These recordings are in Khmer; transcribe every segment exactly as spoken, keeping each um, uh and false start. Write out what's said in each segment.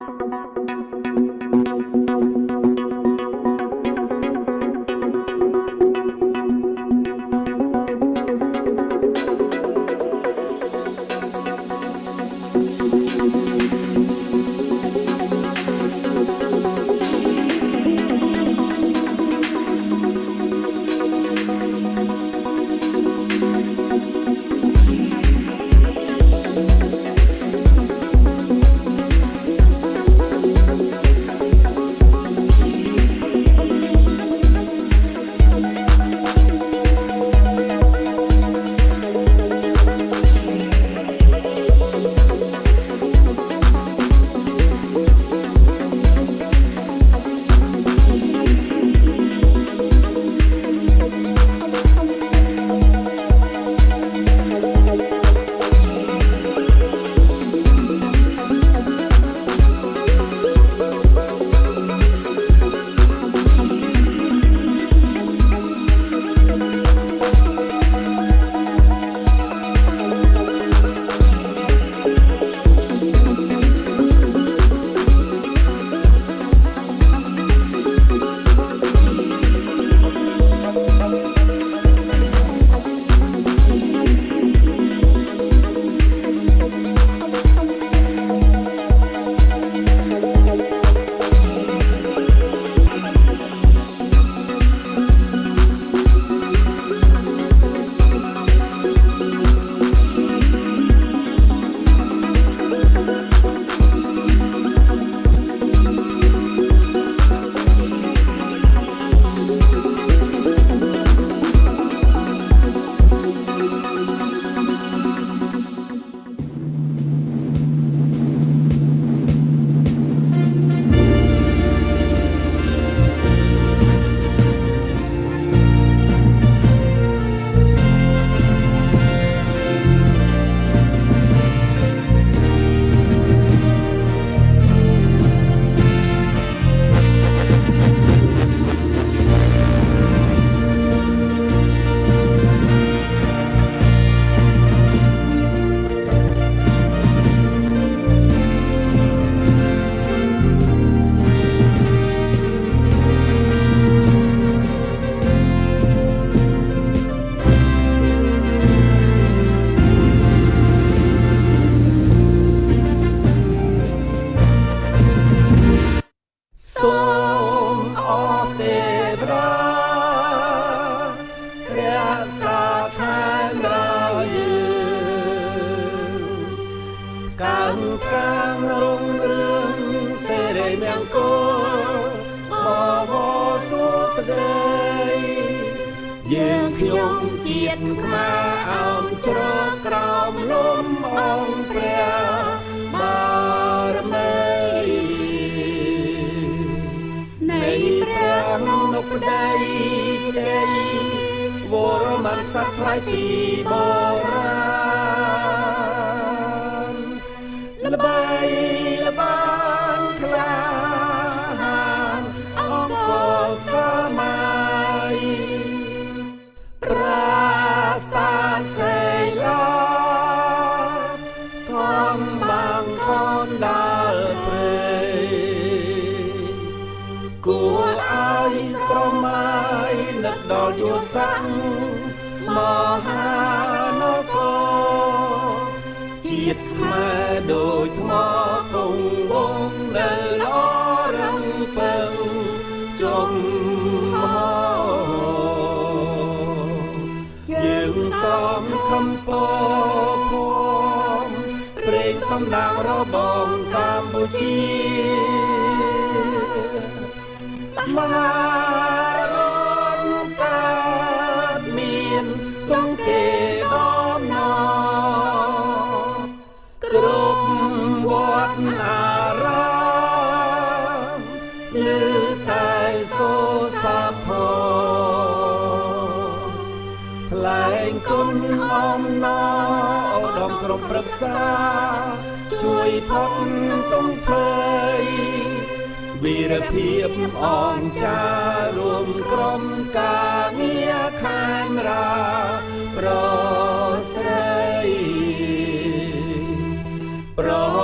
ប្រយុទ្ធ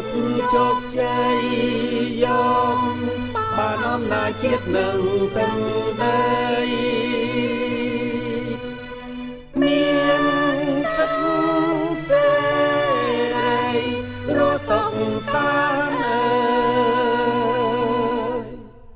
ជោគជ័យយកបានអំណាចជាតិនឹងទឹកដីមានសុខសេរីរស់សុខសាន្តអើយ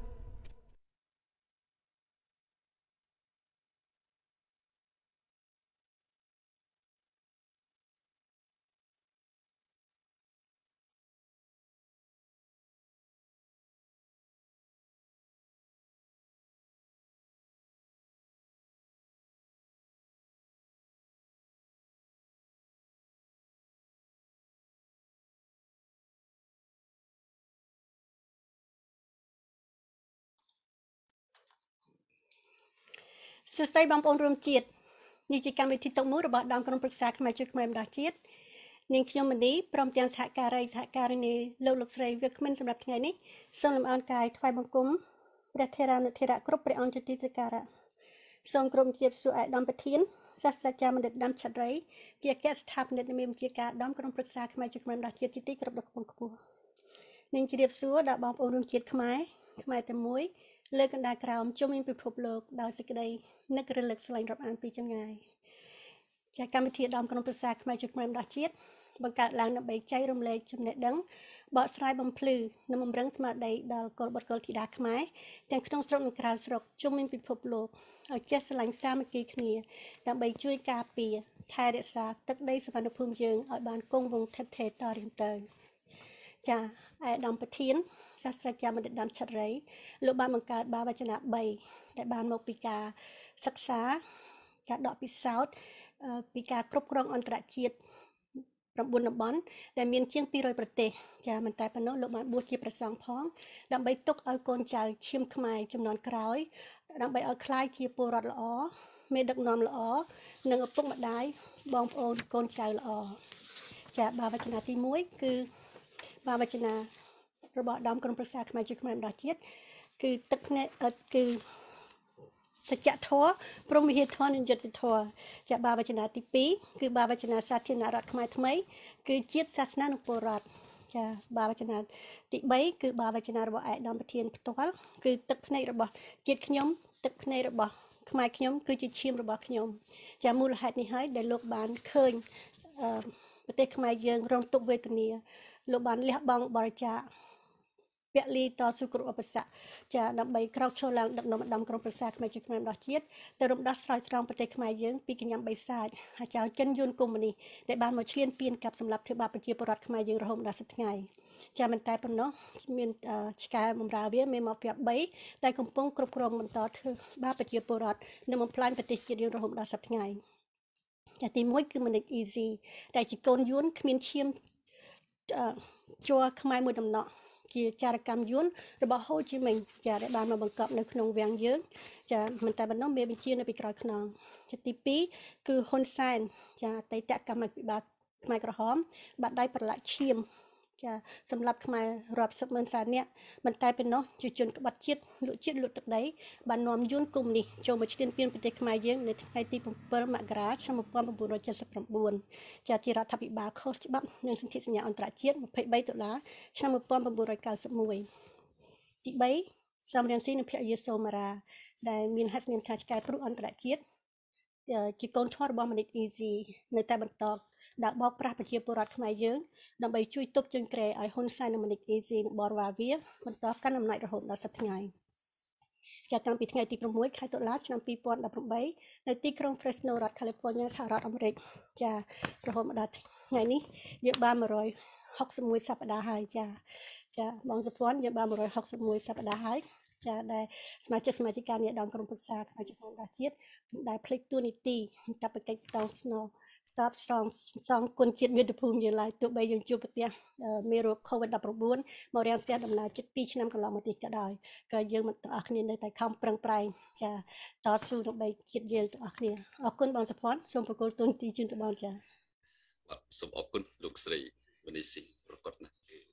សួស្តីបងប្អូនរួមជាតិនេះជាកម្មវិធីតុកមួយរបស់ដើមក្រុមប្រឹក្សាខ្មែរជួយខ្មែរម្ដងជាតិនាងខ្ញុំមនីព្រមទាំងសហការីសហការីនីលោកលោកស្រីវាគ្មិនសម្រាប់ថ្ងៃនេះសូមលំអរកាយថ្វាយបង្គំព្រះថេរានុថេរៈគ្រប់ព្រះអង្គជាទីសក្ការៈសូមគោរពជម្រាបសួរឯកឧត្តមប្រធានសាស្ត្រាចារ្យបណ្ឌិតដាំឆាត់រៃជាអគ្គស្ថាបនិកនៃមេបញ្ជាការដើមក្រុមប្រឹក្សាខ្មែរជួយខ្មែរម្ដងជាតិជាទីគោរពដ៏ខ្ពង់ខ្ពស់នាងជម្រាបសួរដល់បងប្អូនរួមជាតិខ្មែរខ្មែរតែមួយលើកណ្ដាលក្រោមជុំវិញពិភពលោកដោយសេចក្តីនឹករលឹកស្លែងរាប់អានពីចម្ងាយចាកម្មវិធីដើមក្រុមប្រឹក្សាខ្មែរជួយខ្មែរម្ដងជាតិបង្កើតឡើងដើម្បីចែករំលែកចំណេះដឹងបកស្រាយបំភ្លឺនិងបំរុងស្មារតីដល់កុលបុត្រកុលធីតាខ្មែរទាំងក្នុងស្រុកនិងក្រៅស្រុកជុំវិញពិភពលោកឲ្យចេះស្រឡាញ់សាមគ្គីគ្នាដើម្បីជួយការពារថែរក្សាទឹកដីសុវណ្ណភូមិយើងឲ្យបានគង់វង្សថិតថេរតរៀងទៅចាឯកឧត្តមប្រធានសាស្ត្រាចារ្យបណ្ឌិតដាំឆាត់រៃលោកបានបង្កើតបាវចនាបីដែលបានមកពីការសិក្សាការដកពិសោធន៍ពីការគ្រប់គ្រងអន្តរជាតិ៩តំបន់ដែលមានជាងពីររយប្រទេសចាមិនតែប៉ុណ្ណោះលោកបានបួសជាព្រះសង្ឃផងដើម្បីទុកឲ្យកូនចៅឈាមខ្មែរចំនួនក្រោយដើម្បីឲ្យคล้ายជាពលរដ្ឋល្អមេដឹកនាំល្អនិងឪពុកម្ដាយបងប្អូនកូនចៅល្អចាបាវចនាទីមួយគឺបាវចនារបស់ដើមក្រុមប្រឹក្សាខ្មែរជួយខ្មែរម្ដងជាតិគឺទឹកភ្នែកគឺសច្ចធម៌ព្រហ្មវិហារធម៌និងយុត្តិធម៌ចាបាវចនាទីពីរគឺបាវចនាសាធារណរដ្ឋខ្មែរថ្មីគឺជាតិសាសនានិងពលរដ្ឋចាបាវចនាទីបីគឺបាវចនារបស់ឯកឧត្តមប្រធានផ្ទាល់គឺទឹកភ្នែករបស់ជាតិខ្ញុំទឹកភ្នែករបស់ខ្មែរខ្ញុំគឺជាឈាមរបស់ខ្ញុំចាមូលហេតុនេះហើយដែលលោកបានឃើញប្រទេសខ្មែរយើងរងទុក្ខវេទនាលោកបានលះបង់បរិច្ចាគពលីតស៊ូគ្រប់ឧបសគ្គចាដើម្បីក្រោកឈរឡើងដឹកនាំឧត្តមក្រុមប្រឹក្សាខ្មែរជួយខ្មែរម្ដងជាតិទៅរំដោះស្រោចស្រង់ប្រទេសខ្មែរយើងពីកញ្ញាំបិសាចហើយចៅចិនយួនកុម្មុយនីសដែលបានមកឈ្លានពានកាប់សម្លាប់ធ្វើបាបប្រជាពលរដ្ឋខ្មែរយើងរហូតដល់សប្តាហ៍ថ្ងៃចាមិនតែប៉ុណ្ណោះមានឆ្កែបម្រើវាមានមកពីបីដែលកំពុងគ្រប់គ្រងបន្តធ្វើបាបប្រជាពលរដ្ឋនិងបំផ្លាញប្រទេសជាតិយើងរហូតដល់សប្តាហ៍ថ្ងៃចាទីមួយគឺមនិក easy ដែលជាកូនយួនគ្មានឈាមជួរខ្មែរមួយដំណក់ជាចារកម្មយួនរបស់ហូជីមិញចាដែលបានមកបង្កប់នៅក្នុងវាំងយើងចាមិនតែប៉ុណ្ណោះមានបញ្ជានៅពីក្រោយខ្នងចាទីពីរគឺហ៊ុនសែនចាអតីតកម្មាភិបាលខ្មែរក្រហមបាត់ដៃប្រឡាក់ឈាមចាសម្រាប់ខ្មែររាប់សិបម៉ឺនសែននាក់មិនតែប៉ុណ្ណោះជាជនក្បត់ជាតិលក់ជាតិលក់ទឹកដីបាននាំយួនកុម្មុយនីសចូលមកឈ្លានពានប្រទេសខ្មែរយើងនៅថ្ងៃទីbảyមករាឆ្នាំ១៩៧៩ចាជារដ្ឋាភិបាលខុសច្បាប់និងសន្ធិសញ្ញាអន្តរជាតិ២៣ដុល្លារឆ្នាំ១៩៩១ទីបីសំរងស៊ីនិងភរិយាសូមារាដែលមានហេតុមានថាឆ្កែព្រុសអន្តរជាតិជាកូនឈ្មោះរបស់មនិក easy នៅតែបន្តដាក់បោកប្រាស់ប្រជាពលរដ្ឋខ្មែរយើងដើម្បីជួយទប់ជើងក្រែឲ្យហ៊ុនសែននិងមនិក easy និងបរវ៉ាវាបន្តកាន់អំណាចរហូតដល់សប្តាហ៍ថ្ងៃចាប់តាំងពីថ្ងៃទី៦ខែតុលាឆ្នាំ២០១៨នៅទីក្រុង Fresno រដ្ឋ California សហរដ្ឋអាមេរិកចារហូតមកដល់ថ្ងៃនេះយើងបានmột trăm sáu mươi mốtសប្តាហ៍ហើយចាចាបងសុភ័ណ្ឌយើងបានmột trăm sáu mươi mốtសប្តាហ៍ហើយចាដែលសមាជិកសមាជិកានៃដើមក្រុមប្រឹក្សាខ្មែរជំនាន់ដាជាតិដែលភ្លេចទួនាទីតបកិច្ចតងស្នងតបស្រងសងគុណជាតិមាតុភូមិយើងឡើយទោះបីយើងជួបប្រទះមេរោគ កូវីដដប់ប្រាំបួន មករាំងស្ទះដំណើរជិតពីរឆ្នាំកន្លងមកនេះក៏ដោយក៏យើងមិនទាំងអស់គ្នានៅតែខំប្រឹងប្រែងចាតស៊ូដើម្បីជាតិយើងទាំងអស់គ្នាអរគុណបងសុភ័ណ្ឌសូមប្រកល់ទួនាទីជូនទៅបងចាបាទសូមអរគុណលោកស្រីមនីស៊ីប្រកបណាស់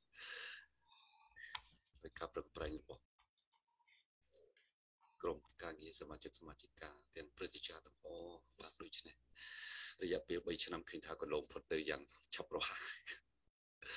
ដោយការប្រឹងប្រែងរបស់ក្រុមការងារសមាជិកសមាជិកាទាំងព្រឹទ្ធាចារ្យទាំងអស់បាទដូច្នេះរយៈពេលបីឆ្នាំឃើញថាកន្លងផុតទៅយ៉ាងឆាប់រហ័ស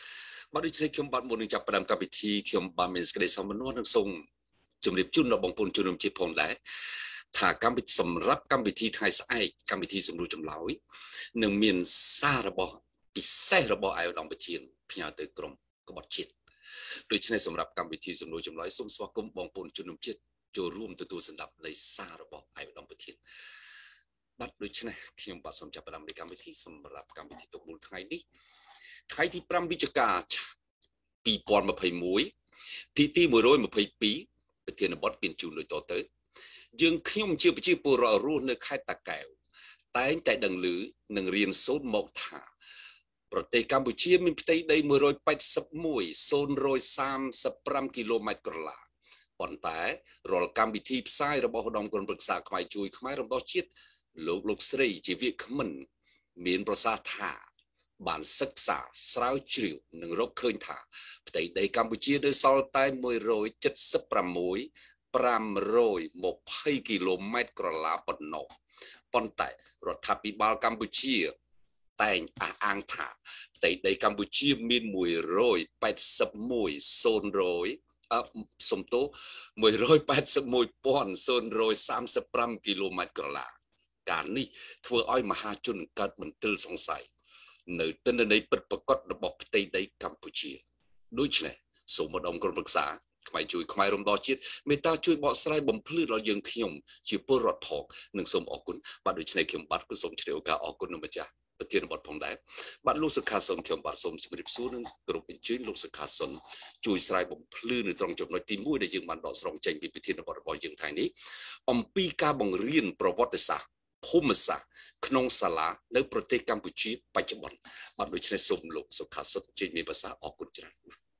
បាទដូចនេះខ្ញុំបាទមុននឹងចាប់ផ្ដើមកម្មវិធីខ្ញុំបាទមានសេចក្តីសោមនស្សនឹងសូមជម្រាបជូនដល់បងប្អូនជនរួមជាតិផងដែរថាកម្មវិធីសម្រាប់កម្មវិធីថ្ងៃស្អែកកម្មវិធីសម្រួលចម្លើយនឹងមានសាររបស់ពិសេសរបស់អាយដាមប្រធានផ្ញើទៅក្រុមក្បត់ជាតិដូច្នេះសម្រាប់កម្មវិធីសម្រួលចម្លើយសូមស្វាគមន៍បងប្អូនជនរួមជាតិចូលរួមទទួលស្ដាប់នៃសាររបស់អាយដាមប្រធានបាទដូច្នេះខ្ញុំបាទសូមចាប់ផ្ដើមនៃកម្មវិធីសម្រាប់កម្មវិធីទុកមូលថ្ងៃនេះថ្ងៃទីប្រាំវិច្ឆិកាពីរពាន់ម្ភៃមួយទីទីមួយរយម្ភៃពីរប្រធានបទមានជូនដូចតទៅយើងខ្ញុំជាប្រជាពលរដ្ឋរស់នៅខេត្តតាកែវតែងតែដឹងឮនិងរៀនសូត្រមកថាប្រទេសកម្ពុជាមានផ្ទៃដីមួយរយប៉ែតសិបមួយពាន់សាមសិបប្រាំគីឡូម៉ែត្រក្រឡាប៉ុន្តែរាល់កម្មវិធីផ្សាយរបស់ឧត្តមក្រុមប្រឹក្សាខ្មែរជួយខ្មែររំដោះជាតិលោកលោកស្រីជាវាគ្មិនមានប្រសាសន៍ថាបានសិក្សាស្រាវជ្រាវនិងរកឃើញថាផ្ទៃដីកម្ពុជានៅសល់តែមួយរយចិតសិបប្រាំមួយប្រាំរយម្ភៃគីឡូម៉ែត្រក្រឡាប៉ុណ្ណោះប៉ុន្តែរដ្ឋាភិបាលកម្ពុជាតែងអះអាងថាផ្ទៃដីកម្ពុជាមានមួយរយប៉ែតសិបមួយពាន់អឺសំទោមួយរយប៉ែតសិបមួយពាន់សាមសិបប្រាំគីឡូម៉ែត្រក្រឡាការនេះធ្វើឲ្យមហាជនកើតមន្ទិលសង្ស័យនៅទិន្នន័យពិតប្រាកដរបស់ផ្ទៃដីកម្ពុជាដូច្នេះសូមឧត្តមក្រុមប្រឹក្សាខ្មែរជួយខ្មែររំដោះជាតិមេត្តាជួយបកស្រាយបំភ្លឺដល់យើងខ្ញុំជាពលរដ្ឋផងនិងសូមអរគុណបាទដូច្នេះខ្ញុំបាទក៏សូមជ្រាបឱកាសអរគុណនឹងម្ចាស់ប្រធានបទផងដែរបាទលោកសុខាសុនខ្ញុំបាទសូមជម្រាបសួរនឹងគ្រប់អញ្ជើញលោកសុខាសុនជួយស្រាយបំភ្លឺនៅត្រង់ចំណុចទីមួយដែលយើងបានដកស្រង់ចេញពីប្រធានបទរបស់យើងថ្ងៃនេះអំពីការបង្រៀនប្រវត្តិសាស្ត្រភូមិសាស្ត្រក្នុងសាលានៅប្រទេសកម្ពុជាបច្ចុប្បន្នបាទដូច្នេះសូមលោកសុខាសុនជិញមានភាសាអរគុណច្រើន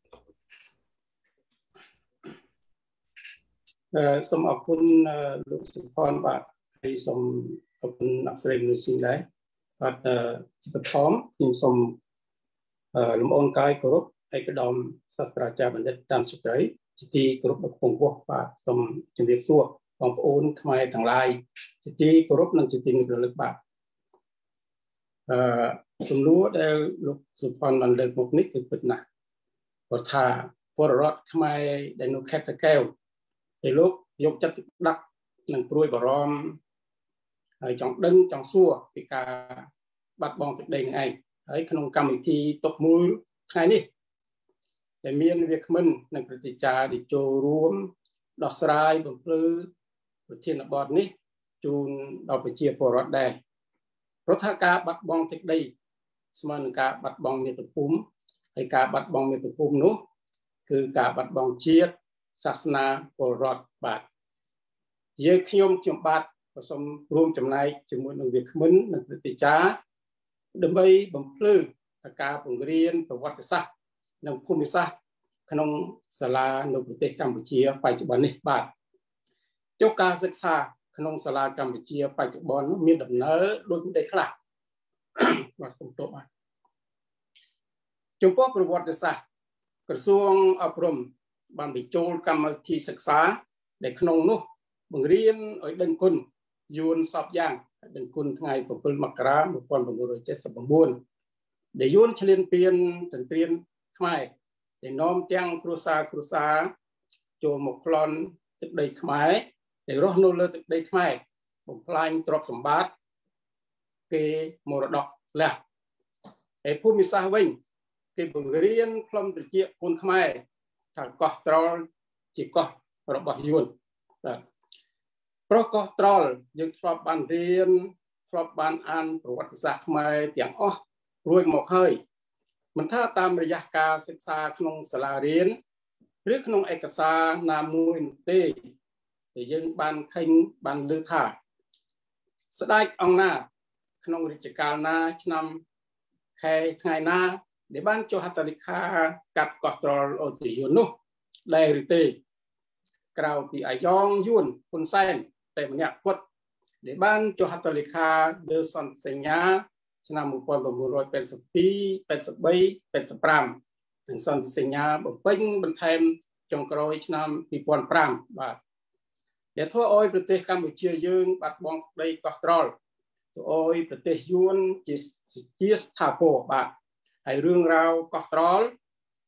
អឺសូមអរគុណលោកសុផនបាទហើយសូមអរគុណអ្នកស្រីលូស៊ីដែរបាទជាបឋមខ្ញុំសូមលំអរកាយគោរពឯកឧត្តមសាស្ត្រាចារ្យបណ្ឌិតតាមសុត្រីជាទីគោរពដ៏ខ្ពង់ខ្ពស់បាទសូមជម្រាបសួរបងប្អូនខ្មែរទាំងឡាយជាទីគោរពនិងជាទីនឹករលឹកបាទអឺសំណួរដែលលោកសុផនបានលើកមកនេះគឺពិតណាស់គាត់ថាពលរដ្ឋខ្មែរដែលនៅខេត្តតាកែវដែលលោកយកចិត្តទុកដាក់និងព្រួយបារម្ភហើយចង់ដឹងចង់សួរពីការបាត់បង់ទឹកដីនឹងឯងហើយក្នុងកម្មវិធីតុកមូលថ្ងៃនេះដែលមានវាគ្មិននិងព្រឹទ្ធាចារ្យដែលចូលរួមដោះស្រាយបំភ្លឺប្រធានបទនេះជូនដល់ប្រជាពលរដ្ឋដែរព្រោះថាការបាត់បង់ទឹកដីស្មើនឹងការបាត់បង់មាតុភូមិហើយការបាត់បង់មាតុភូមិនោះគឺការបាត់បង់ជាតិសាសនាពលរដ្ឋបាទយើងខ្ញុំខ្ញុំបាទក៏សូមរួមចំណែកជាមួយនឹងវាគ្មិននិងព្រឹទ្ធាចារ្យដើម្បីបំភ្លឺការបង្រៀនប្រវត្តិសាស្ត្រនិងភូមិសាស្ត្រក្នុងសាលានៅប្រទេសកម្ពុជាបច្ចុប្បន្ននេះបាទចុះការសិក្សាក្នុងសាលាកម្ពុជាបច្ចុប្បន្នមានដំណើរដូចនេះខ្លះបាទសូមទោសបាទចំពោះប្រវត្តិសាស្ត្រក្រសួងអប់រំបានបញ្ចូលកម្មវិធីសិក្សាដែលក្នុងនោះបង្រៀនឲ្យដឹងគុណយួនសពយ៉ាងដឹងគុណថ្ងៃប្រពៃមករាmột nghìn chín trăm bảy mươi chínដែលយួនឈ្លានពានទន្ទ្រានខ្មែរដែលនាំទាំងគ្រួសារគ្រួសារចូលមកប្លន់ទឹកដីខ្មែរដែលរស់នៅលើទឹកដីខ្មែរបំផ្លាញទ្រព្យសម្បត្តិគេមរតកលះឯភូមិសាស្ត្រវិញគេបង្រៀនខ្លឹមត្រជាគុណខ្មែរថាកោះត្រល់ជាកោះរបស់យួនបាទព្រោះកោះត្រល់យើងធ្លាប់បានរៀនធ្លាប់បានអានប្រវត្តិសាស្ត្រខ្មែរទាំងអស់រួចមកហើយមិនថាតាមរយៈការសិក្សាក្នុងសាលារៀនឬក្នុងឯកសារណាមួយនោះទេដែលយើងបានឃើញបានលើថាស្ដេចអង្គណាក្នុងរជ្ជកាលណាឆ្នាំខែថ្ងៃណាដែលបានចុះហត្ថលេខាកាត់កោះត្រល់អូទីយួននោះដែរឬទេក្រៅពីអាយ៉ងយួនហ៊ុនសែនតែម្នាក់គាត់ដែលបានចុះហត្ថលេខាលើសន្ធិសញ្ញាឆ្នាំmột nghìn chín trăm tám mươi hai, tám mươi ba, tám mươi lămនិងសន្ធិសញ្ញាបំពេញបន្ថែមចុងក្រោយឆ្នាំពីរពាន់ប្រាំបាទដែលធ្វើឲ្យប្រទេសកម្ពុជាយើងបាត់បង់ដីកោះត្រល់ធ្វើឲ្យប្រទេសយួនជាជាស្ថាពរបាទហើយរឿងរ៉ាវកោះត្រល់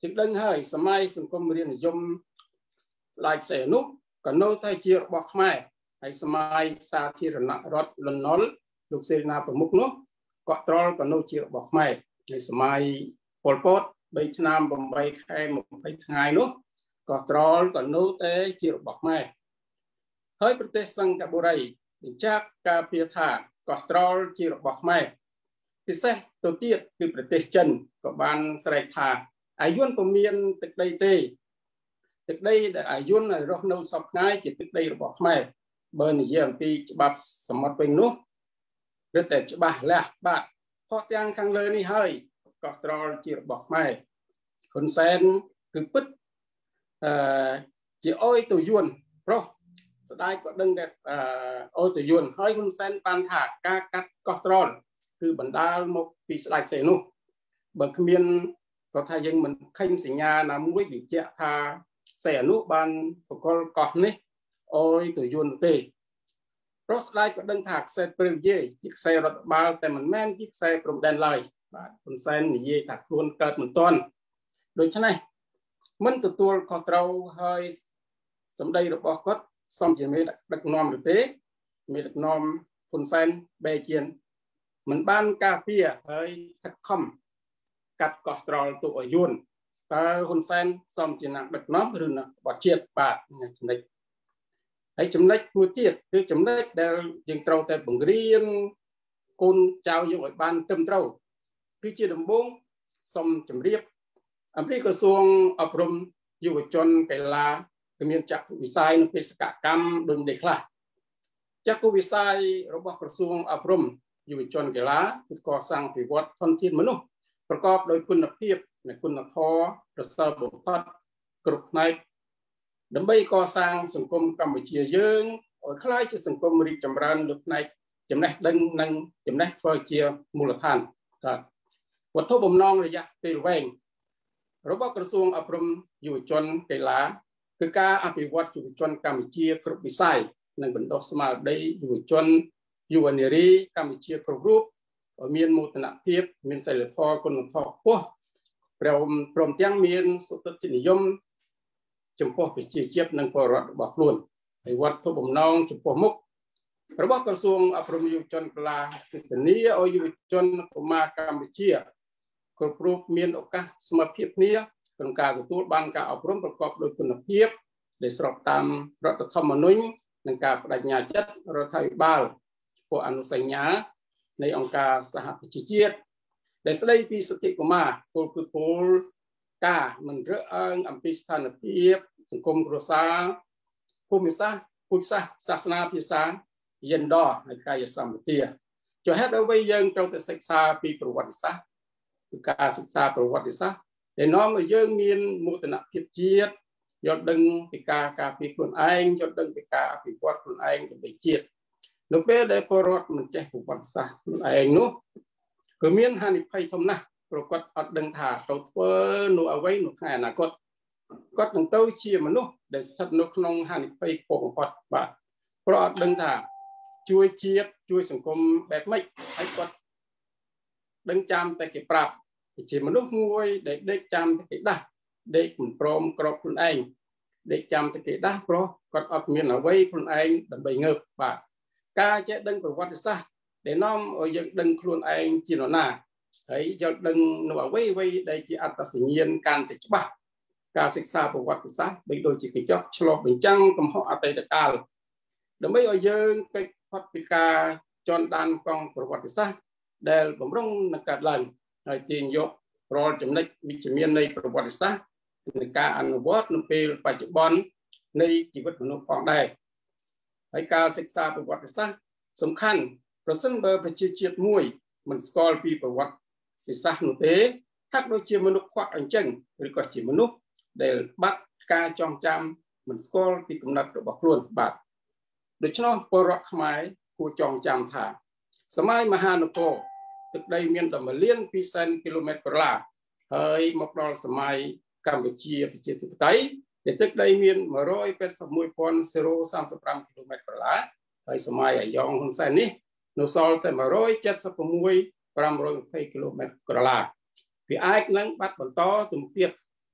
จึงដឹងហើយសម័យសង្គមរាជនិយមស្ដេចសេនុក៏នៅតែជារបស់ខ្មែរហើយសម័យសាធារណរដ្ឋលន់នល់លោកសេនាប្រមុខនោះក៏ត្រល់ក៏នៅជារបស់ខ្មែរហើយសម័យប៉ុលពតបីឆ្នាំeightខែtwentyថ្ងៃនោះក៏ត្រល់ក៏នៅតែជារបស់ខ្មែរហើយប្រទេសសិង្ហបុរីបញ្ជាក់ការពារថាក៏ត្រល់ជារបស់ខ្មែរពិសេសទៅទៀតគឺប្រទេសចិនក៏បានស្រែកថាអាយុនពុំមានទឹកដីទេទឹកដីដែលអាយុនរស់នៅសពថ្ងៃជាទឹកដីរបស់ខ្មែរបើនិយាយអំពីច្បាប់សមុទ្រវិញនោះរឹតតែច្បាស់លាស់បាទផុសទាំងខាងលើនេះហើយក៏ត្រល់ជារបស់ខ្មែរហ៊ុនសែនគឺពិតអឺជាអុយទៅយួនប្រុសស្ដេចក៏ដឹងតែអុយទៅយួនហើយហ៊ុនសែនបានថាការកាត់កោះត្រល់គឺបណ្ដាលមកពីស្ដេចសេនុបើគ្មានក៏ថាយើងមិនឃើញសញ្ញាណាមួយបញ្ជាក់ថាសេនុបានបកលកោះនេះអុយទៅយួនទេព្រោះស្ដេចក៏ដឹងថាខ្សែព្រឹងយាយជាខ្សែរដ្ឋបាលតែមិនមែនជាខ្សែព្រំដែនឡើយបាទហ៊ុនសែននិយាយថាខ្លួនកើតមិនទាន់ដូច្នេះមិនទទួលខុសត្រូវហើយសម្ដីរបស់គាត់សមជាមេដឹកនាំឬទេមេដឹកនាំហ៊ុនសែនបែជាមិនបានការពារហើយខិតខំកាត់កោះត្រល់ទុកឲ្យយួនតើហ៊ុនសែនសមជាអ្នកដឹកនាំឬអ្នកបដជាតិបាទចំណុចហើយចំណុចមួយទៀតគឺចំណុចដែលយើងត្រូវតែបង្រៀនកូនចៅយើងឲ្យបានត្រឹមត្រូវគឺជាដំបូងសូមជម្រាបអំពីក្រសួងអប់រំយុវជនកីឡាគឺមានចក្ខុវិស័យនិងបេសកកម្មដូចនេះខ្លះចក្ខុវិស័យរបស់ក្រសួងអប់រំយុវជនកីឡាគឺកសាងពិវត្តធនធានមនុស្សប្រកបដោយគុណភាពនិងគុណធម៌ប្រសើរបំផុតគ្រប់ផ្នែកដើម្បីកសាងសង្គមកម្ពុជាយើងឲ្យក្លាយជាសង្គមរីកចម្រើនលើផ្នែកចំណេះដឹងនិងចំណេះធ្វើជាមូលដ្ឋានបាទវត្ថុបំណងរយៈពេលវែងរបស់ក្រសួងអប់រំយុវជនកីឡាគឺការអភិវឌ្ឍយុវជនកម្ពុជាគ្រប់វិស័យនិងបណ្ដុះស្មារតីយុវជនយុវនារីកម្ពុជាគ្រប់រូបឲ្យមានមោទនភាពមានសីលធម៌គុណធម៌ខ្ពស់ព្រមព្រមទាំងមានសុទិដ្ឋិនិយមចំពោះប្រជាជាតិនិងពលរដ្ឋរបស់ខ្លួនហើយវត្ថុបំណងចំពោះមុខរបស់ក្រសួងអប់រំយុវជនកីឡាគឺធានាឲ្យយុវជនកុមារកម្ពុជាគ្រប់រូបមានឱកាសសមត្ថភាពគ្នាក្នុងការទទួលបានការអប់រំប្រកបដោយគុណភាពដែលស្របតាមរដ្ឋធម្មនុញ្ញនិងការបដិញ្ញាចិត្តរដ្ឋាភិបាលចំពោះអនុសញ្ញានៃអង្គការសហប្រជាជាតិដែលស្ដីពីសិទ្ធិកុមារគោលគឺគោលការណ៍មិនរើសអើងអំពីស្ថានភាពសង្គមគ្រួសារភូមិសាស្ត្រពូជសាសន៍សាសនាភាសាយេនដ័រហើយកាយសម្បទាចុះហេតុអ្វីយើងត្រូវតែសិក្សាពីប្រវត្តិសាស្ត្រគឺការសិក្សាប្រវត្តិសាស្ត្រដែលនាំឲ្យយើងមានមោទនភាពជាតិយល់ដឹងពីការការពារខ្លួនឯងយល់ដឹងពីការអភិវឌ្ឍខ្លួនឯងដើម្បីជាតិនៅពេលដែលពលរដ្ឋមិនចេះប្រវត្តិសាស្ត្រខ្លួនឯងនោះគឺមានហានិភ័យធំណាស់ព្រោះគាត់អត់ដឹងថាទៅធ្វើនោះអ្វីនៅថ្ងៃអនាគតគាត់នឹងទៅជាមនុស្សដែលស្ថិតនៅក្នុងហានិភ័យខ្ពស់បំផុតបាទព្រោះអត់ដឹងថាជួយជាតិជួយសង្គមបែបម៉េចហើយគាត់ដឹងចាំតែគេប្រាប់ជាមនុស្សមួយដែលដេកចាំតែគេដាស់ដេកមិនព្រមក្របខ្លួនឯងដេកចាំតែគេដាស់ព្រោះគាត់អត់មានអ្វីខ្លួនឯងដើម្បីងើបបាទការចេះដឹងប្រវត្តិសាស្ត្រដែលនាំឲ្យយើងដឹងខ្លួនឯងជានរណាហើយយល់ដឹងនៅអ្វីអ្វីដែលជាអត្តសញ្ញាណកាន់តែច្បាស់ការសិក្សាប្រវត្តិសាស្ត្របីដូចជាកញ្ចក់ឆ្លុះបញ្ចាំងកំហុសអតីតកាលដើម្បីឲ្យយើងកិច្ចផុតពីការជន់ដានកង់ប្រវត្តិសាស្ត្រដែលបំរុងនឹងកើតឡើងហើយទាញយករាល់ចំណុចវិជ្ជមាននៃប្រវត្តិសាស្ត្រនិងការអនុវត្តនៅពេលបច្ចុប្បន្ននៃជីវិតមនុស្សផងដែរហើយការសិក្សាប្រវត្តិសាស្ត្រសំខាន់ប្រសិនបើប្រជាជាតិមួយមិនស្គាល់ពីប្រវត្តិសាស្ត្រនោះទេហាក់ដូចជាមនុស្សខ្វាក់អញ្ចឹងឬក៏ជាមនុស្សដែលបាត់ការចងចាំមិនស្គាល់ពីកំណត់របស់ខ្លួនបាទដូច្នោះពលរដ្ឋខ្មែរគួរចងចាំថាសម័យមហានគរទឹកដីមានដល់មួយលានពីរសែនគីឡូម៉ែត្រក្រឡាហើយមកដល់សម័យកម្ពុជាប្រជាធិបតេយ្យដែលទឹកដីមានone hundred eighty-one thousand thirty-fiveគីឡូម៉ែត្រក្រឡាហើយសម័យអាយ៉ងហ៊ុនសែននេះនៅសល់តែone hundred seventy-six thousand five hundred twentyគីឡូម៉ែត្រក្រឡាវាអាចនឹងបាត់បន្តទៅទៀត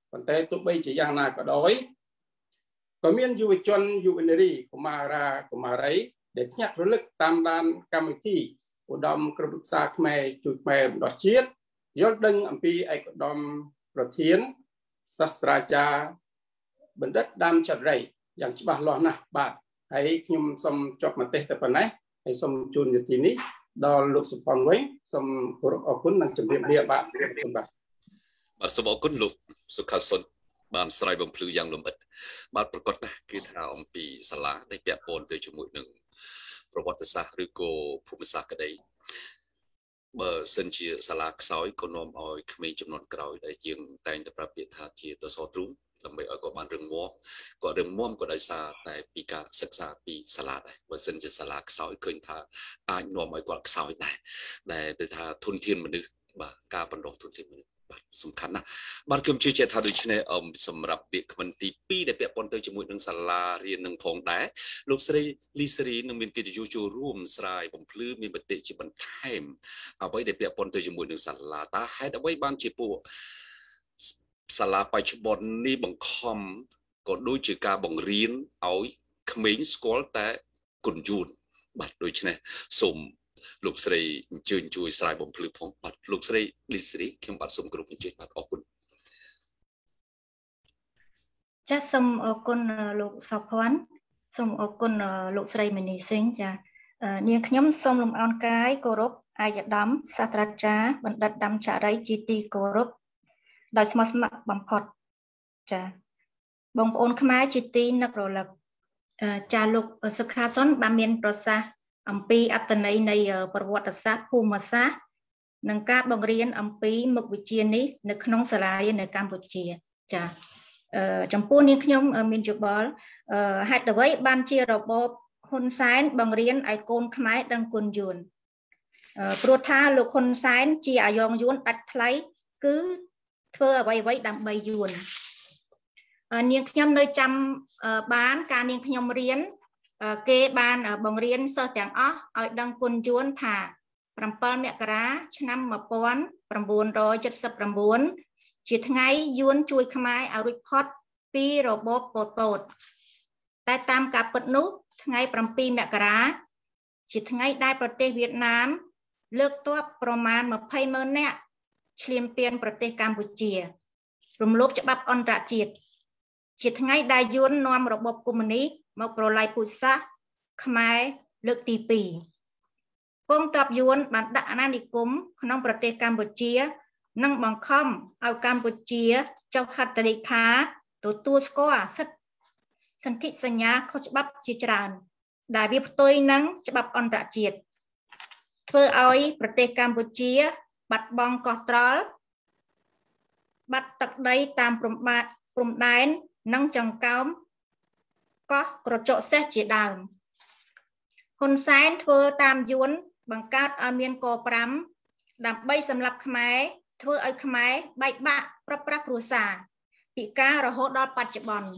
ប៉ុន្តែទោះបីជាយ៉ាងណាក៏ដោយក៏មានយុវជនយុវនារីកុមារាកុមារីដែលភ្ញាក់រលឹកតាមដានកម្មវិធីឧត្តមក្រុមប្រឹក្សាខ្មែរជួយខ្មែររំដោះជាតិយល់ដឹងអំពីឯកឧត្តមប្រធានសាស្ត្រាចារ្យបណ្ឌិតដាមចន្ទរៃយ៉ាងច្បាស់លាស់ណាស់បាទហើយខ្ញុំសូមចប់មតិតែប៉ុណ្ណេះហើយសូមជូននាទីនេះដល់លោកសុផុនវិញសូមគោរពអរគុណនិងជម្រាបលាបាទសូមបាទបាទសូមអរគុណលោកសុខាសុនបានស្រ័យបំភ្លឺយ៉ាងលម្អិតបាទប្រកាសណាស់គឺថាអំពីសាលាដែលពាក់ព័ន្ធទៅជាមួយនឹងប្រវត្តិសាស្ត្រឬក៏ភូមិសាស្ត្រក្តីបើសិនជាសាលាខ្សោយក៏នាំឲ្យក្មេងចំនួនក្រោយដែលជាងតែងតែប្រាប់ពាក្យថាជាតសទ្រូងដើម្បីឲ្យគាត់បានរឹងមាំគាត់រឹងមាំក៏ដោយសារតែពីការសិក្សាពីសាលាដែរបើសិនជាសាលាខ្សោយឃើញថាអាចនាំឲ្យគាត់ខ្សោយដែរដែលទៅថាធនធានមនុស្សបាទការបណ្ដុះធនធានមនុស្សបាទសំខាន់ណាស់បាទខ្ញុំជឿជាក់ថាដូច្នេះអមសម្រាប់វាគ្មិនទីពីរដែលពាក់ព័ន្ធទៅជាមួយនឹងសាលារៀននឹងផងដែរលោកស្រីលីសេរីនឹងមានកិត្តិយសចូលរួមស្រាយបំភ្លឺមានមតិជាបន្ថែមអ្វីដែលពាក់ព័ន្ធទៅជាមួយនឹងសាលាតើហេតុអ្វីបានជាពួកសាលាបច្ចុប្បន្ននេះបង្ខំក៏ដូចជាការបង្រៀនឲ្យក្មេងស្គាល់តែគុណយួនបាទដូច្នេះសូមលោកស្រីអញ្ជើញជួយស្រាយបំភ្លឺផងបាទលោកស្រីលីសេរីខ្ញុំបាទសូមគោរពអញ្ជើញបាទអរគុណចាសសូមអរគុណលោកសុផាន់សូមអរគុណលោកស្រីមនីសិងចានាងខ្ញុំសូមលំអរកាយគោរពអាយដាមសាស្ត្រាចារ្យបណ្ឌិតដាំចារីជាទីគោរពដោយស្មោះស្ម័គ្របំផុតចាបងប្អូនខ្មែរជាទីនឹករលឹកចាលោកសុខាសុនបានមានប្រសាសន៍អំពីអត្ថន័យនៃប្រវត្តិសាស្ត្រភូមិសាស្ត្រនិងការបង្រៀនអំពីមុខវិជ្ជានេះនៅក្នុងសាលារៀននៅកម្ពុជាចាចំពោះនាងខ្ញុំមានយោបល់ហេតុអ្វីបានជារបបហ៊ុនសែនបង្រៀនឲ្យកូនខ្មែរដឹងគុណយួនព្រោះថាលោកហ៊ុនសែនជាអាយ៉ងយួនដាច់ថ្លៃគឺធ្វើអ្វីអ្វីដើម្បីយួននាងខ្ញុំនៅចាំបានការនាងខ្ញុំរៀនគេបានបង្រៀនសិស្សទាំងអស់ឲ្យដឹងគុណយួនថា7មករាឆ្នាំ1979ជាថ្ងៃយួនជួយខ្មែរឲ្យរួចផុតពីរបបប៉ុលពតតែតាមការពិតនោះថ្ងៃ7មករាជាថ្ងៃដែលប្រទេសវៀតណាមលើកទ័ពប្រមាណ20ម៉ឺននាក់ឈ្លានពានប្រទេសកម្ពុជារំលោភច្បាប់អន្តរជាតិជាថ្ងៃដែលយួននាំរបបកុម្មុយនីសមកប្រឡាយពូជសាសន៍ខ្មែរលើកទីពីរកងទ័ពយួនបានដាក់អាណានិគមក្នុងប្រទេសកម្ពុជានិងបង្ខំឲ្យកម្ពុជាចុះហត្ថលេខាទទួលស្គាល់សិទ្ធិសន្ធិសញ្ញាខុសច្បាប់ជាច្រើនដែលវាផ្ទុយនឹងច្បាប់អន្តរជាតិធ្វើឲ្យប្រទេសកម្ពុជាបាត់បង់កោះត្រល់បាត់ទឹកដីតាមព្រំបាតព្រំដែននិងចង្កោមកោះក្រចកសេះជាដើមហ៊ុនសែនធ្វើតាមយួនបង្កើតឲ្យមានកប្រាំដើម្បីសម្លាប់ខ្មែរធ្វើឲ្យខ្មែរបែកបាក់ប្រប្រាស់គ្រួសារពិការរហូតដល់បច្ចុប្បន្ន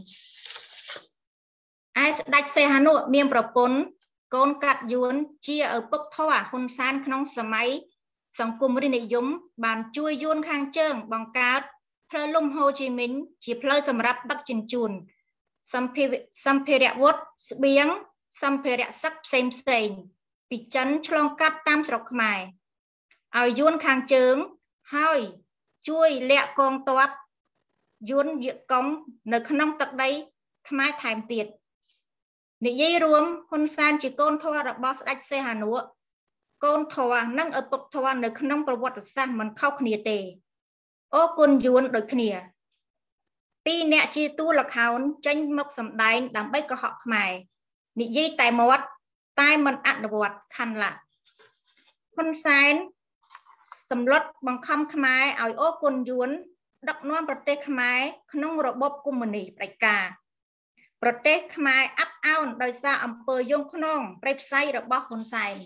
ឯស្ដេចសីហនុមានប្រពន្ធកូនកាត់យួនជាឪពុកធរហ៊ុនសែនក្នុងសម័យសង្គមរាស្ត្រនិយមបានជួយយួនខាងជើងបង្កើតផ្លូវលំហូជីមិញជាផ្លូវសម្រាប់ដឹកជញ្ជូនសម្ភារៈសម្ភារៈវុធស្បៀងសម្ភារៈសឹកផ្សេងផ្សេងពីចិនឆ្លងកាត់តាមស្រុកខ្មែរឲ្យយួនខាងជើងហើយជួយលាក់កងទ័ពយួនយកកងនៅក្នុងទឹកដីខ្មែរថែមទៀតនិយាយរួមហ៊ុនសែនជាកូនធររបស់ស្ដេចសីហនុកូនធរនិងឪពុកធរនៅក្នុងប្រវត្តិសាស្ត្រមិនខុសគ្នាទេអូគុណយួនដូចគ្នាពីរអ្នកជាតួល្ខោនចេញមកសម្ដែងដើម្បីកុហកខ្មែរនិយាយតែមាត់តែមិនអនុវត្តខណ្ឌឡាហ៊ុនសែនសម្លុតបង្ខំខ្មែរឲ្យអូគុណយួនដឹកនាំប្រទេសខ្មែរក្នុងរបបកុម្មុយនីសផ្ដាច់ការប្រទេសខ្មែរអាប់អោនដោយសារអំពើយងខ្នងប្រេផ្សៃរបស់ហ៊ុនសែន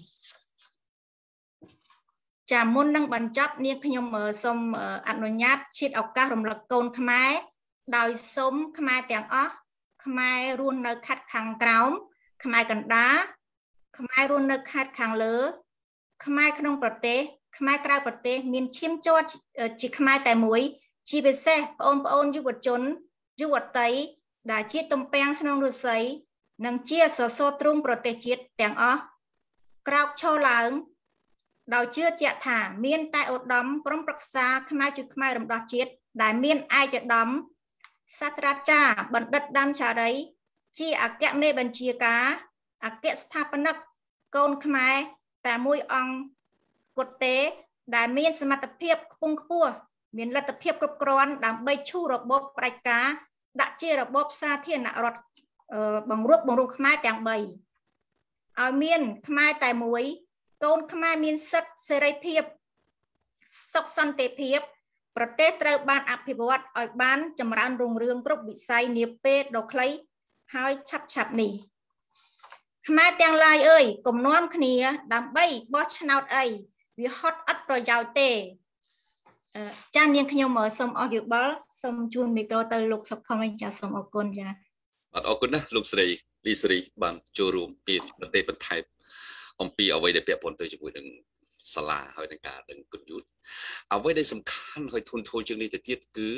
ចាមុននឹងបញ្ចប់នាងខ្ញុំសូមអនុញ្ញាតឈានឱកាសរំលឹកកូនខ្មែរដោយសូមខ្មែរទាំងអស់ខ្មែររស់នៅខេត្តខាងក្រោមខ្មែរកណ្ដាលខ្មែររស់នៅខេត្តខាងលើខ្មែរក្នុងប្រទេសខ្មែរក្រៅប្រទេសមានឈាមជ័រជាខ្មែរតែមួយជាពិសេសបងប្អូនយុវជនយុវតីដែលជាទំពាំងស្នងឫស្សីនិងជាសសរទ្រូងប្រទេសជាតិទាំងអស់ក្រោកឈរឡើងដោយជឿជាក់ថាមានតែឧត្តមក្រុមប្រឹក្សាខ្មែរជួយខ្មែររំដោះជាតិដែលមានឯកឧត្តមសាស្ត្រាចារ្យបណ្ឌិតដាំឆារីជាអគ្គមេបញ្ជាការអគ្គស្ថាបនិកកូនខ្មែរតែមួយអង្គគត់ទេដែលមានសមត្ថភាពខ្ពង់ខ្ពស់មានលទ្ធភាពគ្រប់គ្រាន់ដើម្បីឈូសរបបផ្ដាច់ការដាក់ជារបបសាធារណរដ្ឋបង្រួបបង្រួមខ្មែរទាំងបីឲ្យមានខ្មែរតែមួយកូនខ្មែរមានសិទ្ធិសេរីភាពសុខសន្តិភាពប្រទេសត្រូវបានអភិវឌ្ឍឲ្យបានចម្រើនរុងរឿងគ្រប់វិស័យនាពេលដ៏ខ្លីហើយឆាប់ឆាប់នេះខ្មែរទាំងឡាយអើយកុំនាំគ្នាដើម្បីបោះឆ្នោតអីវាហត់អត់ប្រយោជន៍ទេចានាងខ្ញុំសូមអរយោបល់សូមជូនមីក្រូទៅលោកសុខផងចាសូមអរគុណចាបាទអរគុណណាស់លោកស្រីលីសេរីបានចូលរួមពីប្រទេសបន្ថែមអំពីអ្វីដែលពាក់ព័ន្ធទៅជាមួយនឹងសាលាហើយនឹងការដឹងគុណយុទ្ធអ្វីដែលសំខាន់ហើយធនធានជាងនេះទៅទៀតគឺ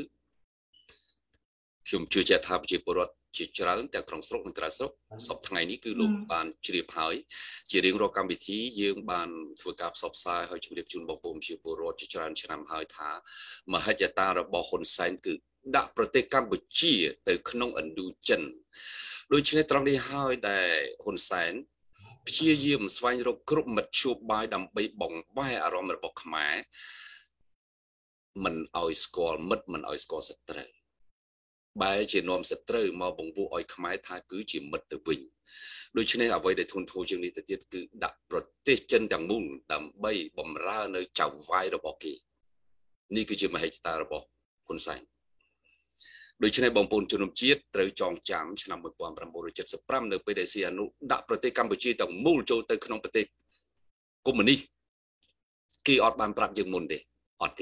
ខ្ញុំជឿជាក់ថាប្រជាពលរដ្ឋជាច្រើនទាំងក្នុងស្រុកនិងក្រៅស្រុកសពថ្ងៃនេះគឺលោកបានជ្រាបហើយជារៀងរាល់កម្មវិធីយើងបានធ្វើការផ្សព្វផ្សាយហើយជម្រាបជូនបងប្អូនប្រជាពលរដ្ឋជាច្រើនឆ្នាំហើយថាមហិច្ឆតារបស់ហ៊ុនសែនគឺដាក់ប្រទេសកម្ពុជាទៅក្នុងឥណ្ឌូចិនដូច្នេះត្រង់នេះហើយដែលហ៊ុនសែនព្យាយាមស្វែងរកគ្រប់មធ្យោបាយដើម្បីបង្វែរអារម្មណ៍របស់ខ្មែរមិនឲ្យស្គាល់មិត្តមិនឲ្យស្គាល់សត្រូវបែរជានាំសត្រូវមកបង្វក់ឲ្យខ្មែរថាគឺជាមិត្តទៅវិញដូច្នេះអ្វីដែលធនធានជាងនេះទៅទៀតគឺដាក់ប្រទេសចិនទាំងមូលដើម្បីបំរើនៅចៅវាយរបស់គេនេះគឺជាមហិច្ឆតារបស់ហ៊ុនសែនដូច្នេះបងប្អូនជនរួមជាតិត្រូវចងចាំឆ្នាំmột nghìn chín trăm bảy mươi lămនៅពេលដែលសៀអនុដាក់ប្រទេសកម្ពុជាទាំងមូលចូលទៅក្នុងប្រទេសកុម្មុយនីសគេអត់បានប្រាប់យើងមុនទេអត់ទេ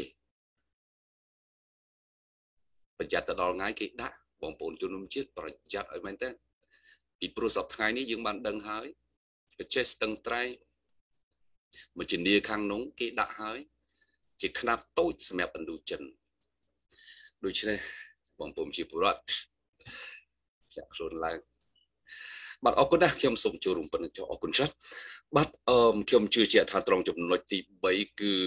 បញ្ជាក់ទៅដល់ថ្ងៃគេដាក់បងប្អូនជនរួមជាតិប្រយ័ត្នឲ្យមែនទេពីព្រោះសប្តាហ៍ថ្ងៃនេះយើងបានដឹងហើយប្រជេស្ទឹងត្រែងមួយជំនាខាងនោះគេដាក់ហើយជាຂະຫນាត់តូចសម្រាប់ឥណ្ឌូចិនដូច្នេះបងប្អូនជាពលរដ្ឋចាក់ខ្លួនឡើងបាទអរគុណណាស់ខ្ញុំសូមចូលរួមប៉ុណ្ណឹងចុះអរគុណច្រើនបាទអឺខ្ញុំជឿជាក់ថាត្រង់ចំណុចទី3គឺ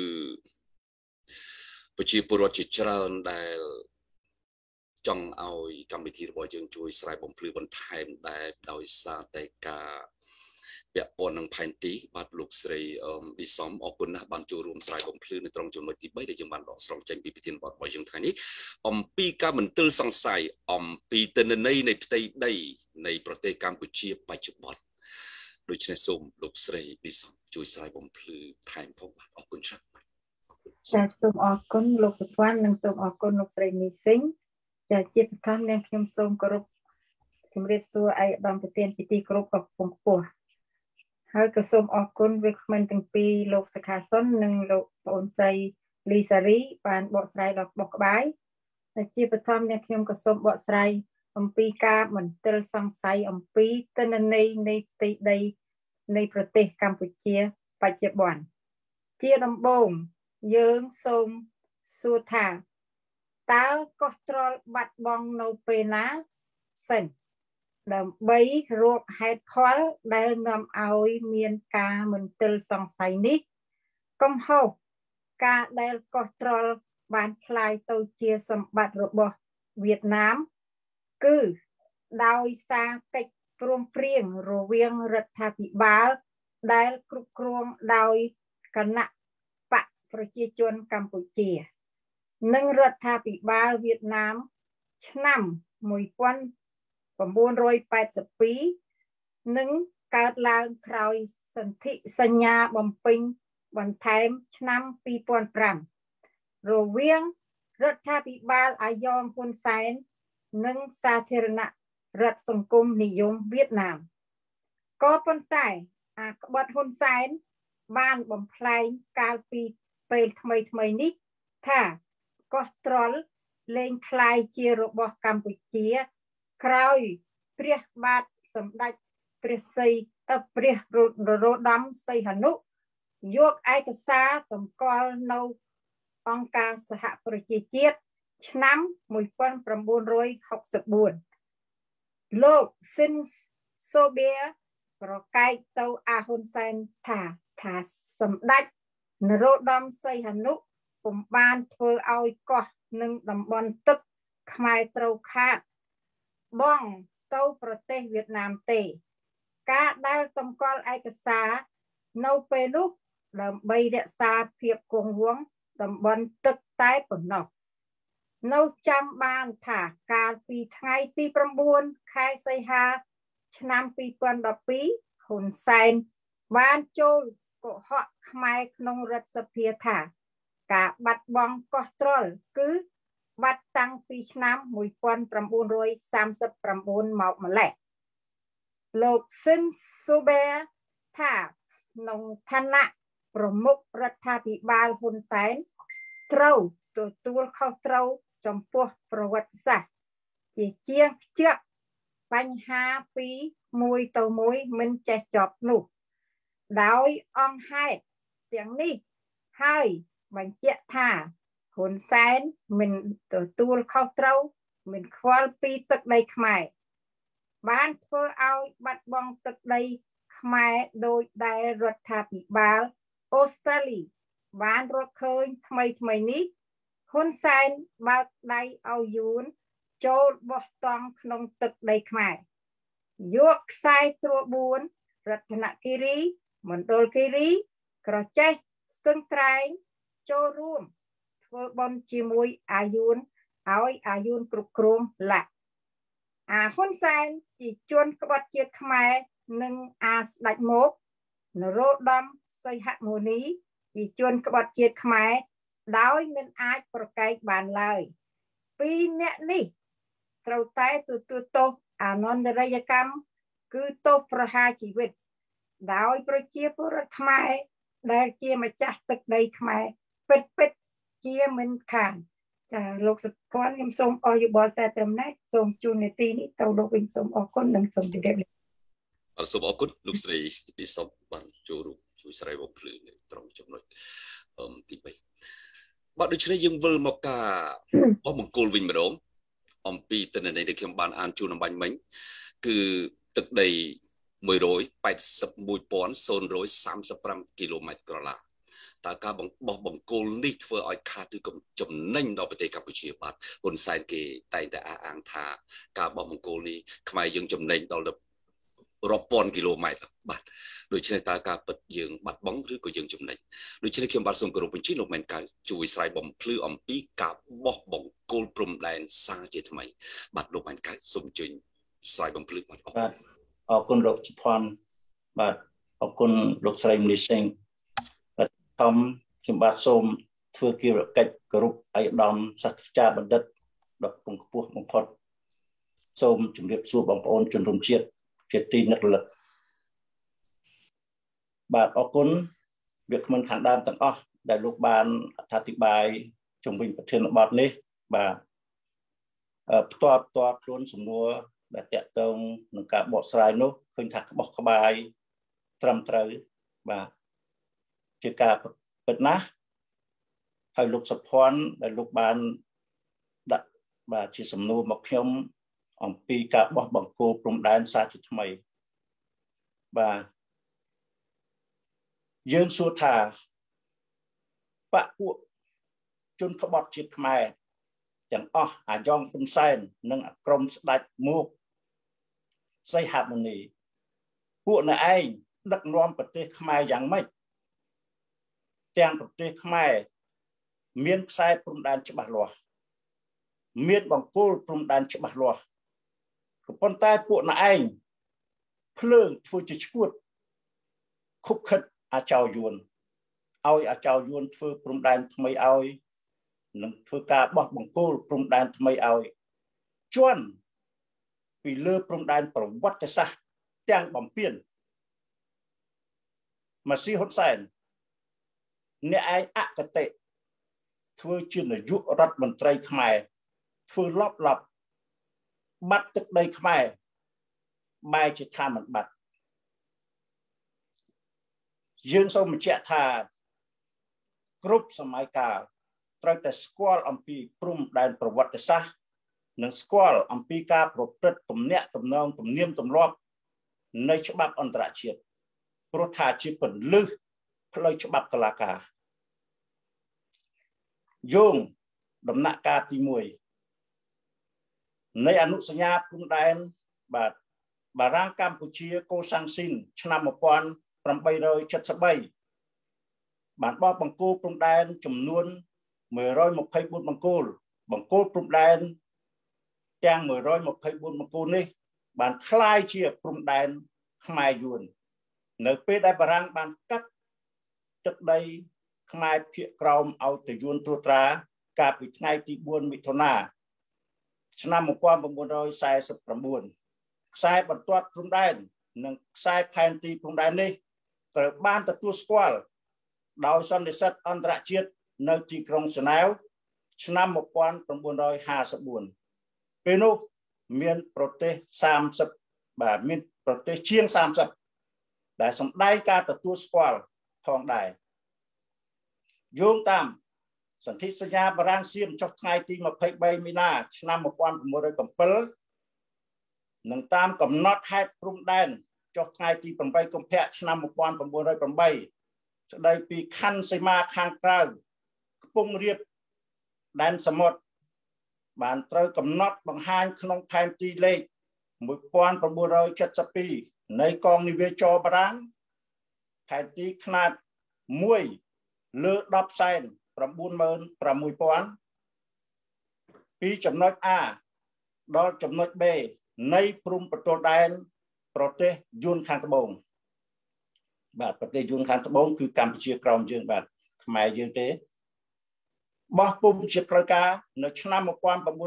ប្រជាពលរដ្ឋជាច្រើនដែលចង់ឲ្យកម្មវិធីរបស់យើងជួយស្រ័យបំភ្លឺបន្ថែមដែរដោយសារតែការពាក់ព័ន្ធនឹងផែនទីបាទលោកស្រីអឺឌីសំអរគុណណាស់បានចូលរួមស្រ័យបំភ្លឺនៅត្រង់ចំណុចទី3ដែលយើងបានដកស្រង់ចេញពីប្រធានបទរបស់យើងថ្ងៃនេះអំពីការមន្ទិលសង្ស័យអំពីទិន្នន័យនៃផ្ទៃដីនៃប្រទេសកម្ពុជាបច្ចុប្បន្នដូច្នេះសូមលោកស្រីឌីសំជួយស្រ័យបំភ្លឺថែមផងបាទអរគុណច្រើនចាសូមអរគុណលោកសុភ័ណ្ឌនិងសូមអរគុណលោកស្រីមីស៊ីងចាជាប្រធាននាងខ្ញុំសូមគោរពជម្រាបសួរឯកឧត្តមប្រធានជាទីគោរពកំពង់ខ្ពស់ហើយក៏សូមអរគុណវាគ្មិនទាំងពីរលោកសខាសុននិងលោកប្អូនស្រីលីសារីបានបកស្រាយដល់បោះក្បាយតែជាប្រធាននាងខ្ញុំក៏សូមបកស្រាយអំពីការមន្ទិលសង្ស័យអំពីទិន្នន័យនៃផ្ទៃដីនៃប្រទេសកម្ពុជាបច្ចុប្បន្នជាដំបូងយើងសូមសួរថាតើកោះត្រល់បាត់បង់នៅពេលណាសិនដើម្បីរកហេតុផលដែលនាំឲ្យមានការមន្ទិលសង្ស័យនេះកំហុសការដែលកោះត្រល់បានคล้ายទៅជាសម្បត្តិរបស់វៀតណាមគឺដោយសារកិច្ចព្រមព្រៀងរវាងរដ្ឋាភិបាលដែលគ្រប់គ្រងដោយគណៈបកប្រជាជនកម្ពុជានិងរដ្ឋាភិបាលវៀតណាមឆ្នាំmột nghìn chín trăm tám mươi haiនិងកើតឡើងក្រោយសន្ធិសញ្ញាបំពេញបន្ថែមឆ្នាំពីរពាន់ប្រាំរវាងរដ្ឋាភិបាលអាយ៉ងហ៊ុនសែននិងសាធារណរដ្ឋសង្គមនិយមវៀតណាមក៏ប៉ុន្តែអាក្បត់ហ៊ុនសែនបានបំផ្លែងកាលពីពេលថ្មីថ្មីនេះថាកោះត្រល់លែងคล้ายជារបស់កម្ពុជាក្រោយព្រះបាទសម្ដេចព្រះសីព្រះនរោត្តមសីហនុយកឯកសារតម្កល់នៅអង្គការសហប្រជាជាតិឆ្នាំmột nghìn chín trăm sáu mươi tưលោកស៊ិនសូបៀប្រកែកទៅអាហ៊ុនសែនថាថាសម្ដេចនរោត្តមសីហនុពុំបានធ្វើឲ្យកោះនឹងតំបន់ទឹកខ្មែរត្រូវខាតបងទៅប្រទេសវៀតណាមទេការដែលតម្កល់ឯកសារនៅពេលនោះដើម្បីរក្សាភាពគង់វង្សតំបន់ទឹកតែប៉ុណ្ណោះនៅចាំបានថាកាលពីថ្ងៃទី9ខែសីហាឆ្នាំពីរពាន់ដប់ពីរហ៊ុនសែនបានចូលកុហកខ្មែរក្នុងរដ្ឋសភាថាការបាត់បង់កោះត្រល់គឺបាត់តាំងពីឆ្នាំmột nghìn chín trăm ba mươi chínមកម្លេះលោកស៊ិនស៊ូបេថាក្នុងឋានៈប្រមុខរដ្ឋាភិបាលហ៊ុនសែនត្រូវទទួលខុសត្រូវចំពោះប្រវត្តិសាស្ត្រជាជាងខ្ជាប់បញ្ហាពីមួយទៅមួយមិនចេះចប់នោះដោយអង្គហេតុទាំងនេះហើយបញ្ជាក់ថាហ៊ុនសែនមិនទទួលខុសត្រូវមិនខ្វល់ពីទឹកដីខ្មែរបានធ្វើឲ្យបាត់បង់ទឹកដីខ្មែរដោយដែលរដ្ឋាភិបាលអូស្ត្រាលីបានរកឃើញថ្មីថ្មីនេះហ៊ុនសែនបើកដៃឲ្យយួនចូលបោះតង់ក្នុងទឹកដីខ្មែរយកខ្សែត្រួតបួនរតនគិរីមណ្ឌលគិរីក្រចេះស្ទឹងត្រែងចូលរួមធ្វើបន់ជាមួយអាយួនឲ្យអាយួនគ្រប់គ្រងឡាក់អាហ៊ុនសែនជាជនក្បត់ជាតិខ្មែរនិងអាស្ដេចមកនរោត្តមសីហមុនីជាជនក្បត់ជាតិខ្មែរដោយមិនអាចប្រកែកបានឡើយពីរអ្នកនេះត្រូវតែទទួលទោសអនន្តរយកម្មគឺទោសប្រហារជីវិតដោយប្រជាពលរដ្ឋខ្មែរដែលជាម្ចាស់ទឹកដីខ្មែរពិតពិតជាមិនខានចាលោកសុភ័ណ្ឌខ្ញុំសូមអរយោបល់តែត្រឹមនេះសូមជូននីតិនេះទៅលោកវិញសូមអរគុណនិងសូមជម្រាបលាអរសូមអរគុណលោកស្រីឌីសុបបានចូលរួមជួយស្រាយបំភ្លឺនៅត្រង់ចំណុចអឺទីបីបាទដូច្នេះយើងវិលមកការបោះបង្គោលវិញម្ដងអំពីទិន្នន័យដែលខ្ញុំបានអានជូនអំបញ្ញមិញគឺទឹកដីមួយរយแปดสิบเอ็ดพันศูนย์สามสิบห้าគីឡូម៉ែត្រក្រឡាតើការបោះបង្គោលនេះធ្វើឲ្យខាតឬក៏ចំណេញដល់ប្រទេសកម្ពុជាបាទហ៊ុនសែនគេតែងតែអះអាងថាការបោះបង្គោលនេះខ្មែរយើងចំណេញដល់រាប់ពាន់គីឡូម៉ែត្របាទដូច្នេះតើការពិតយើងបាត់បង់ឬក៏យើងចំណេញដូច្នេះខ្ញុំបាទសូមគោរពបញ្ជាលោកមែនកៅជួយស្រាយបំភ្លឺអំពីការបោះបង្គោលព្រំដែនសារជាថ្មីបាទលោកមែនកៅសូមជួយស្រាយបំភ្លឺបាទអរគុណអរគុណលោកសុភ័ណ្ឌបាទអរគុណលោកស្រីមនីសេងបាទធំខ្ញុំបាទសូមធ្វើគិរកិច្ចគោរពឯកឧត្តមសាស្ត្រាចារ្យបណ្ឌិតដ៏ពងខ្ពស់បំផុតសូមជម្រាបសួរបងប្អូនជនរួមជាតិជាទីនឹករលឹកបាទអរគុណវាគ្មិនខាងដើមទាំងអស់ដែលលោកបានអធិប្បាយជំវិញប្រធានបទនេះបាទផ្ទាល់ផ្ទាល់ខ្លួនសំណួរដែលតកតងនឹងការបកស្រាយនោះឃើញថាក្បោះក្បាយត្រឹមត្រូវបាទជាការពិតណាស់ហើយលោកសុភ័ណ្ឌដែលលោកបានដាក់បាទជាសំណួរមកខ្ញុំអំពីការបោះបង្គោលព្រំដែនសារជាថ្មីបាទយើងសួរថាបកពួកជនក្បត់ជាតិខ្មែរទាំងអស់អាយ៉ងហ៊ុនសែននិងអាក្រុមស្ដេចមកសីហមុនីពួកណែឯងដឹកនាំប្រទេសខ្មែរយ៉ាងម៉េចទាំងប្រទេសខ្មែរមានខ្សែព្រំដែនច្បាស់លាស់មានបង្គោលព្រំដែនច្បាស់លាស់ក៏ប៉ុន្តែពួកណែឯងភ្លើងធ្វើជាឈួតខុបខិតអាចោយួនឲ្យអាចោយួនធ្វើព្រំដែនថ្មីឲ្យនឹងធ្វើការបោះបង្គោលព្រំដែនថ្មីឲ្យជន់ពីលើព្រំដែនប្រវត្តិសាស្ត្រទាំងបំពេញម៉ាស៊ីហ៊ុនសែនអ្នកឯងអកតេធ្វើជានាយករដ្ឋមន្ត្រីខ្មែរធ្វើលបលបបាត់ទឹកដីខ្មែរបែរជាថាមិនបាត់យើងសូមបញ្ជាក់ថាគ្រប់សម័យកាលត្រូវតែស្គាល់អំពីព្រំដែនប្រវត្តិសាស្ត្រនិងស្គាល់អំពីការប្រព្រឹត្តទំនាក់ទំនងទំនៀមទម្លាប់នៃច្បាប់អន្តរជាតិព្រោះថាជាពន្លឺផ្លូវច្បាប់តុលាការយោងដំណាក់កាលទីមួយនៃអនុសញ្ញាព្រំដែនបាទបារាំងកម្ពុជាកូសាំងស៊ីនឆ្នាំmột nghìn tám trăm七十三បានបោះបង្គោលព្រំដែនចំនួនmột trăm hai mươi tưបង្គោលបង្គោលព្រំដែនទាំងmột trăm hai mươi tưបង្គោលនេះបានคล้ายជាព្រំដែនខ្មែរយួននៅពេលដែលបារាំងបានកាត់ទឹកដីខ្មែរភាគក្រោមឲ្យទៅយួនត្រួតត្រាកាលពីថ្ងៃទីbốnមិថុនាឆ្នាំmột nghìn chín trăm bốn mươi chínខ្សែបន្ទាត់ព្រំដែននិងខ្សែផែនទីព្រំដែននេះត្រូវបានទទួលស្គាល់ដោយសន្និសីទអន្តរជាតិនៅទីក្រុងហ្សឺណែវឆ្នាំmột nghìn chín trăm năm mươi tưពេលនោះមានប្រទេសសាមសិបបាទមានប្រទេសជាងសាមសិបដែលសម្ដែងការទទួលស្គាល់ផងដែរយោងតាមសន្ធិសញ្ញាបារាំងសៀមចុះថ្ងៃទីยี่สิบสามមីនាឆ្នាំmột nghìn chín trăm bảy mươi bảyនិងតាមកំណត់ហេតុព្រំដែនចុះថ្ងៃទីeightកុម្ភៈឆ្នាំmột nghìn chín trăm eightស្ដីពីខណ្ឌសីមាខាងក្រៅខ្ពង់រាបដែនសមុទ្របានត្រូវកំណត់បង្ហាញក្នុងផែនទីលេខmột nghìn chín trăm bảy mươi haiនៃកងនាវាចរបារាំងផែនទីខ្នាតoneលើtenសែនnineម៉ឺនsixពាន់ពីចំណុច A ដល់ចំណុច B នៃព្រំប្រទល់ដែនប្រទេសយួនខាងត្បូងបាទប្រទេសយួនខាងត្បូងគឺកម្ពុជាក្រោមយើងបាទខ្មែរយើងទេបោះពុំជាផ្លូវការនៅឆ្នាំmột nghìn chín trăm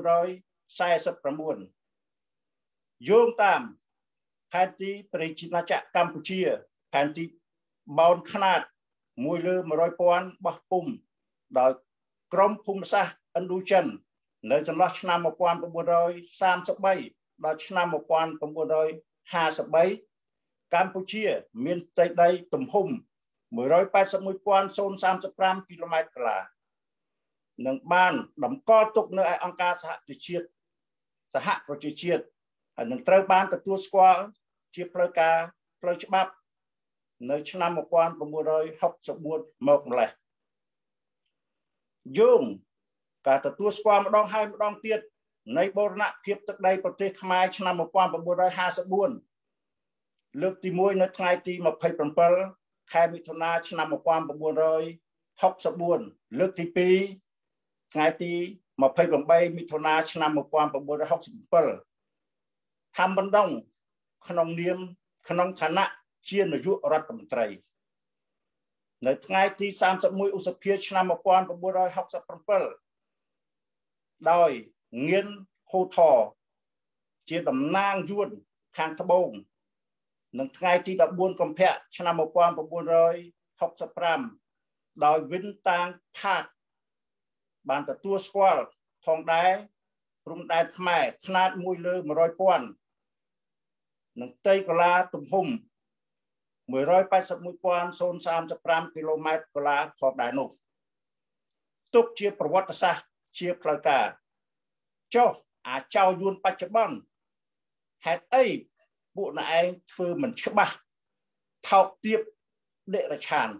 bốn mươi chínយោងតាមផែនទីប្រជាណាចក្រកម្ពុជាផែនទីបោនខ្នាតoneលើone hundredពាន់បោះពុំដោយក្រមភូមិសាស្ត្រឥណ្ឌូចិននៅចន្លោះឆ្នាំmột nghìn chín trăm thirty-threeដល់ឆ្នាំmột nghìn chín trăm fifty-threeកម្ពុជាមានផ្ទៃដីទំហំone hundred eighty-one thousand thirty-fiveគីឡូម៉ែត្រកន្លះនឹងបានតម្កល់ទុកនៅឯអង្គការសហប្រជាជាតិសហប្រជាជាតិហើយនឹងត្រូវបានទទួលស្គាល់ជាផ្លូវការផ្លូវច្បាប់នៅឆ្នាំmột nghìn chín trăm sixty-fourមកម្លេះយោងការទទួលស្គាល់ម្ដងហើយម្ដងទៀតនៃបូរណភាពទឹកដីប្រទេសខ្មែរឆ្នាំmột nghìn chín trăm fifty-fourលើកទីoneនៅថ្ងៃទីtwenty-sevenខែមិថុនាឆ្នាំmột nghìn chín trăm sixty-fourលើកទីtwoថ្ងៃទីtwenty-eightមិថុនាឆ្នាំmột nghìn chín trăm sixty-sevenខំបណ្ដងក្នុងនាមក្នុងឋានៈជានាយករដ្ឋមន្ត្រីនៅថ្ងៃទីthirty-oneឧសភាឆ្នាំmột nghìn chín trăm sixty-sevenដោយងៀនហូថជាតំណាងយួនខាងត្បូងនឹងថ្ងៃទីfourteenកុម្ភៈឆ្នាំmột nghìn chín trăm sixty-fiveដោយវិនតាងផាតបានទទួលស្គាល់ផងដែរព្រំដែនខ្មែរខ្នាតoneលើone hundredពាន់នឹងផ្ទៃកន្លាទំហំone hundred eighty-one thousand thirty-fiveគីឡូម៉ែត្រកន្លះផងដែរនោះទុកជាប្រវត្តិសាស្ត្រជាផ្លូវការចុះអាចៅយួនបច្ចុប្បន្នហេតុអីពួកអ្នកឯងធ្វើមិនច្បាស់ថោកទាបដេរឆាន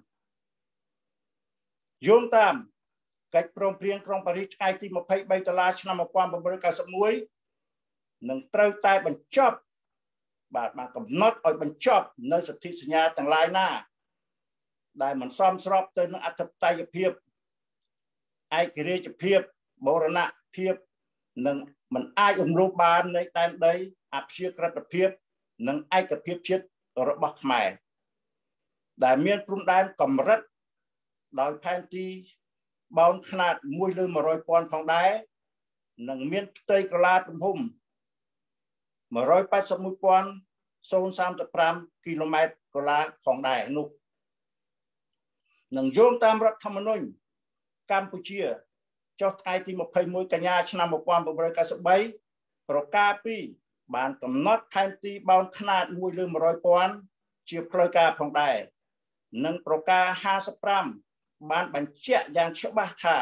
យោងតាមកិច្ចព្រមព្រៀងក្រុងប៉ារីសថ្ងៃទីtwenty-threeតុលាឆ្នាំmột nghìn chín trăm ninety-oneនឹងត្រូវតែបញ្ចប់បាទបានកំណត់ឲ្យបញ្ចប់នៅសន្ធិសញ្ញាទាំងឡាយណាដែលមិនសមស្របទៅនឹងអធិបតេយ្យភាពឯករាជ្យភាពបូរណភាពនិងមិនអាចរំលោភបាននៃដែនដីអព្យាក្រឹតភាពនិងឯកភាពជាតិរបស់ខ្មែរដែលមានព្រំដែនកម្រិតដោយផែនទីបោនខ្នាតoneលើone hundredពាន់ផងដែរនិងមានផ្ទៃកន្លាទំហំone hundred eighty-one thousand thirty-fiveគីឡូម៉ែត្រកន្លះផងដែរនោះនឹងយោងតាមរដ្ឋធម្មនុញ្ញកម្ពុជាចុះថ្ងៃទីtwenty-oneកញ្ញាឆ្នាំmột nghìn chín trăm ninety-threeប្រការពីរបានកំណត់ផែនទីបោនខ្នាតoneលើone hundredពាន់ជាផ្លូវការផងដែរនិងប្រការfifty-fiveបានបញ្ជាក់យ៉ាងច្បាស់ថា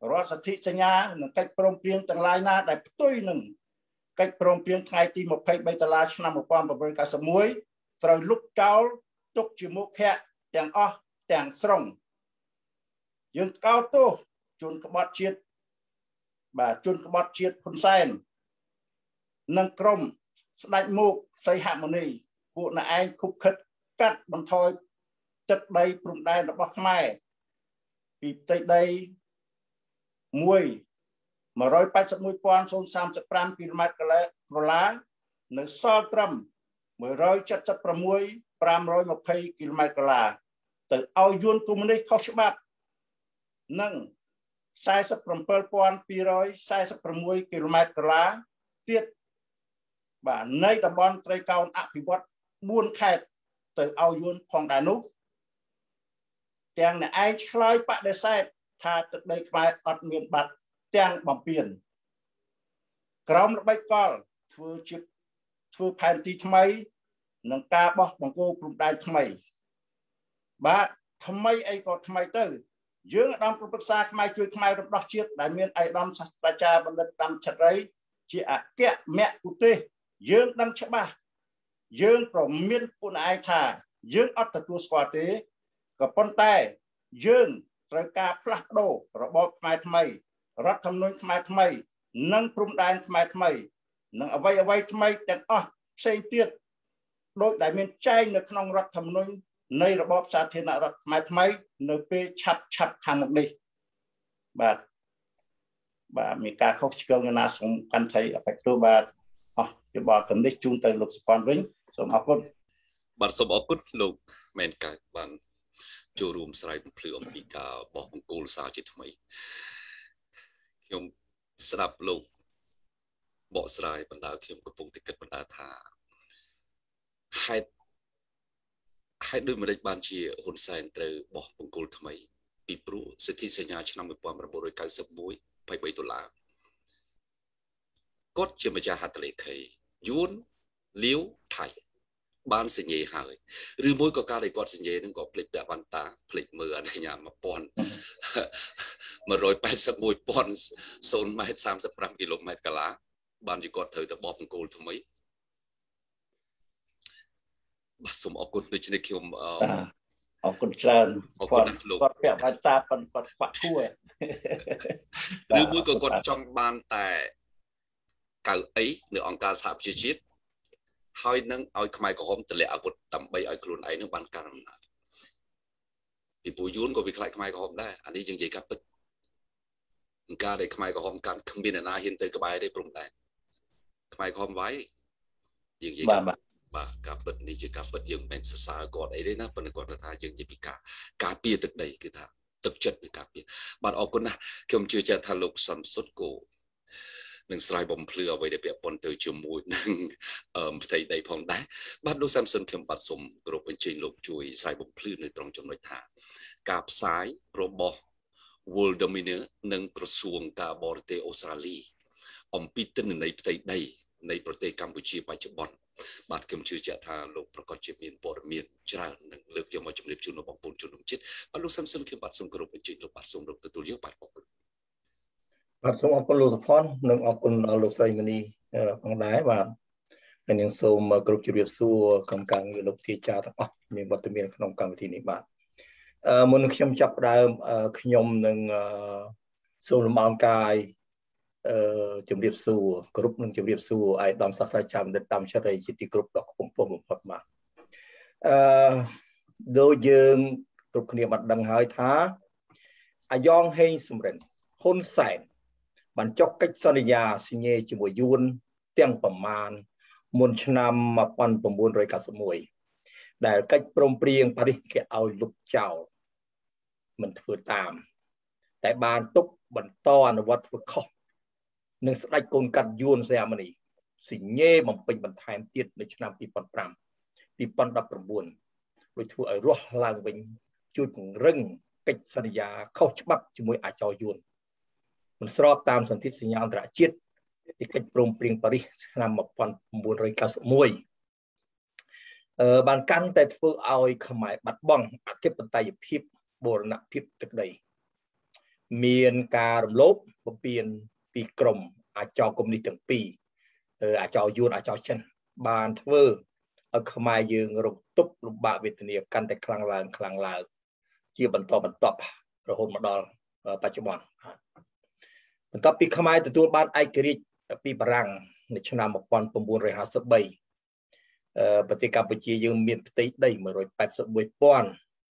រដ្ឋសន្ធិសញ្ញានិងកិច្ចព្រមព្រៀងទាំងឡាយណាដែលផ្ទុយនឹងកិច្ចព្រមព្រៀងថ្ងៃទីម្ភៃបីតុលាឆ្នាំmột nghìn chín trăm chín mươi mốtត្រូវលុបចោលទុកជាមុខៈទាំងអស់ទាំងស្រុងយើងកោតទោសជនក្បត់ជាតិបាទជនក្បត់ជាតិហ៊ុនសែននិងក្រុមស្ដេចមុខសីហមុនីពួកអ្នកឯងខុបខិតកាត់បន្ថយទឹកដីព្រំដែនរបស់ខ្មែរពីផ្ទៃដីមួយmột trăm tám mươi mốt nghìn không trăm ba mươi lămគីឡូម៉ែត្រក្រឡានៅសល់ត្រឹមmột trăm bảy mươi sáu nghìn năm trăm hai mươiគីឡូម៉ែត្រក្រឡាទៅឲ្យយួនកុម្មុយនីសខុសច្បាប់និង สี่สิบเจ็ดพันสองร้อยสี่สิบหกគីឡូម៉ែត្រក្រឡាទៀតបាទในតំបន់ត្រីកោណអភិវឌ្ឍbốnខេត្តទៅឲ្យយួនផងដែរនោះទាំងអ្នកឯងឆ្លើយបដិសេធថាទឹកដីខ្មែរអត់មានបាត់ទាំងបំពេញក្រមល្បិចកលធ្វើជាធ្វើផែនទីថ្មីនិងការបោះបង្គោលព្រំដែនថ្មីបាទថ្មីអីក៏ថ្មីទៅយើងឧត្តមប្រឹក្សាខ្មែរជួយខ្មែររំដោះជាតិដែលមានឯកឧត្តមសាស្ត្រាចារ្យបណ្ឌិតតាមឆត្រីជាអគ្គមគ្គុទេសយើងដឹងច្បាស់យើងក៏មានពុនឯងថាយើងអត់ទទួលស្គាល់ទេក៏ប៉ុន្តែយើងត្រូវការផ្លាស់ប្ដូររបបខ្មែរថ្មីរដ្ឋធម្មនុញ្ញខ្មែរថ្មីនិងព្រំដែនខ្មែរថ្មីនិងអ្វីអ្វីថ្មីទាំងអស់ផ្សេងទៀតដោយដែលមានចែងនៅក្នុងរដ្ឋធម្មនុញ្ញនៃរបបសាធារណរដ្ឋខ្មែរថ្មីនៅពេលឆាប់ឆាប់ខាងមុខនេះបាទបាទមានការខុសឆ្គងណាសូមកាន់ថៃអបិទទូបាទអស់ជាបទកំណេះជូនទៅលោកស្ពនវិញសូមអរគុណបាទសូមអរគុណលោកមែនកើតបានចូលរួមស្រាយបំភ្លឺអំពីការបោះបង្គោលសារជាថ្មីខ្ញុំស្ដាប់លោកបកស្រាយបណ្ដាខ្ញុំកំពុងតែគិតបណ្ដាថាហេតុហេតុដូចម្ដេចបានជាហ៊ុនសែនត្រូវបោះបង្គោលថ្មីពីព្រោះសិទ្ធិសញ្ញាឆ្នាំmột nghìn chín trăm chín mươi mốtភ័យបីដុល្លារគាត់ជាម្ចាស់ហត្ថលេខីយួនលាវថៃបានសញ្ញេហើយឬមួយក៏ការដែលគាត់សញ្ញេនឹងក៏ភ្លេចពាក់វ៉ាន់តាភ្លេចមើលអនុញ្ញាតmột nghìn một trăm tám mươi mốt nghìn khôngម៉ែត្រសាមសិបប្រាំគីឡូម៉ែត្រកាឡាបានជាគាត់ត្រូវទៅបោះបង្គោលថ្មីបាទសូមអរគុណដូច្នេះខ្ញុំអរគុណច្រើនអរគុណលោកគាត់ពាក់វ៉ាន់តាប៉ុនគាត់ខ្វាក់ឈួរឬមួយក៏គាត់ចង់បានតែកៅអីនៅអង្គការសហប្រជាជាតិហើយនឹងឲ្យខ្មែរក្រហមទម្លាក់អាវុធដើម្បីឲ្យខ្លួនឯងនឹងបានការអំណាចពីពូយួនក៏វាខ្លាចខ្មែរក្រហមដែរអានេះយើងនិយាយការពិតការដែលខ្មែរក្រហមកាន់គ្មានអ្នកណាហ៊ានទៅក្បែរទេព្រមដែរខ្មែរក្រហមវាយយើងនិយាយបាទបាទការពិតនេះជាការពិតយើងមិនមែនសរសើរគាត់អីទេណាប៉ុន្តែគាត់ថាយើងនិយាយពីការការពារទឹកដីគឺថាទឹកចិត្តពីការពារបាទអរគុណណាស់ខ្ញុំជឿជាក់ថាលោកសំសុតគោនឹងស្រាយបំភ្លឺអ្វីដែលពាក់ព័ន្ធទៅជាមួយនឹងផ្ទៃដីផងដែរបាទលោកសំសុនខ្ញុំបាទសូមគោរពអញ្ជើញលោកជួយស្រាយបំភ្លឺនៅត្រង់ចំណុចថាការផ្សាយរបស់ World Dominion និងក្រសួងការបរទេសអូស្ត្រាលីអំពីទិន្នន័យផ្ទៃដីនៃប្រទេសកម្ពុជាបច្ចុប្បន្នបាទខ្ញុំជឿជាក់ថាលោកប្រកាសជាមានព័ត៌មានច្រើននឹងលើកយកមកជម្រាបជូនដល់បងប្អូនជនរួមជាតិបាទលោកសំសុនខ្ញុំបាទសូមគោរពអញ្ជើញលោកបាទសូមរកទទួលយកបាទអរគុណបាទសូមអរគុណលោកសុផាន់និងអរគុណដល់លោកស្រីមនីផងដែរបាទហើយនឹងសូមគោរពជម្រាបសួរកម្មការងារលោកធាចាទាំងអស់មានវត្តមានក្នុងកម្មវិធីនេះបាទអឺមុននឹងខ្ញុំចាប់ផ្ដើមខ្ញុំនឹងសូមលំអរកាយអឺជម្រាបសួរគោរពនិងជម្រាបសួរឯកឧត្តមសាស្ត្រាចារ្យបណ្ឌិតតាមឆរិយជាទីគោរពដ៏ខ្ពង់ខ្ពស់បំផុតបាទអឺដូចយើងគ្រប់គ្នាបានដឹងហើយថាអាយ៉ងហេងសំរិនហ៊ុនសែនបានចុះកិច្ចសន្យាសញ្ញេជាមួយយួនទាំងប្រមាណមុនឆ្នាំmột nghìn chín trăm chín mươi mốtដែលកិច្ចព្រមព្រៀងប៉ារីសគេឲ្យលុបចោលមិនធ្វើតាមតែបានទុកបន្តអនុវត្តធ្វើខុសនឹងស្ដេចកូនកាត់យួនសីហមុនីសញ្ញេបំពេញបន្ថែមទៀតនៅឆ្នាំពីរពាន់ប្រាំ ពីរពាន់ដប់ប្រាំបួនដោយធ្វើឲ្យរស់ឡើងវិញជួយពង្រឹងកិច្ចសន្យាខុសច្បាប់ជាមួយអាចោយួនមិនស្របតាមសន្ធិសញ្ញាអន្តរជាតិទីកិច្ចព្រមព្រៀងប៉ារីសឆ្នាំmột nghìn chín trăm chín mươi mốtអឺបានកាន់តែធ្វើឲ្យខ្មែរបាត់បង់អធិបតេយ្យភាពបូរណភាពទឹកដីមានការរំលោភបំពានពីក្រមអាចោកុំនេះទាំងពីរអាចោយួនអាចោចិនបានធ្វើឲ្យខ្មែរយើងរងទុក្ខលំបាកវេទនាកាន់តែខ្លាំងឡើងខ្លាំងឡើងជាបន្តបន្ទាប់រហូតមកដល់បច្ចុប្បន្នបន្ទាប់ពីខ្មែរទទួលបានឯករាជ្យពីបារាំងនៅឆ្នាំmột nghìn chín trăm hai mươi baប្រទេសកម្ពុជាយើងមានផ្ទៃដីmột trăm tám mươi mốt nghìn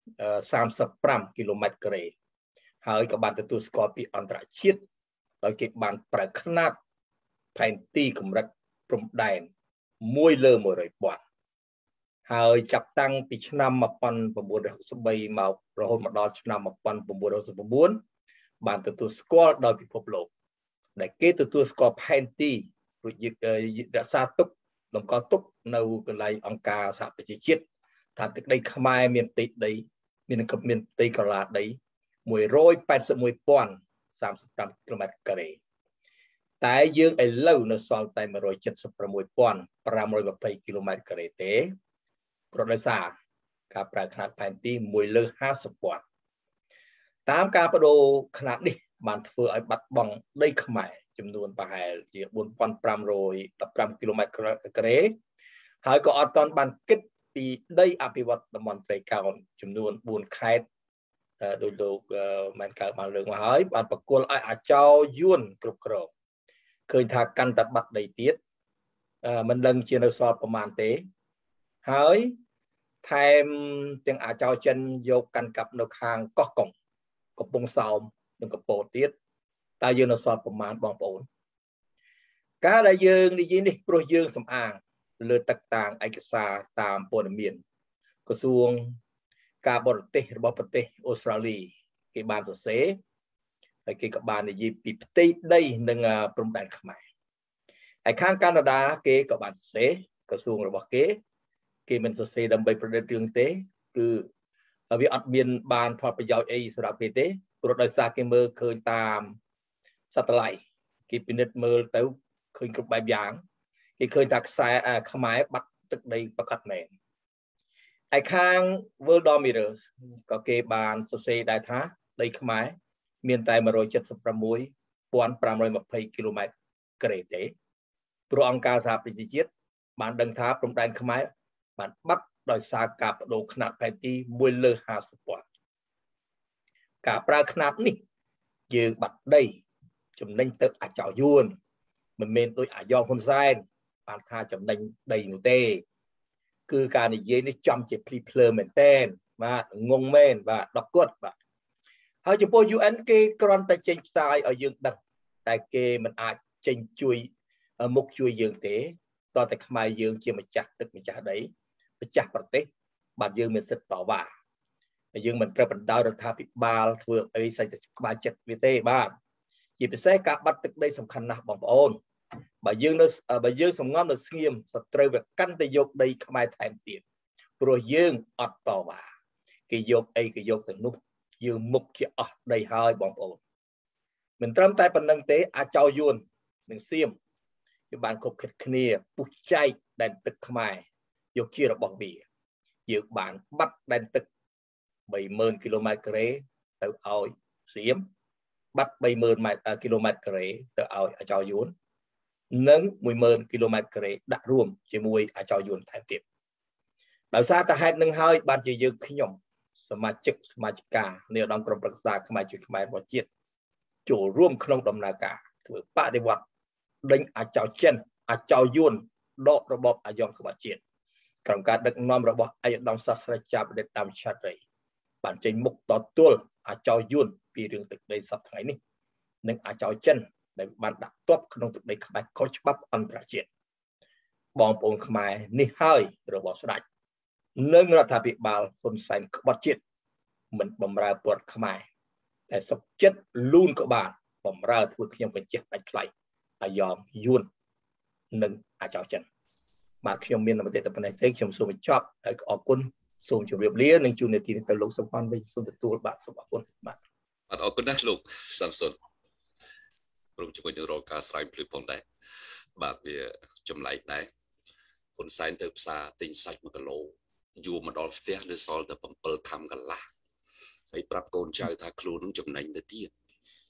ba mươi lămគីឡូម៉ែត្រការ៉េហើយក៏បានទទួលស្គាល់ពីអន្តរជាតិដោយគេបានប្រើຂະຫນາດផែនទីកម្រិតព្រំដែនមួយលើmột trămពាន់ហើយចាប់តាំងពីឆ្នាំmột nghìn chín trăm sáu mươi baមករហូតមកដល់ឆ្នាំmột nghìn chín trăm sáu mươi chínបានទទួលស្គាល់ដោយពិភពលោកដែលគេទទួលស្គាល់ផែនទីរក្សាទុកតម្កល់ទុកនៅកន្លែងអង្គការសហប្រជាជាតិថាទឹកដីខ្មែរមានផ្ទៃដីមានមានផ្ទៃកន្លាដីmột trăm tám mươi mốt nghìn ba mươi lămគីឡូម៉ែត្រការ៉េតែយើងឥឡូវនៅសល់តែmột trăm bảy mươi sáu nghìn năm trăm hai mươiគីឡូម៉ែត្រការ៉េទេប្រដោយសារការប្រើຂະຫນາດផែនទីមួយលើห้าสิบពាន់តាមការបដូរຂະຫນາດនេះបានធ្វើឲ្យបាត់បង់ដីខ្មែរចំនួនប្រហែលជាbốn nghìn năm trăm mười lămគីឡូម៉ែត្រការ៉េហើយក៏អត់ទាន់បានគិតពីដីអភិវឌ្ឍតំបន់ព្រៃកោណចំនួនbốnខេត្តដោយលោកមែនកើតបានលើកមកហើយបានប្រគល់ឲ្យអាចោយួនគ្រប់គ្រងឃើញថាកាន់តែបាត់ដីទៀតមិនដឹងជានៅសល់ប្រមាណទេហើយថែមទាំងអាចោចិនយកកាន់កាប់នៅខាងកោះកុងកំពង់សោមនិងកំពតទៀតតែយើងនៅសល់ប្រមាណបងប្អូនការដែលយើងនិយាយនេះព្រោះយើងសំអាងលើទឹកតាងឯកសារតាមព័ត៌មានក្រសួងការបរទេសរបស់ប្រទេសអូស្ត្រាលីគេបានសរសេរហើយគេក៏បាននិយាយពីផ្ទៃដីនិងព្រំដែនខ្មែរហើយខាងកាណាដាគេក៏បានសរសេរក្រសួងរបស់គេគេមិនសរសេរដើម្បីប្រឌិតរឿងទេគឺវាអត់មានបានផលប្រយោជន៍អីសម្រាប់គេទេព្រោះដោយសារគេមើលឃើញតាមsatellite គេពិនិត្យមើលទៅឃើញគ្រប់បែបយ៉ាងគេឃើញថាខ្សែខ្មែរបាត់ទឹកដីប្រកាសមែនហើយខាង Worldometer ក៏គេបានសរសេរដែរថាដីខ្មែរមានតែmột trăm bảy mươi sáu nghìn năm trăm hai mươiគីឡូម៉ែត្រការ៉េទេព្រោះអង្គការសហប្រជាជាតិបានដឹងថាព្រំដែនខ្មែរបានបាត់ដោយសារការបដូរຂະຫນາດផែនទីមួយលើห้าสิบពាន់ការប្រើຂະຫນាត់នេះយើងបាត់ដីចំណេញទៅអាចោយួនមិនមែនដូចអាយ៉ងហ៊ុនសែនបានថាចំណេញដីនោះទេគឺការនិយាយនេះចំជាភ្លីភ្លើមែនតែនបាទងងមែនបាទដកគាត់បាទហើយចំពោះ ยู เอ็น គេគ្រាន់តែចេញផ្សាយឲ្យយើងដឹងតែគេមិនអាចចេញជួយមុខជួយយើងទេតើតែខ្មែរយើងជាម្ចាស់ទឹកម្ចាស់ដីម្ចាស់ប្រទេសបាទយើងមានសិទ្ធិតវ៉ាហើយយើងមិនត្រូវបណ្ដោយរដ្ឋាភិបាលធ្វើអីសាច់តែក្បាលចិត្តវាទេបាទជាពិសេសការបាត់ទឹកដីសំខាន់ណាស់បងប្អូនបើយើងនៅបើយើងសំងំនៅស្ងៀមសត្រូវវាកាន់តែយកដីខ្មែរថែមទៀតព្រោះយើងអត់តវ៉ាគេយកអីគេយកទៅនោះយើងមុខជាអស់ដីហើយបងប្អូនមិនត្រឹមតែប៉ុណ្្នឹងទេអាចោយួននិងសៀមវាបានគប់ខិតគ្នាពុះចែកដែនទឹកខ្មែរយកជារបស់វាយើងបានបាត់ដែនទឹក三ម៉ឺនគីឡូម៉ែត្រការ៉េទៅឲ្យសៀមបាត់三ម៉ឺនគីឡូម៉ែត្រការ៉េទៅឲ្យអាចោយួននិងមួយម៉ឺនគីឡូម៉ែត្រការ៉េដាក់រួមជាមួយអាចោយួនថែមទៀតដោយសារតែហេតុនឹងហើយបានជាយើងខ្ញុំសមាជិកសមាជិកានៃឧត្តមក្រុមប្រឹក្សាខ្មែរជួយខ្មែររបស់ជាតិចូលរួមក្នុងដំណើរការធ្វើបដិវត្តដេញអាចោចិនអាចោយួនដករបបអាយ៉ងក្បត់ជាតិក្រុមការដឹកនាំរបស់ឯកឧត្តមសាស្ត្រាចារ្យបណ្ឌិតដាមឆាត់រីបានចេញមុខតទល់អាចោយួនពីរឿងទឹកដីសប្តាហ៍ថ្ងៃនេះនិងអាចោចិនដែលបានដាក់ទ័ពក្នុងទឹកដីក្បាច់ខុសច្បាប់អន្តរជាតិបងប្អូនខ្មែរនេះហើយរបស់ស្ដេចនិងរដ្ឋាភិបាលហ៊ុនសែនក្បត់ជាតិមិនបំរើពលរដ្ឋខ្មែរតែសុខចិត្តលូនក្បាលបំរើធ្វើខ្ញុំកញ្ចេះដាច់ថ្លៃអាយ៉ងយួននិងអាចោចិនបាទខ្ញុំមានមតិតែប៉ុណ្ណេះទេខ្ញុំសូមបញ្ចប់ហើយអរគុណសូមជម្រាបលានិងជូននាទីទៅលោកសុផាន់វិញសូមទទួលបាទសូមអរគុណបាទអរគុណណាស់លោកសំសុនព្រមជាមួយនឹងរកការស្រាវជ្រាវផងដែរបាទវាចម្លែកដែរហ៊ុនសែនទៅផ្សារទិញសាច់មួយគីឡូយួរមកដល់ផ្ទះនៅសល់តែbảyខាំកន្លះហើយប្រាប់កូនចៅថាខ្លួននឹងចំណេញទៅទៀត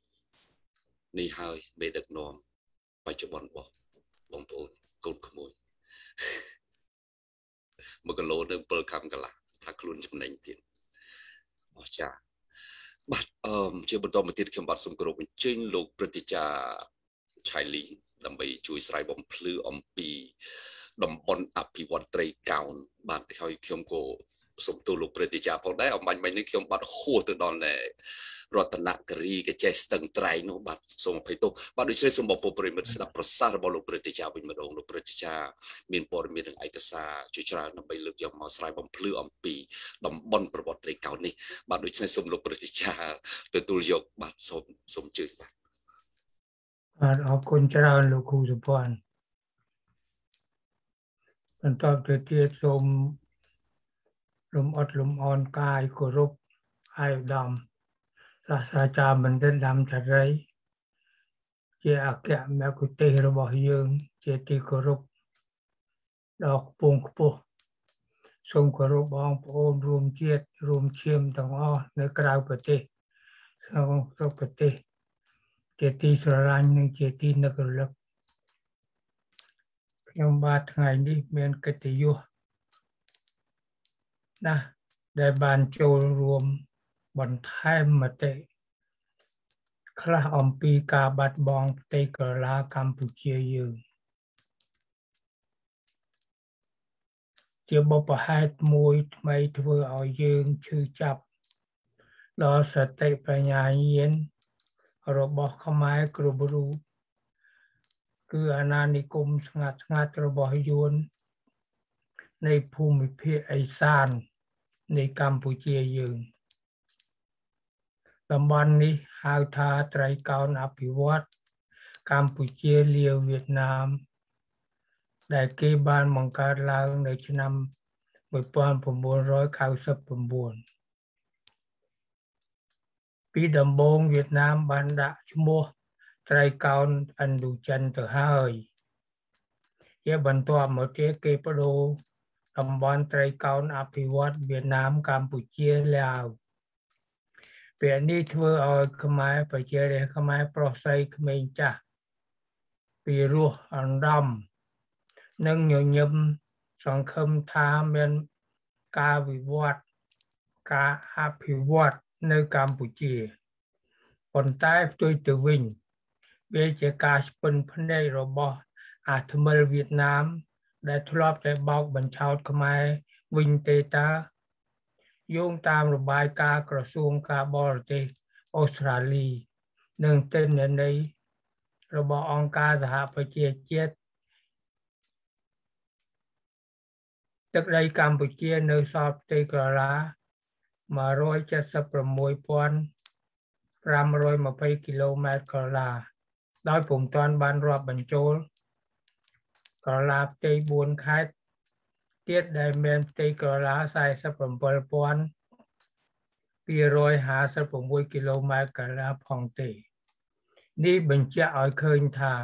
នេះហើយមេដឹកនាំបច្ចុប្បន្នរបស់បងប្អូនកូនក្មួយមួយគីឡូនៅbảyខំកន្លះថាខ្លួនចំណេញទៀតអស្ចារ្យបាទអឺជាបន្តមកទៀតខ្ញុំបាទសូមគោរពអញ្ជើញលោកព្រឹទ្ធាចារ្យឆៃលីដើម្បីជួយស្រាយបំភ្លឺអំពីតំបន់អភិវឌ្ឍត្រីកោណបាទហើយខ្ញុំក៏សូមទូលលោកព្រឹទ្ធាចារ្យផងដែរអំបញ្ញមិញនេះខ្ញុំបាទហួសទៅដល់រតនគិរីកចេះស្ទឹងត្រែងនោះបាទសូមអភ័យទោសបាទដូច្នេះសូមបងប្អូនប្រិយមិត្តស្ដាប់ប្រសាសន៍របស់លោកព្រឹទ្ធាចារ្យវិញម្ដងលោកព្រឹទ្ធាចារ្យមានព័ត៌មាននិងឯកសារជាច្រើនដើម្បីលើកយកមកស្រាយបំភ្លឺអំពីតំបន់ប្រវត្តិត្រីកោណនេះបាទដូច្នេះសូមលោកព្រឹទ្ធាចារ្យទទួលយកបាទសូមសូមជឿបាទបាទអរគុណច្រើនលោកគ្រូសុភ័ណ្ឌបន្តទៅទៀតសូមលំអត់លំអរកាយគោរពអាយឧត្តមសាស្ត្រាចារ្យបណ្ឌិតដាំចរីជាអគ្គមគ្គុទ្ទេសក៍របស់យើងជាទីគោរពដ៏ខ្ពង់ខ្ពស់សូមគោរពបងប្អូនរួមជាតិរួមឈាមទាំងអស់នៅក្រៅប្រទេសក្នុងស្រុកប្រទេសជាទីស្រឡាញ់និងជាទីនឹករលឹកខ្ញុំបាទថ្ងៃនេះមានកិត្តិយសណាស់ដែលបានចូលរួមបន្ថែមមតិខ្លះអំពីការបាត់បង់ផ្ទៃក្រឡាកម្ពុជាយើងជាបុព្វហេតុមួយថ្មីធ្វើឲ្យយើងឈឺចាប់ដល់សតិបញ្ញាញាណរបស់ខ្មែរគ្រប់រូបគឺអាណានិគមស្ងាត់ស្ងាត់របស់យួននៃភូមិភាគឦសាននៃកម្ពុជាយើងតំបន់នេះហៅថាត្រីកោណអភិវឌ្ឍកម្ពុជាលាវវៀតណាមដែលគេបានបង្កើតឡើងនៅឆ្នាំmột nghìn chín trăm chín mươi chínពីដំបូងវៀតណាមបានដាក់ឈ្មោះត្រីកោណឥណ្ឌូចិនទៅហើយជាបន្ទាប់មកទៀតគេបដូរតំបន់ត្រីកោណអភិវឌ្ឍវៀតណាមកម្ពុជាឡាវពេលនេះធ្វើឲ្យខ្មែរប្រជារាស្ត្រខ្មែរប្រុសស្រីក្មេងចាស់ពីរោះអណ្ដំនិងញញឹមសង្ឃឹមថាមានការវិវត្តការអភិវឌ្ឍនៅកម្ពុជាប៉ុន្តែផ្ទុយទៅវិញវាជាការស្ពិនភ្នែករបស់អាថ្មិលវៀតណាមដែលធ្លាប់តែបោកបញ្ឆោតខ្មែរវិញទេតាយោងតាមរបាយការណ៍ក្រសួងការបរទេសអូស្ត្រាលីនិងទិន្នន័យរបស់អង្គការសហប្រជាជាតិទឹកដីកម្ពុជានៅសល់ផ្ទៃក្រឡាmột trăm bảy mươi sáu nghìn năm trăm hai mươiគីឡូម៉ែត្រក្រឡាដោយពុំទាន់បានរាប់បញ្ចូលក្រឡាផ្ទៃbốnខេត្តទៀតដែលមានផ្ទៃក្រឡា四十七nghìn two hundred fifty-sixគីឡូម៉ែត្រក្រឡាផងទេនេះបញ្ជាក់ឲ្យឃើញថា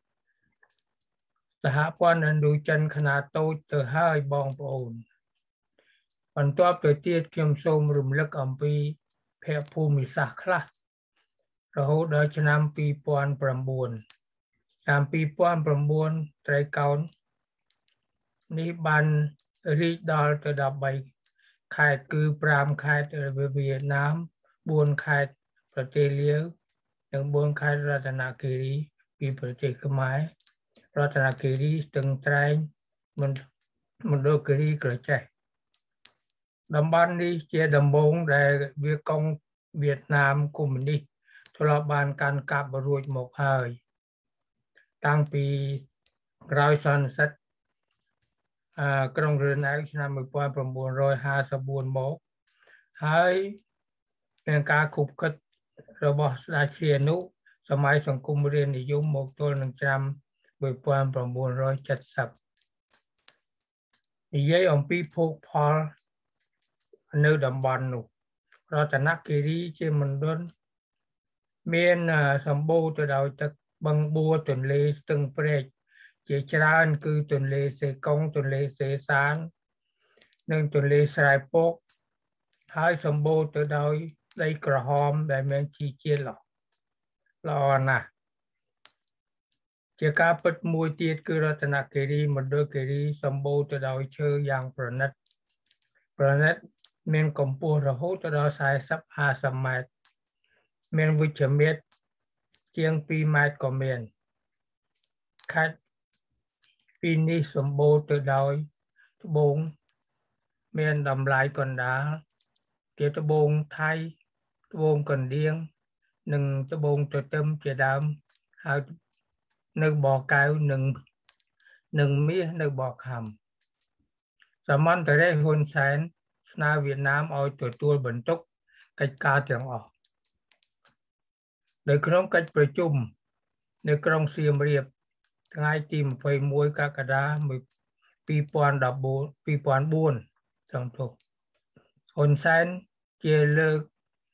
សហព័ន្ធឥណ្ឌូចិនខ្នាតតូចទៅហើយបងប្អូនបន្ទាប់ទៅទៀតខ្ញុំសូមរំលឹកអំពីភពភូមិសាស្ត្រខ្លះរហូតដល់ឆ្នាំtwo thousand nineឆ្នាំtwo thousand nineត្រីកោណនេះបានរីកដល់ទៅthirteenខេត្តគឺfiveខេត្តវៀតណាមfourខេត្តប្រទេសលាវនិងfourខេត្តរតនគិរីពីប្រទេសខ្មែររតនគិរីស្ទឹងត្រែងមណ្ឌលគិរីក្រចេះតំបន់នេះជាដំបូងដែលវាកុងវៀតណាមកុម្មុយនីសធ្លាប់បានកាន់កាប់រួចមកហើយតាំងពីក្រោយសន្និសីទអឺក្រុងរឿនឯកឆ្នាំone thousand nine hundred fifty-fourមកហើយមានការខុបខិតរបស់ស្ដេចសីហនុសម័យសង្គមរាស្ត្រនិយមមកទល់នឹងឆ្នាំone thousand nine hundred seventyនិយាយអំពីភោគផលនៅតំបន់នោះរតនគិរីជាមណ្ឌលមានសម្បូរទៅដោយទឹកបឹងបួរទន្លេស្ទឹងព្រែកជាច្រើនគឺទន្លេសេកុងទន្លេសេសាននិងទន្លេស្រែពកហើយសម្បូរទៅដោយដីក្រហមដែលមានជីជាតិល្អល្អណាស់ជាការពិតមួយទៀតគឺរតនគិរីមណ្ឌលគិរីសម្បូរទៅដោយឈើយ៉ាងប្រណិតប្រណិតមានកម្ពស់រហូតទៅដល់สี่สิบ ห้าสิบម៉ែត្រមានវិជ្ឈមាត្រជាងពីរម៉ែត្រក៏មានខេត្តពីនេះសម្បូរទៅដោយត្បូងមានតម្លៃកណ្ដាលជាត្បូងថៃត្បូងកណ្ដៀងនិងត្បូងទទឹមជាដើមហើយនៅបរកែវនិងនិងមាសនៅបរខំសមន្តរេហ៊ុនសែនស្នើវៀតណាមឲ្យទទួលបន្ទុកកិច្ចការទាំងអស់នៅក្នុងកិច្ចប្រជុំនៅក្រុងសៀមរាបថ្ងៃទីยี่สิบเอ็ดកក្កដាยี่สิบสี่សង្ទោសហ៊ុនសែនជាលើក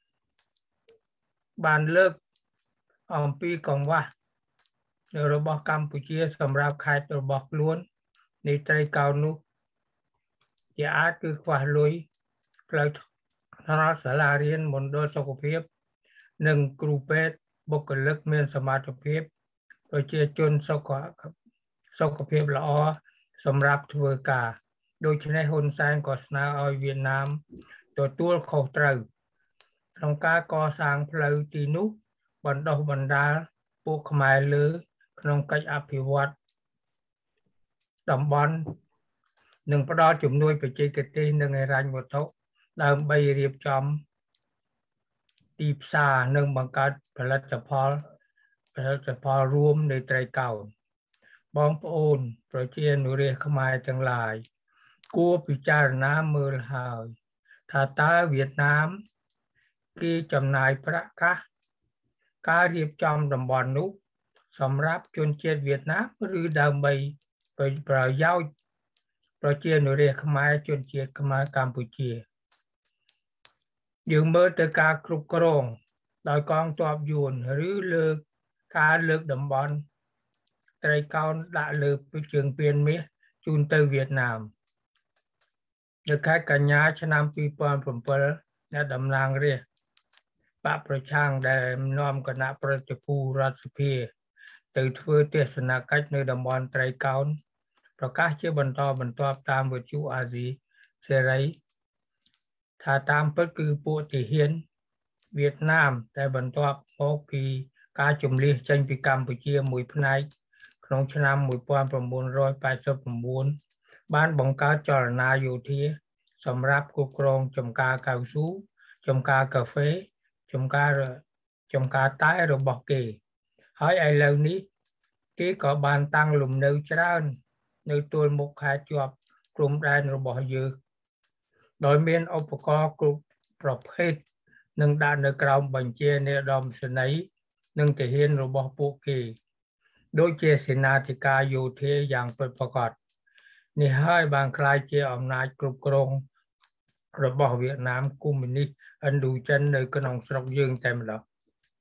បានលើកអំពីកង្វះរបស់កម្ពុជាសម្រាប់ខេត្តរបស់ខ្លួននៃត្រីកោណនោះជាអាចគឺខ្វះលុយផ្លូវថ្នល់សាលារៀនមណ្ឌលសុខភាពនិងគ្រូពេទ្យបុគ្គលិកមានសមត្ថភាពប្រជាជនសុខសុខភាពល្អសម្រាប់ធ្វើការដូច្នេះហ៊ុនសែនក៏ស្នើឲ្យវៀតណាមទទួលខុសត្រូវក្នុងការកសាងផ្លូវទីនោះបណ្ដុះបណ្ដាលពួកខ្មែរលើក្នុងកិច្ចអភិវឌ្ឍតំបន់និងផ្ដល់ជំនួយបច្ចេកទេសនិងហិរញ្ញវត្ថុដើម្បីរៀបចំទីផ្សារនិងបង្កើតផលិតផលផលិតផលរួមនៃត្រីកោណបងប្អូនប្រជានុរាស្ត្រខ្មែរទាំងឡាយគួរពិចារណាមើលហើយថាតើវៀតណាមគេចំណាយប្រាក់កាសការរៀបចំតំបន់នោះសម្រាប់ជនជាតិវៀតណាមឬដើម្បីប្រយោជន៍ប្រជានុរាស្ត្រខ្មែរជនជាតិខ្មែរកម្ពុជាយើងមើលទៅការគ្រប់គ្រងដោយកងទ័ពយួនឬលើកការលើកតំបន់ត្រីកោណដាក់លើជើងពានមាសជូនទៅវៀតណាមនៅខែកញ្ញាឆ្នាំពីរពាន់bảyអ្នកតំណាងរាស្ត្របកប្រឆាំងដែលនាំគណៈប្រតិភូរដ្ឋសភាទៅធ្វើទស្សនកិច្ចនៅតំបន់ត្រីកោណប្រកាសជាបន្តបន្ទាប់តាមវិទ្យុអាស៊ីសេរីថាតាមពិតគឺពួកទាហានវៀតណាមតែបន្ទាប់មកពីការជំលះចេញពីកម្ពុជាមួយផ្នែកក្នុងឆ្នាំmột nghìn chín trăm tám mươi chínបានបង្កើតចលនាយោធាសម្រាប់គ្រប់គ្រងចំការកៅស៊ូចំការកាហ្វេចំការចំការតែរបស់គេហើយឥឡូវនេះគេក៏បានតាំងលំនៅច្រើននៅទល់មុខខេត្តជាប់ព្រំដែនរបស់យើងដោយមានឧបករណ៍គ្រប់ប្រភេទនិងដាក់នៅក្រោមបញ្ជានៃឧត្តមសេនីយ៍និងទាហានរបស់ពួកគេដូចជាសេនាធិការយោធាយ៉ាងពិតប្រាកដនេះហើយបានក្លាយជាអំណាចគ្រប់គ្រងរបស់វៀតណាមកុម្មុយនីសឥណ្ឌូចិននៅក្នុងស្រុកយើងតែម្ដង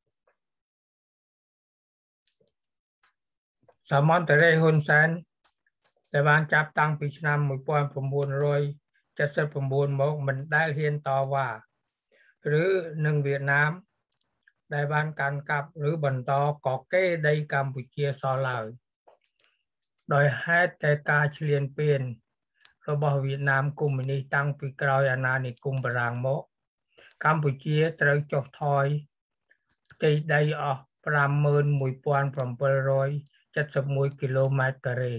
សមន្តរេហ៊ុនសែនដែលបានចាប់តាំងពីឆ្នាំmột nghìn chín trăm bảy mươi chínមកមិនដែលហ៊ានតវ៉ាឬនឹងវៀតណាមដែលបានកាន់កាប់ឬបន្តកកេរដីកម្ពុជាសោះឡើយដោយហេតុតែការឈ្លានពានរបស់វៀតណាមកុម្មុយនីសតាំងពីក្រោយអាណានិគមបារាំងមកកម្ពុជាត្រូវចុះថយផ្ទៃដីអស់five one seven seven oneគីឡូម៉ែត្រការ៉េ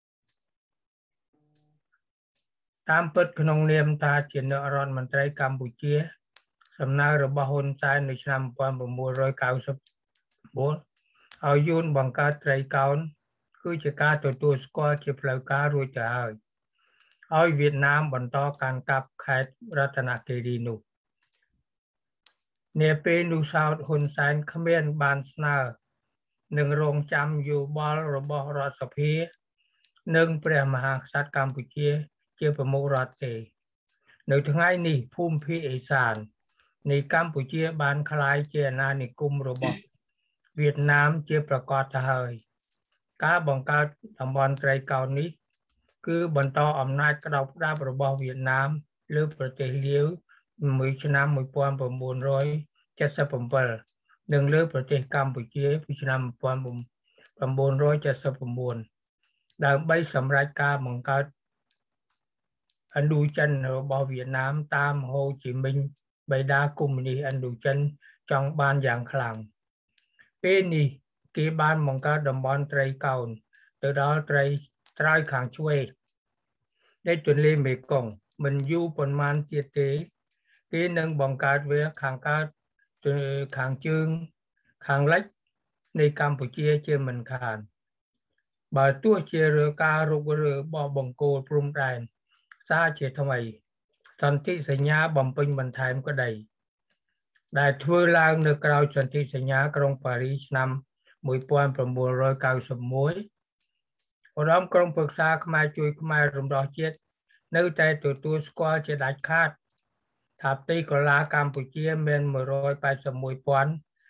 តាមពិតក្នុងនាមថាជានាយករដ្ឋមន្ត្រីកម្ពុជាសំណើរបស់ហ៊ុនសែននៅឆ្នាំmột nghìn chín trăm chín mươi chínឲ្យយួនបង្កើតត្រីកោណគឺជាការទទួលស្គាល់ជាផ្លូវការរួចទៅហើយឲ្យវៀតណាមបន្តកាន់កាប់ខេត្តរតនគិរីនោះនាពេលនោះសោតហ៊ុនសែនគ្មានបានស្នើនឹងរងចាំយោបល់របស់រដ្ឋសភានិងព្រះមហាក្សត្រកម្ពុជាជាប្រមុខរដ្ឋទេនៅថ្ងៃនេះភូមិភាគឦសាននៃកម្ពុជាបានក្លាយជាអាណានិគមរបស់វៀតណាមជាប្រកាសទៅហើយការបង្កើតតំបន់ត្រីកោណនេះគឺបន្តអំណាចក្តោបក្តាប់របស់វៀតណាមលើប្រទេសលាវមួយឆ្នាំmột nghìn chín trăm bảy mươi七និងលើប្រទេសកម្ពុជាពីឆ្នាំmột nghìn chín trăm nine seventy-nine ដើម្បីសម្រេចការបង្កើតឥណ្ឌូចិនរបស់វៀតណាមតាមហូជីមិញបេដាកុម្មុយនីសឥណ្ឌូចិនចង់បានយ៉ាងខ្លាំងពេលនេះគេបានបង្កើតតំបន់ត្រីកោណទៅដល់ត្រីត្រើយខាងឆ្វេងនៃទន្លេមេគង្គមិនយូរប៉ុន្មានទៀតទេគេនឹងបង្កើតវាខាងកើតខាងជើងខាងលិចនៃកម្ពុជាជាមិនខានបើទោះជារការរុករើបោះបង្គោលព្រំដែនសារជាថ្មីសន្ធិសញ្ញាបំពេញបន្ថែមក្តីដែលធ្វើឡើងនៅក្រៅសន្ធិសញ្ញាក្រុងប៉ារីសឆ្នាំnineteen ninety-one ឧត្តមក្រុមប្រឹក្សាខ្មែរជួយខ្មែររំដោះជាតិនៅតែទទួលស្គាល់ជាដាច់ខាតថាផ្ទៃកន្លាកម្ពុជាមានone hundred eighty-one thousand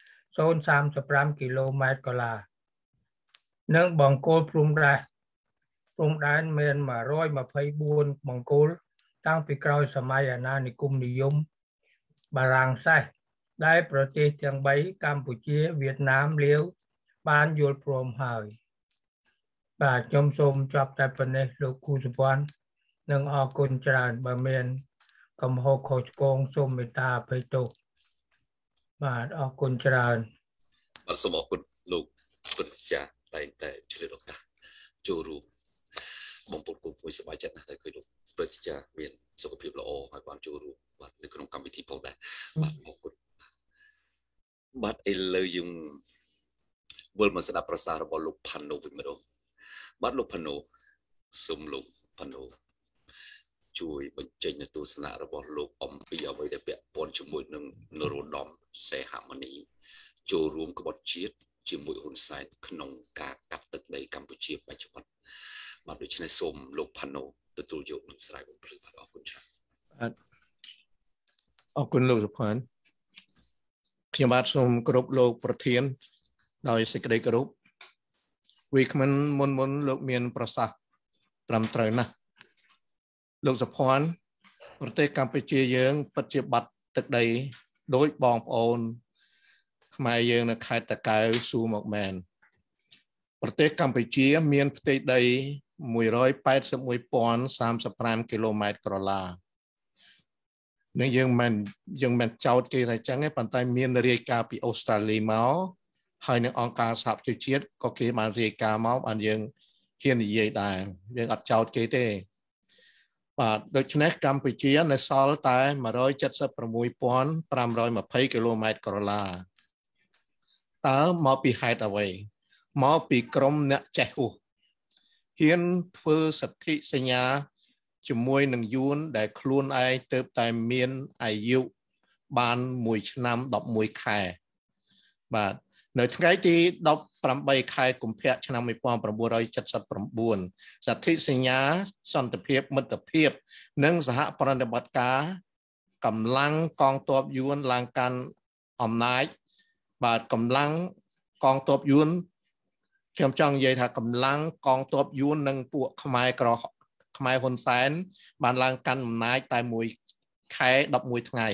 thirty-five គីឡូម៉ែត្រកន្លះនិងបង្គោលព្រំដែនព្រំដែនមានone hundred twenty-fourបង្គោលតាំងពីក្រោយសម័យអាណានិគមនិយមបារាំងសែសដែលប្រទេសទាំង3កម្ពុជាវៀតណាមលាវបានយល់ព្រមហើយបាទខ្ញុំសូមចប់តែប៉ុណ្ណេះលោកគូសុភ័ណ្ឌនិងអរគុណច្រើនបើមានកំហុសខុសឆ្គងសូមមេត្តាអភ័យទោសបាទអរគុណច្រើនបាទសូមអរគុណលោកព្រឹទ្ធាចារ្យតែងតែឆ្លៀតឱកាសចូលរួមបងប្អូនគូមួយសប្បាយចិត្តណាស់ដែលឃើញលោកព្រឹទ្ធាចារ្យមានសុខភាពល្អហើយបានចូលរួមបាទនៅក្នុងកម្មវិធីផងដែរបាទអរគុណបាទឥឡូវយើងវិលមកស្ដាប់ប្រសាសន៍របស់លោកផាណូវិញម្ដងបាទលោកផាណូសូមលោកផាណូជួយបញ្ចេញនូវទស្សនៈរបស់លោកអំពីអ្វីដែលពាក់ព័ន្ធជាមួយនឹងនរោត្តមសីហមុនីចូលរួមក្បត់ជាតិជាមួយហ៊ុនសែនក្នុងការកាត់ទឹកដីកម្ពុជាបច្ចុប្បន្នបាទដូច្នេះសូមលោកផាណូទទួលយកនឹងស្រាយបំភ្លឺបាទអរគុណច្រើនបាទអរគុណលោកសុភ័ណ្ឌខ្ញុំបាទសូមគោរពលោកប្រធានដោយសេចក្តីគោរពវាគ្មិនមុនមុនលោកមានប្រសាសន៍ត្រឹមត្រូវណាស់លោកសុភ័ណ្ឌប្រទេសកម្ពុជាយើងពិតជាបាត់ទឹកដីដោយបងប្អូនខ្មែរយើងនៅខេត្តតាកែវស៊ូមកមែនប្រទេសកម្ពុជាមានផ្ទៃដីone hundred eighty-one thousand thirty-fiveគីឡូម៉ែត្រក្រឡានឹងយើងមិនយើងមិនចោទគេថាចឹងទេប៉ុន្តែមានរាយការណ៍ពីអូស្ត្រាលីមកហើយនឹងអង្គការសហប្រជាជាតិក៏គេបានរាយការណ៍មកបានយើងហ៊ាននិយាយដែរយើងអត់ចោទគេទេបាទដូច្នេះកម្ពុជានៅសល់តែone hundred seventy-six thousand five hundred twentyគីឡូម៉ែត្រក្រឡាតើមកពីហេតុអ្វីមកពីក្រមអ្នកចេះហួសហ៊ានធ្វើសន្ធិសញ្ញាជាមួយនឹងយួនដែលខ្លួនឯងទៅតែមានអាយុបានមួយឆ្នាំelevenខែបាទនៅថ្ងៃទីeighteenខែកុម្ភៈឆ្នាំnineteen seventy-nineសន្ធិសញ្ញាសន្តិភាពមិត្តភាពនិងសហប្រតិបត្តិការកម្លាំងកងទ័ពយួនឡើងកាន់អំណាចបាទកម្លាំងកងទ័ពយួនខ្ញុំចង់និយាយថាកម្លាំងកងទ័ពយួននិងពួកខ្មែរក្រហមខ្មែរហ៊ុនសែនបានឡើងកាន់អំណាចតែមួយខែelevenថ្ងៃ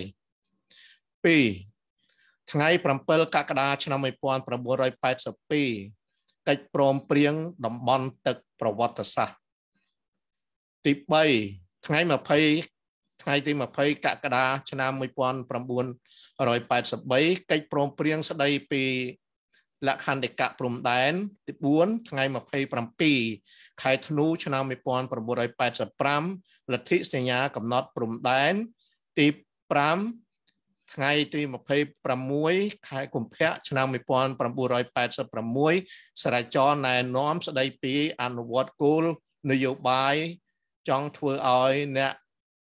twoថ្ងៃsevenកក្កដាឆ្នាំnineteen eighty-twoកិច្ចព្រមព្រៀងតំបន់ទឹកប្រវត្តិសាស្ត្រទីthreeថ្ងៃtwentyថ្ងៃទីtwentyកក្កដាឆ្នាំnineteen eighty-threeកិច្ចព្រមព្រៀងស្ដីពីលក្ខន្តិកៈព្រំដែនទីfourថ្ងៃtwenty-sevenខែធ្នូឆ្នាំnineteen eighty-fiveលទ្ធិសញ្ញាកំណត់ព្រំដែនទីfiveថ្ងៃទីtwenty-sixខែកុម្ភៈឆ្នាំnineteen eighty-sixស្រាវជ្រាវណែនាំស្ដីពីអនុវត្តគោលនយោបាយចង់ធ្វើឲ្យអ្នក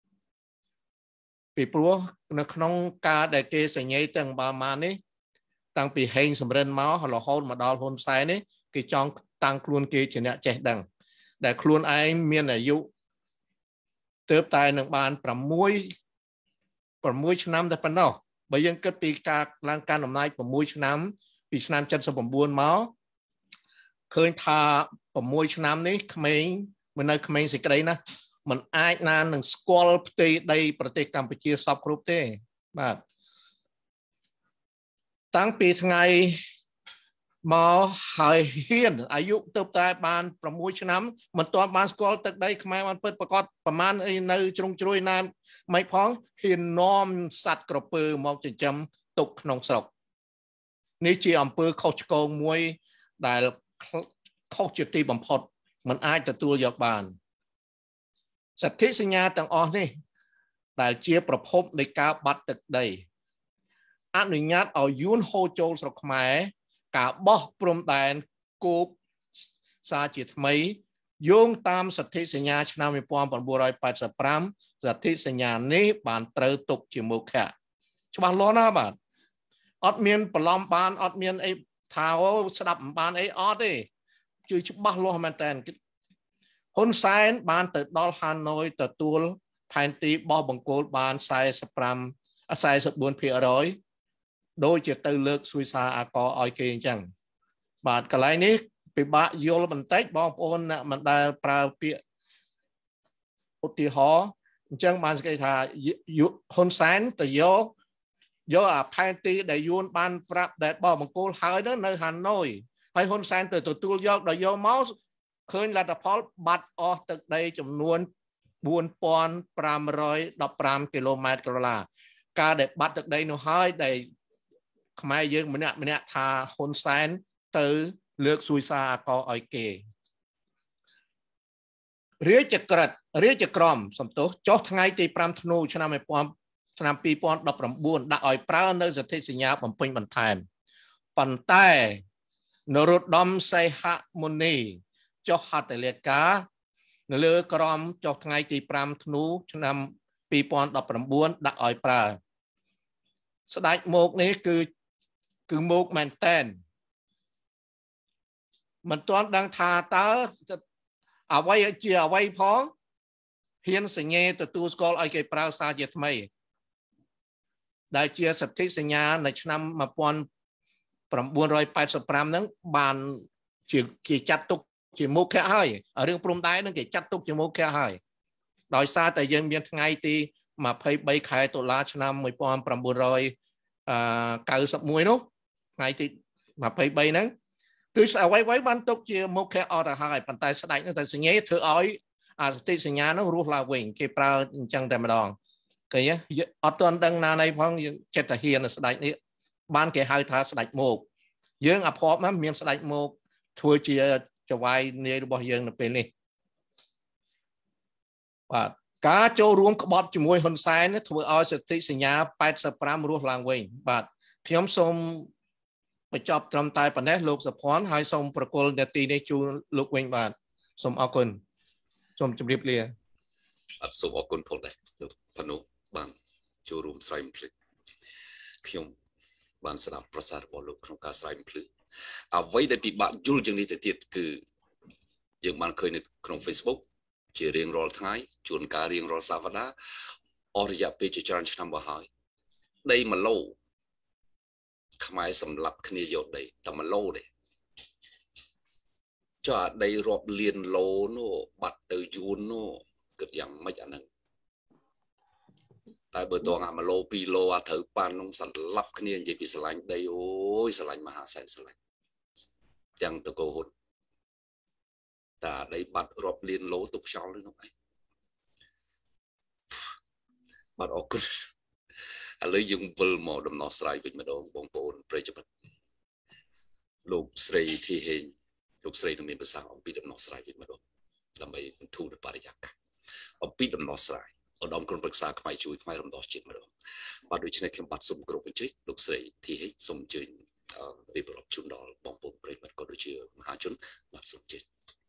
ពីព្រោះនៅក្នុងការដែលគេសញ្ញេទាំងបាម៉ានេះតាំងពីហេងសំរិនមករហូតមកដល់ហ៊ុនសែននេះគេចង់តាំងខ្លួនគេជាអ្នកចេះដឹងដែលខ្លួនឯងមានអាយុទើបតែនឹងបាន6 6ឆ្នាំតែប៉ុណ្ណោះបើយើងគិតពីការឡើងកាន់អំណាច6ឆ្នាំពីឆ្នាំseventy-nineមកឃើញថា6ឆ្នាំនេះក្មេងមិននៅក្មេងសេចក្តីណាมันអាចណានឹងស្គាល់ផ្ទៃដីប្រទេសកម្ពុជាសពគ្រប់ទេបាទតាំងពីថ្ងៃមកហើយហ៊ានអាយុទៅតែបានប្រមូលឆ្នាំមិនទាន់បានស្គាល់ទឹកដីខ្មែរបានពិតប្រកបប្រមាណអីនៅជ្រុងជ្រោយណាមិនផងហ៊ាននាំសត្វក្រពើមកចិញ្ចឹមទុកក្នុងស្រុកនេះជាអំពើខុសឆ្គងមួយដែលខុសជាទីបំផុតមិនអាចទទួលយកបានសន្ធិសញ្ញាទាំងអស់នេះដែលជាប្រភពនៃការបាត់ទឹកដីអនុញ្ញាតឲ្យយួនហូរចូលស្រុកខ្មែរការបោះព្រំដែនគោកសាជាថ្មីយោងតាមសន្ធិសញ្ញាឆ្នាំmột nghìn chín trăm tám mươi lămសន្ធិសញ្ញានេះបានត្រូវទុកជាមុខៈច្បាស់លាស់ណាស់បាទអត់មានបន្លំបានអត់មានអីថាអូស្ដាប់មិនបានអីអត់ទេជឿច្បាស់លាស់មែនតើហ៊ុនសែនបានទៅដល់ហាណូយទទួលផែនទីបោះបង្គោលបាន45 44ភាគរយដូចជាទៅលើកសួយសារអាកឲ្យគេអញ្ចឹងបាទកន្លែងនេះពិបាកយល់បន្តិចបងប្អូនអ្នកមិនដែលប្រើពាក្យឧទាហរណ៍អញ្ចឹងបានគេថាហ៊ុនសែនទៅយកយកអាផែនទីដែលយួនបានប្រាប់ដែលបោះបង្គោលហើយនៅហាណូយហើយហ៊ុនសែនទៅទទួលយកដល់យកមកឃើញលទ្ធផលបាត់អស់ទឹកដីចំនួនbốn nghìn năm trăm mười lămគីឡូម៉ែត្រក្រឡាការដែលបាត់ទឹកដីនោះហើយដែលខ្មែរយើងម្នាក់ម្នាក់ថាហ៊ុនសែនទៅលើកសួយសារអាកឲ្យគេរាជក្រឹត្យរាជក្រមសំទោសចុះថ្ងៃទី5ធ្នូឆ្នាំឆ្នាំពីរពាន់ដប់ប្រាំបួនដាក់ឲ្យប្រើនៅសន្ធិសញ្ញាបំពេញបន្ថែមប៉ុន្តែនរោត្តមសីហមុនីចុះហត្ថលេខានៅលើក្រមចុះថ្ងៃទី5ធ្នូឆ្នាំពីរពាន់ដប់ប្រាំបួនដាក់ឲ្យប្រើស្ដេចមកនេះគឺគឺមកមែនតែនមិនទាន់ដឹងថាតើអ្វីជាអ្វីផងហ៊ានសញ្ញេទទួលស្គាល់ឲ្យគេប្រើសារជាថ្មីដែលជាសន្ធិសញ្ញានៅឆ្នាំmột nghìn chín trăm tám mươi lămហ្នឹងបានជាគេចាត់ទុកជាមុខៈហើយរឿងព្រំដែនហ្នឹងគេចាត់ទុកជាមុខៈហើយដោយសារតែយើងមានថ្ងៃទី23ខែតុលាឆ្នាំmột nghìn chín trăm chín mươi mộtនោះថ្ងៃទី23ហ្នឹងគឺអ្វីៗបានទុកជាមុខៈអត់ទៅហើយប៉ុន្តែស្ដេចនឹងទៅសញ្ញេធ្វើឲ្យអាសន្ធិសញ្ញានោះរស់ឡើងវិញគេប្រើអញ្ចឹងតែម្ដងឃើញអត់ទាន់ដឹងណានៃផងចិត្តតាហ៊ានស្ដេចនេះបានគេហៅថាស្ដេចមកយើងអភ័ព្វណាមានស្ដេចមកធ្វើជាចវាយនាយរបស់យើងនៅពេលនេះបាទការចូលរួមក្បត់ជាមួយហ៊ុនសែនធ្វើឲ្យសន្ធិសញ្ញា85រស់ឡើងវិញបាទខ្ញុំសូមបញ្ចប់ត្រឹមតែប៉ុណ្ណេះលោកសុភ័ណ្ឌហើយសូមប្រគល់នាទីនេះជូនលោកវិញបាទសូមអរគុណសូមជម្រាបលាអត់សូមអរគុណផងដែរលោកផានុបានចូលរួមស្រែកំភ្លឹកខ្ញុំបានស្ដាប់ប្រសាសន៍របស់លោកក្នុងការស្រែកំភ្លឹកអ្វីដែលពិបាកយល់ជាងនេះទៅទៀតគឺយើងបានឃើញនៅក្នុង Facebook ជារៀងរាល់ថ្ងៃជួនកាលរៀងរាល់សប្តាហ៍អស់រយៈពេលជាច្រើនឆ្នាំមកហើយដី1ឡូខ្មែរសម្លាប់គ្នាយកដីតែ1ឡូទេចុះអាដីរាប់លានឡូនោះបាត់ទៅយួននោះគិតយ៉ាងម៉េចអាហ្នឹងតែបើតងអា1ឡូ2ឡូអាត្រូវប៉ាន់នោះសម្លាប់គ្នានិយាយពីស្រឡាញ់ដីអូយស្រឡាញ់មហាសែនស្រឡាញ់ទាំងតកោហ៊ុនតាដីបាត់រាប់លានឡូទុកខ្យល់នោះឯងបាទអរគុណឥឡូវយើងវិលមកដំណោះស្រាយវិញម្ដងបងប្អូនប្រិយមិត្តលោកស្រីធីហេងលោកស្រីនឹងមានប្រសាសន៍អំពីដំណោះស្រាយវិញម្ដងដើម្បីបន្ធូរបរិយាកាសអំពីដំណោះស្រាយឧត្តមក្រុមប្រឹក្សាខ្មែរជួយខ្មែររំដោះជាតិម្ដងបាទដូច្នេះខ្ញុំបាទសូមគោរពអញ្ជើញលោកស្រីធីហេងសូមអញ្ជើញរៀបរាប់ជូនដល់បងប្អូនប្រិយមិត្តក៏ដូចជាមហាជនបាទសូមអញ្ជើញ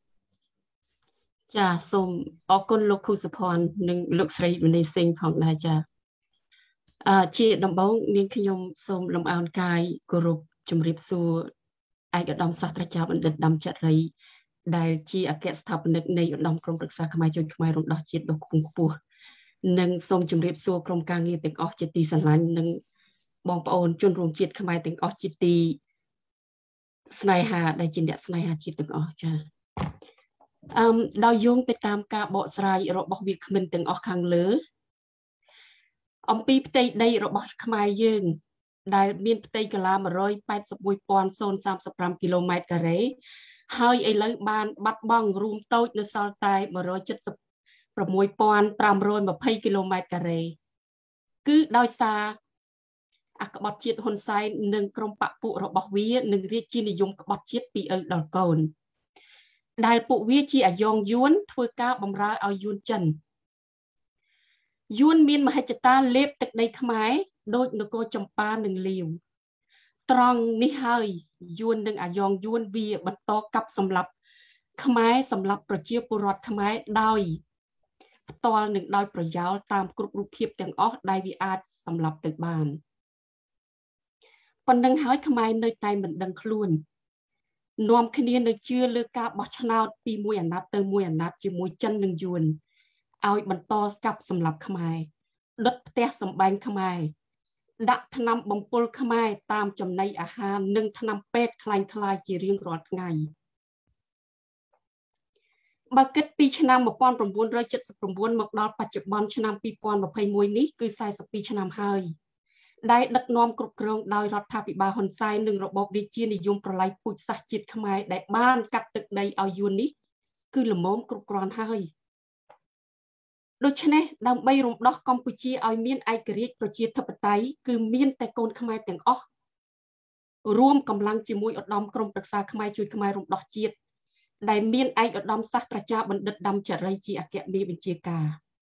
ចាសូមអរគុណលោកខូសុភ័ណ្ឌនិងលោកស្រីមនីសិង្ហផងដែរចាអឺជាដំបូងនាងខ្ញុំសូមលំអោនកាយគោរពជម្រាបសួរឯកឧត្តមសាស្ត្រាចារ្យបណ្ឌិតដំចរីដែលជាអគ្គស្ថាបនិកនៃឧត្តមក្រុមប្រឹក្សាខ្មែរជួយខ្មែររំដោះជាតិដ៏ខ្ពង់ខ្ពស់និងសូមជម្រាបសួរក្រុមការងារទាំងអស់ជាទីស្រឡាញ់និងបងប្អូនជនរួមជាតិខ្មែរទាំងអស់ជាទីស្នេហាដែលជាអ្នកស្នេហាជាតិទាំងអស់ចា៎អឺដោយយោងទៅតាមការបកស្រាយរបស់វាគ្មិនទាំងអស់ខាងលើអំពីផ្ទៃដីរបស់ខ្មែរយើងដែលមានផ្ទៃកន្លះ một trăm tám mươi mốt nghìn không trăm ba mươi lăm គីឡូម៉ែត្រការ៉េហើយឥឡូវបានបាត់បង់រួមតូចនៅសល់តែ một trăm bảy mươi sáu nghìn năm trăm hai mươi គីឡូម៉ែត្រការ៉េគឺដោយសារអក្បត់ជាតិហ៊ុនសែននិងក្រុមបកពួករបស់វានឹងរាជានិយមក្បត់ជាតិពីឪដល់កូនដែលពួកវាជាអាយ៉ងយួនធ្វើការបម្រើឲ្យយួនចិនយួនមានមហិច្ឆតាលេបទឹកដីខ្មែរដោយនគរចម្ប៉ានិងលាវត្រង់នេះហើយយួននិងអាយ៉ងយួនវាបន្តកាប់សម្លាប់ខ្មែរសម្លាប់ប្រជាពលរដ្ឋខ្មែរដោយផ្ទាល់និងដោយប្រយោលតាមគ្រប់រូបភាពទាំងអស់ដែលវាអាចសម្លាប់ទៅបានប៉ុណ្ណឹងហើយខ្មែរនៅតែមិនដឹងខ្លួននាំគ្នានៅជឿលើការបោះឆ្នោតពីមួយអាណត្តិទៅមួយអាណត្តិជាមួយចិននិងយួនឲ្យបន្តកាប់សម្លាប់ខ្មែរដុតផ្ទះសម្បែងខ្មែរដាក់ថ្នាំបំពុលខ្មែរតាមចំណីអាហារនិងថ្នាំពេទ្យคล้ายៗជារៀងរាល់ថ្ងៃបើគិតពីឆ្នាំ một nghìn chín trăm bảy mươi chín មកដល់បច្ចុប្បន្នឆ្នាំ hai nghìn hai mươi mốt នេះគឺ สี่สิบtwo ឆ្នាំហើយដែលដឹកនាំគ្រប់គ្រងដោយរដ្ឋាភិបាលហ៊ុនសែននិងរបបរាជានិយមប្រល័យពូជសាសន៍ជាតិខ្មែរដែលបានកាត់ទឹកដីឲ្យយួននេះគឺល្មមគ្រប់គ្រាន់ហើយដូច្នេះដើម្បីរំដោះកម្ពុជាឲ្យមានឯករាជ្យប្រជាធិបតេយ្យគឺមានតែកូនខ្មែរទាំងអស់រួមកម្លាំងជាមួយឧត្តមក្រុមប្រឹក្សាខ្មែរជួយខ្មែររំដោះជាតិដែលមានឯកឧត្តមសាស្ត្រាចារ្យបណ្ឌិតដាំចរីជាអគ្គមេបញ្ជាការ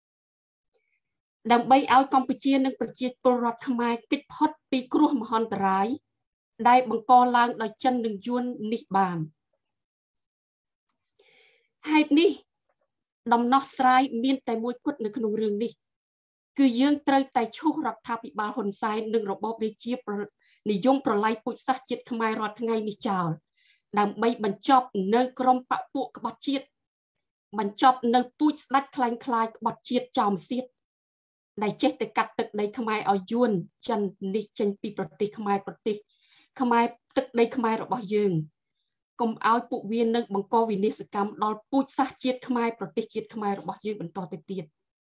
ដើម្បីឲ្យកម្ពុជានិងប្រជាពលរដ្ឋខ្មែរគេចផុតពីគ្រោះមហន្តរាយដែលបង្កឡើងដោយចិននិងយួននេះបានហេតុនេះដំណោះស្រាយមានតែមួយគត់នៅក្នុងរឿងនេះគឺយើងត្រូវតែឈូសរដ្ឋាភិបាលហ៊ុនសែននិងរបបរាជានិយមប្រល័យពូជសាសន៍ជាតិខ្មែររាល់ថ្ងៃនេះចោលដើម្បីបញ្ចប់នៅក្រមបពពួកក្បត់ជាតិបញ្ចប់នៅពូជស្ដេចខ្លែងខ្លាយក្បត់ជាតិចោមសៀតដែលចេះតែកាត់ទឹកដីខ្មែរឲ្យយួនចិននេះចេញពីប្រទេសខ្មែរប្រទេសខ្មែរទឹកដីខ្មែររបស់យើងកុំឲ្យពួកវានៅបង្កវិនាសកម្មដល់ពូជសាសន៍ជាតិខ្មែរប្រទេសជាតិខ្មែររបស់យើងបន្តទៅទៀត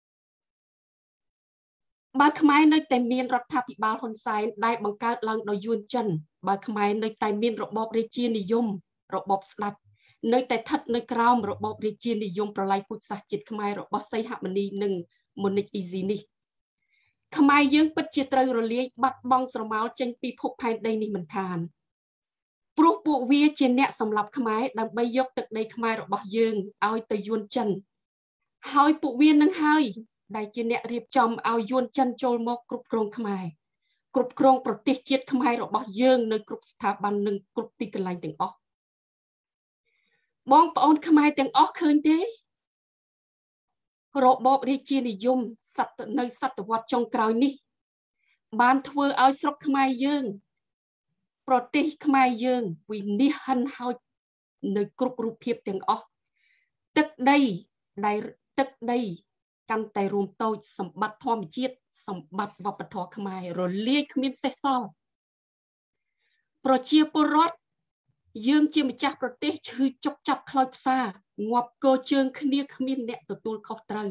បើខ្មែរនៅតែមានរដ្ឋាភិបាលហ៊ុនសែនដែលបង្កើតឡើងដោយយួនចិនបើខ្មែរនៅតែមានរបបរាជានិយមរបបស្ដេចនៅតែស្ថិតនៅក្រោមរបបរាជានិយមប្រល័យពូជសាសន៍ជាតិខ្មែររបស់សីហមុនីនិងមុនិចអ៊ីស៊ីនេះខ្មែរយើងពិតជាត្រូវរលាយបាត់បង់ស្រមោលចេញពីភពផែនដីនេះមិនខានព្រោះពួកវាជាអ្នកសម្លាប់ខ្មែរដើម្បីយកទឹកដីខ្មែររបស់យើងឲ្យទៅយួនចិនហើយពួកវានឹងហើយដែលជាអ្នករៀបចំឲ្យយួនចិនចូលមកគ្រប់គ្រងខ្មែរគ្រប់គ្រងប្រទេសជាតិខ្មែររបស់យើងនៅគ្រប់ស្ថាប័ននិងគ្រប់ទីកន្លែងទាំងអស់បងប្អូនខ្មែរទាំងអស់ឃើញទេរបបរាជានិយមសតនៅសតវត្សចុងក្រោយនេះបានធ្វើឲ្យស្រុកខ្មែរយើងប្រទេសខ្មែរយើងវិនិច្ឆ័យហិនហោចនៅគ្រប់រូបភាពទាំងអស់ទឹកដីដែលទឹកដីកាន់តែរួមតូចសម្បត្តិធម្មជាតិសម្បត្តិវប្បធម៌ខ្មែររលាយគ្មានសេសសល់ប្រជាពលរដ្ឋយើងជាម្ចាស់ប្រទេសឈឺចុកចាប់ខ្លោចផ្សាងាប់កោជើងគ្នាគ្មានអ្នកទទួលខុសត្រូវ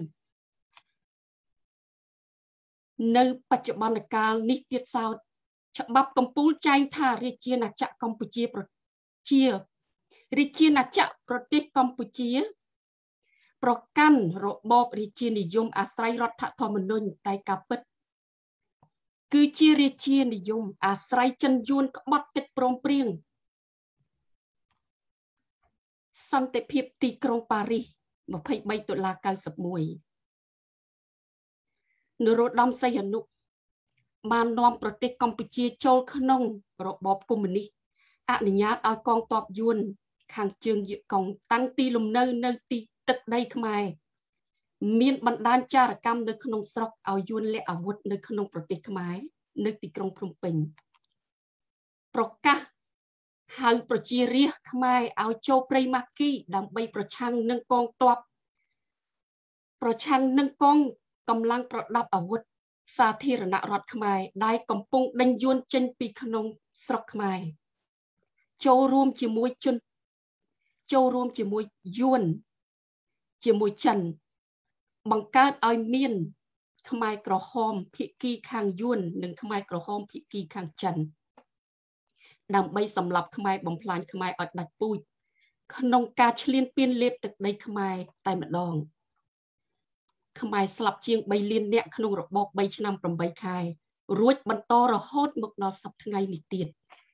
នៅបច្ចុប្បន្នកាលនេះទៀតសោតច្បាប់កំពូលចែងថារាជាណាចក្រកម្ពុជាប្រជារាជាណាចក្រប្រទេសកម្ពុជាប្រកាន់របបរាជានិយមអាស្រ័យរដ្ឋធម្មនុញ្ញតែការពិតគឺជារាជានិយមអាស្រ័យចិនយួនក្បត់កិច្ចព្រមព្រៀងសន្តិភាពទីក្រុងប៉ារីស ยี่สิบสาม តុលា เก้าสิบเอ็ด នរោត្តមសីហនុបាននាំប្រទេសកម្ពុជាចូលក្នុងរបបកុម្មុយនីសអនុញ្ញាតឲ្យកងទ័ពយួនខាងជើងយកុងតាំងទីលំនៅនៅទីទឹកដីខ្មែរមានបណ្ដាញចារកម្មនៅក្នុងស្រុកឲ្យយួនលាក់អាវុធនៅក្នុងប្រទេសខ្មែរនៅទីក្រុងភ្នំពេញប្រកាសហៅប្រជារាស្ត្រខ្មែរឲ្យចូលព្រៃម៉ាគីដើម្បីប្រឆាំងនឹងកងទ័ពប្រឆាំងនឹងកងកម្លាំងប្រដាប់អាវុធសាធារណរដ្ឋខ្មែរដែលកំពុងដេញយួនចេញពីក្នុងស្រុកខ្មែរចូលរួមជាមួយជនចូលរួមជាមួយយួនជាមួយចិនបង្កើតឲ្យមានខ្មែរក្រហមភាគីខាងយួននិងខ្មែរក្រហមភាគីខាងចិនដើម្បីសម្លាប់ខ្មែរបំផ្លាញខ្មែរឲ្យដាច់ពូជក្នុងការឈ្លានពានលេបទឹកដីខ្មែរតែម្ដងខ្មែរស្លាប់ជាង3លាននាក់ក្នុងរបប3ឆ្នាំ8ខែរួចបន្តរហូតមកដល់សប្តាហ៍ថ្ងៃនេះទៀត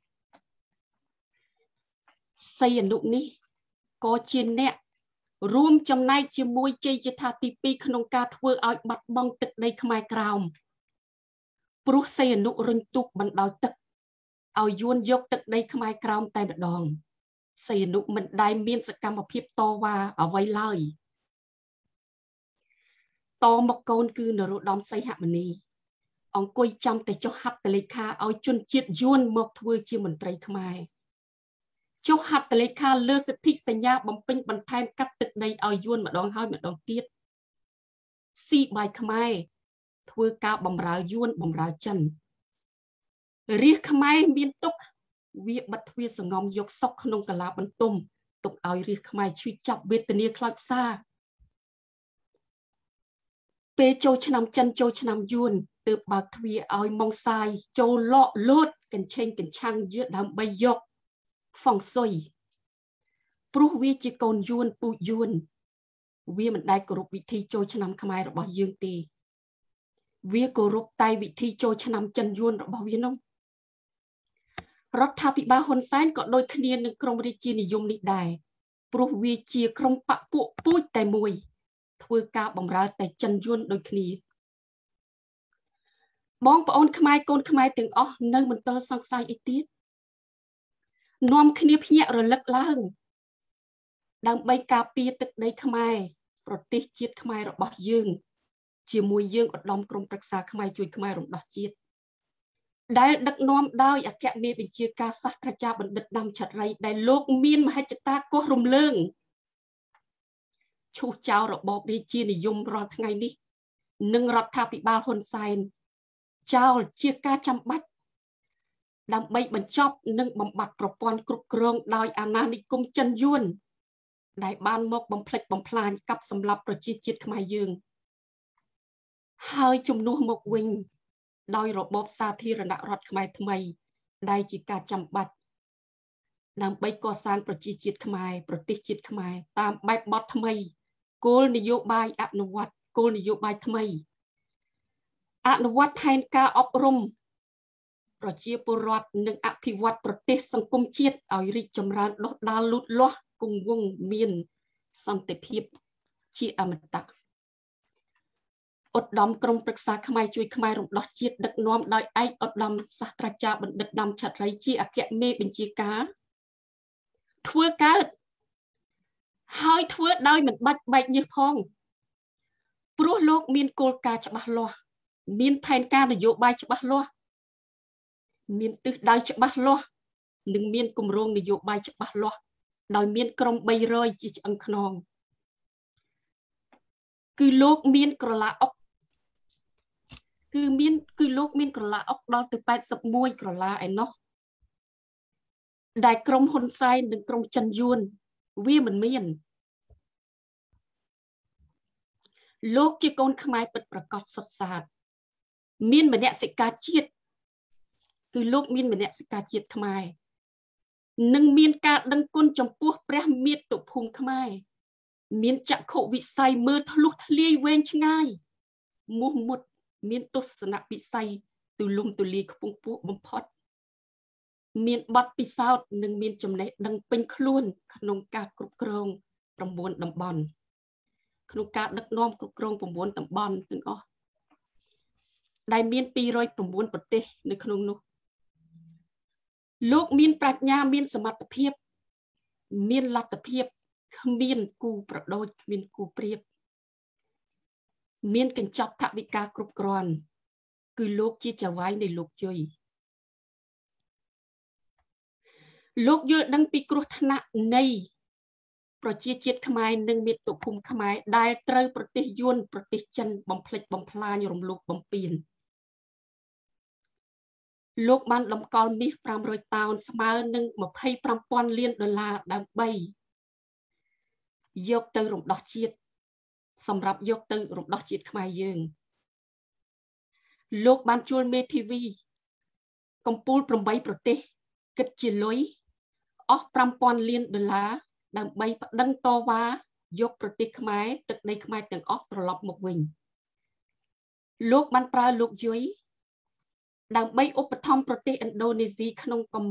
សីអនុនេះក៏ជាអ្នករួមចំណែកជាមួយជ័យជេដ្ឋាទីពីរក្នុងការធ្វើឲ្យបាត់បង់ទឹកដីខ្មែរក្រោមព្រោះសីអនុរុញទូកបណ្ដោយទឹកឲ្យយួនយកទឹកដីខ្មែរក្រោមតែម្ដងសីអនុមិនដែលមានសកម្មភាពតវ៉ាអ្វីឡើយតមកកូនគឺនរោត្តមសីហមុនីអង្គុយចាំតែចុះហត្ថលេខាឲ្យជនជាតិយួនមកធ្វើជាមន្ត្រីខ្មែរចុះហត្ថលេខាលើសិទ្ធិសញ្ញាបំពេញបន្ថែមកាត់ទឹកដីឲ្យយួនម្ដងហើយម្ដងទៀតស៊ីបាយខ្មែរធ្វើការបម្រើយួនបម្រើចិនរាជខ្មែរមានទុកវាបិទទ្វារសងំយកសុកក្នុងកាឡាបន្ទុំទុកឲ្យរាជខ្មែរឈឺចាប់វេទនាខ្លោចផ្សាពេលចូលឆ្នាំចិនចូលឆ្នាំយួនទើបបើកទ្វារឲ្យម៉ុងសាយចូលលក់លូតកញ្ឆេងកញ្ឆាំងយឺដើម្បីយកហ្វុងស៊ុយព្រោះវាជាកូនយួនពូជយួនវាមិនដែលគោរពវិធីចូលឆ្នាំខ្មែររបស់យើងទេវាគោរពតែវិធីចូលឆ្នាំចិនយួនរបស់វានោះរដ្ឋាភិបាលហ៊ុនសែនក៏ដូចគ្នានឹងក្រមរាជានិយមនេះដែរព្រោះវាជាក្រុមបកពួកពូជតែមួយធ្វើការបម្រើតែចិនយួនដូចគ្នាបងប្អូនខ្មែរកូនខ្មែរទាំងអស់នៅមិនទាន់សង្ស័យអីទៀតនាំគ្នាភ្ញាក់រលឹកឡើងដើម្បីការពារទឹកដីខ្មែរប្រទេសជាតិខ្មែររបស់យើងជាមួយយើងឧត្តមក្រុមប្រឹក្សាខ្មែរជួយខ្មែររំដោះជាតិដែលដឹកនាំដោយអគ្គមេបញ្ជាការសាស្ត្រាចារ្យបណ្ឌិតដាំឆាត់រៃដែលលោកមានមហិច្ឆតាកោះរំលើងឈូសចោលរបបរាជានិយមរាល់ថ្ងៃនេះនិងរដ្ឋាភិបាលហ៊ុនសែនចោលជាការចាំបាច់ដើម្បីបញ្ចប់និងបំបត្តិប្រព័ន្ធគ្រប់គ្រងដោយអាណានិគមចិនយួនដែលបានមកបំផ្លិចបំផ្លាញកັບសម្លាប់ប្រជាជាតិខ្មែរយើងហើយជំនួសមកវិញដោយរបបសាធារណរដ្ឋខ្មែរថ្មីដែលជាការចាំបាច់ដើម្បីកសាងប្រជាជាតិខ្មែរប្រទេសជាតិខ្មែរតាមបែបបទថ្មីគោលនយោបាយអនុវត្តគោលនយោបាយថ្មីអនុវត្តផែនការអប់រំប្រជាពលរដ្ឋនិងអភិវឌ្ឍប្រទេសសង្គមជាតិឲ្យរីកចម្រើនដុះដាលលូតលាស់គង់វង្សមានសន្តិភាពជាអមតៈឧត្តមក្រុមប្រឹក្សាខ្មែរជួយខ្មែររំដោះជាតិដឹកនាំដោយឯកឧត្តមសាស្ត្រាចារ្យបណ្ឌិតដាំឆាត់រៃជាអគ្គមេបញ្ជាការធ្វើកើតហើយធ្វើដោយមិនបាច់បែកញើសផងព្រោះលោកមានគោលការណ៍ច្បាស់លាស់មានផែនការនយោបាយច្បាស់លាស់មានទិសដៅច្បាស់លាស់និងមានគម្រោងនយោបាយច្បាស់លាស់ដោយមានក្រុម300ជាឆ្អឹងខ្នងគឺលោកមានក្រឡាអុកគឺមានគឺលោកមានក្រឡាអុកដល់ទៅแปดสิบเอ็ดក្រឡាឯណោះដែលក្រុមហ៊ុនសែននិងក្រុមចិនយួនវាមិនមានលោកជាកូនខ្មែរពិតប្រាកដសុទ្ធសាធមានមនសិការជាតិគឺលោកមានមនសិការជាតិខ្មែរនិងមានការដឹងគុណចំពោះព្រះមាតុភូមិខ្មែរមានចក្ខុវិស័យមើលធ្លុះធ្លាយវែងឆ្ងាយមោះមុតមានទស្សនវិស័យទូលំទូលាយខ្ពង់ខ្ពស់បំផុតមានបទពិសោធន៍និងមានចំណេះដឹងពេញខ្លួនក្នុងការគ្រប់គ្រង9តំបន់ក្នុងការដឹកនាំគ្រប់គ្រង9តំបន់ទាំងអស់ដែលមានពីរយ៩ប្រទេសនៅក្នុងនោះលោកមានប្រាជ្ញាមានសមត្ថភាពមានលទ្ធភាពគ្មានគូប្រដូចគ្មានគូប្រៀបមានកញ្ចប់ថវិកាគ្រប់គ្រាន់គឺលោកជាចៅហ្វាយនៃលោកជ័យលោកយល់ដឹងពីគ្រោះថ្នាក់នៃប្រជាជាតិខ្មែរនិងមាតុភូមិខ្មែរដែលត្រូវប្រទេសយួនប្រទេសចិនបំផ្លិចបំផ្លាញរំលោភបំពានលោកបានដំកល់មាស500តោនស្មើនឹងยี่สิบห้าพันលានដុល្លារដើម្បីយកទៅរំដោះជាតិសម្រាប់យកទៅរំដោះជាតិខ្មែរយើងលោកបានជួលមេធាវីកម្ពុជាប្របីប្រទេសគិតជាលុយអស់five thousandលានដុល្លារដើម្បីប្តឹងតវ៉ាយកប្រទេសខ្មែរទឹកដីខ្មែរទាំងអស់ត្រឡប់មកវិញលោកបានប្រើលោកយុយដើម្បីឧបត្ថម្ភប្រទេសឥណ្ឌូនេស៊ីក្នុងកំ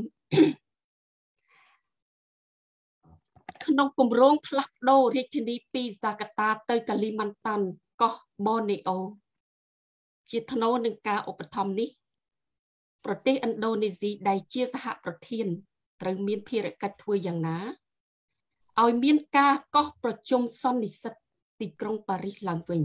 ក្នុងគម្រោងផ្លាស់ប្ដូររាជធានីពីហ្សាកាតាទៅកាលីម៉ាន់តាន់កោះបូណេអូជាថ្នូរនឹងការឧបត្ថម្ភនេះប្រទេសឥណ្ឌូនេស៊ីដែលជាសហប្រធានត្រូវមានភារកិច្ចធ្វើយ៉ាងណាឲ្យមានការកោះប្រជុំសន្និសីទទីក្រុងប៉ារីសឡើងវិញ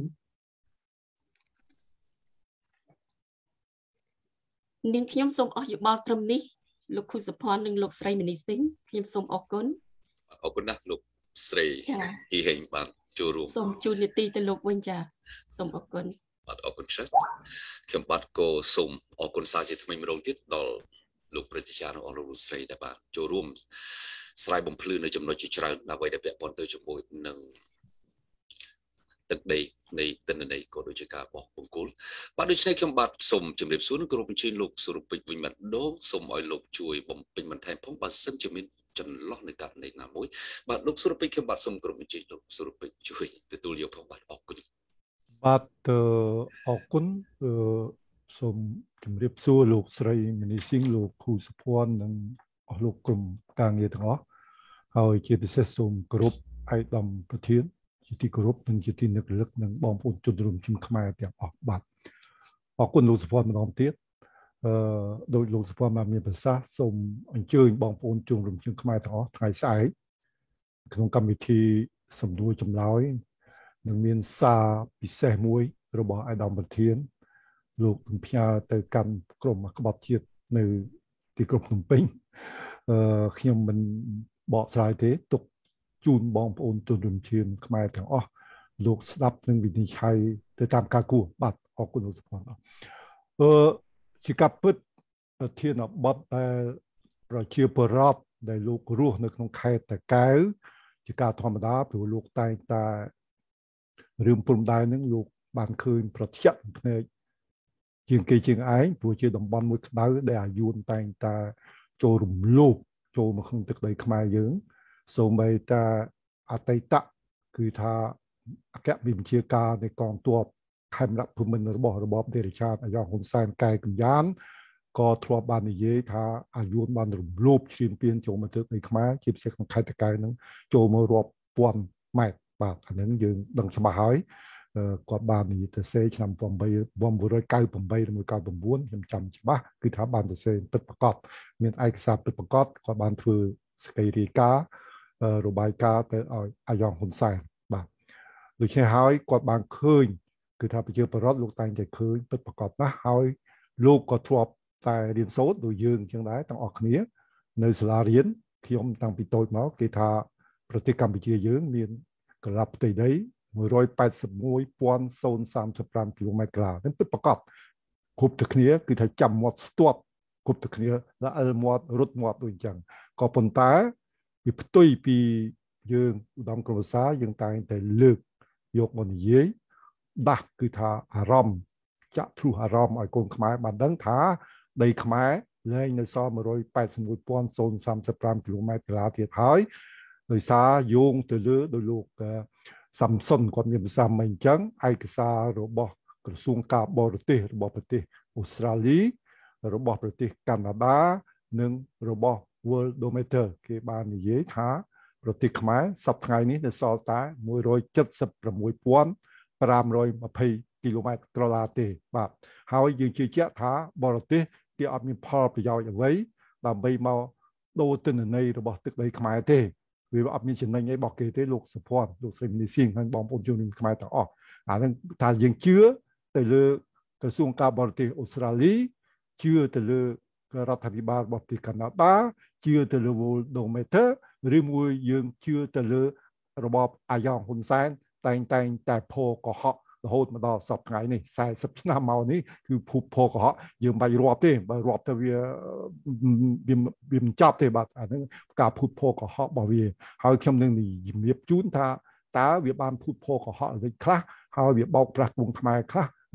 នាងខ្ញុំសូមអស់យោបល់ត្រឹមនេះលោកខូសុផាន់និងលោកស្រីមនីស៊ីងខ្ញុំសូមអរគុណអរគុណណាស់លោកស្រីទីហេងបានចូលរួមសូមជូននីតិទៅលោកវិញចាសូមអរគុណបាទអរគុណច្រើនខ្ញុំបាទក៏សូមអរគុណសាជាថ្មីម្ដងទៀតដល់លោកព្រឹទ្ធាចារ្យរបស់លោកស្រីដែលបានចូលរួមស្រាយបំភ្លឺនៅចំណុចជាច្រើនដើម្បីដែលពាក់ព័ន្ធទៅជាមួយនឹងទឹកដីនៃទិន្នន័យក៏ដូចជាការបោះបង្គោលបាទដូច្នេះខ្ញុំបាទសូមជម្រាបសួរនិងគោរពអញ្ជើញលោកសុរពេជ្រវិញម្ដងសូមឲ្យលោកជួយបំពេញបន្ថែមផងបើសិនជាមានចន្លោះនៃករណីណាមួយបាទលោកសុរពេជ្រខ្ញុំបាទសូមគោរពអញ្ជើញលោកសុរពេជ្រជួយទទួលយកផងបាទអរគុណបាទអរគុណសូមជម្រាបសួរលោកស្រីមនីស៊ីងលោកខូសុភ័ណ្ឌនិងអស់លោកក្រុមការងារទាំងអស់ហើយជាពិសេសសូមគោរពឯកឧត្តមប្រធានជាទីគោរពនិងជាទីនឹករលឹកនិងបងប្អូនជនរួមជាតិខ្មែរទាំងអស់បាទអរគុណលោកសុភ័ណ្ឌម្ដងទៀតអឺដោយលោកសុភ័ណ្ឌបានមានប្រសាសន៍សូមអញ្ជើញបងប្អូនជនរួមជាតិខ្មែរទាំងអស់ថ្ងៃស្អែកក្នុងកម្មវិធីសំណួរចម្លើយនឹងមានសារពិសេសមួយរបស់ឯកឧត្តមប្រធានលោកនឹងផ្ញើទៅកាន់ក្រុមក្បត់ជាតិនៅទីក្រុងភ្នំពេញអឺខ្ញុំមិនបកស្រាយទេទុកជូនបងប្អូនជនរួមជាតិខ្មែរទាំងអស់លោកស្ដាប់និងវិនិច្ឆ័យទៅតាមការគួរបាទអរគុណលោកសុភ័ណ្ឌអឺជាការពិតប្រធានបទដែលប្រជាពលរដ្ឋដែលលោករស់នៅក្នុងខេត្តតាកែវជាការធម្មតាព្រោះលោកតែងតែរឿងព្រំដែននឹងលោកបានឃើញប្រតិកម្មភ្នែកជាងគេជាងឯងព្រោះជាតំបន់មួយក្តៅដែលអាយុនតែងតែចូលរំលោភចូលមកក្នុងទឹកដីខ្មែរយើងសូម្បីតែអតីតគឺថាអគ្គវិបញ្ជាការនៃកងទ័ពខេមរភូមិន្ទរបស់របបដេរឆាតអាយ៉ងហ៊ុនសែនកែកំយ៉ានក៏ធ្លាប់បាននិយាយថាអាយុនបានរំលោភឈ្លានពានចូលមកទឹកដីខ្មែរជាពិសេសក្នុងខេត្តតាកែវនឹងចូលមករាប់ពាន់ម៉ែត្របាទអានឹងយើងដឹងច្បាស់ហើយគាត់បាននិយាយទៅសេឆ្នាំeighteen ninety-eightឬninety-nineខ្ញុំចាំច្បាស់គឺថាបានទៅសេពិតប្រាកដមានឯកសារពិតប្រាកដគាត់បានធ្វើសេចក្តីរាយការណ៍របាយការណ៍ទៅឲ្យអាយ៉ងហ៊ុនសែនបាទដូច្នេះហើយគាត់បានឃើញគឺថាប្រជាពលរដ្ឋលោកតែងតែឃើញពិតប្រាកដណាស់ហើយលោកក៏ធ្លាប់តែរៀនសូត្រដូចយើងអញ្ចឹងដែរទាំងអស់គ្នានៅសាលារៀនខ្ញុំតាំងពីតូចមកគេថាប្រទេសកម្ពុជាយើងមានកន្លះផ្ទៃដីone hundred eighty-one point zero three five គីឡូម៉ែត្រក្រៅនឹងពិតប្រាកដគ្រប់តែគ្នាគឺថាចាំមាត់ស្ទាត់គ្រប់តែគ្នារអិលមាត់រត់មាត់ដូចអញ្ចឹងក៏ប៉ុន្តែវាផ្ទុយពីយើងឧត្តមក្រុមប្រឹក្សាយើងតែងតែលើកយកមកនិយាយដាស់គឺថាអារម្មណ៍ចាក់ធ្លុះអារម្មណ៍ឲ្យកូនខ្មែរបានដឹងថាដីខ្មែរលែងនៅសល់one hundred eighty-one point zero three fiveគីឡូម៉ែត្រក្រៅទៀតហើយដោយសារយោងទៅលើដោយលោកសំសុនគាត់មានប្រសាសន៍មិនអញ្ចឹងឯកសាររបស់ក្រសួងការបរទេសរបស់ប្រទេសអូស្ត្រាលីរបស់ប្រទេសកាណាដានិងរបស់ Worldometer គេបាននិយាយថាប្រទេសខ្មែរសប្តាហ៍ថ្ងៃនេះនៅសល់តែone hundred seventy-six point five two zeroគីឡូម៉ែត្រក្រឡាទេបាទហើយយើងជឿជាក់ថាបរទេសគេអត់មានផលប្រយោជន៍អ្វីដើម្បីមកដូរទិន្នន័យរបស់ទឹកដីខ្មែរទេវាអត់មានចំណេញអីរបស់គេទេលោកសុភ័ណ្ឌលោកស្រីមនីស៊ីងហើយបងប្អូនជនរួមខ្មែរទាំងអស់អាហ្នឹងថាយើងជឿទៅលើក្រសួងការបរទេសអូស្ត្រាលីជឿទៅលើរដ្ឋាភិបាលរបស់ប្រទេសកាណាដាជឿទៅលើ Worldometer ឬមួយយើងជឿទៅលើរបបអាយ៉ងហ៊ុនសែនតែងតែតែផោកុហករហូតមកដល់សប្តាហ៍ថ្ងៃនេះfortyឆ្នាំមកនេះគឺភពផោកុហកយើងមិនបាច់រាប់ទេបើរាប់ទៅវាវាមិនចប់ទេបាទអាហ្នឹងការភូតផោកុហករបស់វាហើយខ្ញុំនឹងជំរាបជូនថាតើវាបានភូតផោកុហកអ្វីខ្លះហើយវាបោកប្រាស់វងខ្មែរខ្លះរឿង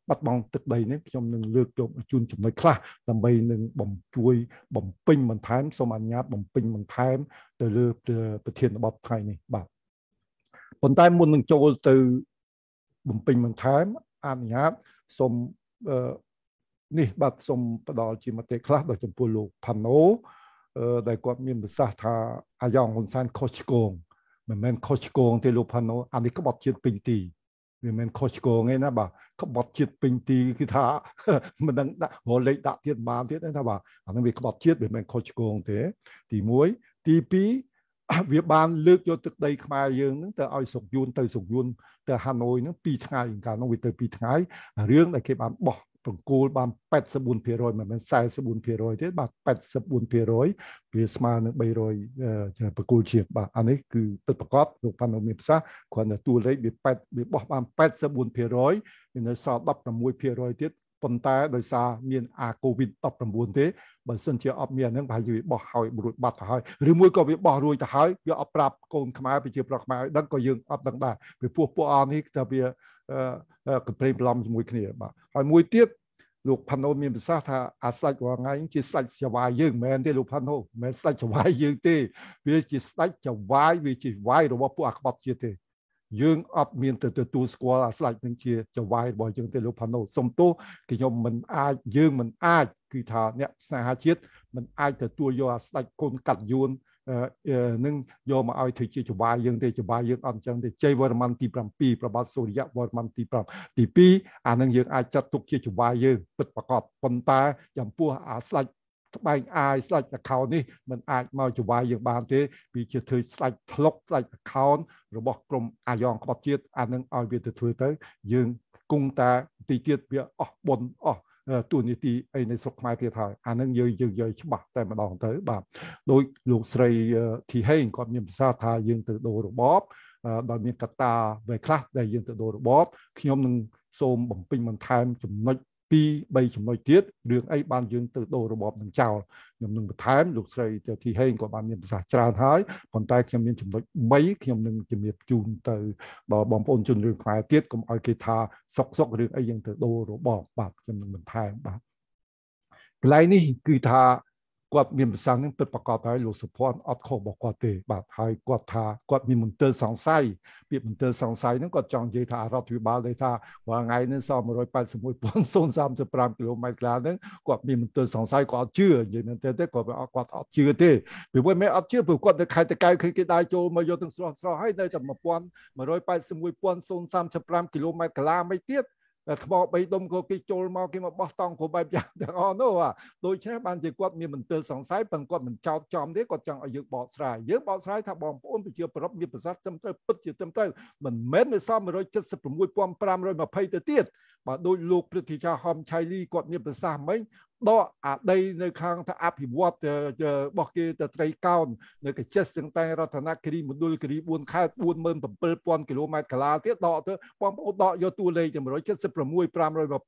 បាត់បង់ទឹកដីនេះខ្ញុំនឹងលើកយកជូនចំណុចខ្លះដើម្បីនឹងបំជួយបំពេញបន្ថែមសូមអនុញ្ញាតបំពេញបន្ថែមទៅលើប្រធានបទថ្ងៃនេះបាទប៉ុន្តែមុននឹងចូលទៅបំពេញបន្ថែមអនុញ្ញាតសូមនេះបាទសូមផ្ដល់ជាមតិខ្លះដល់ចំពោះលោកផាណូដែលគាត់មានប្រសាសន៍ថាអាយ៉ងហ៊ុនសែនខុសឆ្គងមិនមែនខុសឆ្គងទេលោកផាណូអានេះក្បត់ជាតិពេញទីវាមិនមែនខុសឆ្គងទេណាបាទក្បត់ជាតិពេញទីគឺថាមិនដឹងដាក់រលេខដាក់ទៀតបានទៀតថាបាទអានេះវាក្បត់ជាតិវាមិនមែនខុសឆ្គងទេទីមួយទីពីរវាបានលើកយកទឹកដីខ្មែរយើងហ្នឹងទៅឲ្យសុកយួនទៅសុកយួនទៅហាណូយហ្នឹងពីរថ្ងៃកាលនោះវាទៅពីរថ្ងៃរឿងដែលគេបានបោះបង្គោលបានแปดสิบสี่เปอร์เซ็นต์ មិនមែនสี่สิบสี่เปอร์เซ็นต์ ទេបាទแปดสิบสี่เปอร์เซ็นต์ វាស្មើនឹង300បង្គោលជាតិបាទអានេះគឺពិតប្រាកដលោកប៉ាណូមានប្រសាសន៍គ្រាន់តែតួលេខវា8វាបោះបានแปดสิบสี่เปอร์เซ็นต์ វានៅសល់สิบหกเปอร์เซ็นต์ ទៀតប៉ុន្តែដោយសារមានអាកូវីដ-สิบเก้า ទេបើសិនជាអត់មានហ្នឹងប្រហែលជាវាបោះហើយរួចបាត់ទៅហើយឬមួយក៏វាបោះរួចទៅហើយវាអត់ប្រាប់កូនខ្មែរប្រជាប្រដ្ឋខ្មែរឲ្យដឹងក៏យើងអត់ដឹងដែរពីពួកពួកអស់នេះថាវាកំព្រែងប្រឡំជាមួយគ្នាបាទហើយមួយទៀតលោកផាណូមានប្រសាសន៍ថាអាសាច់រាល់ថ្ងៃជាសាច់ចវាយយើងមិនមែនទេលោកផាណូមិនមែនសាច់ចវាយយើងទេវាជាសាច់ចវាយវាជាវាយរបស់ពួកអាក្បត់ជាតិទេយើងអត់មានទៅទទួលស្គាល់អាស្ដេចនឹងជាចវាយរបស់យើងទេលោកផាណូសុំទោសខ្ញុំមិនអាចយើងមិនអាចគឺថាអ្នកស្នេហាជាតិមិនអាចទទួលយកអាស្ដេចកូនកាត់យួននឹងយកមកឲ្យធ្វើជាចវាយយើងទេចវាយយើងអត់អញ្ចឹងទេជ័យវរ្ម័នទី7ប្របាទសូរ្យវរ្ម័នទី5ទី2អានឹងយើងអាចចាត់ទុកជាចវាយយើងពិតប្រាកដប៉ុន្តែចំពោះអាស្ដេចត្បែងអាយស្ដេចតខោននេះមិនអាចមកចវាយយើងបានទេវាជាធ្វើស្ដេចធ្លុកស្ដេចតខោនរបស់ក្រមអាយ៉ងក្បត់ជាតិអានឹងឲ្យវាទៅធ្វើទៅយើងគង់តែទីទៀតវាអស់បុណ្យអស់ទូនីតិអីในស្រុកខ្មែរទៀតហើយអានឹងយើងយើងយកច្បាស់តែម្ដងទៅបាទដោយលោកស្រីធីហេងគាត់មានប្រសាសន៍ថាយើងទៅដូររបបដោយមានកត្តាវាខ្លះដែលយើងទៅដូររបបខ្ញុំនឹងសូមបំពេញបន្ថែមចំណុចពីរ បីចំណុចទៀតរឿងអីបានយើងទៅដូររបបនឹងចោលខ្ញុំនឹងបន្ថែមលោកស្រីធីហេងក៏បានមានប្រសាសន៍ច្រើនហើយប៉ុន្តែខ្ញុំមានចំណុចបីខ្ញុំនឹងជំរាបជូនទៅដល់បងប្អូនជនរឿងខ្មែរទៀតកុំឲ្យគេថាសុកសុករឿងអីយើងទៅដូររបបបាទខ្ញុំនឹងបន្ថែមបាទកន្លែងនេះគឺថាគាត់មានប្រសាសន៍នឹងពិតប្រាកដហើយលោកសុភ័ណ្ឌអត់ខុសរបស់គាត់ទេបាទហើយគាត់ថាគាត់មានមន្ទិលសង្ស័យពាក្យមន្ទិលសង្ស័យហ្នឹងគាត់ចង់និយាយថារដ្ឋាភិបាលដែលថារាល់ថ្ងៃនេះសល់một trăm tám mươi mốt nghìn không trăm ba mươi fiveគីឡូម៉ែត្រក្រាហ្នឹងគាត់មានមន្ទិលសង្ស័យគាត់អត់ជឿនិយាយមែនទេគាត់គាត់អត់ជឿទេពីព្រោះមិនអត់ជឿព្រោះគាត់នៅខេត្តតកែវឃើញគេដើរចូលមកយកទាំងស្រស់ស្រស់ហើយនៅតែmột trăm tám mươi mốt nghìn không trăm ba mươi fiveគីឡូម៉ែត្រក្រាមិនទៀតថ្មបីដុំក៏គេចូលមកគេមកបោះតង់គ្រប់បែបយ៉ាងទាំងអស់នោះដូច្នេះបានជាគាត់មានមន្ទិលសង្ស័យប៉ុន្តែគាត់មិនចោទចំទេគាត់ចង់ឲ្យយើងបកស្រាយយើងបកស្រាយថាបងប្អូនប្រជាប្រដ្ឋមានប្រសាសន៍ត្រឹមត្រូវពិតជាត្រឹមត្រូវមិនមែននៅសល់một trăm bảy mươi sáu nghìn năm trămยี่สิบទៅទៀតបាទដោយលោកព្រឹទ្ធាចារ្យហំឆៃលីគាត់មានប្រសាសន៍មិញដកអាដីនៅខាងថាអភិវឌ្ឍរបស់គេទៅត្រីកោណនៅកញ្ចេះទាំងតែរតនគិរីមណ្ឌលគិរីbốnខេត្តbốn mươi bảy nghìnគីឡូម៉ែត្រក្រាទៀតដកទៅបងប្អូនដកយកតួលេខmột trăm bảy mươi sáu nghìn năm trămยี่สิบដកbốn mươi bảy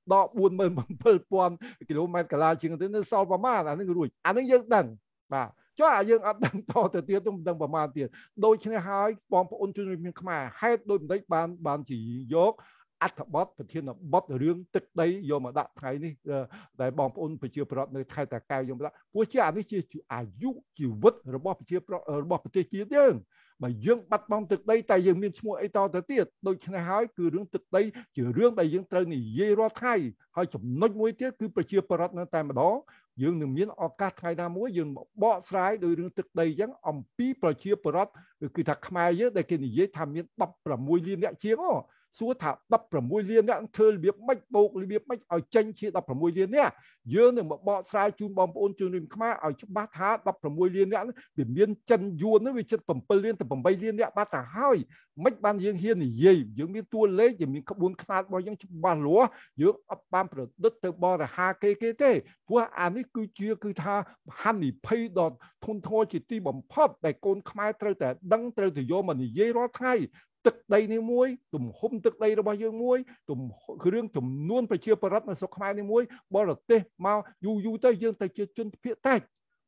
nghìnគីឡូម៉ែត្រក្រាជាងទៅនៅសល់ប្រមាណអានឹងរួចអានឹងយើងដឹងបាទចុះអាយើងអត់ដឹងតទៅទៀតទៅមិនដឹងប្រមាណទៀតដូច្នេះហើយបងប្អូនជនជាតិខ្មែរហេតុដូចម្ដេចបានបានជាយកអត្ថបទប្រធានបទរឿងទឹកដីយកមកដាក់ថ្ងៃនេះដែលបងប្អូនប្រជាប្រដ្ឋនៅខេត្តតាកែវយកមកដាក់ព្រោះជាអានេះជាអាយុជីវិតរបស់ប្រជាប្រដ្ឋរបស់ប្រទេសជាតិយើងបើយើងបាត់បង់ទឹកដីតែយើងមានឈ្មោះអីតទៅទៀតដូច្នេះហើយគឺរឿងទឹកដីជារឿងដែលយើងត្រូវនិយាយរាល់ថ្ងៃហើយចំណុចមួយទៀតគឺប្រជាប្រដ្ឋនៅតែម្ដងយើងនឹងមានឱកាសថ្ងៃណាមួយយើងបកស្រាយដោយរឿងទឹកដីអញ្ចឹងអំពីប្រជាប្រដ្ឋគឺថាខ្មែរយើងដែលគេនិយាយថាមានដប់ប្រាំមួយលានអ្នកជាងអូសួរថាដប់ប្រាំមួយលានអ្នកធ្វើរបៀបម៉េចបូករបៀបម៉េចឲ្យចេញជាដប់ប្រាំមួយលានអ្នកយើងនឹងមកបកស្រាយជូនបងប្អូនជនរួមខ្មែរឲ្យច្បាស់ថាដប់ប្រាំមួយលានអ្នកវាមានចិនយួនវាជិត7លានទៅ8លានអ្នកបាត់ទៅហើយមិនបានយើងហ៊ាននិយាយយើងមានតួលេខយើងមានក្បួនខ្នាតរបស់យើងច្បាស់លាស់យើងអត់បានប្រឌិតទៅបរិហាគេគេទេព្រោះអានេះគឺជាគឺថាហានិភ័យដ៏ធ្ងន់ធ្ងរជាទីបំផុតដែលកូនខ្មែរត្រូវតែដឹងត្រូវតែយកមកនិយាយរាល់ថ្ងៃទឹកដីនេះមួយទំហំទឹកដីរបស់យើងមួយទំគ្រឿងចំនួនប្រជាប្រដ្ឋនៅស្រុកខ្មែរនេះមួយបរទេសមកយូរយូរទៅយើងទៅជាជនភាគតិច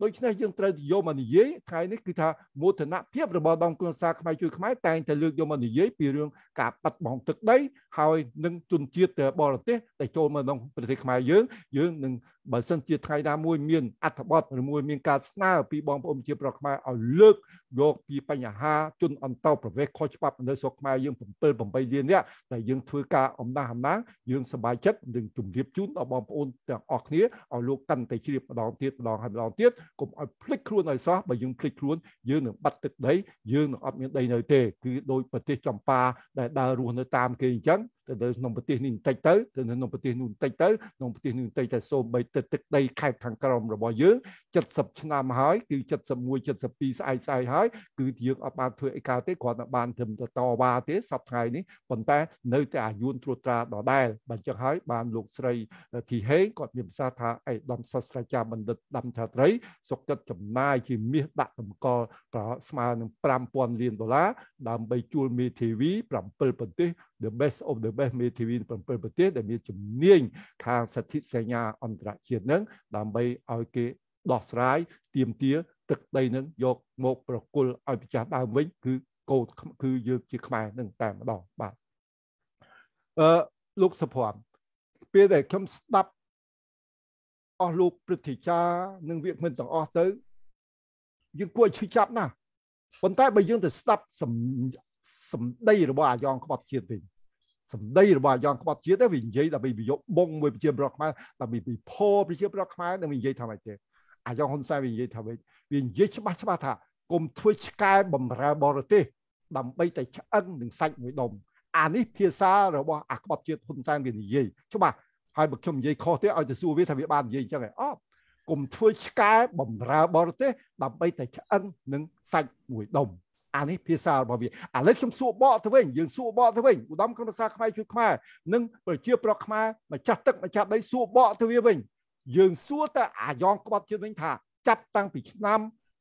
ដូច្នេះយើងត្រូវយកមកនិយាយថ្ងៃនេះគឺថាមោទនភាពរបស់ដងគ្រួសារខ្មែរជួយខ្មែរតែងតែលើកយកមកនិយាយពីរឿងការបាត់បង់ទឹកដីហើយនឹងជនជាតិបរទេសដែលចូលមកក្នុងប្រទេសខ្មែរយើងយើងនឹងបើសិនជាថ្ងៃណាមួយមានអត្ថបទឬមួយមានការស្នើពីបងប្អូនជាប្រដ្ឋខ្មែរឲ្យលើកយកពីបញ្ហាជនអន្តោប្រវេសន៍ខុសច្បាប់នៅស្រុកខ្មែរយើង7 8លាននាក់តែយើងធ្វើការអំណះអំណាងយើងសប្បាយចិត្តនឹងជម្រាបជូនដល់បងប្អូនទាំងអស់គ្នាឲ្យលោកកាន់តែជ្រាបម្ដងទៀតម្ដងហើយម្ដងទៀតកុំឲ្យភ្លេចខ្លួនឲ្យសោះបើយើងភ្លេចខ្លួនយើងនឹងបាត់ទឹកដីយើងនឹងអត់មានដីនៅទេគឺដោយប្រទេសចម្ប៉ាដែលដើររស់នៅតាមគេអញ្ចឹងទៅនៅក្នុងប្រទេសនេះបន្តិចទៅទៅនៅក្នុងប្រទេសនោះបន្តិចទៅក្នុងប្រទេសនេះបន្តិចទៅសូម្បីទឹកទឹកដីខេត្តខាងក្រោមរបស់យើង70ឆ្នាំហើយគឺ71 72ស្អែកស្អែកហើយគឺយើងអត់បានធ្វើអីកើតទេគ្រាន់តែបានត្រឹមតែតវ៉ាទេសប្តាហ៍ថ្ងៃនេះប៉ុន្តែនៅតែអាយុត្រួតត្រាដដែលបើអញ្ចឹងហើយបានលោកស្រីធីហេងគាត់មានប្រសាសន៍ថាអេដាមសាស្ត្រាចារ្យបណ្ឌិតដាំឆាត្រីសុខចិត្តចំណាយជាមាសដាក់តម្កល់ប្រស្មើនឹង5000លានដុល្លារដើម្បីជួលមេធាវី7ប្រទេស the best of the best មេធាវី7ប្រទេសដែលមានជំនាញខាងសិទ្ធិសញ្ញាអន្តរជាតិនឹងដើម្បីឲ្យគេដោះស្រាយទាមទារទឹកដីនឹងយកមកប្រគល់ឲ្យម្ចាស់ដើមវិញគឺកូនគឺយើងជាខ្មែរនឹងតែម្ដងបាទអឺលោកសុភ័ណ្ឌពេលដែលខ្ញុំស្ដាប់អស់លោកព្រឹទ្ធាចារ្យនិងវាគ្មិនទាំងអស់ទៅយើងគួរឲ្យឈឺចាប់ណាស់ប៉ុន្តែបើយើងទៅស្ដាប់សម្ដីរបស់អាយ៉ងក្បត់ជាតិវិញសម្ដីរបស់អាយ៉ងក្បត់ជាតិទៅវានិយាយដើម្បីប្រយោគបងមួយប្រជាប្រដ្ឋខ្មែរដើម្បីពិភពប្រជាប្រដ្ឋខ្មែរនឹងនិយាយថាម៉េចទេអាយ៉ងហ៊ុនសែនវានិយាយថាម៉េចវានិយាយច្បាស់ច្បាស់ថាកុំធ្វើឆ្កែបំរើបរទេសដើម្បីតែឆ្អឹងនឹងសាច់មួយដុំអានេះភាសារបស់អាក្បត់ជាតិហ៊ុនសែនវានិយាយច្បាស់ហើយបើខ្ញុំនិយាយខុសទេឲ្យទៅសួរវាថាវាបាននិយាយអញ្ចឹងឯងអត់កុំធ្វើឆ្កែបំរើបរទេសដើម្បីតែឆ្អឹងនឹងសាច់មួយដុំអានេះភាសារបស់វាឥឡូវខ្ញុំសួរបកទៅវិញយើងសួរបកទៅវិញឧត្តមក្រុមប្រឹក្សាខ្មែរជួយខ្មែរនិងប្រជាប្រដ្ឋខ្មែរម្ចាស់ទឹកម្ចាស់ដីសួរបកទៅវាវិញយើងសួរទៅអាយ៉ងក្បត់ជាតិវិញថាចាប់តាំងពីឆ្នាំ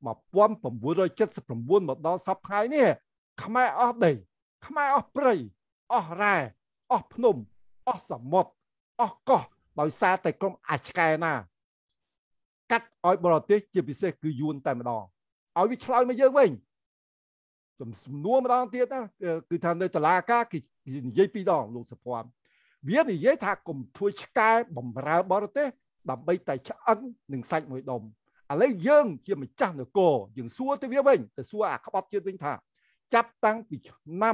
1979មកដល់សប្តាហ៍នេះខ្មែរអស់ដីខ្មែរអស់ព្រៃអស់រ៉ែអស់ភ្នំអស់សមុទ្រអស់កោះដោយសារតែក្រុមអាឆ្កែណាកាត់ឲ្យបរទេសជាពិសេសគឺយួនតែម្ដងឲ្យវាឆ្លើយមកយើងវិញសំណួរម្ដងទៀតណាគឺថានៅតុលាការគេនិយាយពីរដងលោកសុភ័ណ្ឌវានិយាយថាកុំធ្វើឆ្កែបំរើបរទេសដើម្បីតែឆ្អឹងនឹងសាច់មួយដុំឥឡូវយើងជាម្ចាស់នគរយើងសួរទៅវាវិញទៅសួរអាក្បត់ជាតិវិញថាចាប់តាំងពីឆ្នាំ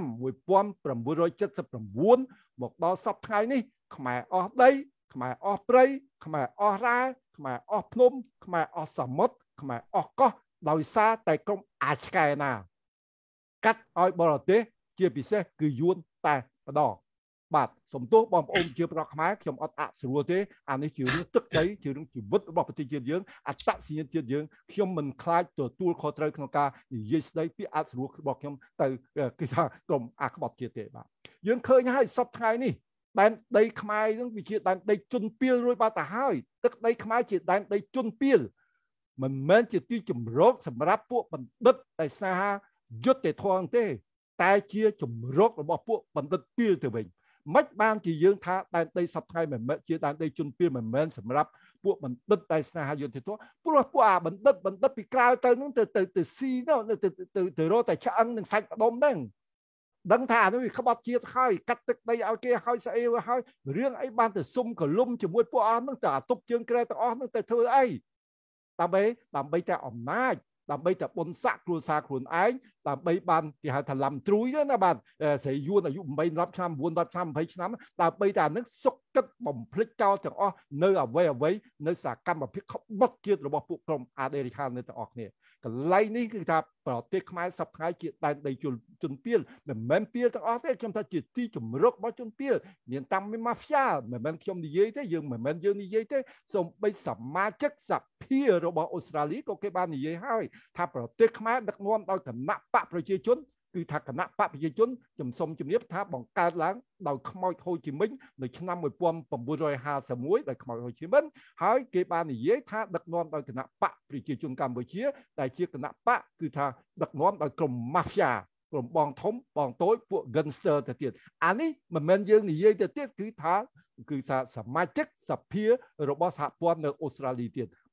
1979មកដល់សប្តាហ៍នេះខ្មែរអស់ដីខ្មែរអស់ព្រៃខ្មែរអស់រ៉ែខ្មែរអស់ភ្នំខ្មែរអស់សមុទ្រខ្មែរអស់កោះដោយសារតែក្រុមអាឆ្កែណាកាត់ឲ្យបរទេសជាពិសេសគឺយួនតែម្ដងបាទសំទោសបងប្អូនជាប្រដ្ឋខ្មែរខ្ញុំអត់អស្រួលទេអានេះជារឿងទឹកដីជារឿងជីវិតរបស់ប្រទេសជាតិយើងអត្តសញ្ញាណជាតិយើងខ្ញុំមិនខ្លាចទទួលខុសត្រូវក្នុងការនិយាយស្ដីពីអស្រួលរបស់ខ្ញុំទៅគឺថាក្រុមអាក្បត់ជាតិទេបាទយើងឃើញហើយសពថ្ងៃនេះដែនដីខ្មែរនឹងវាជាដែនដីជន់ពាលរួចបាត់ទៅហើយទឹកដីខ្មែរជាដែនដីជន់ពាលមិនមែនជាទីជំរកសម្រាប់ពួកបណ្ឌិតដែលស្នេហាយុត្តិធម៌ទេតែជាជំរករបស់ពួកបណ្ឌិតពាលទៅវិញមិនបានជាយើងថាដែនដីសប្តាហ៍មិនមែនជាដែនដីជន់ពាលមិនមែនសម្រាប់ពួកបណ្ឌិតដែលស្នេហាយុត្តិធម៌ព្រោះពួកអាបណ្ឌិតបណ្ឌិតពីក្រៅទៅនឹងទៅទៅទៅស៊ីនោះទៅទៅទៅរកតែឆ្អឹងនឹងសាច់ម្ដុំហ្នឹងដឹងថាអានោះវាក្បត់ជាតិហើយកាត់ទឹកដីឲ្យគេហើយស្អីហើយរឿងអីបានទៅសុំកលុំជាមួយពួកអស់ហ្នឹងទៅអាទប់ជើងក្រែទាំងអស់ហ្នឹងទៅធ្វើអីដើម្បីដើម្បីតែអំណាចដើម្បីតែបុណ្យស័ក្តិគ្រួសារខ្លួនឯងដើម្បីបានគេហៅថាឡំត្រួយណាបាទស្រីយួនអាយុ8 10ឆ្នាំ9 10ឆ្នាំ20ឆ្នាំដើម្បីតែអានឹងសុកគិតបំភ្លេចចោលទាំងអស់នៅអ្វីអ្វីនៅសកម្មភាពក្បត់ជាតិរបស់ពួកក្រុមអាដេរិខាននៅទាំងអស់គ្នាកន្លែងនេះគឺថាប្រទេសខ្មែរសពថ្ងៃជាដែនដីជនពាលមិនមែនពាលទាំងអស់ទេខ្ញុំថាជាទីជំរករបស់ជនពាលមានតាំងពីម៉ាហ្វ្យាមិនមែនខ្ញុំនិយាយទេយើងមិនមែនយើងនិយាយទេសូម្បីសមាជិកសភារបស់អូស្ត្រាលីក៏គេបាននិយាយហើយថាប្រទេសខ្មែរដឹកនាំដោយគណៈបកប្រជាជនគឺថាគណៈបកប្រជាជនខ្ញុំសូមជម្រាបថាបង្កើតឡើងដោយខ្មោចហូជីមិញនៅឆ្នាំ1951ដោយខ្មោចហូជីមិញហើយគេបាននិយាយថាដឹកនាំដោយគណៈបកប្រជាជនកម្ពុជាដែលជាគណៈបកគឺថាដឹកនាំដោយក្រុមម៉ាហ្វ្យាក្រុមបងធំបងតូចពួក gangster ទៅទៀតអានេះមិនមែនយើងនិយាយទៅទៀតគឺថាគឺថាសមាជិកសភារបស់សហព័ន្ធនៅអូស្ត្រាលីទៀត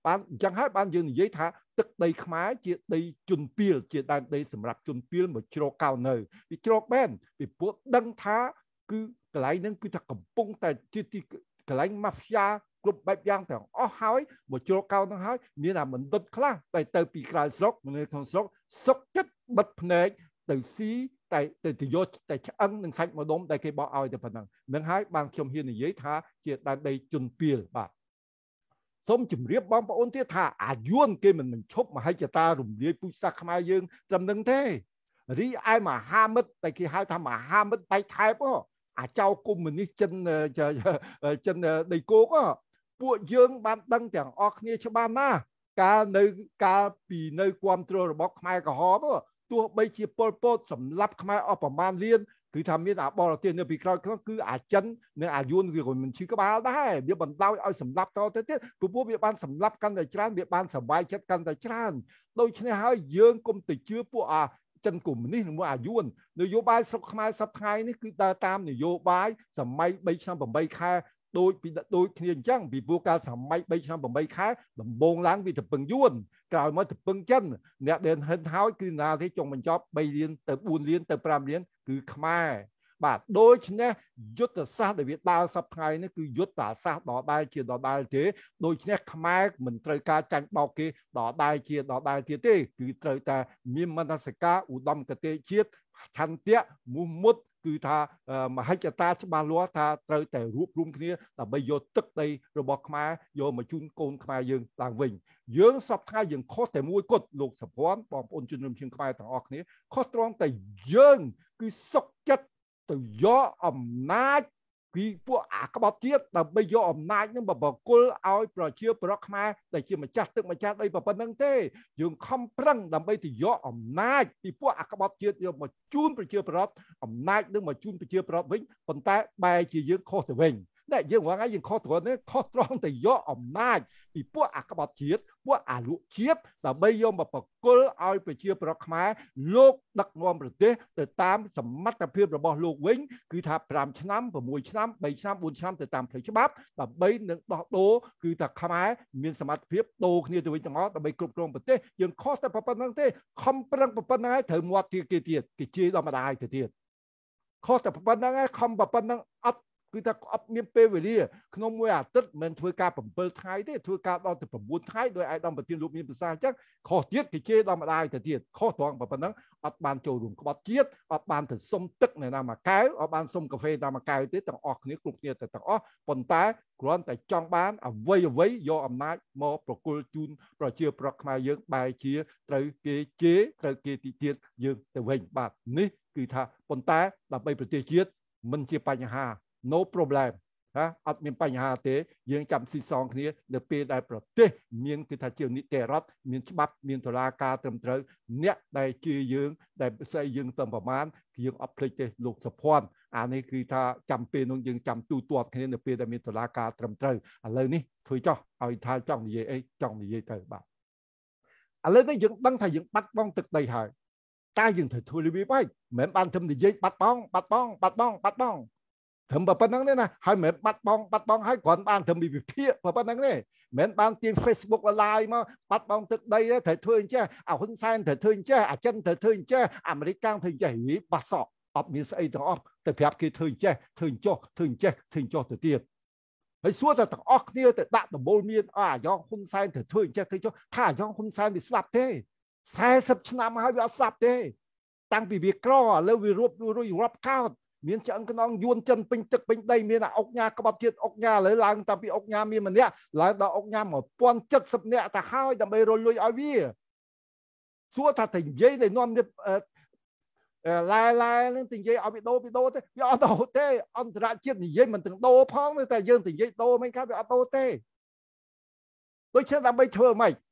បានអញ្ចឹងហើយបានយើងនិយាយថាទឹកដីខ្មែរជាដីជន់ពីលជាដែនដីសម្រាប់ជន់ពីលមកជ្រកកោននៅពីជ្រកមែនពីពួកដឹងថាគឺកន្លែងហ្នឹងគឺថាកំពុងតែជាទីកន្លែងម៉ាហ្វយ៉ាគ្រប់បែបយ៉ាងទាំងអស់ហើយមកជ្រកកោនហ្នឹងហើយមានអាបណ្ឌិតខ្លះតែទៅពីក្រៅស្រុកនៅក្នុងស្រុកសុកចិត្តបិទភ្នែកទៅស៊ីតែទៅយកតែឆ្អឹងនិងសាច់ម្ដុំតែគេបោះឲ្យតែប៉ុណ្ណឹងនឹងហើយបានខ្ញុំហ៊ាននិយាយថាជាដែនដីជន់ពីលបាទសូមជម្រាបបងប្អូនទៀតថាអាយួនគេមិនមិនឈប់មហិច្ឆតារំលាយពូជសាសន៍ខ្មែរយើងត្រឹមនឹងទេរីឯមហាមិត្តតែគេហៅថាមហាមិត្តដៃថែបអាចៅកុម្មុយនីសចិនចិនដីគោកពួកយើងបានដឹងទាំងអស់គ្នាច្បាស់ណាស់កាលនៅកាលពីនៅគាំទ្ររបស់ខ្មែរក្រហមទោះបីជាពលពតសម្លាប់ខ្មែរអស់ប្រមាណលានគឺថាមានអាបរទេសនៅពីក្រោយខ្លួនគឺអាចិននិងអាយួនវាក៏មិនឈឺក្បាលដែរវាបណ្ដោយឲ្យសម្លាប់តទៅទៀតព្រោះវាបានសម្លាប់កាន់តែច្រើនវាបានសបាយចិត្តកាន់តែច្រើនដូច្នេះហើយយើងគុំទៅជឿពួកអាចិនកុម្មុយនីសនិងអាយួននយោបាយស្រុកខ្មែរសប្តាហ៍ថ្ងៃនេះគឺដើរតាមនយោបាយសម័យបីឆ្នាំប្រាំបីខែដូចពីដូចគ្នាអញ្ចឹងពីព្រោះការសម័យបីឆ្នាំប្រាំបីខែដំបូងឡើងវាទៅពឹងយួនក្រោយមកទៅពឹងចិនអ្នកដែលហិនហើយគឺណាទេចុងបញ្ចប់បីលានទៅបួនលានទៅប្រាំលានគឺខ្មែរបាទដូច្នេះយុទ្ធសាស្ត្រដែលវាដើរសប្តាហ៍ថ្ងៃនេះគឺយុទ្ធសាស្ត្រដដែលជាដដែលទេដូច្នេះខ្មែរមិនត្រូវការចាញ់បោកគេដដែលជាដដែលទៀតទេគឺត្រូវតែមានមនសិការឧត្តមគតិជាតិឆន្ទៈមុះមុតគឺថាមហិច្ឆតាច្បាស់លាស់ថាត្រូវតែរួបរวมគ្នាដើម្បីយកទឹកដីរបស់ខ្មែរយកមកជូនកូនខ្មែរយើងឡើងវិញយើងសពថ្ងៃយើងខុសតែមួយគត់លោកសុភ័ណ្ឌបងប្អូនជនរួមជាតិខ្មែរទាំងអស់គ្នាខុសត្រង់តែយើងគឺសុកចិត្តទៅយកអំណាចពីពួកអាក្បត់ជាតិដើម្បីយកអំណាចនឹងបបកុលឲ្យប្រជាប្រដ្ឋខ្មែរដែលជាម្ចាស់ទឹកម្ចាស់ដីប៉ុណ្្នឹងទេយើងខំប្រឹងដើម្បីទៅយកអំណាចពីពួកអាក្បត់ជាតិយកមកជូនប្រជាប្រដ្ឋអំណាចនឹងមកជូនប្រជាប្រដ្ឋវិញប៉ុន្តែបែរជាយើងខុសទៅវិញតែយើងហ្នឹងយើងខុសត្រង់នេះខុសត្រង់ទៅយកអំណាចពីពួកអាក្បត់ជាតិពួកអាលុជាតិដើម្បីយកមកបកគលឲ្យប្រជាប្រដ្ឋខ្មែរលោកដឹកនាំប្រទេសទៅតាមសមត្ថភាពរបស់លោកវិញគឺថាប្រាំឆ្នាំប្រាំមួយឆ្នាំបីឆ្នាំបួនឆ្នាំទៅតាមផ្លូវច្បាប់ដើម្បីនឹងដោះដូរគឺថាខ្មែរមានសមត្ថភាពដូរគ្នាទៅវិញទៅមកដើម្បីគ្រប់គ្រងប្រទេសយើងខុសតែប៉ុណ្្នឹងទេខំប្រឹងប៉ុណ្្នឹងហើយត្រូវមាត់ទៀតគេទៀតគេជេរដល់ម្ដាយទៅទៀតខុសតែប៉ុណ្្នឹងហើយខំប៉ុណ្្នឹងអត់គឺថាអត់មានពេលវេលាក្នុងមួយអាទិត្យមិនធ្វើការbảyថ្ងៃទេធ្វើការដល់ទៅ៩ថ្ងៃដោយឯកឧត្តមប្រធានលោកមានប្រសាសន៍អញ្ចឹងខុសទៀតគេជេរដល់ម្ដាយទៅទៀតខុសត្រង់ប៉ុណ្ណឹងអត់បានចូលរួមក្បត់ជាតិអត់បានទៅសុំទឹកនៅណាមួយកែវអត់បានសុំកាហ្វេណាមួយកែវទេទាំងអស់គ្នាគ្រប់គ្នាទៅទាំងអស់ប៉ុន្តែគ្រាន់តែចង់បានអ្វីអ្វីយកអំណាចមកប្រគល់ជូនប្រជាប្រដ្ឋខ្មែរយើងបែរជាត្រូវគេជេរត្រូវគេទីទៀតយើងទៅវិញបាទនេះគឺថាប៉ុន្តែដើម្បីប្រទេសជាតិមិនជាបញ្ហាno problem ណាអត់មានបញ្ហាទេយើងចាំស៊ីសងគ្នានៅពេលដែលប្រទេសមានគឺថាជានីតិរដ្ឋមានច្បាប់មានតុលាការត្រឹមត្រូវអ្នកដែលជាយើងដែលស្អីយើងទៅប្រមាណយើងអត់ភ្លេចទេលោកសុភ័ណ្ឌអានេះគឺថាចាំពេលនោះយើងចាំទូទាត់គ្នានៅពេលដែលមានតុលាការត្រឹមត្រូវឥឡូវនេះធ្វើចោះឲ្យថាចង់និយាយអីចង់និយាយទៅបាទឥឡូវនេះយើងដឹងថាយើងបាត់បង់ទឹកដីហើយតែយើងត្រូវធ្វើរបៀបម៉េចមិនបានធ្វើនិយាយបាត់បង់បាត់បង់បាត់បង់បាត់បង់ធ្វើប៉ុណ្្នឹងទេណាហើយមិនបាត់បង់បាត់បង់ហើយគ្រាន់បានធ្វើវិភាគប៉ុណ្្នឹងទេមិនបានទាញ Facebook Live មកបាត់បង់ទឹកដីត្រូវធ្វើអញ្ចឹងអាហ៊ុនសែនត្រូវធ្វើអញ្ចឹងអាចិនត្រូវធ្វើអញ្ចឹងអាមេរិកកាំងធ្វើអញ្ចឹងហីបាសក់អត់មានស្អីទាំងអស់ទៅប្រាប់គេធ្វើអញ្ចឹងធ្វើអញ្ចោះធ្វើអញ្ចឹងធ្វើអញ្ចោះទៅទៀតហើយសួរតែទាំងអស់គ្នាទៅដាក់ដំបូលមានអាយ៉ងហ៊ុនសែនត្រូវធ្វើអញ្ចឹងធ្វើចុះថាអាយ៉ងហ៊ុនសែនវាស្លាប់ទេសែសិបឆ្នាំហើយវាអត់ស្លាប់ទេតាំងពីវាក្រឥឡូវវារួបរួយរាប់កោតមានឆ្អឹងខ្នងយួនចិនពេញទឹកពេញដីមានអុកញ៉ាក្បត់ជាតិអុកញ៉ាឥឡូវឡើងតាំងពីអុកញ៉ាមានម្នាក់ឡើងដល់អុកញ៉ាmột nghìn七trămនាក់ទៅហើយដើម្បីរលួយឲ្យវាសួរថាទៅនិយាយទៅនាំនេះឡែឡែនឹងទៅនិយាយឲ្យវាដូរវាដូរទេវាអត់ដូរទេអន្តរជាតិនិយាយមិនទាំងដូរផងតែយើងទៅនិយាយដូរមិនខាត់វាអត់ដូរទេដូចជាដើម្បីធ្វើម៉េច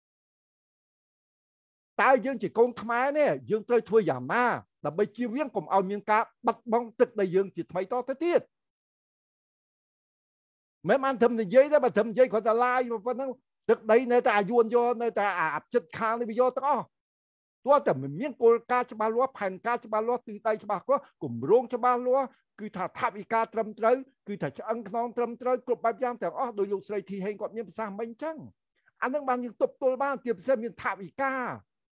តើយើងជាកូនខ្មែរនេះយើងត្រូវធ្វើយ៉ាងណាដើម្បីជៀសវាងកុំឲ្យមានការបាត់បង់ទឹកដីយើងជាថ្មីតទៅទៀតមិនបានធ្វើនិយាយទេបើធ្វើនិយាយគាត់តែឡាយប៉ុណ្ណឹងទឹកដីនៅតែអាយួនយកនៅតែអាចិត្តខាងនេះវាយកទាំងអស់ទោះតែមិនមានគោលការណ៍ច្បាស់លាស់ផែនការច្បាស់លាស់ទិសដៅច្បាស់លាស់គម្រោងច្បាស់លាស់គឺថាថវិកាត្រឹមត្រូវគឺថាឆ្អឹងខ្នងត្រឹមត្រូវគ្រប់បែបយ៉ាងទាំងអស់ដោយលោកស្រីធីហេងគាត់មានប្រសាសន៍មិញអញ្ចឹងអានឹងបានយើងទប់ទល់បានជាពិសេសមានថាវិការ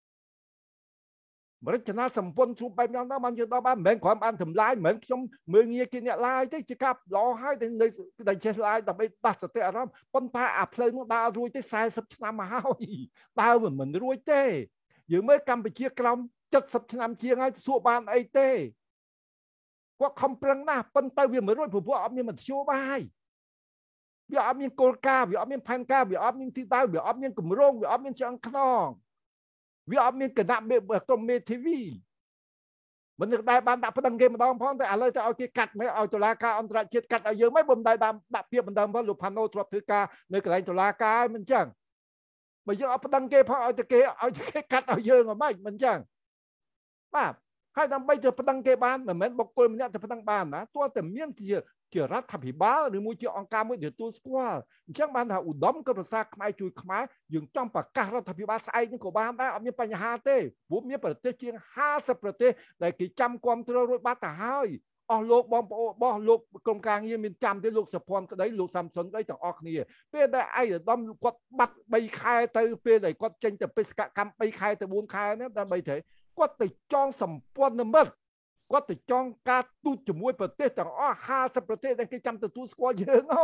បរិជ្ជនាសម្ព័ន្ធជួបបែបយ៉ាងណាបានយើងដល់បានមិនមែនគ្រាន់បានតម្លាយមិនមែនខ្ញុំមើលងាយគេអ្នកឡាយទេជាការល្អហើយតែនៅតែចេះឡាយដើម្បីដាស់សតិអារម្មណ៍ប៉ុន្តែអាផ្លូវនោះដើររួចទេสี่สิบឆ្នាំមកហើយដើរមិនរួចទេយើងមើលកម្ពុជាក្រោមเจ็ดสิบឆ្នាំជាងហើយសួរបានអីទេគាត់ខំប្រឹងណាស់ប៉ុន្តែវាមិនរួចព្រោះអត់មានមធ្យោបាយវាអត់មានគោលការណ៍វាអត់មានផែនការវាអត់មានទីដៅវាអត់មានគម្រោងវាអត់មានឆ្អឹងខ្នងវាអត់មានគណៈក្រុមមេធាវីមិនដែលបានដាក់ប្តឹងគេម្ដងផងតែឥឡូវទៅឲ្យគេកាត់មកឲ្យតុលាការអន្តរជាតិកាត់ឲ្យយើងមិនបំដែលដាក់ពាក្យបណ្ដឹងផងលោកផាណូធ្លាប់ធ្វើការនៅកន្លែងតុលាការមិនអញ្ចឹងបើយើងអត់ប្តឹងគេផងឲ្យតែគេឲ្យគេកាត់ឲ្យយើងហ្មងមិនអញ្ចឹងបាទហើយដើម្បីទៅប្តឹងគេបានមិនមែនបុគ្គលម្នាក់ទៅប្តឹងបានណាទោះតែមានជាជារដ្ឋាភិបាលឬមួយជាអង្គការមួយដែលទទួលស្គាល់អញ្ចឹងបានថាឧត្តមក៏ប្រសាខ្មែរជួយខ្មែរយើងចង់ប្រកាសរដ្ឋាភិបាលស្អែកនេះក៏បានដែរអត់មានបញ្ហាទេព្រោះមានប្រទេសជាងห้าสิบប្រទេសដែលគេចាំគ្រប់គ្រងរួចបាត់ទៅហើយអស់លោកបងប្អូនរបស់លោកក្រុមការងារមានចាំទេលោកសុភ័ណ្ឌក្តីលោកសំសុនក្តីទាំងអស់គ្នាពេលដែលឯកឧត្តមគាត់បាត់បីខែទៅពេលដែលគាត់ចេញទៅបេសកកម្មបីខែទៅបួនខែនេះដើម្បីទៅគាត់ទៅចងសម្ព័ន្ធមិត្តគាត់ទៅចងការទូតជាមួយប្រទេសទាំងអស់ห้าสิบប្រទេសដែលគេចាំទទួលស្គាល់យើងអូ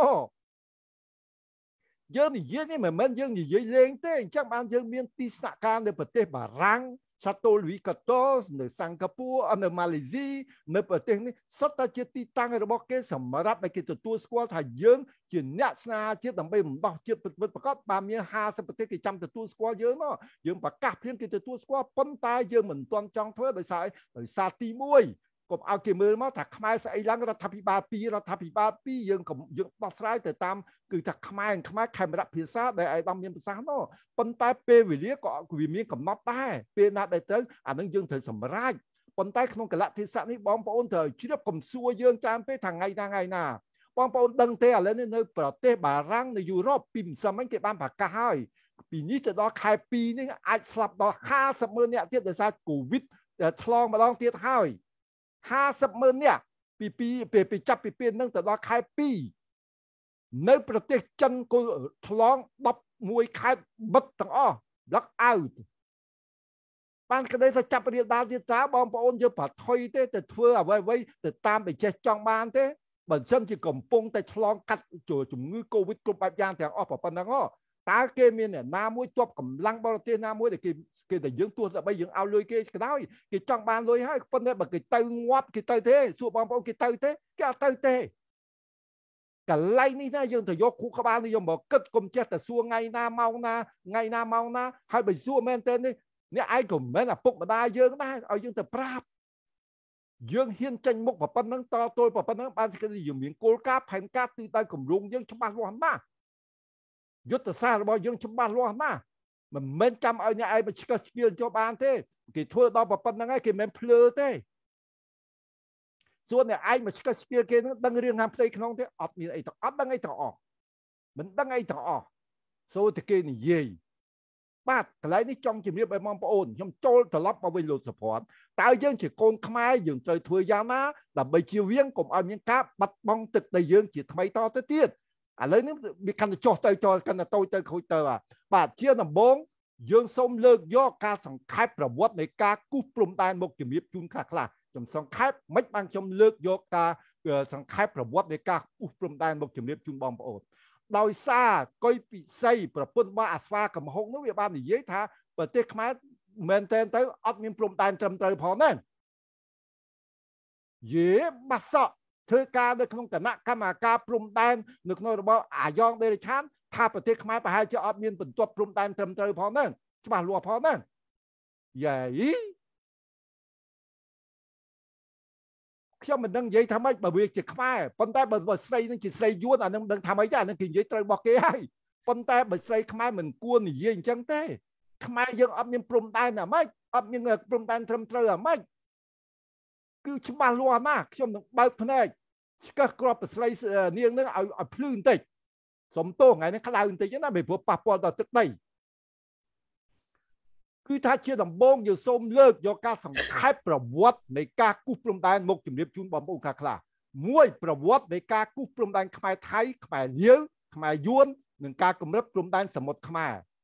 យើងនិយាយនេះមិនមែនយើងនិយាយលេងទេអញ្ចឹងបានយើងមានទីស្នាក់ការនៅប្រទេសបារាំងសាតូលូវីកាតូសនៅសិង្ហបុរីនៅម៉ាឡេស៊ីនៅប្រទេសនេះសុទ្ធតែជាទីតាំងរបស់គេសម្រាប់ឲ្យគេទទួលស្គាល់ថាយើងជាអ្នកស្នេហាជាតិដើម្បីបំដោះជាតិពិតប្រកបបានមានห้าสิบប្រទេសគេចាំទទួលស្គាល់យើងមកយើងប្រកាសព្រៀងគេទទួលស្គាល់ប៉ុន្តែយើងមិនទាន់ចង់ធ្វើដោយសារដោយសារទីមួយកុំឲ្យគេមើលមកថាខ្មែរស្អីឡើងរដ្ឋាភិបាលពីររដ្ឋាភិបាលពីរយើងយើងដោះស្រាយទៅតាមគឺថាខ្មែរខ្មែរខេមរៈភាសាដែលឯកឧត្តមមានប្រសាសន៍នោះប៉ុន្តែពេលវេលាក៏វាមានកំណត់ដែរពេលណាដែលទៅអានឹងយើងត្រូវសម្រេចប៉ុន្តែក្នុងកលៈទេសៈនេះបងប្អូនត្រូវជ្រាបកំសួរយើងចាំពេលថាថ្ងៃណាថ្ងៃណាបងប្អូនដឹងទេឥឡូវនេះនៅប្រទេសបារាំងនៅយុរ៉ុបពីម្សិលមិញគេបានប្រកាសហើយពីនេះទៅដល់ខែពីរនេះអាចស្លាប់ដល់ห้าสิบម៉ឺននាក់ទៀតដោយសារកូវីដឆ្លងម្ដងទៀតហើយห้าสิบម៉ឺននាក់ពីពីពីចាប់ពីពេលហ្នឹងទៅដល់ខែពីរនៅប្រទេសចិនក៏ឆ្លងដប់មួយខេត្តបិទទាំងអស់ block out បានក្តីថាចាប់រៀលដាល់ទៀតតើបងប្អូនយើងប្រថុយទេទៅធ្វើអ្វីអ្វីទៅតាមតែចេះចង់បានទេបើមិនជាកំពុងតែឆ្លងកាត់ជំងឺកូវីដគ្រប់បែបយ៉ាងទាំងអស់ប៉ុណ្ណឹងតើគេមានអ្នកណាមួយទ័ពកម្លាំងបរទេសណាមួយដែលគេគេតែយើងទោះដើម្បីយើងឲ្យលុយគេក៏ដោយគេចង់បានលុយហើយប៉ុន្តែបើគេទៅងាប់គេទៅទេសួរបងប្អូនគេទៅទេគេអត់ទៅទេកន្លែងនេះណាយើងទៅយកគ្រូក្បាលនេះយកមកគិតកុំចេះតែសួរថ្ងៃណាម៉ោងណាថ្ងៃណាម៉ោងណាហើយបើសួរមែនតើនេះអ្នកឯងក៏មិនមែនឪពុកម្ដាយយើងដែរឲ្យយើងទៅប្រាប់យើងហ៊ានចេញមុខប៉ុណ្ណឹងតទល់ប៉ុណ្ណឹងបានគេយើងមានគោលការណ៍ផែនការទីដៅគម្រោងយើងច្បាស់លាស់ណាស់យុទ្ធសាស្ត្ររបស់យើងច្បាស់លាស់ណាស់មិនមែនចាំឲ្យអ្នកឯងមកឆ្កឹះឆ្កៀលចូលបានទេគេធ្វើដល់ប៉ុណ្្នឹងហើយគេមិនភ្លើទេសួរអ្នកឯងមកឆ្កឹះឆ្កៀលគេនឹងដឹងរឿងហាមផ្ទៃក្នុងទេអត់មានអីទាំងអត់ដឹងអីទាំងអស់មិនដឹងអីទាំងអស់សូតែគេនិយាយបាទកន្លែងនេះចង់ជម្រាបឲ្យបងប្អូនខ្ញុំចូលត្រឡប់មកវិញលោកសុភ័ណ្ឌតើយើងជាកូនខ្មែរយើងត្រូវធ្វើយ៉ាងណាដើម្បីជៀសវាងកុំឲ្យមានការបាត់បង់ទឹកដីយើងជាថ្មីតទៅទៀតឥឡូវនេះវាកាន់តែចុះទៅចោលកាន់តែតូចទៅខូចទៅបាទជាដំបូងយើងសូមលើកយកការសង្ខេបប្រវត្តិនៃការគូសព្រំដែនមកជំរាបជូនខ្លះខ្លះខ្ញុំសង្ខេបមិនបានខ្ញុំលើកយកការសង្ខេបប្រវត្តិនៃការគូសព្រំដែនមកជំរាបជូនបងប្អូនដោយសារកុយពិសីប្រពន្ធរបស់អាស្វាកំហុកនោះវាបាននិយាយថាប្រទេសខ្មែរមែនតើទៅអត់មានព្រំដែនត្រឹមត្រូវផងទេយេបាសក់ធ្វើការនៅក្នុងគណៈកម្មការព្រំដែននៅក្នុងរបបអាយ៉ងដេរឆានថាប្រទេសខ្មែរប្រហែលជាអត់មានបន្ទាត់ព្រំដែនត្រឹមត្រូវផងហ្នឹងច្បាស់លាស់ផងហ្នឹងយេខ្ញុំមិនដឹងនិយាយថាម៉េចបើវាជាខ្មែរប៉ុន្តែបើស្រីនឹងជាស្រីយួនអានឹងមិនដឹងថាម៉េចទេអានឹងគេនិយាយត្រូវរបស់គេហើយប៉ុន្តែបើស្រីខ្មែរមិនគួរនិយាយអញ្ចឹងទេខ្មែរយើងអត់មានព្រំដែនអាម៉េចអត់មានព្រំដែនត្រឹមត្រូវអាម៉េចគឺច្បាស់លាស់ណាស់ខ្ញុំនឹងបើកភ្នែកឆ្កឹះគ្រាប់ប្រស្រីនាងនឹងឲ្យឲ្យភ្លឺបន្តិចសុំទោសថ្ងៃនេះក្តៅបន្តិចណាមិនព្រោះប៉ះពាល់ដល់ទឹកដីគឺថាជាដំបូងយើងសូមលើកយកការសង្ខេបប្រវត្តិនៃការគូសព្រំដែនមកជម្រាបជូនបងប្អូនខ្លះខ្លះមួយប្រវត្តិនៃការគូសព្រំដែនខ្មែរថៃខ្មែរលាវខ្មែរយួននិងការកម្រិតព្រំដែនសមុទ្រខ្មែរ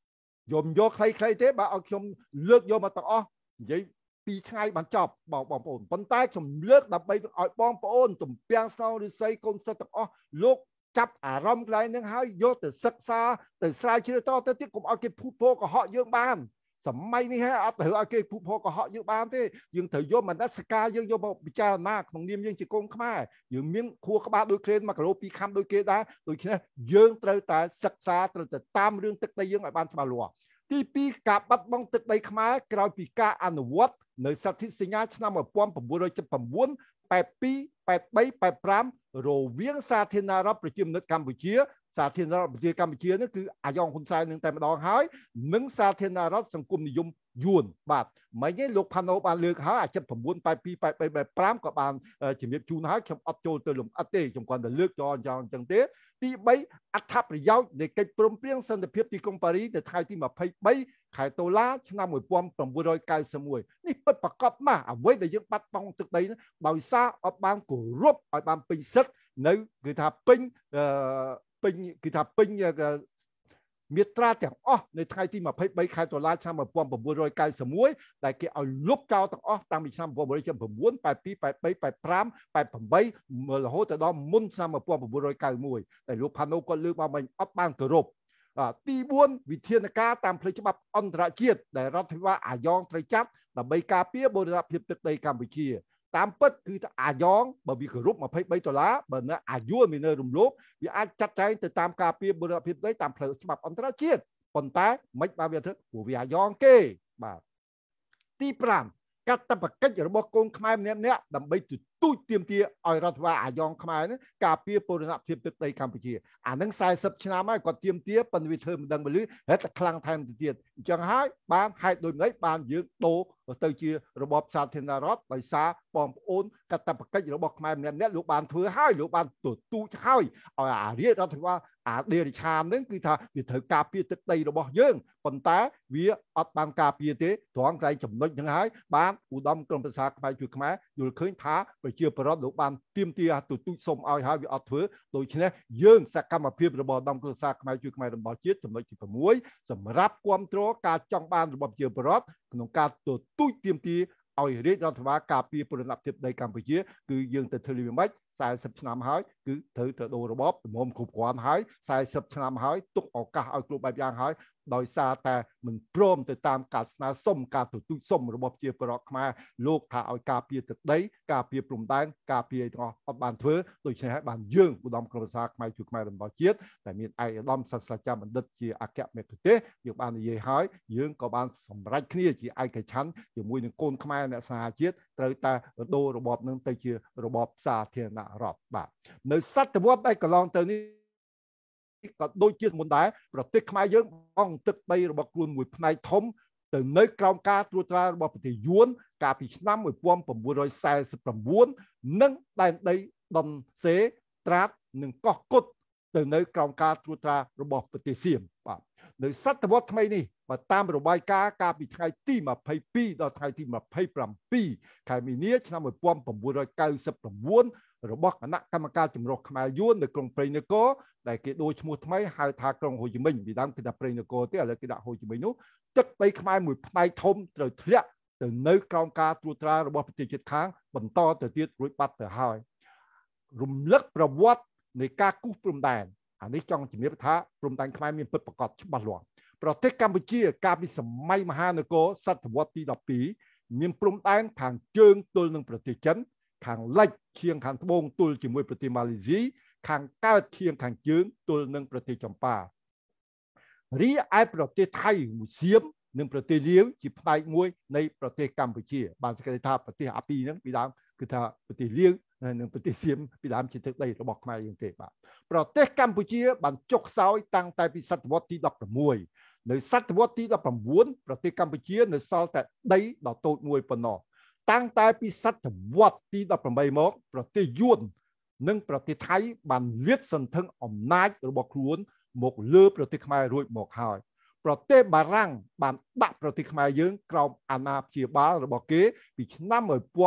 យមយកខ្លីៗទេបើឲ្យខ្ញុំលើកយកមកទាំងអស់និយាយពីថ្ងៃបានចប់បងបងប្អូនប៉ុន្តែខ្ញុំលើកដើម្បីឲ្យបងប្អូនទំពាំងស្នងឫស្សីកូនសិស្សទាំងអស់លោកចាប់អារម្មណ៍កន្លែងហ្នឹងហើយយកទៅសិក្សាទៅស្រាវជ្រាវតទៅទៀតកុំឲ្យគេភូតភរកុហកយើងបានសម័យនេះហើយអត់ត្រូវឲ្យគេភូតភរកុហកយើងបានទេយើងត្រូវយកមនសិការយើងយកមកពិចារណាក្នុងនាមយើងជាកូនខ្មែរយើងមានខួរក្បាលដូចគ្នាមួយគីឡូពីរខាំដូចគេដែរដូច្នេះយើងត្រូវតែសិក្សាត្រូវតែតាមរឿងទឹកដីយើងឲ្យបានច្បាស់លាស់ទីពីរការបាត់បង់ទឹកដីខ្មែរក្រោយពីការអនុវត្តនៅសន្ធិសញ្ញាឆ្នាំmột nghìn chín trăm七mươi chín แปดពីរ แปดបី แปดប្រាំរវាងសាធារណរដ្ឋប្រជាមានិតកម្ពុជាសាធារណរដ្ឋប្រជាកម្ពុជានេះគឺអាយ៉ងហ៊ុនសែននឹងតែម្ដងហើយនិងសាធារណរដ្ឋសង្គមនិយមយួនបាទមិញឯងលោកផាណូបានលើកហើយអាចិតchín mươi แปดពីរ แปดបី แปดប្រាំក៏បានជំរាបជូនហើយខ្ញុំអត់ចូលទៅលំអិតទេខ្ញុំគ្រាន់តែលើកចោលយ៉ាងអញ្ចឹងទេទីបីអត្ថប្រយោជន៍នៃកិច្ចព្រមព្រៀងសន្តិភាពទីក្រុងប៉ារីសនៅថ្ងៃទីยี่สิบสามខែតុលាឆ្នាំmột nghìn chín trăm chín mươi mốtនេះពិតប្រាកដណាស់អ្វីដែលយើងបាត់បង់ទឹកដីដោយសារអត់បានគោរពឲ្យបានពេញសិទ្ធិនៅគឺថាពេញពេញគឺថាពេញមាត្រាទាំងអស់នៅថ្ងៃទីยี่สิบสามខែតុលាឆ្នាំmột nghìn chín trăm chín mươi mốtដែលគេឲ្យលុបចោលទាំងអស់តាំងពីឆ្នាំmột nghìn chín trăm chín mươi chín แปดពីរ แปดបី แปดប្រាំ แปดแปดរហូតទៅដល់មុនឆ្នាំmột nghìn chín trăm chín mươi mốtតែលោកផាណូគាត់លើកមកមិនអត់បានគោរពទីbốnវិធានការតាមផ្លូវច្បាប់អន្តរជាតិដែលរដ្ឋាភិបាលអាយ៉ងត្រូវចាត់ដើម្បីការពារបូរណភាពទឹកដីកម្ពុជាតាមពិតគឺអាយ៉ងបើវាគោរពยี่สิบสามដុល្លារបើនៅអាយួនមាននៅរំលោភវាអាចចាត់ចែងទៅតាមការពារបូរណភាពដីតាមផ្លូវច្បាប់អន្តរជាតិប៉ុន្តែមិនបានវាធ្វើព្រោះវាអាយ៉ងគេបាទទីห้าកាតព្វកិច្ចរបស់កូនខ្មែរម្នាក់ម្នាក់ដើម្បីទទូចទាមទារឲ្យរដ្ឋបាលអាយ៉ងខ្មែរនេះការពារបូរណភាពទឹកដីកម្ពុជាអានឹង40ឆ្នាំហើយគាត់ទាមទារប៉ុន្តែវាធ្វើមិនដឹងមិនលឺហេតុតែខ្លាំងថែមទៅទៀតអញ្ចឹងហើយបានហេតុដូចម្ដេចបានយើងដូរទៅជារបបសាធារណរដ្ឋដោយសារបងប្អូនកាតព្វកិច្ចរបស់ខ្មែរម្នាក់ម្នាក់លោកបានធ្វើហើយលោកបានទទូចហើយឲ្យអារាជរដ្ឋាភិបាលអាដេរិឆាននឹងគឺថាវាត្រូវការពារទឹកដីរបស់យើងប៉ុន្តែវាអត់បានការពារទេត្រង់កន្លែងចំណុចហ្នឹងហើយបានឧត្តមក្រុមប្រឹក្សាខ្មែរជួយខ្មែរយល់ឃើញថាប្រជាពលរដ្ឋលោកបានទាមទារទទូចសុំឲ្យហើយវាអត់ធ្វើដូច្នេះយើងសកម្មភាពរបស់ឧត្តមក្រុមប្រឹក្សាខ្មែរជួយខ្មែររបស់ជាតិចំណុចទីsáuសម្រាប់គ្រប់គ្រងការចង់បានរបស់ប្រជាពលរដ្ឋក្នុងការទទូចទាមទារឲ្យរាជរដ្ឋាភិបាលការពារបូរណភាពដីកម្ពុជាគឺយើងទៅធ្វើវាមិន40ឆ្នាំហើយគឺត្រូវទៅដូររបបទំមគ្រប់គ្រាន់ហើយ40ឆ្នាំហើយទុកឱកាសឲ្យគ្រប់បែបយ៉ាងហើយដោយសារតែមិនព្រមទៅតាមការស្នើសុំការទទូចសុំរបស់ប្រជាពលរដ្ឋខ្មែរលោកថាឲ្យការពារទឹកដីការពារព្រំដែនការពារទាំងអស់អត់បានធ្វើដូច្នេះហើយបានយើងឧត្តមក្រុមប្រឹក្សាខ្មែរជួយខ្មែររបស់ជាតិដែលមានឯកឧត្តមសាស្ត្រាចារ្យបណ្ឌិតជាអគ្គមេតុទេសយើងបាននិយាយហើយយើងក៏បានសម្រេចគ្នាជាឯកច្ឆន្ទជាមួយនឹងកូនខ្មែរអ្នកសហជាតិត្រូវតែដូររបបនឹងទៅជារបបសាធារណរដ្ឋបាទនៅសតវត្សដែលកន្លងទៅនេះក៏ដូចជាមុនដែរប្រទេសខ្មែរយើងបង់ទឹកដីរបស់ខ្លួនមួយផ្នែកធំទៅនៅក្រោមការត្រួតត្រារបស់ប្រទេសយួនកាលពីឆ្នាំmột nghìn chín trăm bốn mươi chínនិងដែនដីដុនសេត្រាតនិងកោះកុដទៅនៅក្រោមការត្រួតត្រារបស់ប្រទេសសៀមបាទនៅសតវត្សថ្មីនេះបើតាមរបាយការណ៍កាលពីថ្ងៃទីยี่สิบสองដល់ថ្ងៃទីยี่สิบเจ็ดខែមីនាឆ្នាំmột nghìn chín trăm chín mươi chínរបស់គណៈកម្មការចម្រុះខ្មែរយួននៅក្រុងព្រៃនគរដែលគេដូរឈ្មោះថ្មីហៅថាក្រុងហូជីមិញពីដើមគេដាក់ព្រៃនគរទេឥឡូវគេដាក់ហូជីមិញនោះទឹកដីខ្មែរមួយផ្នែកធំត្រូវធ្លាក់ទៅនៅក្រោមការត្រួតត្រារបស់ប្រទេសជិតខាងបន្តទៅទៀតរួចបាត់ទៅហើយរំលឹកប្រវត្តិនៃការគូសព្រំដែនអានេះចង់ជំរាបថាព្រំដែនខ្មែរមានពិតប្រាកដច្បាស់លាស់ប្រទេសកម្ពុជាកាលពីសម័យមហានគរសតវត្សទីដប់ពីរមានព្រំដែនខាងជើងទល់នឹងប្រទេសចិនខាងលិចឈៀងខាងត្បូងទល់ជាមួយប្រទេសម៉ាឡេស៊ីខាងកើតឈៀងខាងជើងទល់នឹងប្រទេសចម្ប៉ារីឯប្រទេសថៃមួយសៀមនិងប្រទេសលាវជាផ្នែកមួយនៃប្រទេសកម្ពុជាបានគេថាប្រទេសអាពីរហ្នឹងពីដើមគឺថាប្រទេសលាវនិងប្រទេសសៀមពីដើមជាទឹកដីរបស់ខ្មែរយើងទេបាទប្រទេសកម្ពុជាបានចុះខ្សោយតាំងតែពីសតវត្សទីដប់ប្រាំមួយនៅសតវត្សទីដប់ប្រាំបួនប្រទេសកម្ពុជានៅសល់តែដីដ៏តូចមួយប៉ុណ្ណោះតាំងតែពីសតវត្សទីដប់ប្រាំបីមកប្រទេសយួននិងប្រទេសថៃបានលាតសន្ធឹងអំណាចរបស់ខ្លួនមកលើប្រទេសខ្មែររួចមកហើយប្រទេសបារាំងបានដាក់ប្រទេសខ្មែរយើងក្រោមអាណាព្យាបាលរបស់គេពីឆ្នាំmột nghìn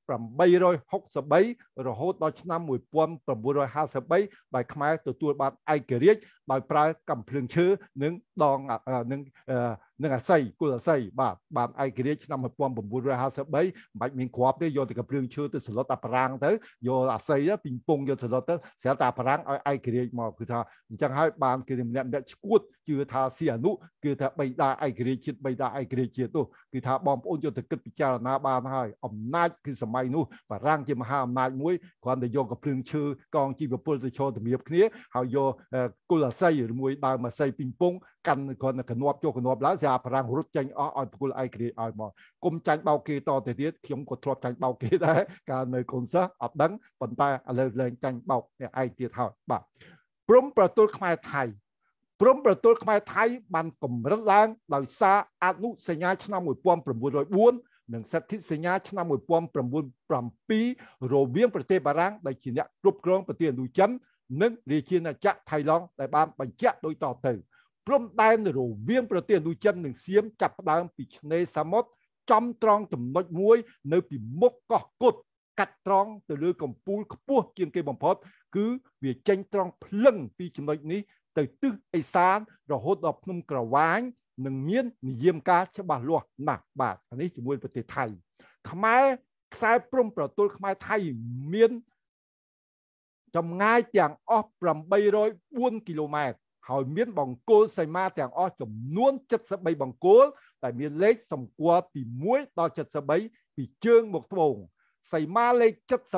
រហូតដល់ឆ្នាំmột nghìn chín trăm hai mươi baដោយខ្មែរទទួលបានឯករាជ្យដោយប្រើកាំភ្លើងឈើនិងដងនឹងនឹងអាស័យគុលអាស័យបាទបានឯករាជ្យឆ្នាំmột nghìn chín trăm hai mươi baមិនបាច់មានគ្រាប់ទេយកតែកាំភ្លើងឈើទៅសន្លត់អាប្រាំងទៅយកអាស័យពីពងយកសន្លត់ទៅស្រាប់តែអាប្រាំងឲ្យឯករាជ្យមកគឺថាអញ្ចឹងហើយបានគេម្នាក់ម្នាក់ឈួតជឿថាសៀអនុគឺថាបិតាឯករាជ្យជាតិបិតាឯករាជ្យជាតិនោះគឺថាបងប្អូនយកទៅគិតពិចារណាបានហើយអំណាចគឺសម័យនោះបារាំងជាមហាអំណាចមួយគ្រាន់តែយកកាំភ្លើងឈើកងជីវពលទៅឈរតម្រៀបគ្នាហើយយកគុលអាស័យឬមួយដើមអាស័យពីងពងកាន់គ្រាន់តែកញាប់ចុះកញាប់ឡើងស្រាប់បារាំងរត់ចេញអស់ឲ្យប្រគល់ឯករាជ្យឲ្យមកគុំចាញ់បោកគេតទៅទៀតខ្ញុំក៏ធ្លាប់ចាញ់បោកគេដែរកាលនៅកូនសិស្សអត់ដឹងប៉ុន្តែឥឡូវលែងចាញ់បោកអ្នកឯងទៀតហើយបាទព្រំប្រទល់ខ្មែរថៃព្រំប្រទល់ខ្មែរថៃបានកម្រិតឡើងដោយសារអនុសញ្ញាឆ្នាំmột nghìn chín trăm bốnនិងសន្ធិសញ្ញាឆ្នាំmột nghìn chín trăm bảy mươi bảyរវាងប្រទេសបារាំងដែលជាអ្នកគ្រប់គ្រងប្រទេសឥណ្ឌូចិននិងរាជាណាចក្រថៃឡង់ដែលបានបញ្ជាក់ដូចតទៅព្រំដែនរវាងប្រទេសឥណ្ឌូចិននិងសៀមចាប់ផ្ដើមពីឆ្នេរសមុទ្រចំត្រង់ចំណុចមួយនៅពីមុខកោះគុតកាត់ត្រង់ទៅលើកំពូលខ្ពស់ជាងគេបំផុតគឺវាចេញត្រង់ភ្លឹងពីចំណុចនេះទៅទិសឦសានរហូតដល់ភ្នំក្រវាញនឹងមាននិយមការច្បាស់លាស់ណាស់បាទនេះជាមួយប្រទេសថៃខ្មែរខ្សែព្រំប្រទល់ខ្មែរថៃមានចម្ងាយទាំងអស់8០៤គីឡូម៉ែត្រហើយមានបង្គោលសីមាទាំងអស់ចំនួន73បង្គោលតែមានលេខសម្គាល់ពីមួយដល់73ពីជើងមកត្បូងសីមាលេខ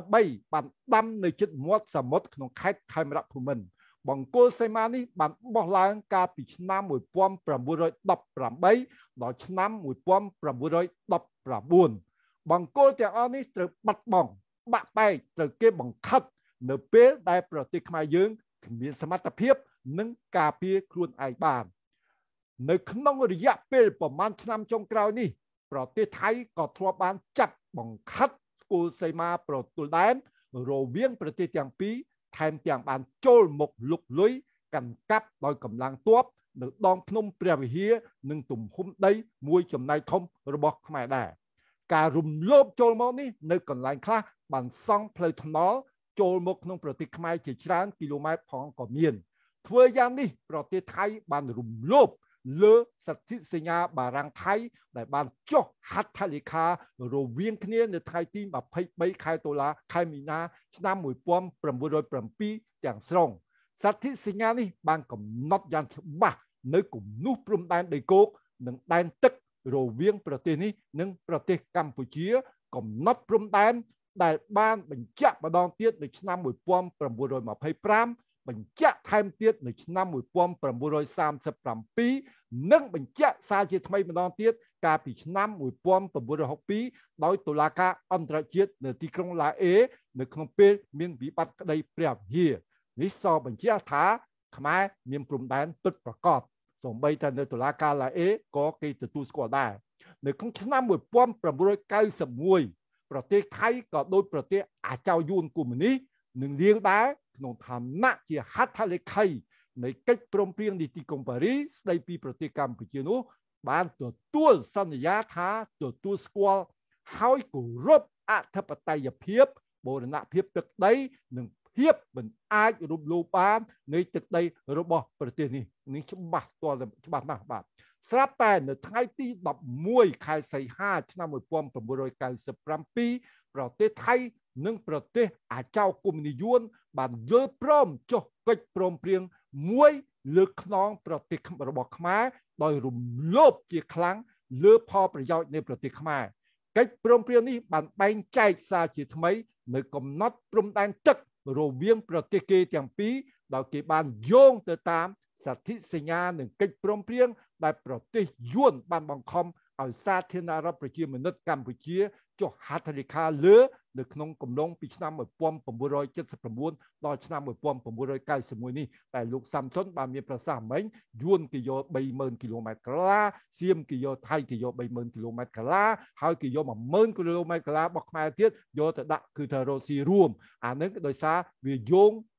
73បានដាំនៅជិតមាត់សមុទ្រក្នុងខេត្តខេមរភូមិន្ទបង្គោលសីមានេះបានបោះឡើងកាលពីឆ្នាំmột nghìn chín trăm đ ập támដល់ឆ្នាំmột nghìn chín trăm đ ập chínបង្គោលទាំងអស់នេះត្រូវបាត់បង់បាក់បែកត្រូវគេបង្ខិតនៅពេលដែលប្រទេសខ្មែរយើងគ្មានសមត្ថភាពនិងការពារខ្លួនឯងបាននៅក្នុងរយៈពេលប្រមាណឆ្នាំចុងក្រោយនេះប្រទេសថៃក៏ធ្លាប់បានចាប់បង្ខិតគោលសីមាប្រទល់ដែនរវាងប្រទេសទាំងពីរថែមទាំងបានចូលមកលុកលុយកាន់កាប់ដោយកម្លាំងទ័ពនៅដងភ្នំព្រះវិហារនិងទំហំដីមួយចំណែកធំរបស់ខ្មែរដែរការរំលោភចូលមកនេះនៅកន្លែងខ្លះបានសង់ផ្លូវថ្នល់ចូលមកក្នុងប្រទេសខ្មែរជាច្រើនគីឡូម៉ែត្រផងក៏មានធ្វើយ៉ាងនេះប្រទេសថៃបានរំលោភលើសន្ធិសញ្ញាបារាំងថៃដែលបានចុះហត្ថលេខារវាងគ្នានៅថ្ងៃទីยี่สิบสามខែតុលាខែមីនាឆ្នាំmột nghìn chín trăm bảyទាំងស្រុងសន្ធិសញ្ញានេះបានកំណត់យ៉ាងច្បាស់នៅគំនូសព្រំដែនដីគោកនិងដែនទឹករវាងប្រទេសនេះនិងប្រទេសកម្ពុជាកំណត់ព្រំដែនដែលបានបញ្ជាក់ម្ដងទៀតនៅឆ្នាំmột nghìn chín trăm hai mươi lămបញ្ជាក់ថែមទៀតនៅឆ្នាំmột nghìn chín trăm ba mươi bảyនិងបញ្ជាក់សារជាថ្មីម្ដងទៀតកាលពីឆ្នាំmột nghìn chín trăm sáu mươi haiដោយតុលាការអន្តរជាតិនៅទីក្រុងឡាអេនៅក្នុងពេលមានវិបត្តិក្តីព្រះវិហារនេះសបញ្ជាក់ថាខ្មែរមានព្រំដែនពិតប្រាកដសូម្បីតែនៅតុលាការឡាអេក៏គេទទួលស្គាល់ដែរនៅក្នុងឆ្នាំmột nghìn chín trăm chín mươi mốtប្រទេសថៃក៏ដូចប្រទេសអាចៅយួនកុម្មុយនីសនឹងលៀងដែរក្នុងឋានៈជាហត្ថលេខីនៃកិច្ចព្រមព្រៀងនីតិកុងប៉ារីស្ដីពីប្រទេសកម្ពុជានោះបានទទួលសន្យាថាទទួលស្គាល់ហើយគោរពអធិបតេយ្យភាពបូរណភាពទឹកដីនិងភាពមិនអាចរំលោភបាននៃទឹកដីរបស់ប្រទេសនេះនេះច្បាស់ទាល់ច្បាស់ណាស់បាទស្រាប់តែនៅថ្ងៃទីដប់មួយខែសីហាឆ្នាំmột nghìn chín trăm chín mươi bảyប្រទេសថៃនិងប្រទេសអាចៅកុម្មុយនីសយួនបានយល់ព្រមចុះកិច្ចព្រមព្រៀងមួយលើកខ្នងប្រទេសរបស់ខ្មែរដោយរំលោភជាខ្លាំងលើផលប្រយោជន៍នៃប្រទេសខ្មែរកិច្ចព្រមព្រៀងនេះបានបែងចែកសារជាថ្មីនៅកំណត់ព្រំដែនទឹករវាងប្រទេសគេទាំងពីរដោយគេបានយោងទៅតាមសន្ធិសញ្ញានិងកិច្ចព្រមព្រៀងដែលប្រទេសយួនបានបង្ខំឲ្យសាធារណរដ្ឋប្រជាមានិតកម្ពុជាចុះហត្ថលេខាលើនៅក្នុងកំឡុងពីឆ្នាំmột nghìn chín trăm bảy mươi chínដល់ឆ្នាំmột nghìn chín trăm chín mươi mốtនេះតែលោកសាំសុនបានមានប្រសាសន៍មិញយួនគេយកba mươiគីឡូម៉ែត្រកាឡាសៀមគេយកថៃគេយកba mươiគីឡូម៉ែត្រកាឡាហើយគេយកoneម៉ឺនគីឡូម៉ែត្រកាឡារបស់ខ្មែរទៀតយកទៅដាក់គឺថារកស៊ីរួមអានឹងដោយសារវាយោង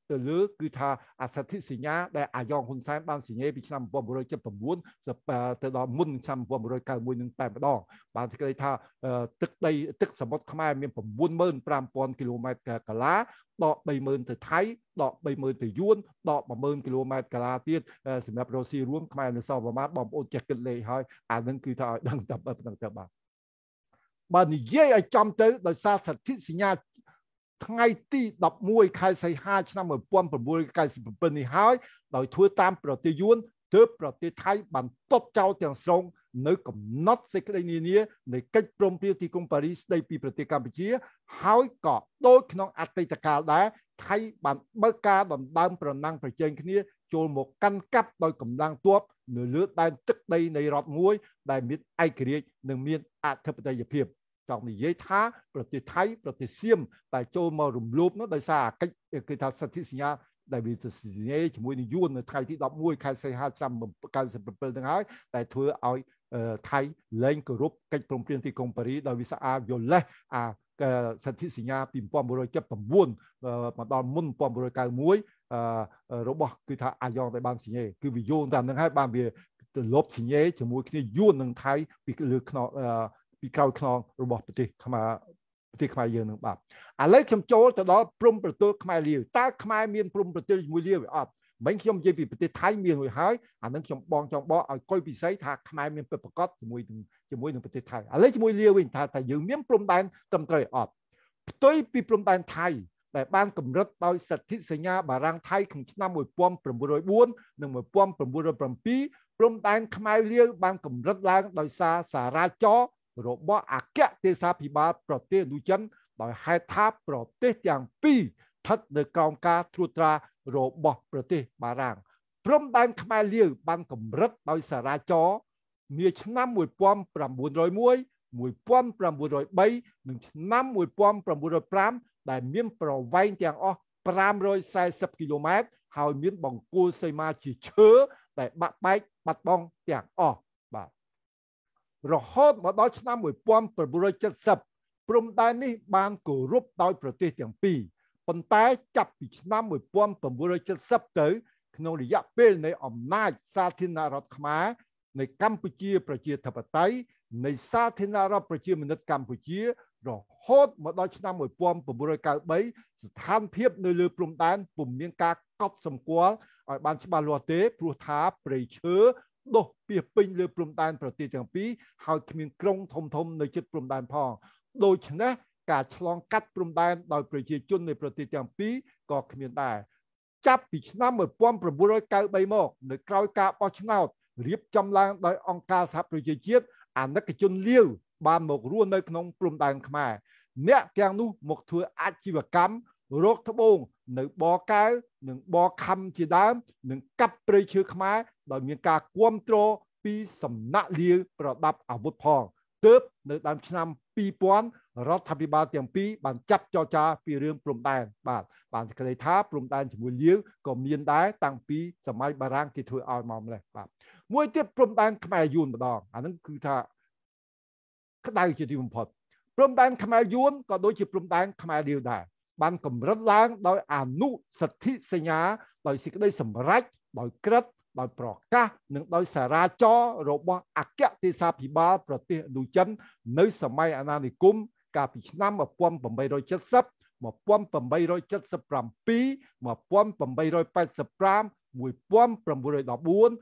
ទៅលើគឺថាអសន្ធិសញ្ញាដែលអាយ៉ងហ៊ុនសែនបានសញ្ញាពីឆ្នាំmột nghìn chín trăm七mươi chínទៅដល់មុនឆ្នាំmột nghìn chín trăm chín mươi mốtនឹងតែម្ដងបានគេថាទឹកដីទឹកសមុទ្រខ្មែរមាន九ម៉ឺនប្រាំពាន់គីឡូម៉ែត្រកាឡាដកបីម៉ឺនទៅថៃដកបីម៉ឺនទៅយួនដកមួយម៉ឺនគីឡូម៉ែត្រកាឡាទៀតសម្រាប់រុស្ស៊ីរួមខ្មែរនៅសល់ប្រមាណបងប្អូនចេះគិតលេខហើយអានឹងគឺថាឲ្យដឹងតែប៉ុណ្្នឹងទៅបាទបើនិយាយឲ្យចំទៅដោយសារសន្ធិសញ្ញាថ្ងៃទីដប់មួយខែសីហាឆ្នាំmột nghìn chín trăm chín mươi bảyនេះហើយដោយធ្វើតាមប្រទេសយួនទើបប្រទេសថៃបានតត់ចោលទាំងស្រុងនៅកំណត់សេចក្តីនានានៃកិច្ចព្រមព្រៀងទីក្រុងប៉ារីសស្តីពីប្រទេសកម្ពុជាហើយក៏ដូចក្នុងអតីតកាលដែរថៃបានបើកការដណ្ដើមប្រណាំងប្រជែងគ្នាចូលមកកាន់កាប់ដោយកម្លាំងទ័ពនៅលើដែនទឹកដីនៃរដ្ឋមួយដែលមានឯករាជ្យនិងមានអធិបតេយ្យភាពចង់និយាយថាប្រទេសថៃប្រទេសសៀមតែចូលមករំលោភនោះដោយសារកិច្ចគឺថាសន្ធិសញ្ញាដែលវាទៅសញ្ញាជាមួយនឹងយួននៅថ្ងៃទីដប់មួយខែសីហាឆ្នាំ九十七ហ្នឹងហើយតែធ្វើឲ្យថៃលែងគោរពកិច្ចព្រមព្រៀងទីក្រុងប៉ារីសដោយវាស្អាតយល់លេះអាសន្ធិសញ្ញាពីmột nghìn chín trăm七mươi chínមកដល់មុនmột nghìn chín trăm chín mươi mốtរបស់គឺថាអាយ៉ងដែលបានសញ្ញាគឺវាយោងតាមហ្នឹងហើយបានវាទៅលុបសញ្ញាជាមួយគ្នាយួននិងថៃពីលើខ្នងពីក្រោយខ្នងរបស់ប្រទេសខ្មែរប្រទេសខ្មែរយើងនឹងបាទឥឡូវខ្ញុំចូលទៅដល់ព្រំប្រទល់ខ្មែរលាវតើខ្មែរមានព្រំប្រទល់ជាមួយលាវអត់មិញខ្ញុំនិយាយពីប្រទេសថៃមានរួចហើយអានឹងខ្ញុំបងចង់បកឲ្យកុយពិសីថាខ្មែរមានពិតប្រាកដជាមួយនឹងជាមួយនឹងប្រទេសថៃឥឡូវជាមួយលាវវិញថាតើយើងមានព្រំដែនត្រឹមត្រូវអត់ផ្ទុយពីព្រំដែនថៃដែលបានកម្រិតដោយសន្ធិសញ្ញាបារាំងថៃក្នុងឆ្នាំmột nghìn chín trăm linh bốnនិងmột nghìn chín trăm linh bảyព្រំដែនខ្មែរលាវបានកម្រិតឡើងដោយសារសារាចររបស់អគ្គទេសាភិបាលប្រទេសឥណ្ឌូចិនដោយហេតុថាប្រទេសទាំងពីរស្ថិតនៅក្រោមការត្រួតត្រារបស់ប្រទេសបារាំងព្រំដែនខ្មែរលាវបានកម្រិតដោយសារាចរនាឆ្នាំmột nghìn chín trăm linh một một nghìn chín trăm linh một một nghìn chín trăm linh baនិងឆ្នាំmột nghìn chín trăm linh nămដែលមានប្រវែងទាំងអស់five hundred fortyគីឡូម៉ែត្រហើយមានបង្គោលសីមាជាឈើដែលបាក់បែកបាត់បង់ទាំងអស់បាទរហូតមកដល់ឆ្នាំmột nghìn chín trăm七mươiព្រំដែននេះបានគោរពដោយប្រទេសទាំងពីរប៉ុន្តែចាប់ពីឆ្នាំmột nghìn chín trăm七mươiទៅក្នុងរយៈពេលនៃអំណាចសាធារណរដ្ឋខ្មែរនៃកម្ពុជាប្រជាធិបតេយ្យនៃសាធារណរដ្ឋប្រជាមានិតកម្ពុជារហូតមកដល់ឆ្នាំmột nghìn chín trăm chín mươi baស្ថានភាពនៅលើព្រំដែនពុំមានការកត់សម្គាល់ឲ្យបានច្បាស់លាស់ទេព្រោះថាព្រៃឈើដុះពាសពេញលើព្រំដែនប្រទេសទាំងពីរហើយគ្មានក្រុងធំធំនៅជិតព្រំដែនផងដូច្នេះការឆ្លងកាត់ព្រំដែនដោយប្រជាជននៃប្រទេសទាំងពីរក៏គ្មានដែរចាប់ពីឆ្នាំmột nghìn chín trăm chín mươi baមកនៅក្រោយការបោះឆ្នោតរៀបចំឡើងដោយអង្គការសហប្រជាជាតិអាណិកជនលាវបានមករស់នៅក្នុងព្រំដែនខ្មែរអ្នកទាំងនោះមកធ្វើអាជីវកម្មរកត្បូងនៅបរកែវនិងបរខំជាដើមនិងកាប់ព្រៃឈើខ្មែរដោយមានការគាំទ្រពីសំណាក់លាវប្រដាប់អាវុធផងទើបនៅដើមឆ្នាំពីរពាន់រដ្ឋាភិបាលទាំងពីរបានចាប់ចរចាពីរឿងព្រំដែនបាទបានគេថា ព្រំដែនជាមួយលាវក៏មានដែរតាំងពីសម័យបារាំងគេធ្វើឲ្យមកម្លេះបាទមួយទៀតព្រំដែនខ្មែរយួនម្ដងអាហ្នឹងគឺថាក្តៅជាទីបំផុតព្រំដែនខ្មែរយួនក៏ដូចជាព្រំដែនខ្មែរលាវដែរបានកម្រិតឡើងដោយអនុសន្ធិសញ្ញាដោយសេចក្តីសម្រេចដោយក្រឹត្យដោយប្រកាសនិងដោយសារាចររបស់អគ្គទេសាភិបាលប្រទេសឥណ្ឌូចិននៅសម័យអាណានិគមកាលពីឆ្នាំmột nghìn tám trăm bảy mươi một nghìn tám trăm bảy mươi bảy một nghìn tám trăm bảy mươi tám một nghìn tám trăm bảy mươi lăm một nghìn chín trăm một nghìn chín trăm ba mươi một nghìn chín trăm ba mươi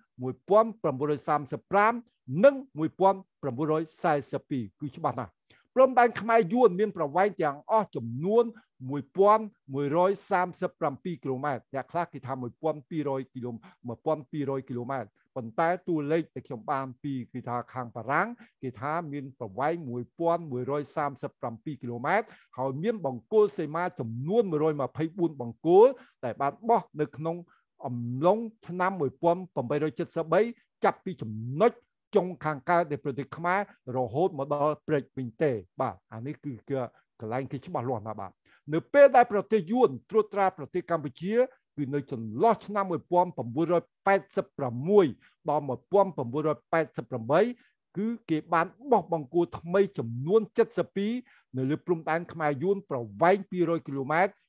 lămនិងmột nghìn chín trăm bốn mươi haiគឺច្បាស់ណាស់ព្រំដែនខ្មែរយួនមានប្រវែងទាំងអស់ចំនួនmột nghìn một trăm ba mươi bảyគីឡូម៉ែត្រអ្នកខ្លះគេថាmột nghìn hai trămគីឡូmột nghìn hai trămគីឡូម៉ែត្រប៉ុន្តែតួលេខដែលខ្ញុំបានពីគឺថាខាងបារាំងគេថាមានប្រវែងmột nghìn một trăm ba mươi bảyគីឡូម៉ែត្រហើយមានបង្គោលសីមាចំនួនmột trăm hai mươi bốnបង្គោលដែលបានបោះនៅក្នុងអំឡុងឆ្នាំmột nghìn tám trăm bảy mươi baចាប់ពីចំណុចចុងខាងកើតនៃប្រទេសខ្មែររហូតមកដល់ព្រែកវិញទេបាទអានេះគឺកន្លែងគេច្បាស់លាស់ណាស់បាទនៅពេលដែលប្រទេសយួនត្រួតត្រាប្រទេសកម្ពុជាគឺនៅចន្លោះឆ្នាំmột nghìn chín trăm tám mươi sáuដល់một nghìn chín trăm tám mươi támគឺគេបានបោះបង្គោលថ្មីចំនួន七十twoនៅលើព្រំដែនខ្មែរយួនប្រវែងtwo hundredគីឡូម៉ែត្រ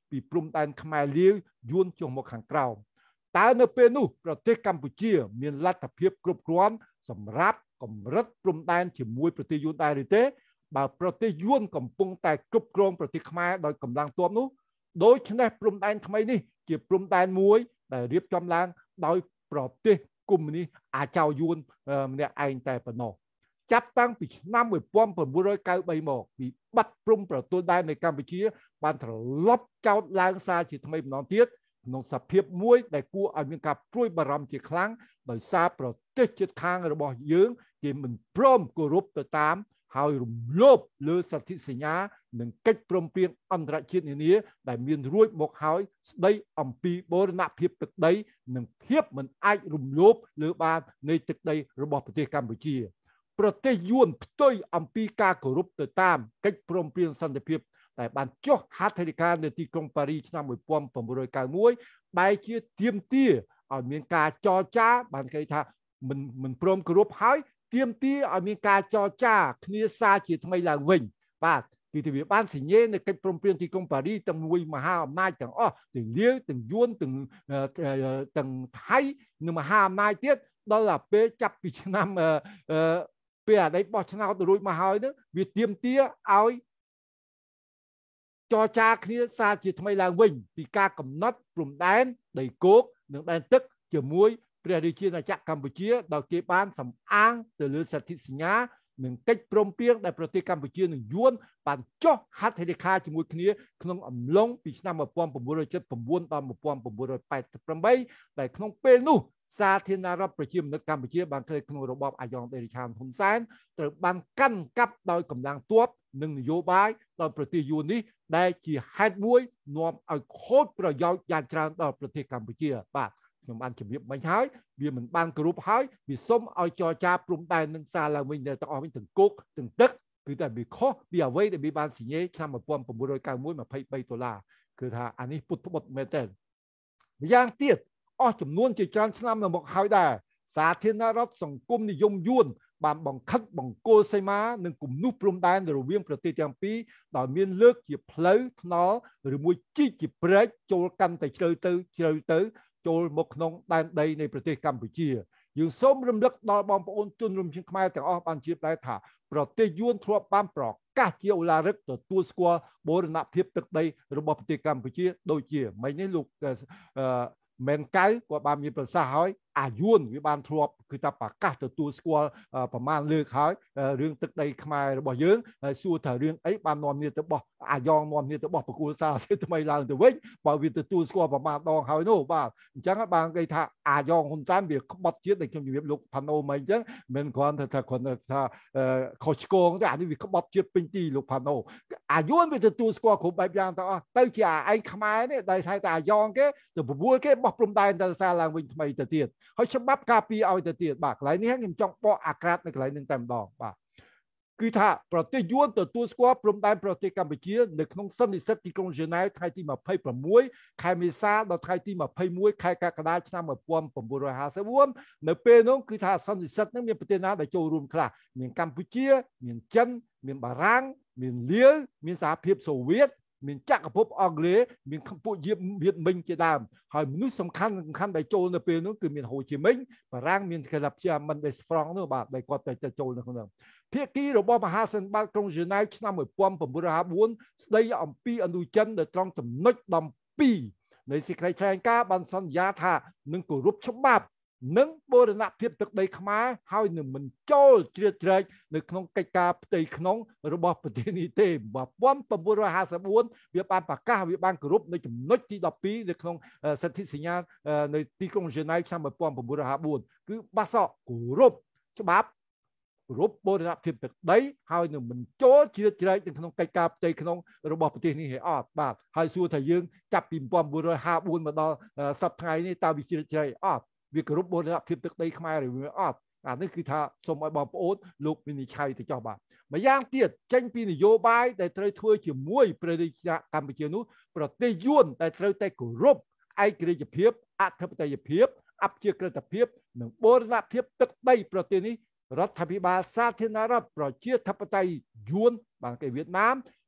ពីព្រំដែនខ្មែរលាវយួនចុះមកខាងក្រោមតើនៅពេលនោះប្រទេសកម្ពុជាមានលទ្ធភាពគ្រប់គ្រាន់សម្រាប់កម្រិតព្រំដែនជាមួយប្រទេសយួនដែរឬទេបើប្រទេសយួនកំពុងតែគ្រប់គ្រងប្រទេសខ្មែរដោយកម្លាំងទ័ពនោះដូច្នេះព្រំដែនថ្មីនេះជាព្រំដែនមួយដែលរៀបចំឡើងដោយប្រទេសកុម្មុយនីសអាចៅយួនម្នាក់ឯងតែប៉ុណ្ណោះចាប់តាំងពីឆ្នាំmột nghìn chín trăm chín mươi baមកពីបាត់ព្រំប្រទល់ដែននៃកម្ពុជាបានត្រឡប់ចោតឡើងសារជាថ្មីម្ដងទៀតក្នុងសភាពមួយដែលគួរឲ្យមានការព្រួយបារម្ភជាខ្លាំងដោយសារប្រទេសជិតខាងរបស់យើងគេមិនព្រមគោរពទៅតាមហើយរំលោភលើសន្ធិសញ្ញានិងកិច្ចព្រមព្រៀងអន្តរជាតិនានាដែលមានរួចមកហើយស្ដីអំពីបូរណភាពទឹកដីនិងភាពមិនអាចរំលោភលើបាននៃទឹកដីរបស់ប្រទេសកម្ពុជាប្រទេសយួនផ្ទុយអំពីការគោរពទៅតាមកិច្ចព្រមព្រៀងសន្តិភាពដែលបានចុះហត្ថលេខានៅទីក្រុងប៉ារីសឆ្នាំmột nghìn chín trăm chín mươi mốtបែរជាទាមទារឲ្យមានការចរចាបានគេថាមិនមិនព្រមគោរពហើយទាមទារឲ្យមានការចរចាគ្នាសារជាថ្មីឡើងវិញបាទគឺទីវាបានសញ្ញេនៅកិច្ចព្រមព្រៀងទីក្រុងប៉ារីសទាំងមួយមហាអំណាចទាំងអស់ទាំងលាវទាំងយួនទាំងទាំងថៃនិងមហាអំណាចទៀតដល់តែពេលចាប់ពីឆ្នាំពេលអាដីបោះឆ្នោតរួចមកហើយនោះវាទាមទារឲ្យចរចាគ្នាសារជាថ្មីឡើងវិញពីការកំណត់ព្រំដែនដីគោកនិងដែនទឹកជាមួយព្រះរាជាណាចក្រកម្ពុជាដោយគេបានសំអាងទៅលើសន្ធិសញ្ញានិងកិច្ចព្រមព្រៀងដែលប្រទេសកម្ពុជានិងយួនបានចុះហត្ថលេខាជាមួយគ្នាក្នុងអំឡុងពីឆ្នាំmột nghìn chín trăm bảy mươi chínដល់một nghìn chín trăm tám mươi támដែលក្នុងពេលនោះសាធារណរដ្ឋប្រជាមានិតកម្ពុជាបានធ្វើក្នុងរបបអាយ៉ងដេរីឆានហ៊ុនសែនត្រូវបានកាន់កាប់ដោយកម្លាំងទ័ពនិងនយោបាយដល់ប្រទេសយួននេះដែលជាហេតុមួយនាំឲ្យខូចប្រយោជន៍យ៉ាងច្រើនដល់ប្រទេសកម្ពុជាបាទខ្ញុំបានជម្រាបមិញហើយវាមិនបានគោរពហើយវាសុំឲ្យចរចាព្រំដែននឹងសារឡើងវិញទាំងអស់វិញទាំងគោកទាំងទឹកគឺតែវាខុសពីអ្វីដែលវាបានសញ្ញេឆ្នាំmột nghìn chín trăm chín mươi mốt 23ដុល្លារគឺថាអានេះពុតត្បុតមែនទេម្យ៉ាងទៀតអស់ចំនួនជាច្រើនឆ្នាំមកហើយដែរសាធារណរដ្ឋសង្គមនិយមយួនបានបង្ខិតបង្គោលសីមានិងគំនូសព្រំដែនរវាងប្រទេសទាំងពីរដោយមានលើកជាផ្លូវថ្នល់ឬមួយជីកជាព្រែកចូលកាន់តែជ្រៅទៅជ្រៅទៅចូលមកក្នុងដែនដីនៃប្រទេសកម្ពុជាយើងសូមរំលឹកដល់បងប្អូនជនរួមជាតិខ្មែរទាំងអស់បានជ្រាបដែរថាប្រទេសយួនធ្លាប់បានប្រកាសជាឧឡារិកទទួលស្គាល់បូរណភាពទឹកដីរបស់ប្រទេសកម្ពុជាដូចជាមិញនេះលោកអឺមែនកៅគាត់បានមានប្រសាសន៍ហើយអាយួនវាបានធ្លាប់គឺថាប្រកាសទទួលស្គាល់ប្រមាណលើកហើយរឿងទឹកដីខ្មែររបស់យើងហើយសួរថារឿងអីបាននាំគ្នាទៅបោះអាយ៉ងនាំគ្នាទៅបោះប្រគល់សារថ្មីឡើងទៅវិញបើវាទទួលស្គាល់ប្រមាណដងហើយនោះបាទអញ្ចឹងបានគេថាអាយ៉ងហ៊ុនសែនវាក្បត់ជាតិដែលខ្ញុំជម្រាបលោកផាណូមិញអញ្ចឹងមិនគ្រាន់តែថាគ្រាន់តែថាខុសឆ្គងទេអានេះវាក្បត់ជាតិពេញទីលោកផាណូអាយួនវាទទួលស្គាល់គ្រប់បែបយ៉ាងទាំងអស់ទៅជាអាឯងខ្មែរនេះដែលថាតែអាយ៉ងគេទៅប្រមូលគេបោះព្រំដែនទៅសារឡើងវិញថ្មីទៅទៀតហើយច្បាប់ការពារឲ្យទៅទៀតបាទកន្លែងនេះខ្ញុំចង់បកអាក្រាតនៅកន្លែងនេះតែម្ដងបាទគឺថាប្រទេសយួនទទួលស្គាល់ព្រំដែនប្រទេសកម្ពុជានៅក្នុងសន្និសីទទីក្រុងហ្សឺណែវថ្ងៃទីยี่สิบหกខែមេសាដល់ថ្ងៃទីยี่สิบเอ็ดខែកក្កដាឆ្នាំmột nghìn chín trămห้าสิบสี่នៅពេលនោះគឺថាសន្និសីទនឹងមានប្រទេសណាដែលចូលរួមខ្លះមានកម្ពុជាមានចិនមានបារាំងមានលាវមានសហភាពសូវៀតមានចក្រភពអង់គ្លេសមានពួកយៀបវៀតមិញជាដើមហើយមនុស្សសំខាន់សំខាន់ដែលចូលនៅពេលនោះគឺមានហូជីមិញបារាំងមានកាឡាប់ជាមិនដេសហ្វ្រង់នោះបាទដែលគាត់ទៅចូលនៅក្នុងភាគីរបស់មហាសន្និបាតក្រុងហ្សឺណែវឆ្នាំmột nghìn chín trăm chín mươi tưស្ដីអំពីអនុចិនដែលត្រង់ចំណុចដប់ពីរនៃសេចក្តីថ្លែងការណ៍បានសន្យាថានឹងគោរពច្បាប់និងបូរណភាពទឹកដីខ្មែរហើយនឹងមិនចូលជ្រៀតជ្រែកនៅក្នុងកិច្ចការផ្ទៃក្នុងរបស់ប្រទេសនេះទេmột nghìn chín trămห้าสิบสี่វាបានប្រកាសវាបានគោរពនៅចំណុចទីដប់ពីរនៅក្នុងសន្ធិសញ្ញានៅទីក្រុងហ្សឺណែវឆ្នាំmột nghìn chín trămห้าสิบสี่គឺបាសកគោរពច្បាប់គោរពបូរណភាពទឹកដីហើយនឹងមិនចូលជ្រៀតជ្រែកនៅក្នុងកិច្ចការផ្ទៃក្នុងរបស់ប្រទេសនេះទេអត់បាទហើយសួរថាយើងចាប់ពីmột nghìn chín trămห้าสิบสี่មកដល់សប្តាហ៍ថ្ងៃនេះតើវាជ្រៀតជ្រែកអត់វាគោរពបូរណភាពទឹកដីខ្មែរឬវាអត់អានេះគឺថាសូមឲ្យបងប្អូនលោកវិនិច្ឆ័យទៅចោះបាទម្យ៉ាងទៀតចេញពីនយោបាយដែលត្រូវធ្វើជាមួយព្រះរាជាកម្ពុជានោះប្រទេសយួនដែលត្រូវតែគោរពឯករាជ្យភាពអធិបតេយ្យភាពអព្យាក្រឹតភាពនិងបូរណភាពទឹកដីប្រទេសនេះរដ្ឋាភិបាលសាធារណរដ្ឋប្រជាធិបតេយ្យយួនបានគេវៀតណាម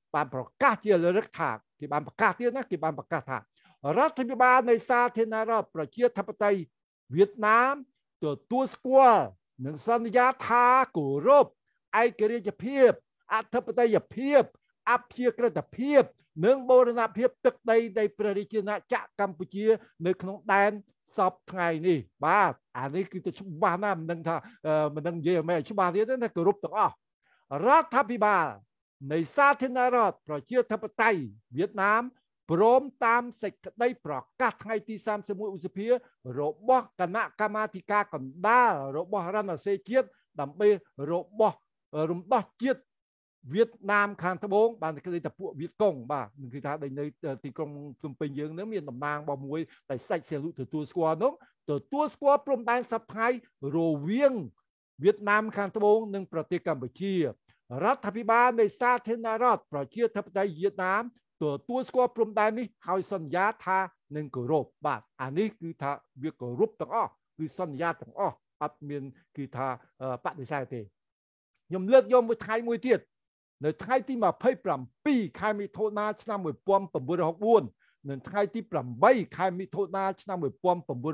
បានប្រកាសជាលរិកថាគេបានប្រកាសទៀតណាគេបានប្រកាសថារដ្ឋាភិបាលនៃសាធារណរដ្ឋប្រជាធិបតេយ្យវៀតណាមទទួលស្គាល់និងសន្យាថាគោរពឯករាជ្យភាពអធិបតេយ្យភាពអព្យាក្រឹតភាពនិងបូរណភាពទឹកដីនៃព្រះរាជាណាចក្រកម្ពុជានៅក្នុងដែនសពថ្ងៃនេះបាទអានេះគឺទៅច្បាស់ណាស់មិនដឹងថាមិនដឹងនិយាយមិនច្បាស់ទៀតទេណាគោរពទាំងអស់រដ្ឋាភិបាលនៃសាធារណរដ្ឋប្រជាធិបតេយ្យវៀតណាមព្រមតាមសេចក្តីប្រកាសថ្ងៃទីសាមសិបមួយឧសភារបស់គណៈកម្មាធិការកណ្ដាលរបស់រដ្ឋាភិបាលជាតិដើម្បីរបស់រំដោះជាតិវៀតណាមខាងត្បូងបានគេថាពួកវៀតកុងបាទគឺថានៅទីក្រុងភ្នំពេញយើងនឹងមានតំណាងរបស់មួយតែសាច់សៀលុទទួលស្គាល់នោះទទួលស្គាល់ព្រំដែនសប្តាហ៍រវាងវៀតណាមខាងត្បូងនិងប្រទេសកម្ពុជារដ្ឋាភិបាលនៃសាធារណរដ្ឋប្រជាធិបតេយ្យវៀតណាមទទួលស្គាល់ព្រំដែននេះហើយសន្យាថានឹងគោរពបាទអានេះគឺថាវាគោរពទាំងអស់គឺសន្យាទាំងអស់អត់មានគឺថាបដិសេធទេខ្ញុំលើកយកមួយថ្ងៃមួយទៀតនៅថ្ងៃទីម្ភៃប្រាំពីរខែមិថុនាឆ្នាំmột nghìn chín trăm sáu mươi tưនៅថ្ងៃទីប្រាំបីខែមិថុនាឆ្នាំmột nghìn chín trăm sáu mươi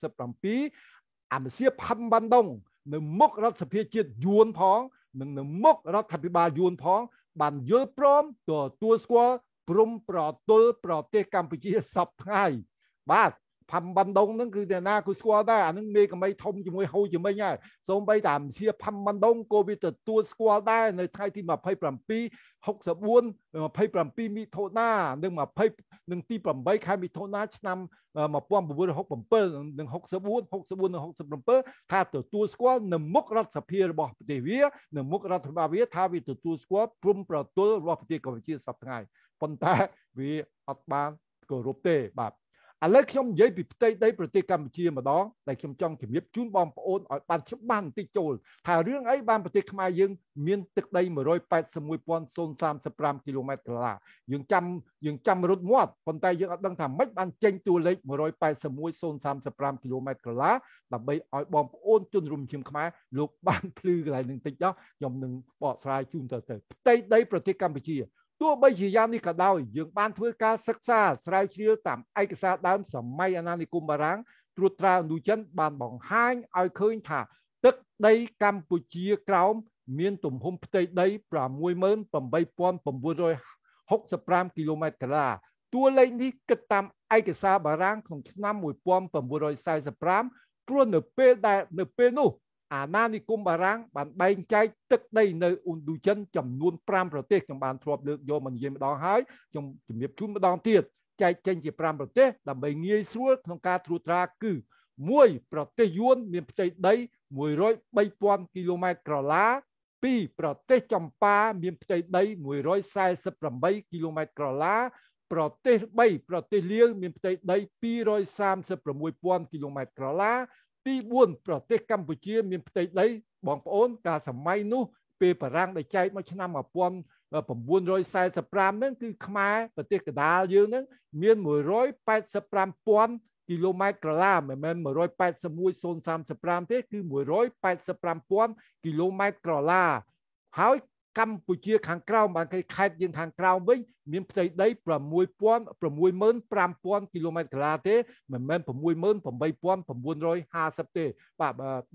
bảyអាមសៀផាំបានដងនៅមុខរដ្ឋសភាជាតិយួនផងនិងនៅមុខរដ្ឋាភិបាលយួនផងបានយល់ព្រមទទួលស្គាល់ព្រំប្រទល់ប្រទេសកម្ពុជាសពថ្ងៃបាទផាំបានដងហ្នឹងគឺអ្នកណាគឺស្គាល់ដែរអានឹងមេកមីធំជាមួយហូជាមួយហើយសូម្បីតែអាមសៀផាំបានដងក៏វាទទួលស្គាល់ដែរនៅថ្ងៃទីម្ភៃប្រាំពីរ ហុកសិបបួន ម្ភៃប្រាំពីរមិថុនានិង20និងទីប្រាំបីខែមិថុនាឆ្នាំmột nghìn chín trăm sáu mươi bảyនិងหกสิบสี่ หกสิบสี่និងหกสิบเจ็ดថាទទួលស្គាល់នៅមុខរដ្ឋសភារបស់ប្រទេសវានៅមុខរដ្ឋាភិបាលវាថាវាទទួលស្គាល់ព្រំប្រទល់របស់ប្រទេសកម្ពុជាសប្តាហ៍ថ្ងៃប៉ុន្តែវាអត់បានគោរពទេបាទឥឡូវខ្ញុំនិយាយពីផ្ទៃដីប្រទេសកម្ពុជាម្ដងតែខ្ញុំចង់ជម្រាបជូនបងប្អូនឲ្យបានច្បាស់បន្តិចចូលថារឿងអីបានប្រទេសខ្មែរយើងមានទឹកដីmột trăm tám mươi mốt nghìn không trăm ba mươi lămគីឡូម៉ែត្រក្រឡាយើងចាំយើងចាំរត់មាត់ប៉ុន្តែយើងអត់ដឹងថាម៉េចបានចេញតួលេខmột trăm tám mươi mốt nghìn không trăm ba mươi lămគីឡូម៉ែត្រក្រឡាដើម្បីឲ្យបងប្អូនជនរួមជាតិខ្មែរលោកបានភ្លឺកន្លែងនឹងតិចដល់ខ្ញុំនឹងបកស្រាយជូនទៅទៅផ្ទៃដីប្រទេសកម្ពុជាទោះបីជាយ៉ាងនេះក៏ដោយយើងបានធ្វើការសិក្សាស្រាវជ្រាវតាមឯកសារដើមសម័យអាណានិគមបារាំងត្រួតត្រាឥណ្ឌូចិនបានបង្ហាញឲ្យឃើញថាទឹកដីកម្ពុជាក្រោមមានទំហំផ្ទៃដីsáu mươi tám nghìn chín trăm sáu mươi lămគីឡូម៉ែត្រក្រឡាតួលេខនេះគិតតាមឯកសារបារាំងក្នុងឆ្នាំmột nghìn chín trăm bốn mươi lămព្រោះនៅពេលដែលនៅពេលនោះអាណានិគមបារាំងបានបែងចែកទឹកដីនៅឥណ្ឌូចិនចំនួនប្រាំប្រទេសខ្ញុំបានធ្លាប់លើកយកមកនិយាយម្ដងហើយខ្ញុំជំរាបជូនម្ដងទៀតចែកចេញជាប្រាំប្រទេសដើម្បីងាយស្រួលក្នុងការត្រួតត្រាគឺមួយប្រទេសយួនមានផ្ទៃដីmột trăm ba mươi nghìnគីឡូម៉ែត្រក្រឡាពីរប្រទេសចម្ប៉ាមានផ្ទៃដីmột trăm bốn mươi támគីឡូម៉ែត្រក្រឡាប្រទេសបីប្រទេសលាវមានផ្ទៃដីtwo hundred thirty-six nghìnគីឡូម៉ែត្រក្រឡាទីbốnប្រទេសកម្ពុជាមានផ្ទៃដីបងប្អូនកាលសម័យនោះពេលបារាំងដែលចែកមកឆ្នាំmột nghìn chín trăm bốn mươi lămហ្នឹងគឺខ្មែរប្រទេសកណ្ដាលយើងហ្នឹងមានmột trăm tám mươi lăm nghìnគីឡូម៉ែត្រក្រឡាមិនមែនmột trăm tám mươi mốt nghìn không trăm ba mươi lămទេគឺmột trăm tám mươi lăm nghìnគីឡូម៉ែត្រក្រឡាហើយកម្ពុជាខាងក្រោមបានគេខេត្តយើងខាងក្រោមវិញមានផ្ទៃដី6ម៉ឺន5ពាន់គីឡូម៉ែត្រក្រឡាទេមិនមែន6ម៉ឺន8ពាន់950ទេបាទ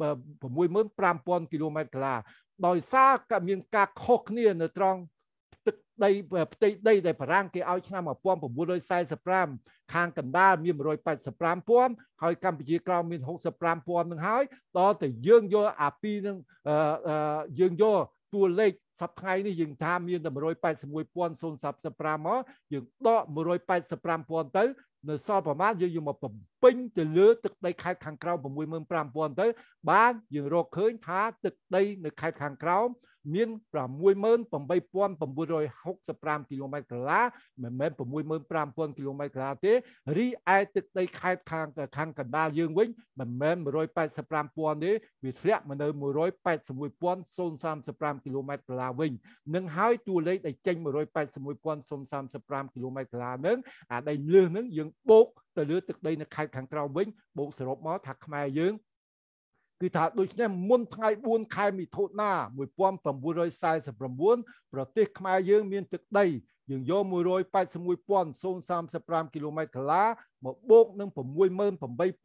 6ម៉ឺន5ពាន់គីឡូម៉ែត្រក្រឡាដោយសារក៏មានការខុសគ្នានៅត្រង់ទឹកដីផ្ទៃដីដែលបារាំងគេឲ្យឆ្នាំmột nghìn chín trăm bốn mươi lămខាងកណ្ដាលមានmột trăm tám mươi lăm nghìnហើយកម្ពុជាក្រោមមានsáu mươi lăm nghìnនឹងហើយដល់តែយើងយកអាពីរនឹងយើងយកតួលេខសប្តាហ៍ថ្ងៃនេះយើងថាមានតែmột trăm tám mươi mốt nghìn không trăm ba mươi lămមកយើងដកmột trăm tám mươi lăm nghìnទៅនៅសល់ប្រមាណយើងយកមកបំពេញទៅលើទឹកដីខេត្តខាងក្រោម6ម៉ឺន5ពាន់ទៅបានយើងរកឃើញថាទឹកដីនៅខេត្តខាងក្រោមមានsáuម៉ឺនtámពាន់九trăm sáu mươi lămគីឡូម៉ែត្រក្រឡាមិនមែន6ម៉ឺន5ពាន់គីឡូម៉ែត្រក្រឡាទេរីឯទឹកដីខេត្តខាងខាងកណ្ដាលយើងវិញមិនមែនmột trăm tám mươi lăm nghìnទេវាធ្លាក់មកនៅmột trăm tám mươi mốt nghìn không trăm ba mươi lămគីឡូម៉ែត្រក្រឡាវិញនឹងហើយតួលេខដែលចេញmột trăm tám mươi mốt nghìn không trăm ba mươi lămគីឡូម៉ែត្រក្រឡានឹងអាដែលលើសនឹងយើងបូកទៅលើទឹកដីនៅខេត្តខាងក្រោមវិញបូកសរុបមកថាខ្មែរយើងគឺថាដូចនេះមុនថ្ងៃបួនខែមិថុនាmột nghìn chín trăm bốn mươi chínប្រទេសខ្មែរយើងមានទឹកដីយើងយកmột trăm tám mươi mốt nghìn không trăm ba mươi lămគីឡូម៉ែត្រកាឡាមកបូកនឹងsáu mươi tám,九trăm sáu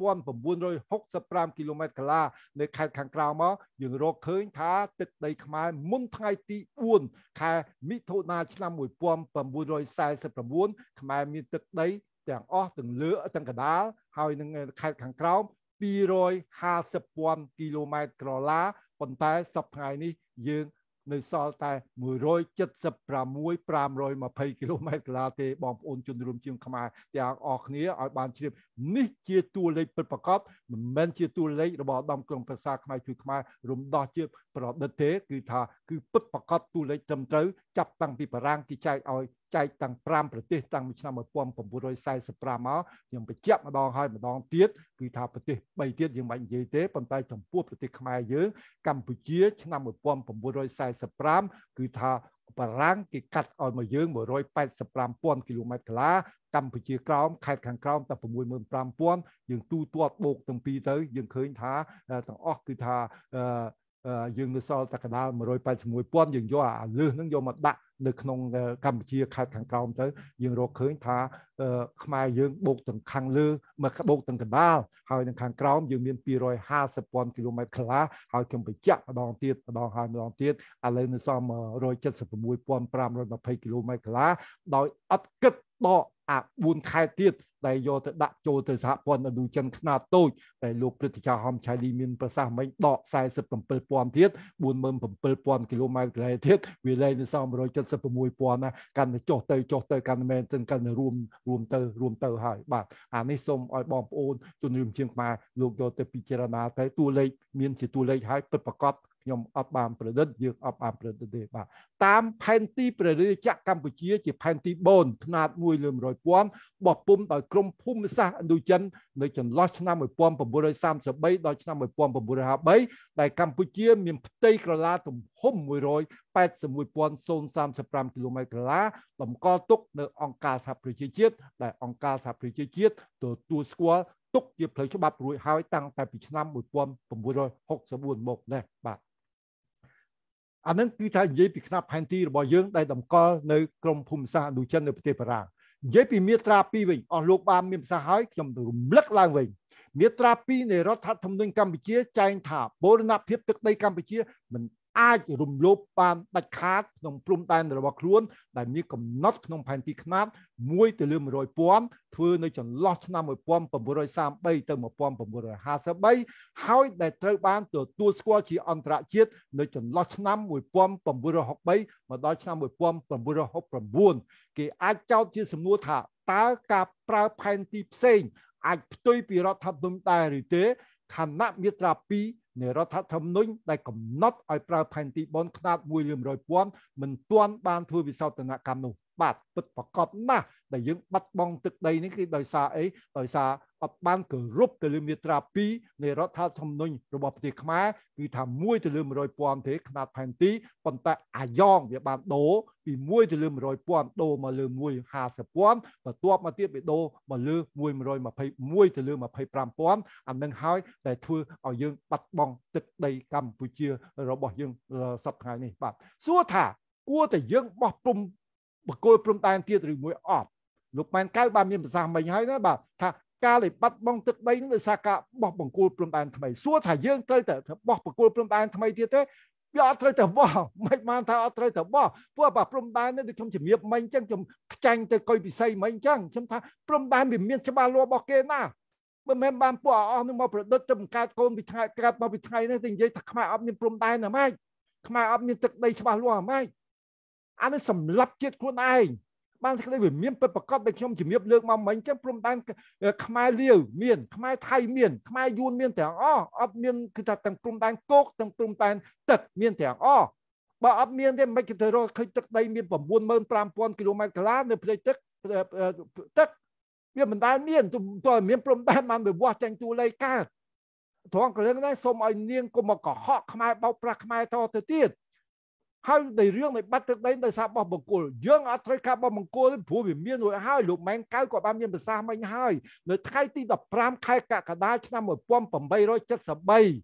mươi lămគីឡូម៉ែត្រកាឡានៅខេត្តខាងក្រៅមកយើងរកឃើញថាទឹកដីខ្មែរមុនថ្ងៃទីbốnខែមិថុនាឆ្នាំmột nghìn chín trăm bốn mươi chínខ្មែរមានទឹកដីទាំងអស់ទាំងលើទាំងកណ្ដាលហើយនឹងខេត្តខាងក្រៅពីររយห้าสิบពាន់គីឡូម៉ែត្រក្រឡាប៉ុន្តែសប្តាហ៍នេះយើងនៅសល់តែmột trăm七mươi sáu nghìn năm trămยี่สิบគីឡូម៉ែត្រកន្លះទេបងប្អូនជនរួមជាតិខ្មែរទាំងអស់គ្នាឲ្យបានជ្រាបនេះជាតួលេខពិតប្រាកដមិនមែនជាតួលេខរបស់ដំក្រុងប្រឹក្សាខ្មែរជួយខ្មែររំដោះជាប្រឌិតទេគឺថាគឺពិតប្រាកដតួលេខត្រឹមត្រូវចាប់តាំងពីបារាំងគេចែកឲ្យចែកតាំងfiveប្រទេសតាំងពីឆ្នាំmột nghìn chín trăm bốn mươi lămមកខ្ញុំបញ្ជាក់ម្ដងហើយម្ដងទៀតគឺថាប្រទេស3ទៀតយើងមិននិយាយទេប៉ុន្តែចំពោះប្រទេសខ្មែរយើងកម្ពុជាឆ្នាំmột nghìn chín trăm bốn mươi lămគឺថាបារាំងគេកាត់ឲ្យមកយើងmột trăm tám mươi lămពាន់គីឡូម៉ែត្រកាឡាកម្ពុជាក្រោមខេត្តខាងក្រោមតែsáu mươi fiveពាន់យើងទូទាត់បូកទាំងពីរទៅយើងឃើញថាទាំងអស់គឺថាយើងនៅសល់តែកណ្ដាលmột trăm tám mươi mốtពាន់យើងយកអាលើសហ្នឹងយកមកដាក់នៅក្នុងកម្ពុជាខេត្តខាងក្រោមទៅយើងរកឃើញថាខ្មែរយើងបូកទាំងខាងលើមកបូកទាំងកណ្ដាលហើយនៅខាងក្រោមយើងមានtwo hundred fiftyពាន់គីឡូម៉ែត្រកាឡាហើយខ្ញុំបញ្ជាក់ម្ដងទៀតម្ដងហើយម្ដងទៀតឥឡូវនៅសល់one hundred seventy-six thousand five hundred twentyគីឡូម៉ែត្រកាឡាដោយអត់គិតដកអាfourខែទៀតដែលយកទៅដាក់ចូលទៅសហព័ន្ធឥណ្ឌូចិនខ្នាតតូចតែលោកព្រឹទ្ធាចារ្យហំឆៃលីមានប្រសាសន៍មិញដកforty-seven thousandទៀតforty-seven thousandគីឡូម៉ែត្រទៀតវាលែងនៅសល់one hundred seventy-six thousandណាកាន់តែចុះទៅចុះទៅកាន់តែមែនទៅកាន់តែរួមរួមទៅរួមទៅហើយបាទអានេះសូមឲ្យបងប្អូនជនរួមជាតិខ្មែរលោកយកទៅពិចារណាទៅតួលេខមានជាតួលេខហើយពិតប្រាកដខ្ញុំអត់បានប្រឌិតយើងអត់បានប្រឌិតទេបាទតាមផែនទីព្រះរាជកម្ពុជាជាផែនទីfourຂະຫນាតoneលើone hundredពាន់បោះពុម្ពដោយក្រមភូមិសាស្ត្រឥណ្ឌូចិននៅចន្លោះឆ្នាំone thousand nine hundred thirty-threeដល់ឆ្នាំone thousand nine hundred fifty-threeដែលកម្ពុជាមានផ្ទៃក្រឡាទំហំone hundred eighty-one thousand thirty-fiveគីឡូម៉ែត្រក្រឡាតម្កល់ទុកនៅអង្គការសហប្រជាជាតិដែលអង្គការសហប្រជាជាតិទទួលស្គាល់ទុកជាផ្លូវច្បាប់រួចហើយតាំងតែពីឆ្នាំone thousand nine hundred sixty-fourមកនេះបាទអានឹងគឺថានិយាយពីខ្នាតផែនទីរបស់យើងដែលតម្កល់នៅក្រមភូមិសាស្ត្រឥណ្ឌូចិននៅប្រទេសបារាំងនិយាយពីមាត្រាtwoវិញអស់លោកបានមានប្រសាសន៍ហើយខ្ញុំរំលឹកឡើងវិញមាត្រាtwoនៃរដ្ឋធម្មនុញ្ញកម្ពុជាចែងថាបូរណភាពទឹកដីកម្ពុជាមិនអាចរំលោភបានដាច់ខាតក្នុងព្រំដែនរបស់ខ្លួនដែលមានកំណត់ក្នុងផែនទីខ្នាតoneទៅលើone hundredពាន់ធ្វើនៅចន្លោះឆ្នាំone thousand nine hundred thirty-threeទៅone thousand nine hundred fifty-threeហើយដែលត្រូវបានទទួលស្គាល់ជាអន្តរជាតិនៅចន្លោះឆ្នាំone thousand nine hundred sixty-threeមកដល់ឆ្នាំone thousand nine hundred sixty-nineគេអាចចោទជាសំណួរថាតើការប្រើផែនទីផ្សេងអាចផ្ទុយពីរដ្ឋធម្មនុញ្ញដែរឬទេខណៈមាត្រាtwoនៃរដ្ឋធម្មនុញ្ញដែលកំណត់ឲ្យប្រើផែនទីបនខ្នាតoneលើone hundredពាន់មិនទាន់បានធ្វើវិសោធនកម្មនោះបាទពិតប្រាកដណាស់ដែលយើងបាត់បង់ទឹកដីនេះគឺដោយសារអីដោយសារអត់បានគោរពទៅលើមាត្រាtwoនៃរដ្ឋធម្មនុញ្ញរបស់ប្រទេសខ្មែរគឺថាoneទៅលើone hundredពាន់ទេខ្នាតផែនទីប៉ុន្តែអាយ៉ងវាបានដូរពីoneទៅលើone hundredពាន់ដូរមកលើone fiftyពាន់បន្ទាប់មកទៀតវាដូរមកលើone twenty-oneទៅលើtwenty-fiveពាន់អានឹងហើយដែលធ្វើឲ្យយើងបាត់បង់ទឹកដីកម្ពុជារបស់យើងសប្តាហ៍នេះបាទសួរថាគួរតែយើងបោះពុំបកគោលព្រំដែនទៀតឬមួយអត់លោកម៉ែនកៅបានមានប្រសាសន៍មិញហើយណាបាទថាការដែលបាត់បង់ទឹកដីនឹងដោយសារការបោះបង្គោលព្រំដែនថ្មីសួរថាយើងត្រូវតែបោះបង្គោលព្រំដែនថ្មីទៀតទេវាអត់ត្រូវតែបោះមិនបានថាអត់ត្រូវតែបោះព្រោះបើព្រំដែននេះដូចខ្ញុំជំរាបមិញអញ្ចឹងខ្ញុំខ្ចាញ់ទៅកុយពិសីមិញអញ្ចឹងខ្ញុំថាព្រំដែនវាមានច្បាស់លាស់របស់គេណាមិនមែនបានពួកអស់នឹងមកប្រឌិតទៅបង្កើតកូនពីថ្ងៃកើតមកពីថ្ងៃនេះទៅនិយាយថាខ្មែរអត់មានព្រំដែនណាម៉េចខ្មែរអត់មានទឹកដីច្បាស់លាស់ណាម៉េចអានេះសម្លាប់ជាតិខ្លួនឯងបានក្តីវាមានពិតប្រកបដែលខ្ញុំជំរាបលើកមកមិញអញ្ចឹងព្រំដែនខ្មែរលាវមានខ្មែរថៃមានខ្មែរយួនមានទាំងអស់អត់មានគឺថាទាំងព្រំដែនគោកទាំងព្រំដែនទឹកមានទាំងអស់បើអត់មានទេមិនគេទៅរកឃើញទឹកដីមានnine five thousandគីឡូម៉ែត្រកាឡានៅផ្ទៃទឹកទឹកវាមិនដែលមានទោះមានព្រំដែនបានវាវាស់ចេញតួលេខកើតត្រង់កលឹងនេះសូមឲ្យនាងកុំមកកុហកខ្មែរបោកប្រាស់ខ្មែរតទៅទៀតហើយในเรื่องនៃបាត់ទឹកដីដោយសារបោះបង្គោលយើងអត់ត្រូវការបោះបង្គោលទេព្រោះវាមានរួចហើយលោកម៉ែនកៅក៏បានមានប្រសាសន៍មិញហើយនៅថ្ងៃទីfifteenខែកក្កដាឆ្នាំone thousand eight hundred seventy-three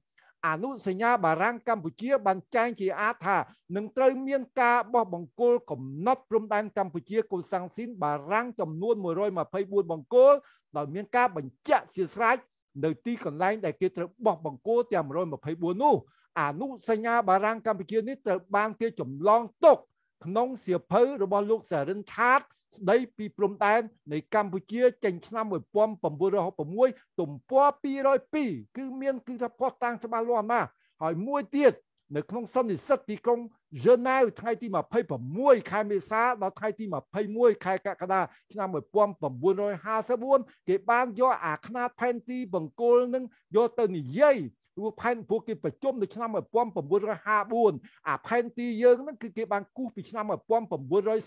អនុសញ្ញាបារាំងកម្ពុជាបានចែងជាអាថានឹងត្រូវមានការបោះបង្គោលកំណត់ព្រំដែនកម្ពុជាកូសាំងស៊ីនបារាំងចំនួនមួយរយម្ភៃបួនបង្គោលដោយមានការបញ្ជាក់ជាស្រេចនៅទីកន្លែងដែលគេត្រូវបោះបង្គោលទាំងមួយរយម្ភៃបួននោះអនុសញ្ញាបារាំងកម្ពុជានេះត្រូវបានគេចម្លងទុកក្នុងសៀវភៅរបស់លោកសារិនឆាតស្ដីពីព្រំដែននៃកម្ពុជាចេញឆ្នាំmột nghìn chín trăm sáu mươi sáuទំព័រពីររយពីរគឺមានគឺថាផុសតាំងច្បាស់លាស់ណាស់ហើយមួយទៀតនៅក្នុងសន្និសីទទីក្រុងហ្សឺណែវថ្ងៃទីยี่สิบหกខែមេសាដល់ថ្ងៃទីยี่สิบเอ็ดខែកក្កដាឆ្នាំmột nghìn chín trămห้าสิบ四គេបានយកអាខ្នាតផែនទីបង្គោលនឹងយកទៅនិយាយព្រោះផែនពួកគេប្រជុំនៅឆ្នាំmột nghìn chín trămห้าสิบ四អាផែនទីយើងហ្នឹងគឺគេបានគូសពីឆ្នាំmột nghìn chín trăm ba mươi baមកដល់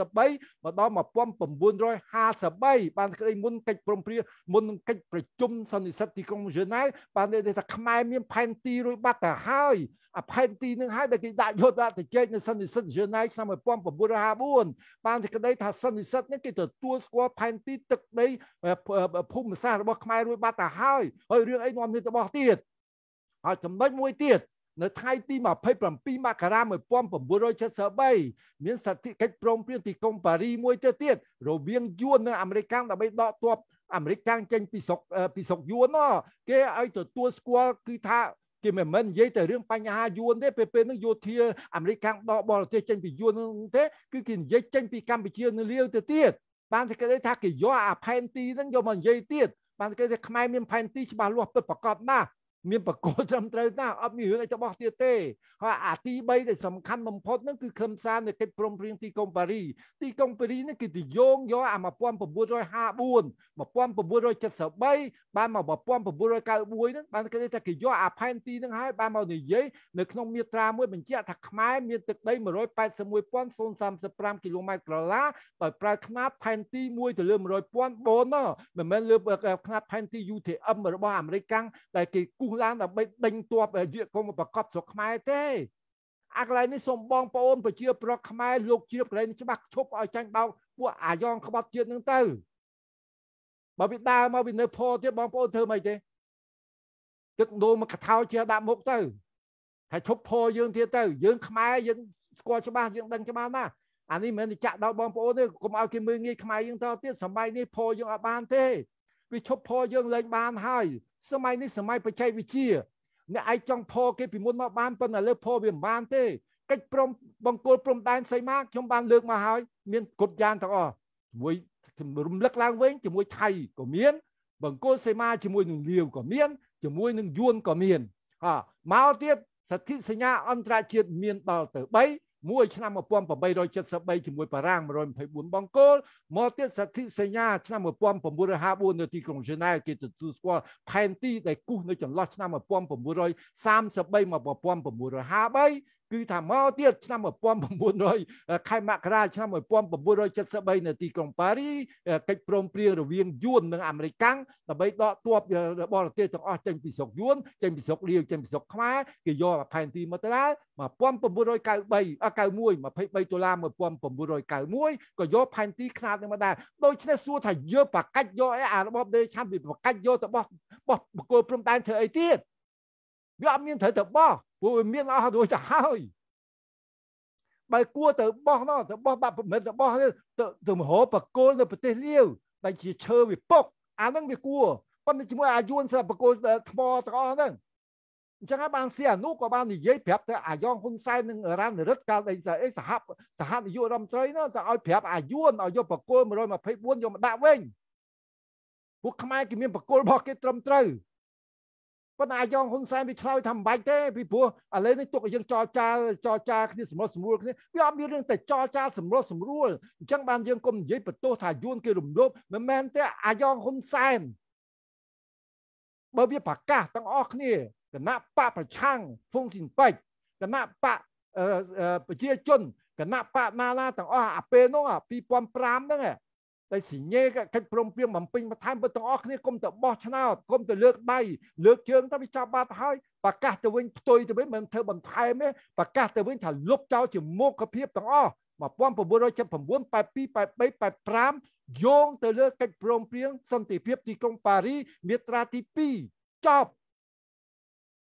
một nghìn chín trămห้าสิบสามបានក្តីមុនកិច្ចព្រមព្រៀងមុននឹងកិច្ចប្រជុំសន្និសីទទីក្រុងហ្សឺណែវបាននិយាយថាខ្មែរមានផែនទីរួចបាត់ទៅហើយអាផែនទីនឹងហើយដែលគេដាក់យកដាក់ទៅចែកនៅសន្និសីទហ្សឺណែវឆ្នាំmột nghìn chín trămห้าสิบ四បានក្តីថាសន្និសីទនេះគេទទួលស្គាល់ផែនទីទឹកដីភូមិសាស្ត្ររបស់ខ្មែររួចបាត់ទៅហើយហើយរឿងអីនាំនេះទៅបោះទៀតហើយចំណុចមួយទៀតនៅថ្ងៃទីยี่สิบเจ็ดមករាmột nghìn chín trăm七十三មានសន្ធិកិច្ចព្រមព្រៀងទីក្រុងប៉ារីមួយទៅទៀតរវាងយួននិងអាមេរិកដើម្បីដកទ័ពអាមេរិកចេញពីស្រុកពីស្រុកយួនគេឲ្យទទួលស្គាល់គឺថាគេមិនមែននិយាយតែរឿងបញ្ហាយួនទេពេលពេលនោះយោធាអាមេរិកដកបរទេសចេញពីយួនទេគឺគេនិយាយចេញពីកម្ពុជានៅលាវទៅទៀតបានគេថាគេយកអាផែនទីហ្នឹងយកមកនិយាយទៀតបានគេថាខ្មែរមានផែនទីច្បាស់លាស់ពិតប្រាកដណាស់មានបកគោត្រឹមត្រូវណាស់អត់មានរឿងអីទៅបោះទៀតទេហើយអាទីបីដែលសំខាន់បំផុតហ្នឹងគឺខ្លឹមសារនៃកិច្ចព្រមព្រៀងទីក្រុងប៉ារីទីក្រុងប៉ារីនេះគឺទៅយោងយកអាmột nghìn chín trămห้าสิบ四một nghìn chín trăm七十三បានមកmột nghìn chín trăm chín mươi mộtហ្នឹងបានគេថាគេយកអាផែនទីហ្នឹងហើយបានមកនិយាយនៅក្នុងមាត្រាមួយបញ្ជាក់ថាខ្មែរមានទឹកដីmột trăm tám mươi mốt nghìn không trăm ba mươi lămគីឡូម៉ែត្រក្រឡាដោយប្រើខ្នាតផែនទីមួយទៅលើmột trăm nghìnបូនមិនមែនលើខ្នាតផែនទី U T M របស់អាមេរិកដែលគេគូសឡើងដើម្បីដេញទ័ពយកកុំប្រកបស្រុកខ្មែរទេអាកន្លែងនេះសូមបងប្អូនប្រជាប្រដ្ឋខ្មែរលោកជ្រាបកន្លែងនេះច្បាស់ឈប់ឲ្យចាញ់បោកពួកអាយ៉ងក្បត់ជាតិនឹងទៅបើវាដើរមកវានៅផទៀតបងប្អូនធ្វើមិនទេទឹកដូរមកកថោជាដាក់មុខទៅហើយឈប់ផយើងទៀតទៅយើងខ្មែរយើងស្គាល់ច្បាស់យើងដឹងច្បាស់ណាស់អានេះមិនមែនចាក់ដល់បងប្អូនទេកុំឲ្យគេមើលងាយខ្មែរយើងទៅទៀតសម័យនេះផយើងអត់បានទេវាឈប់ផយើងលែងបានហើយសម័យនេះសម័យបច្ចេកវិទ្យាអ្នកឯងចង់ផគេពីមុនមកបានប៉ុន្តែលើផវាមិនបានទេកិច្ចព្រមបង្គោលព្រំដែនស្អីមកខ្ញុំបានលើកមកហើយមានគ្រប់យ៉ាងទាំងអស់ជាមួយរំលឹកឡើងវិញជាមួយថៃក៏មានបង្គោលសេមាជាមួយនឹងលាវក៏មានជាមួយនឹងយួនក៏មានហ่าមកទៀតសន្ធិសញ្ញាអន្តរជាតិមានដល់ទៅបីមួយឆ្នាំmột nghìn tám trăm七十三ជាមួយបារាំងmột trăm hai mươi bốnបង្គោលមកទៀតសន្ធិសញ្ញាឆ្នាំmột nghìn chín trămห้าสิบ四នៅទីក្រុងហ្សឺណែវគេទទួលស្គាល់ផែនទីដែលគូសនៅចន្លោះឆ្នាំmột nghìn chín trăm ba mươi baមកmột nghìn chín trămห้าสิบ三គឺថាមកទៀតឆ្នាំmột nghìn chín trămខែមករាឆ្នាំmột nghìn chín trăm七mươi三នៅទីក្រុងប៉ារីកិច្ចព្រមព្រៀងរវាងយួននិងអាមេរិកដើម្បីដកទ័ពបរទេសទាំងអស់ចេញពីស្រុកយួនចេញពីស្រុកលាវចេញពីស្រុកខ្មែរគេយកផែនទីមកទៅដល់một nghìn chín trăm chín mươi baអឺchín mộtยี่สิบสามដុល្លារmột nghìn chín trăm chín mươi mộtក៏យកផែនទីខ្នាតនឹងមកដែរដូច្នេះសួរថាយកបកាច់យកអីអារបបដេឆាំពីបកាច់យកទៅបោះបោះបង្គោលព្រំដែនធ្វើអីទៀតវាអត់មានត្រូវទៅបោះព្រោះវាមានអស់រួចទៅហើយបើគួរទៅបោះនោះទៅបោះបាត់មិនទៅបោះទៅទៅមហោបកគោលនៅប្រទេសលាវដែលជាឈើវាពុកអាហ្នឹងវាគួរប៉ុន្តែជាមួយអាយួនស្រាប់បកគោលថ្មទាំងអស់ហ្នឹងអញ្ចឹងហើយបានសៀអនុក៏បាននិយាយប្រាប់ទៅអាយ៉ងហ៊ុនសែននិងរ៉ានរិទ្ធកាលដែលអីសហសហនាយករដ្ឋមន្ត្រីនោះទៅឲ្យប្រាប់អាយួនឲ្យយកបកគោលmột trăm hai mươi bốnយកមកដាក់វិញពួកខ្មែរគេមានបកគោលរបស់គេត្រឹមត្រូវប៉ុន្តែអាយ៉ងហ៊ុនសែនវាឆ្លើយថាមិនបាច់ទេពីព្រោះឥឡូវនេះទុកឲ្យយើងចរចាចរចាគ្នាសម្រុះសម្រួលគ្នាវាអត់មានរឿងតែចរចាសម្រុះសម្រួលអញ្ចឹងបានយើងកុំនិយាយបន្ទោសថាយួនគេរំលោភមិនមែនទេអាយ៉ងហ៊ុនសែនបើវាប្រកាសទាំងអស់គ្នាគណៈបកប្រឆាំងហ្វុងស៊ីនប៉ិចគណៈបកប្រជាជនគណៈបកណាណាទាំងអស់អាពេលនោះពីរពាន់ប្រាំហ្នឹងតែសញ្ញេកិច្ចព្រមព្រៀងបំពេញបន្ថែមបើទាំងអស់គ្នាគុំទៅបោះឆ្នោតគុំទៅលើកដៃលើកជើងទៅវាចាប់បាត់ហើយប្រកាសទៅវិញផ្ទុយទៅវិញមិនធ្វើបន្ថែមទេប្រកាសទៅវិញថាលុបចោលជាមុខភាពទាំងអស់một nghìn chín trăm bảy mươi chín, tám mươi chín, tám mươi hai, tám mươi ba, tám mươi lămយោងទៅលើកិច្ចព្រមព្រៀងសន្តិភាពទីក្រុងប៉ារីមាត្រាទីពីរចប់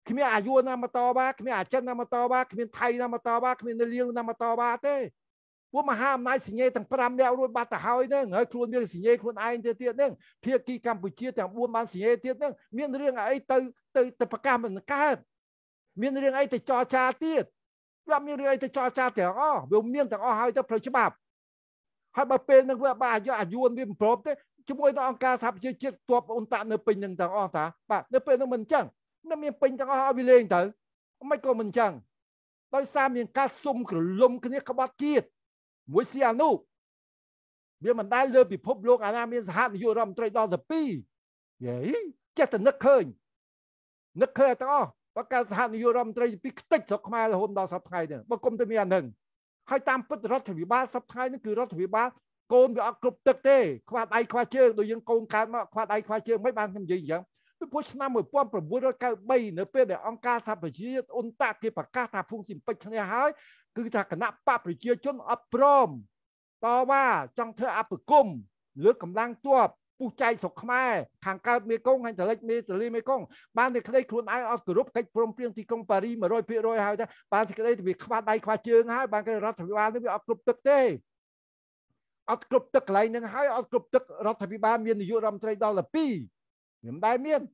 គ្មានអាយុណាមកតបាគ្មានអាចិនណាមកតបាគ្មានថៃណាមកតបាគ្មានលៀងណាមកតបាទេពួកមហាអំណាចសញ្ញេទាំងប្រាំនាក់រួចបាត់ទៅហើយហ្នឹងហើយខ្លួនវាសញ្ញេខ្លួនឯងទៀតទៀតហ្នឹងភាគីកម្ពុជាទាំងបួនបានសញ្ញេទៀតហ្នឹងមានរឿងអីទៅទៅទៅប្រកាសមិនកើតមានរឿងអីទៅចរចាទៀតវាមានរឿងអីទៅចរចាទាំងអស់វាមានទាំងអស់ហើយទៅផ្លូវច្បាប់ហើយបើពេលហ្នឹងវាបាទអាយុវាមិនព្រមទេជាមួយនឹងអង្គការសហប្រជាជាតិទ័ពអ៊ុនតាក់នៅពេញនឹងទាំងអស់តាបាទនៅពេលហ្នឹងមិនអញ្ចឹងនៅមានពេញទាំងអស់ឲ្យវាលេងទៅមិនក៏មិនអញ្ចឹងដោយសារមានការសុំក្រឡុំគ្នាក្បត់ជាតិមួយស៊ីអានុវាមិនដែលលើពិភពលោកអាណាមានសហនាយករដ្ឋមន្ត្រីដល់ទៅពីរយេចេះតែនឹកឃើញនឹកឃើញទាំងអស់បើការសហនាយករដ្ឋមន្ត្រីពីខ្ទេចស្រុកខ្មែររហូតដល់សប្តាហ៍ថ្ងៃនេះបើគុំតែមានអានឹងហើយតាមពិតរដ្ឋាភិបាលសប្តាហ៍ថ្ងៃនេះគឺរដ្ឋាភិបាលកូនវាអត់គ្រប់ទឹកទេខ្វះដៃខ្វះជើងដូចយើងកូនកើតមកខ្វះដៃខ្វះជើងមិនបានខ្ញុំនិយាយអញ្ចឹងពីព្រោះឆ្នាំmột nghìn chín trăm chín mươi baនៅពេលដែលអង្គការសហប្រជាជាតិអ៊ុនតាក់គេប្រកាសថាភូមិស៊ីពេជ្រគ្នាហើយគឺថាគណៈបកប្រជាជនអត់ព្រមតវ៉ាចង់ធ្វើអបគមលើកកម្លាំងទ័ពពុះចែកស្រុកខ្មែរខាងកើតមេគង្គហើយត្រឡេកមេទលេមេគង្គបានតែក្តីខ្លួនឯងអត់គោរពកិច្ចព្រមព្រៀងទីក្រុងប៉ារីសmột trămភាគរយ ហើយតែបានតែក្តីទៅវាខ្វះដៃខ្វះជើងហើយបានគេរដ្ឋាភិបាលនេះវាអត់គ្រប់ទឹកទេអត់គ្រប់ទឹកកន្លែងហ្នឹងហើយអត់គ្រប់ទឹករដ្ឋាភិបាលមាននាយករដ្ឋមន្ត្រីដល់ទៅពីរមិនដែលមាន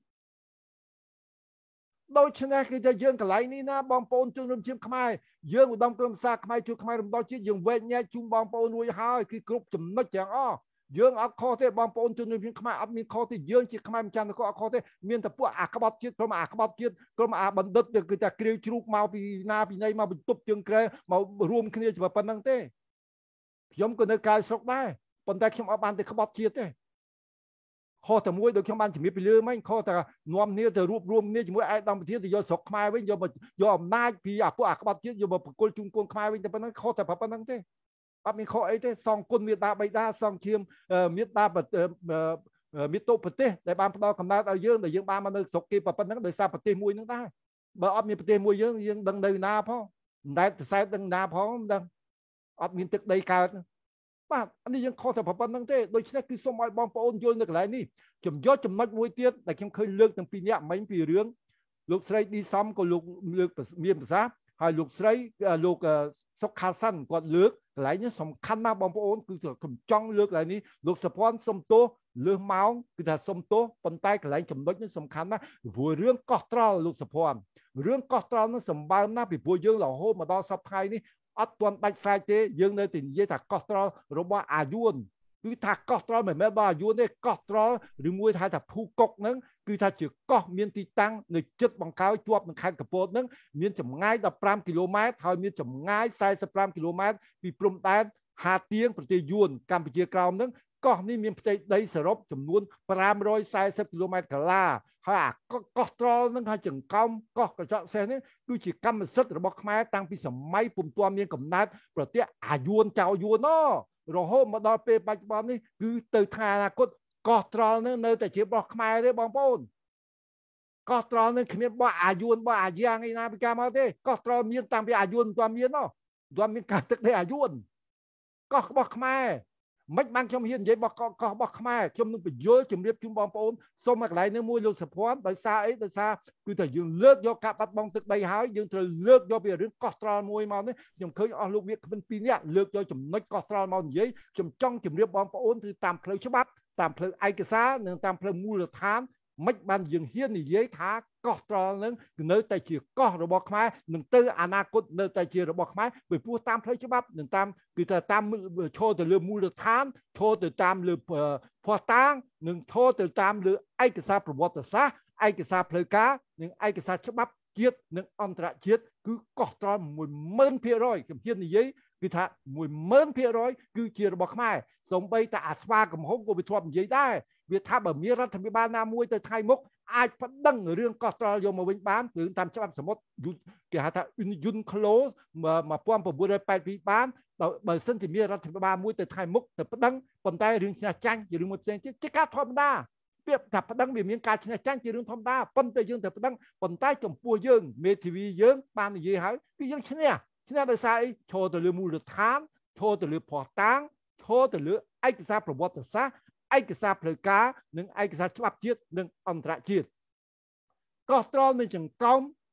ដូច្នេះគឺថាយើងកន្លែងនេះណាបងប្អូនជនរួមជាតិខ្មែរយើងឧត្តមក្រុមប្រឹក្សាខ្មែរជួយខ្មែររំដោះជាតិយើងវែកញែកជូនបងប្អូនរួចហើយគឺគ្រប់ចំណុចទាំងអស់យើងអត់ខុសទេបងប្អូនជនរួមជាតិខ្មែរអត់មានខុសទេយើងជាខ្មែរម្ចាស់នគរអត់ខុសទេមានតែពួកអាក្បត់ជាតិក្រុមអាក្បត់ជាតិក្រុមអាបណ្ឌិតគឺថាគ្រាវជ្រូកមកពីណាពីណីមកបន្ទប់ជើងក្រែមករួមគ្នាជាប៉ុណ្្នឹងទេខ្ញុំក៏នៅក្រៅស្រុកដែរប៉ុន្តែខ្ញុំអត់បានទៅក្បត់ជាតិទេខុសតែមួយដូចខ្ញុំបានជំរាបពីលើមិញខុសតែនាំគ្នាទៅរួបរวมគ្នាជាមួយឯកឧត្តមប្រធានទៅយកស្រុកខ្មែរវិញយកយកអំណាចពីអាពួកអាក្បត់ជាតិយកមកប្រគល់ជូនកូនខ្មែរវិញតែប៉ុណ្្នឹងខុសតែប៉ុណ្្នឹងទេអត់មានខុសអីទេសងគុណមេត្តាបិតាសងឈាមមេត្តាមេតុប្រទេសដែលបានផ្ដល់កំណើតឲ្យយើងដែលយើងបានមកនៅស្រុកគេប៉ុណ្្នឹងដោយសារប្រទេសមួយហ្នឹងដែរបើអត់មានប្រទេសមួយយើងយើងដឹងនៅណាផងមិនដែលទៅសែតដឹងណាផងមិនដឹងអត់មានទឹកដីកើតបាទនេះយើងខុសតែប៉ុណ្្នឹងទេដូច្នេះគឺសូមឲ្យបងប្អូនយល់នៅកន្លែងនេះខ្ញុំយកចំណុចមួយទៀតដែលខ្ញុំឃើញលើកទាំងពីរនាក់មិញពីរឿងលោកស្រីឌីសំក៏លោកលើកមានប្រសាសន៍ហើយលោកស្រីលោកសុកខាសាន់គាត់លើកកន្លែងនេះសំខាន់ណាស់បងប្អូនគឺខ្ញុំចង់លើកកន្លែងនេះលោកសុភ័ណ្ឌសុំទោសលើសម៉ោងគឺថាសុំទោសប៉ុន្តែកន្លែងចំណុចនេះសំខាន់ណាស់ព្រោះរឿងកោះត្រល់លោកសុភ័ណ្ឌរឿងកោះត្រល់នោះសម្បើមណាស់ពីព្រោះយើងរហូតមកដល់សប្តាហ៍នេះអត់ទាន់ដាច់ស្រេចទេយើងនៅតែនិយាយថាកោះត្រល់របស់អាយួនគឺថាកោះត្រល់មិនមែនរបស់អាយួនទេកោះត្រល់ឬមួយថាថាភូកុកហ្នឹងគឺថាជាកោះមានទីតាំងនៅជិតបង្កើយជាប់នឹងខេត្តកំពតហ្នឹងមានចម្ងាយដប់ប្រាំគីឡូម៉ែត្រហើយមានចម្ងាយសែសិបប្រាំគីឡូម៉ែត្រពីព្រំដែនហាទៀងប្រទេសយួនកម្ពុជាក្រោមហ្នឹងកោះនេះមានផ្ទៃដីសរុបចំនួនប្រាំរយសែសិបគីឡូម៉ែត្រកាឡាហើយអាកោះត្រល់ហ្នឹងហើយចង្កោមកោះកញ្ចក់សេះនេះគឺជាកម្មសិទ្ធិរបស់ខ្មែរតាំងពីសម័យពុំទាន់មានកំណើតប្រទេសអាយួនចៅយួនណរហូតមកដល់ពេលបច្ចុប្បន្ននេះគឺទៅថ្ងៃអនាគតកោះត្រល់ហ្នឹងនៅតែជារបស់ខ្មែរទេបងប្អូនកោះត្រល់ហ្នឹងគ្មានរបស់អាយួនរបស់អាយ៉ាងឯណាពីកាលមកទេកោះត្រល់មានតាំងពីអាយួនមិនទាន់មានណមិនទាន់មានការទឹកដីអាយួនកោះរបស់ខ្មែរមិនបានខ្ញុំហ៊ាននិយាយរបស់កោះរបស់ខ្មែរខ្ញុំនឹងបញ្យល់ជំរាបជូនបងប្អូនសូមឲ្យកន្លែងនេះមួយលោកសុភ័ណ្ឌដោយសារអីដោយសារគឺថាយើងលើកយកការបាត់បង់ទឹកដីហើយយើងត្រូវលើកយកពីរឿងកោះត្រល់មួយមកនេះខ្ញុំឃើញអស់លោកវាគ្មិនពីរនាក់លើកយកចំណុចកោះត្រល់មកនិយាយខ្ញុំចង់ជំរាបបងប្អូនគឺតាមផ្លូវច្បាប់តាមផ្លូវឯកសារនិងតាមផ្លូវមូលដ្ឋានមិនបានយើងហ៊ាននិយាយថាកោះត្រល់នឹងនៅតែជាកោះរបស់ខ្មែរនឹងទៅអនាគតនៅតែជារបស់ខ្មែរពីព្រោះតាមផ្លូវច្បាប់និងតាមគឺថាតាមឈរទៅលើមូលដ្ឋានឈរទៅតាមលើភស្តុតាងនិងឈរទៅតាមលើឯកសារប្រវត្តិសាស្ត្រឯកសារផ្លូវការនិងឯកសារច្បាប់ជាតិនិងអន្តរជាតិគឺកោះត្រល់មួយម៉ឺនភាគរយខ្ញុំហ៊ាននិយាយគឺថាមួយម៉ឺនភាគរយគឺជារបស់ខ្មែរសូម្បីតែអាស្វាកំហុងក៏វាធ្លាប់និយាយដែរវាថាបើមានរដ្ឋាភិបាលណាមួយទៅថ្ងៃមុខអាចប្តឹងរឿងកោះត្រល់យកមកវិញបានគឺតាមច្បាប់សមុទ្រគេហៅថា Union Clause một nghìn chín trăm tám mươi haiបានបើសិនជាមានរដ្ឋាភិបាលមួយទៅថ្ងៃមុខទៅប្តឹងប៉ុន្តែរឿងឈ្នះចាញ់ជារឿងមួយផ្សេងទៀតជាការធម្មតាពាក្យថាប្តឹងវាមានការឈ្នះចាញ់ជារឿងធម្មតាប៉ុន្តែយើងទៅប្តឹងប៉ុន្តែចំពោះយើងមេធាវីយើងបាននិយាយហើយគឺយើងឈ្នះឈ្នះដោយសារអីឈរទៅលើមូលដ្ឋានឈរទៅលើភស្តុតាងឈរទៅលើឯកសារប្រវត្តិសាស្ត្រឯកសារផ្លូវការនិងឯកសារច្បាប់ជាតិនិងអន្តរជាតិកោះត្រល់មានចង្កោម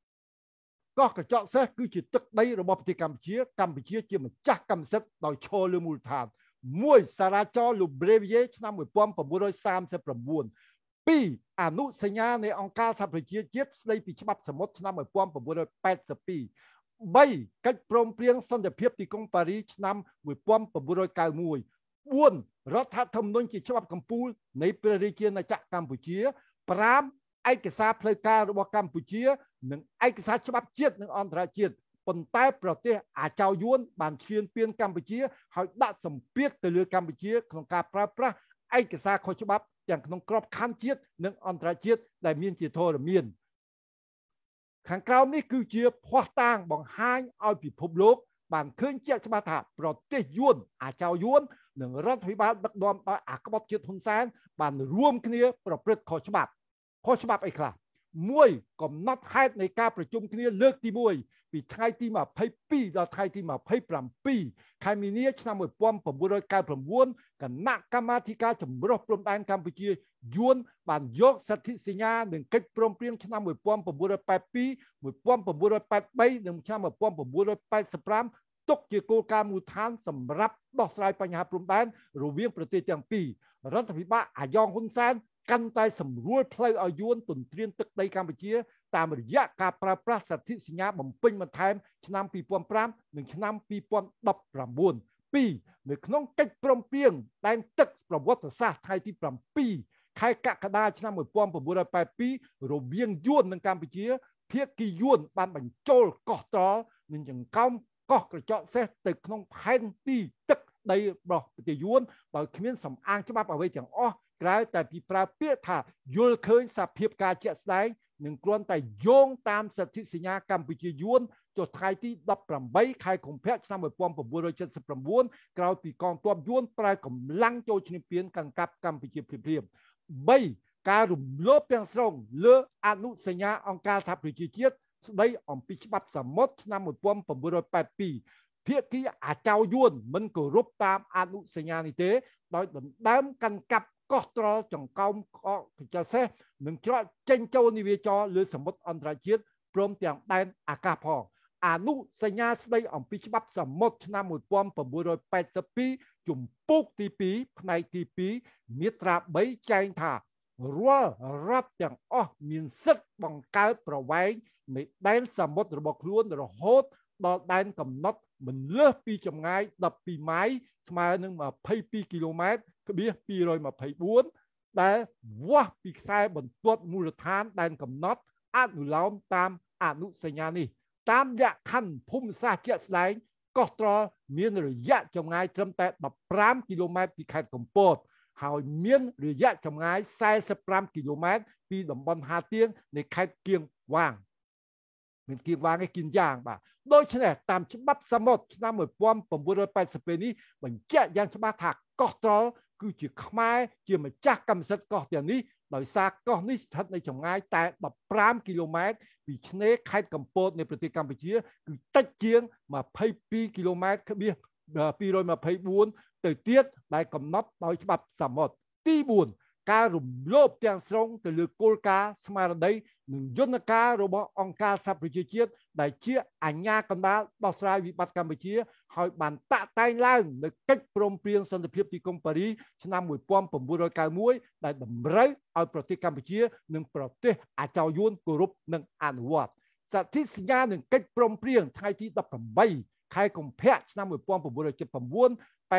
កោះកញ្ចក់សេះគឺជាទឹកដីរបស់ប្រទេសកម្ពុជាកម្ពុជាជាម្ចាស់កម្មសិទ្ធិដោយឈរលើមូលដ្ឋានមួយសារាចរលូប្រេវីយេឆ្នាំmột nghìn chín trăm三十九ពីរអនុសញ្ញានៃអង្គការសហប្រជាជាតិស្ដីពីច្បាប់សមុទ្រឆ្នាំmột nghìn chín trăm tám mươi haiបីកិច្ចព្រមព្រៀងសន្តិភាពទីក្រុងប៉ារីសឆ្នាំmột nghìn chín trăm chín mươi mốtបួនរដ្ឋធម្មនុញ្ញជាច្បាប់កម្ពុជានៃព្រះរាជាណាចក្រកម្ពុជាប្រាំឯកសារផ្លូវការរបស់កម្ពុជានិងឯកសារច្បាប់ជាតិនិងអន្តរជាតិប៉ុន្តែប្រទេសអាចៅយួនបានឈ្លានពានកម្ពុជាហើយដាក់សម្ពាធទៅលើកម្ពុជាក្នុងការប្រើប្រាស់ឯកសារខុសច្បាប់ទាំងក្នុងក្របខ័ណ្ឌជាតិនិងអន្តរជាតិដែលមានជាធរមានខាងក្រោមនេះគឺជាភស្តុតាងបង្ហាញឲ្យពិភពលោកបានឃើញជាក់ច្បាស់ថាប្រទេសយួនអាចៅយួននិងរដ្ឋាភិបាលដឹកនាំដោយអាក្បត់ជាតិហ៊ុនសែនបានរួមគ្នាប្រព្រឹត្តខុសច្បាប់ខុសច្បាប់អីខ្លះមួយកំណត់ហេតុនៃការប្រជុំគ្នាលើកទីមួយពីថ្ងៃទីยี่สิบสองដល់ថ្ងៃទីยี่สิบเจ็ดខែមីនាឆ្នាំmột nghìn chín trăm chín mươi chínគណៈកម្មាធិការចម្រុះព្រំដែនកម្ពុជាយួនបានយកសន្ធិសញ្ញានិងកិច្ចព្រមព្រៀងឆ្នាំmột nghìn chín trăm tám mươi hai một nghìn chín trăm tám mươi baនិងឆ្នាំmột nghìn chín trăm tám mươi lămទុកជាគោលការណ៍មូលដ្ឋានសម្រាប់ដោះស្រាយបញ្ហាព្រំដែនរវាងប្រទេសទាំងពីររដ្ឋាភិបាលអាយ៉ងហ៊ុនសែនកាន់តែសម្រួលផ្លូវឲ្យយួនទន្ទ្រានទឹកដីកម្ពុជាតាមរយៈការប្រើប្រាស់សន្ធិសញ្ញាបំពេញបន្ថែមឆ្នាំពីរពាន់ប្រាំនិងឆ្នាំពីរពាន់ដប់ប្រាំបួនពីរនៅក្នុងកិច្ចព្រមព្រៀងដែនទឹកប្រវត្តិសាស្ត្រថ្ងៃទីbảyខែកក្កដាឆ្នាំmột nghìn chín trăm tám mươi haiរវាងយួននិងកម្ពុជាភាគីយួនបានបញ្ចូលកោះត្រល់និងចង្កោមកោះក្រចកសេះទៅក្នុងផែនទីទឹកដីរបស់ប្រទេសយួនដោយគ្មានសំអាងច្បាប់អ្វីទាំងអស់ក្រៅតែពីប្រើពាក្យថាយល់ឃើញសភាពការជាក់ស្ដែងនិងគ្រាន់តែយោងតាមសន្ធិសញ្ញាកម្ពុជាយួនចុះថ្ងៃទីដប់ប្រាំបីខែកុម្ភៈឆ្នាំmột nghìn chín trăm bảy mươi chínក្រោយពីកងទ័ពយួនប្រើកម្លាំងចូលឈ្លានពានកាន់កាប់កម្ពុជាភ្លាមៗបីការរំលោភទាំងស្រុងលើអនុសញ្ញាអង្គការសហប្រជាជាតិស្ដីអំពីច្បាប់សមុទ្រឆ្នាំmột nghìn chín trăm tám mươi haiភាគីអាចៅយួនមិនគោរពតាមអនុសញ្ញានេះទេដោយដណ្ដើមកាន់កាប់កោះត្រល់ចង្កោមកោះកញ្ចក់សេះនិងច្រកចេញចូលនាវាចរលើសមុទ្រអន្តរជាតិព្រមទាំងដែនអាកាសផងអនុសញ្ញាស្ដីអំពីច្បាប់សមុទ្រឆ្នាំmột nghìn chín trăm tám mươi haiជំពូកទីពីរផ្នែកទីពីរមាត្រាបីចែងថារាល់រដ្ឋទាំងអស់មានសិទ្ធិបង្កើតប្រវែងនៃដែនសមុទ្ររបស់ខ្លួនរហូតដល់ដែនកំណត់មិនលើសពីចម្ងាយដប់ពីរម៉ៃស្មើនឹងยี่สิบสองគីឡូម៉ែត្រក្បៀសពីរยี่สิบสี่ដែលវាស់ពីខ្សែបន្ទាត់មូលដ្ឋានដែនកំណត់អនុលោមតាមអនុសញ្ញានេះតាមលក្ខខណ្ឌភូមិសាស្ត្រជាក់ស្ដែងកោះត្រល់មានរយៈចម្ងាយត្រឹមតែ15គីឡូម៉ែត្រពីខេត្តកំពតហើយមានរយៈចម្ងាយ45គីឡូម៉ែត្រពីតំបន់ហាទៀងនៃខេត្តគៀងវាងមានគៀងវាងឯគៀងយ៉ាងបាទដូច្នេះតាមច្បាប់សមុទ្រឆ្នាំmột nghìn chín trăm tám mươi haiនេះបញ្ជាក់យ៉ាងច្បាស់ថាកោះត្រល់គឺជាខ្មែរជាម្ចាស់កម្មសិទ្ធិកោះទាំងនេះដោយសារកោះនេះស្ថិតនៅចម្ងាយតែ15គីឡូម៉ែត្រពីឆ្នេរខេត្តកំពតនៃប្រទេសកម្ពុជាគឺតិចជាងยี่สิบสองគីឡូម៉ែត្រក្បៀសពីរยี่สิบสี่ទៅទៀតដែលកំណត់ដោយច្បាប់សមុទ្រទីបួនការរំលោភទាំងស្រុងទៅលើគោលការណ៍ស្មារតីនិងយន្តការរបស់អង្គការសហប្រជាជាតិដែលជាអាជ្ញាកណ្ដាលដោះស្រាយវិបត្តិកម្ពុជាហើយបានតាក់តែងឡើងនៅកិច្ចព្រមព្រៀងសន្តិភាពទីក្រុងប៉ារីសឆ្នាំmột nghìn chín trăm chín mươi mốtដែលតម្រូវឲ្យប្រទេសកម្ពុជានិងប្រទេសអាចៅយួនគោរពនិងអនុវត្តសន្ធិសញ្ញានិងកិច្ចព្រមព្រៀងថ្ងៃទីដប់ប្រាំបីខែកុម្ភៈឆ្នាំmột nghìn chín trăm bảy mươi chín tám mươi hai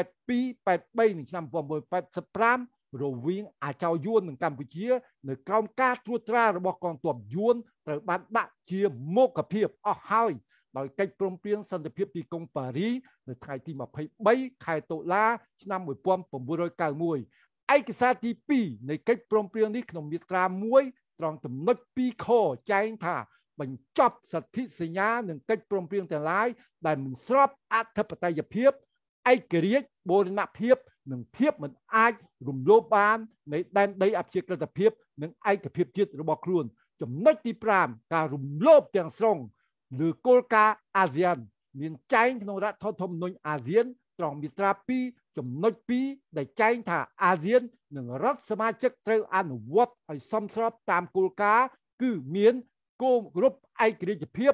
83និងឆ្នាំmột nghìn chín trăm tám mươi lămរវាងអាចៅយួននិងកម្ពុជានៅក្រោមការត្រួតត្រារបស់កងទ័ពយួនត្រូវបានដាក់ជាមុខភាពអស់ហើយដោយកិច្ចព្រមព្រៀងសន្តិភាពទីក្រុងប៉ារីសនៅថ្ងៃទីยี่สิบสามខែតុលាឆ្នាំmột nghìn chín trăm chín mươi mốtឯកសារទីពីរនៃកិច្ចព្រមព្រៀងនេះក្នុងមាត្រាមួយត្រង់ចំណុចពីរខចែងថាបញ្ចប់សន្ធិសញ្ញានិងកិច្ចព្រមព្រៀងទាំងឡាយដែលមិនស្របអធិបតេយ្យភាពឯករាជ្យបូរណភាពនិងភាពមិនអាចរំលោភបាននៃដែនដីអព្យាក្រឹតភាពនិងឯកភាពជាតិរបស់ខ្លួនចំណុចទីប្រាំការរំលោភទាំងស្រុងលើគោលការណ៍អាស៊ានមានចែងក្នុងរដ្ឋធម្មនុញ្ញអាស៊ានត្រង់មាត្រាពីរចំណុចពីរដែលចែងថាអាស៊ាននិងរដ្ឋសមាជិកត្រូវអនុវត្តឲ្យសមស្របតាមគោលការណ៍គឺមានគោលរពឯករាជ្យភាព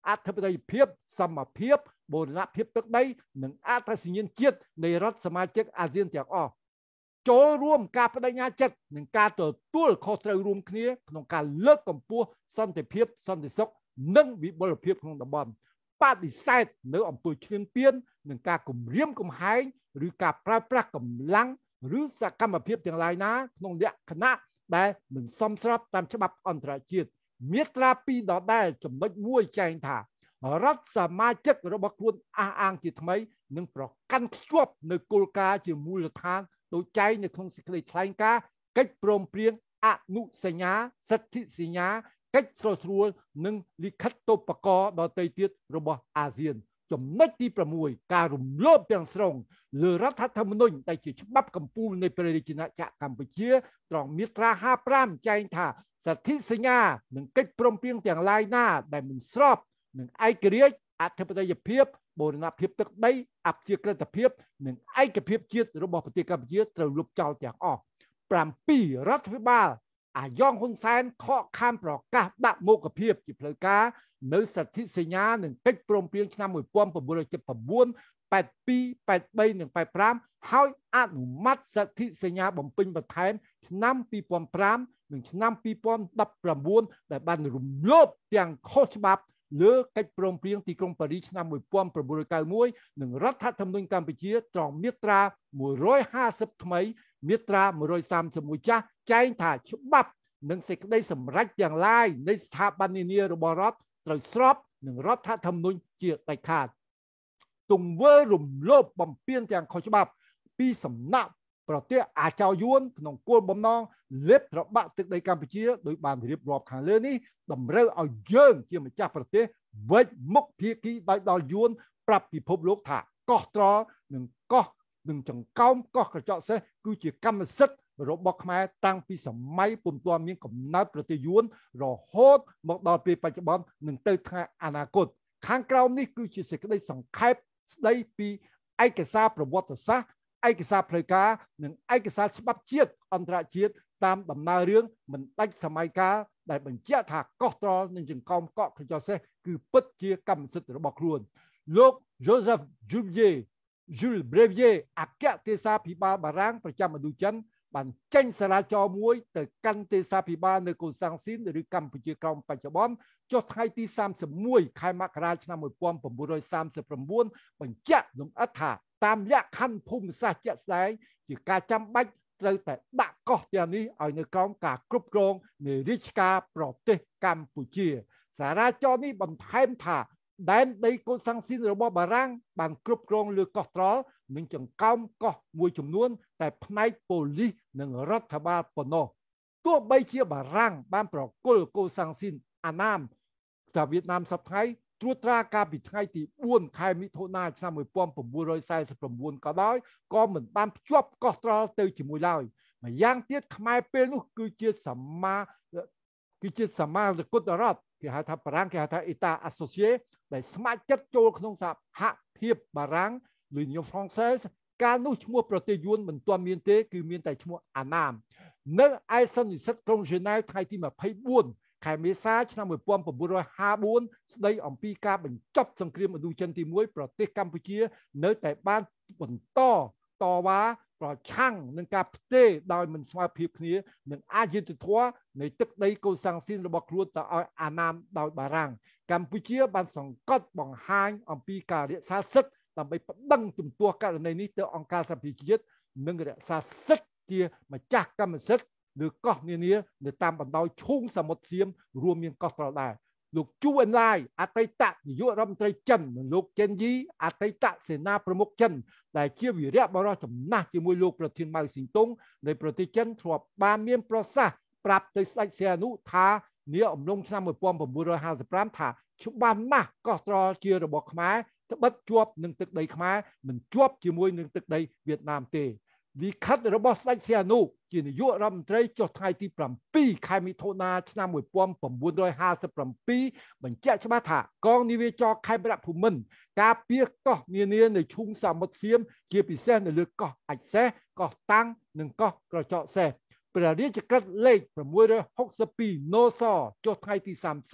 អធិបតេយ្យភាពសមភាពបូរណភាពទឹកដីនិងអត្តសញ្ញាណជាតិនៃរដ្ឋសមាជិកអាស៊ានទាំងអស់ចូលរួមការបដិញ្ញាចិត្តនិងការទទួលខុសត្រូវរួមគ្នាក្នុងការលើកកម្ពស់សន្តិភាពសន្តិសុខនិងវិបុលភាពក្នុងតំបន់បដិសេធនៅអំពើឈ្លានពាននិងការគំរាមកំហែងឬការប្រើប្រាស់កម្លាំងឬសកម្មភាពទាំងឡាយណាក្នុងលក្ខណៈដែលមិនសមស្របតាមច្បាប់អន្តរជាតិមាត្រាពីរដដែលចំណុចមួយចែងថារដ្ឋសមាជិករបស់ខ្លួនអះអាងជាថ្មីនឹងប្រកាន់ខ្ជាប់នៅគោលការណ៍ជាមូលដ្ឋានដូចចែងនៅក្នុងសេចក្តីថ្លែងការណ៍កិច្ចព្រមព្រៀងអនុសញ្ញាសិទ្ធិសញ្ញាកិច្ចស្រុះស្រួលនិងលិខិតតូបកោដទៃទៀតរបស់អាស៊ានចំណុចទីប្រាំមួយការរំលោភទាំងស្រុងលើរដ្ឋធម្មនុញ្ញដែលជាច្បាប់កម្ពុជានៃព្រះរាជាណាចក្រកម្ពុជាត្រង់មាត្រាហាmươiប្រាំចែងថាសន្ធិសញ្ញានិងកិច្ចព្រមព្រៀងទាំងឡាយណាដែលមិនស្របនឹងឯករាជ្យអធិបតេយ្យភាពបូរណភាពទឹកដីអព្យាក្រឹតភាពនិងឯកភាពជាតិរបស់ប្រទេសកម្ពុជាត្រូវលុបចោលទាំងអស់ប្រាំពីររដ្ឋាភិបាលអាយ៉ងហ៊ុនសែនខកខានប្រកាសដាក់មុខភាពជាផ្លូវការនៅសន្ធិសញ្ញានិងកិច្ចព្រមព្រៀងឆ្នាំmột nghìn chín trăm bảy mươi chín แปดពីរ แปดបីនិងแปดប្រាំហើយអនុម័តសន្ធិសញ្ញាបំពេញបន្ថែមឆ្នាំពីរពាន់ប្រាំនិងឆ្នាំពីរពាន់ដប់ប្រាំបួនដែលបានរំលោភទាំងខុសច្បាប់លើកិច្ចព្រមព្រៀងទីក្រុងប៉ារីសឆ្នាំmột nghìn chín trăm chín mươi mốtនិងរដ្ឋធម្មនុញ្ញកម្ពុជាត្រង់មាត្រាmột trăm hai mươiថ្មីមាត្រាmột trăm ba mươi mốtចាស់ចែងថាច្បាប់និងសេចក្តីសម្រេចទាំងឡាយនៃស្ថាប័ននានារបស់រដ្ឋត្រូវស្របនឹងរដ្ឋធម្មនុញ្ញជាដាច់ខាតទង្វើរំលោភបំពានទាំងខុសច្បាប់ពីសំណាក់ប្រទេសអាចោយួនក្នុងគោលបំណងលេបត្របាក់ទឹកដីកម្ពុជាដោយបានរៀបរាប់ខាងលើនេះតម្រូវឲ្យយើងជាម្ចាស់ប្រទេសវិច្ចមុខភាគីដោយដល់យួនប្រាប់ពិភពលោកថាកោះត្រនិងកោះនិងចង្កោមកោះក្រចកសេះគឺជាកម្មសិទ្ធិរបស់ខ្មែរតាំងពីសម័យពុំទាន់មានកំណើតប្រទេសយួនរហូតមកដល់ពេលបច្ចុប្បន្ននិងទៅថ្ងៃអនាគតខាងក្រោមនេះគឺជាសេចក្តីសង្ខេបស្ដីពីឯកសារប្រវត្តិសាស្ត្រឯកសារផ្លូវការនិងឯកសារច្បាប់ជាតិអន្តរជាតិតាមដំណើររឿងមិនដាច់សម័យកាលដែលបញ្ជាក់ថាកោះត្រល់និងចង្កោមកក់ក្រចកសេះគឺពិតជាកម្មសិទ្ធិរបស់ខ្លួនលោក Joseph Julier Jules Brevier អគ្គទេសាភិបាលបារាំងប្រចាំឥណ្ឌូចិនបានចេញសារចរមួយទៅកាន់ទេសាភិបាលនៅកូសាំងស៊ីនឬកម្ពុជាក្រោមបច្ចុប្បន្នចុះថ្ងៃទីសាមសិបមួយខែមករាឆ្នាំmột nghìn chín trăm三十九បញ្ជាក់លម្អិតថាតាមលក្ខខណ្ឌភូមិសាស្ត្រជាក់ស្ដែងជាការចាំបាច់ត្រូវតែដាក់កោះទាំងនេះឲ្យនៅក្រោមការគ្រប់គ្រងនៃរាជការប្រទេសកម្ពុជាសារចរនេះបន្ថែមថាដែនដីកូសាំងស៊ីនរបស់បារាំងបានគ្រប់គ្រងលើកោះត្រល់និងចង្កោមកោះមួយចំនួនតែផ្នែកប៉ូលីសនិងរដ្ឋបាលប៉ុណ្ណោះទោះបីជាបារាំងបានប្រគល់កូសាំងស៊ីនអាណាមតែវៀតណាមសប្តាហ៍ត្រួតត្រាកាលពីថ្ងៃទីបួនខែមិថុនាឆ្នាំmột nghìn chín trăm bốn mươi chínក៏ដោយក៏មិនបានភ្ជាប់កោះត្រល់ទៅជាមួយឡើយម្យ៉ាងទៀតខ្មែរពេលនោះគឺជាសមាគឺជាសមាជិករដ្ឋគេហៅថាបារាំងគេហៅថា État associé ដែលស្ម័គ្រចិត្តចូលក្នុងសហភាពបារាំង l'Union Française កាលនោះឈ្មោះប្រទេសយួនមិនទាន់មានទេគឺមានតែឈ្មោះអាណាមនៅឯសន្និសីទក្រុងហ្សឺណែវថ្ងៃទីម្ភៃបួនខែមេសាឆ្នាំmột nghìn chín trămห้าmươi tưស្ដីអំពីការបញ្ចប់សង្គ្រាមឥណ្ឌូចិនទីមួយប្រទេសកម្ពុជានៅតែបានបន្តតវ៉ាប្រឆាំងនឹងការផ្ទេរដោយមិនស្មើភាពគ្នានឹងអយុត្តិធម៌នៃទឹកដីកូសាំងស៊ីនរបស់ខ្លួនទៅឲ្យអាណាមដោយបារាំងកម្ពុជាបានសង្កត់បង្ហាញអំពីការរក្សាសិទ្ធិដើម្បីប្តឹងជំទាស់ករណីនេះទៅអង្គការសហប្រជាជាតិនិងរក្សាសិទ្ធិជាម្ចាស់កម្មសិទ្ធិឬកោះនានានៅតាមបណ្ដោយឈូងសមុទ្រសៀមរួមមានកោះត្រល់ដែរលោកជូអិនឡាយអតីតនាយករដ្ឋមន្ត្រីចិននិងលោកចេនយីអតីតសេនាប្រមុខចិនដែលជាវីរៈបរិសុទ្ធចំណាស់ជាមួយលោកប្រធានម៉ៅស៊ីនតុងនៃប្រទេសចិនធ្លាប់បានមានប្រសាសន៍ប្រាប់ទៅស្ដេចសីហនុថានាអំឡុងឆ្នាំmột nghìn chín trămห้าmươiห้าថាច្បាស់ណាស់កោះត្រល់ជារបស់ខ្មែរត្បិតជាប់នឹងទឹកដីខ្មែរមិនជាប់ជាមួយនឹងទឹកដីវៀតណាមទេលិខិតរបស់ស្ដេចសីហនុជានាយករដ្ឋមន្ត្រីចុះថ្ងៃទីbảyខែមិថុនាឆ្នាំmột nghìn chín trămห้าสิบเจ็ดបញ្ជាក់ច្បាស់ថាកងនាវាចរខេមរភូមិន្ទការពារកោះនានានៅឈូងសមុទ្រសៀមជាពិសេសនៅលើកោះអាចសេះកោះតាំងនិងកោះក្រចកសេះព្រះរាជក្រឹត្យលេខsáu sáu haiណូសចុះថ្ងៃទីសាមសិប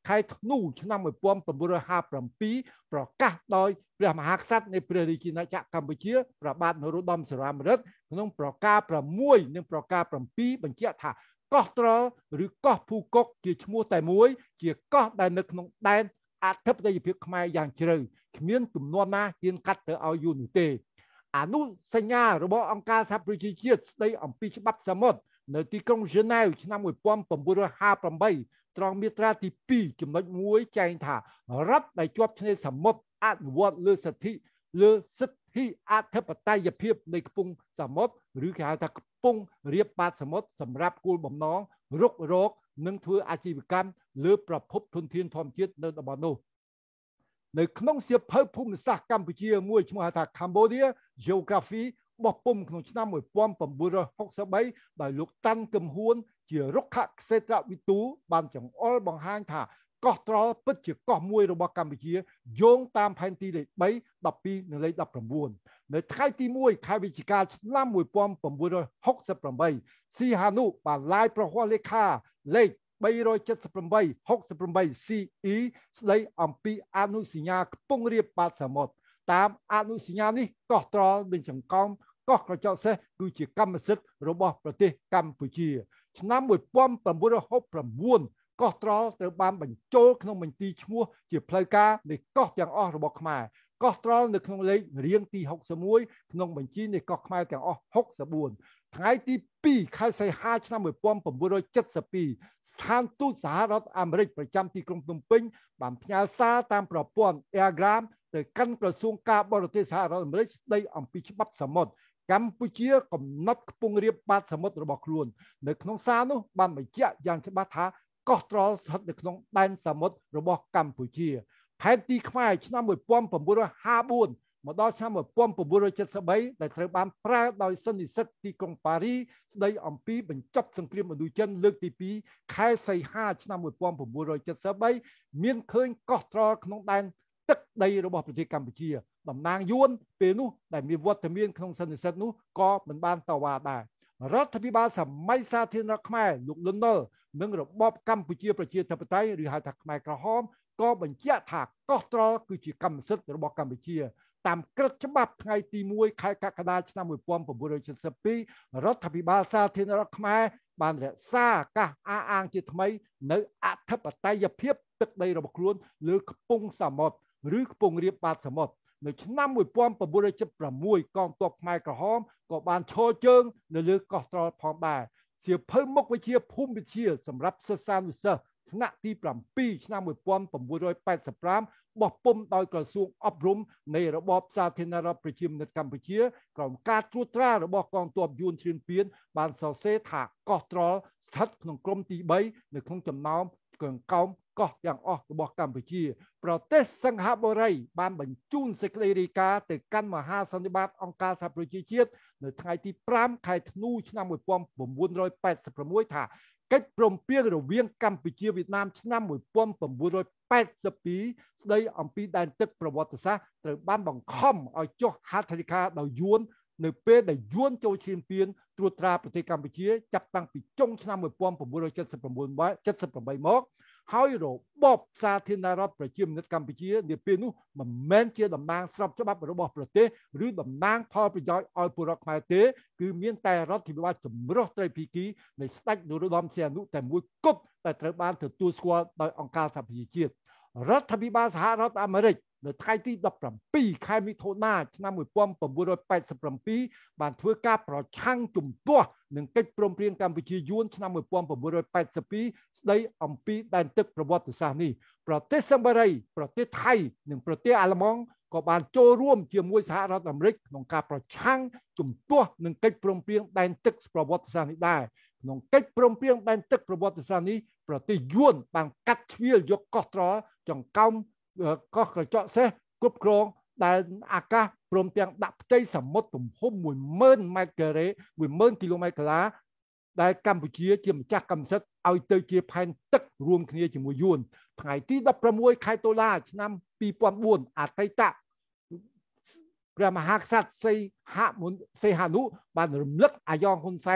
ខែធ្នូឆ្នាំmột nghìn chín trămห้าสิบเจ็ดប្រកាសដោយព្រះមហាក្សត្រនៃព្រះរាជាណាចក្រកម្ពុជាព្រះបាទនរោត្តមសីហនុរិទ្ធក្នុងប្រការប្រាំមួយនិងប្រការប្រាំពីរបញ្ជាក់ថាកោះត្រល់ឬកោះភូកុកជាឈ្មោះតែមួយជាកោះដែលនៅក្នុងដែនអធិបតេយ្យភាពខ្មែរយ៉ាងជ្រៅគ្មានទំនាស់ណាហ៊ានកាត់ទៅឲ្យយូរនោះទេអនុសញ្ញារបស់អង្គការសហប្រជាជាតិស្ដីអំពីច្បាប់សមុទ្រនៅទីក្រុងហ្សឺណែវឆ្នាំmột nghìn chín trămห้าสิบแปดត្រង់មាត្រាទីពីរចំណុចមួយចែងថារដ្ឋដែលជាប់ឆ្នេរសមុទ្រអនុវត្តលើសិទ្ធិលើសិទ្ធិអធិបតេយ្យភាពនៃខ្ពង់សមុទ្រឬគេហៅថាខ្ពង់រាបបាតសមុទ្រសម្រាប់គោលបំណងរុករកនិងធ្វើអាជីវកម្មលើប្រភពធនធានធម្មជាតិនៅតំបន់នោះនៅក្នុងសៀវភៅភូមិសាស្ត្រកម្ពុជាមួយឈ្មោះថា Cambodia Geography បោះពុំក្នុងឆ្នាំmột nghìn chín trăm sáu mươi baដោយលោកតាន់កឹមហួនជារុក្ខក្សេត្រវិទូបានចង្អុលបង្ហាញថាកោះត្រល់ពិតជាកោះមួយរបស់កម្ពុជាយោងតាមផែនទីលេខបី ដប់ពីរ និងលេខដប់ប្រាំបួននៅថ្ងៃទីមួយខែវិច្ឆិកាឆ្នាំmột nghìn chín trăm sáu mươi támស៊ីហានុបានឡាយប្រហ័សលេខាលេខបីរយเจ็ดสิบแปด หกสิบแปด ซี អ៊ី ស្ដីអំពីអនុសញ្ញាខ្ពង់រាបបាតសមុទ្រតាមអនុសញ្ញានេះកោះត្រល់និងចង្កោមកោះក្រចកសេះគឺជាកម្មសិទ្ធិរបស់ប្រទេសកម្ពុជាឆ្នាំmột nghìn chín trăm sáu mươi chínកោះត្រល់ត្រូវបានបញ្ចូលក្នុងបញ្ជីឈ្មោះជាផ្លូវការនៃកោះទាំងអស់របស់ខ្មែរកោះត្រល់នៅក្នុងលេខរៀងទីหกสิบเอ็ดក្នុងបញ្ជីនៃកោះខ្មែរទាំងអស់หกสิบสี่ថ្ងៃទីពីរខែសីហាឆ្នាំmột nghìn chín trăm bảy mươi haiស្ថានទូតសហរដ្ឋអាមេរិកប្រចាំទីក្រុងភ្នំពេញបានផ្ញើសារតាមប្រព័ន្ធ Airgram ទៅកាន់ក្រសួងការបរទេសសហរដ្ឋអាមេរិកស្ដីអំពីច្បាប់សមុទ្រកម្ពុជាកំណត់ខ្ពង់រាបបាតសមុទ្ររបស់ខ្លួននៅក្នុងសារនោះបានបញ្ជាក់យ៉ាងច្បាស់ថាកោះត្រល់ស្ថិតនៅក្នុងដែនសមុទ្ររបស់កម្ពុជាផែនទីខ្មែរឆ្នាំmột nghìn chín trămห้าสิบ四មកដល់ឆ្នាំmột nghìn chín trămเจ็ดสิบสามដែលត្រូវបានប្រើដោយសន្និសីទទីក្រុងប៉ារីស្ដីអំពីបញ្ចប់សង្គ្រាមឥណ្ឌូចិនលើកទីពីរខែសីហាឆ្នាំmột nghìn chín trămเจ็ดสิบสามមានឃើញកោះត្រល់ក្នុងដែនទឹកដីរបស់ប្រទេសកម្ពុជាតំណាងយួនពេលនោះដែលមានវត្តមានក្នុងសន្និសីទនោះក៏មិនបានតវ៉ាដែររដ្ឋាភិបាលសម័យសាធារណរដ្ឋខ្មែរលោកលន់នល់និងរបបកម្ពុជាប្រជាធិបតេយ្យឬហៅថាខ្មែរក្រហមក៏បញ្ជាក់ថាកោះត្រល់គឺជាកម្មសិទ្ធិរបស់កម្ពុជាតាមក្រឹត្យច្បាប់ថ្ងៃទីមួយខែកក្កដាឆ្នាំmột nghìn chín trămเจ็ดสิบสองរដ្ឋាភិបាលសាធារណរដ្ឋខ្មែរបានរក្សាការអះអាងជាថ្មីនៅអធិបតេយ្យភាពទឹកដីរបស់ខ្លួនលើខ្ពង់សមុទ្រឬខ្ពង់រាបបាតសមុទ្រនៅឆ្នាំmột nghìn chín trămเจ็ดสิบหกកងទ័ពខ្មែរក្រហមក៏បានឈរជើងនៅលើកោះត្រល់ផងដែរសៀវភៅមុខវិជ្ជាភូមិវិទ្យាសម្រាប់សិស្សានុសិស្សថ្នាក់ទីប្រាំពីរឆ្នាំmột nghìn chín trămแปดสิบห้าបោះពុំដោយក្រសួងអប់រំនៃរបបសាធារណរដ្ឋប្រជាមានិតកម្ពុជាក្រោមការត្រួតត្រារបស់កងទ័ពយួនឈ្លានពានបានសរសេរថាកោះត្រល់ស្ថិតក្នុងក្រុមទីបីនៅក្នុងចំណោមកងកោមកោះទាំងអស់របស់កម្ពុជាប្រទេសសិង្ហបុរីបានបញ្ជូនសេចក្តីរាយការណ៍ទៅកាន់មហាសន្និបាតអង្គការសហប្រជាជាតិនៅថ្ងៃទីប្រាំខែធ្នូឆ្នាំmột nghìn chín trămแปดสิบหกថាកិច្ចព្រមព្រៀងរវាងកម្ពុជាវៀតណាមឆ្នាំmột nghìn chín trămแปดสิบสองស្ដីអំពីដែនទឹកប្រវត្តិសាស្ត្រត្រូវបានបង្ខំឲ្យចុះហត្ថលេខាដោយយួននៅពេលដែលយួនចូលឈ្លានពានត្រួតត្រាប្រទេសកម្ពុជាចាប់តាំងពីចុងឆ្នាំmột nghìn chín trămเจ็ดสิบแปดមកហើយរបបសាធារណរដ្ឋប្រជាមានិតកម្ពុជានាពេលនោះមិនមែនជាតំណាងស្របច្បាប់របស់ប្រទេសឬតំណាងផលប្រយោជន៍ឲ្យពលរដ្ឋខ្មែរទេគឺមានតែរដ្ឋាភិបាលចម្រុះត្រីភាគីនៃស្ដេចនរោត្តមសីហនុតែមួយគត់តែត្រូវបានទទួលស្គាល់ដោយអង្គការសហប្រជាជាតិរដ្ឋាភិបាលសហរដ្ឋអាមេរិកនៅថ្ងៃទីដប់ប្រាំពីរខែមិថុនាឆ្នាំmột nghìn chín trămแปดสิบเจ็ดបានធ្វើការប្រឆាំងជំទាស់នឹងកិច្ចព្រមព្រៀងកម្ពុជាយួនឆ្នាំmột nghìn chín trămแปดสิบสองស្ដីអំពីដែនទឹកប្រវត្តិសាស្ត្រនេះប្រទេសសិង្ហបុរីប្រទេសថៃនិងប្រទេសអាល្លឺម៉ង់ក៏បានចូលរួមជាមួយសហរដ្ឋអាមេរិកក្នុងការប្រឆាំងជំទាស់នឹងកិច្ចព្រមព្រៀងដែនទឹកប្រវត្តិសាស្ត្រនេះដែរក្នុងកិច្ចព្រមព្រៀងដែនទឹកប្រវត្តិសាស្ត្រនេះប្រទេសយួនបានកាត់ជ្រៀលយកកោះត្រល់ចង្កោមកោះក្រចកសេះគ្រប់គ្រងដែលអាកាសព្រមទាំងដាក់ផ្ទៃសមុទ្រទំហំមួយម៉ឺនម៉ែត្រការ៉េមួយម៉ឺនគីឡូម៉ែត្រកាឡាដែលកម្ពុជាជាម្ចាស់កម្មសិទ្ធិឲ្យទៅជាផែនទឹករួមគ្នាជាមួយយួនថ្ងៃទីដប់ប្រាំមួយខែតុលាឆ្នាំពីរពាន់បួនអតីតព្រះមហាក្សត្រសីហមុនសីហនុបានរំលឹកអាយ៉ងហ៊ុនសែន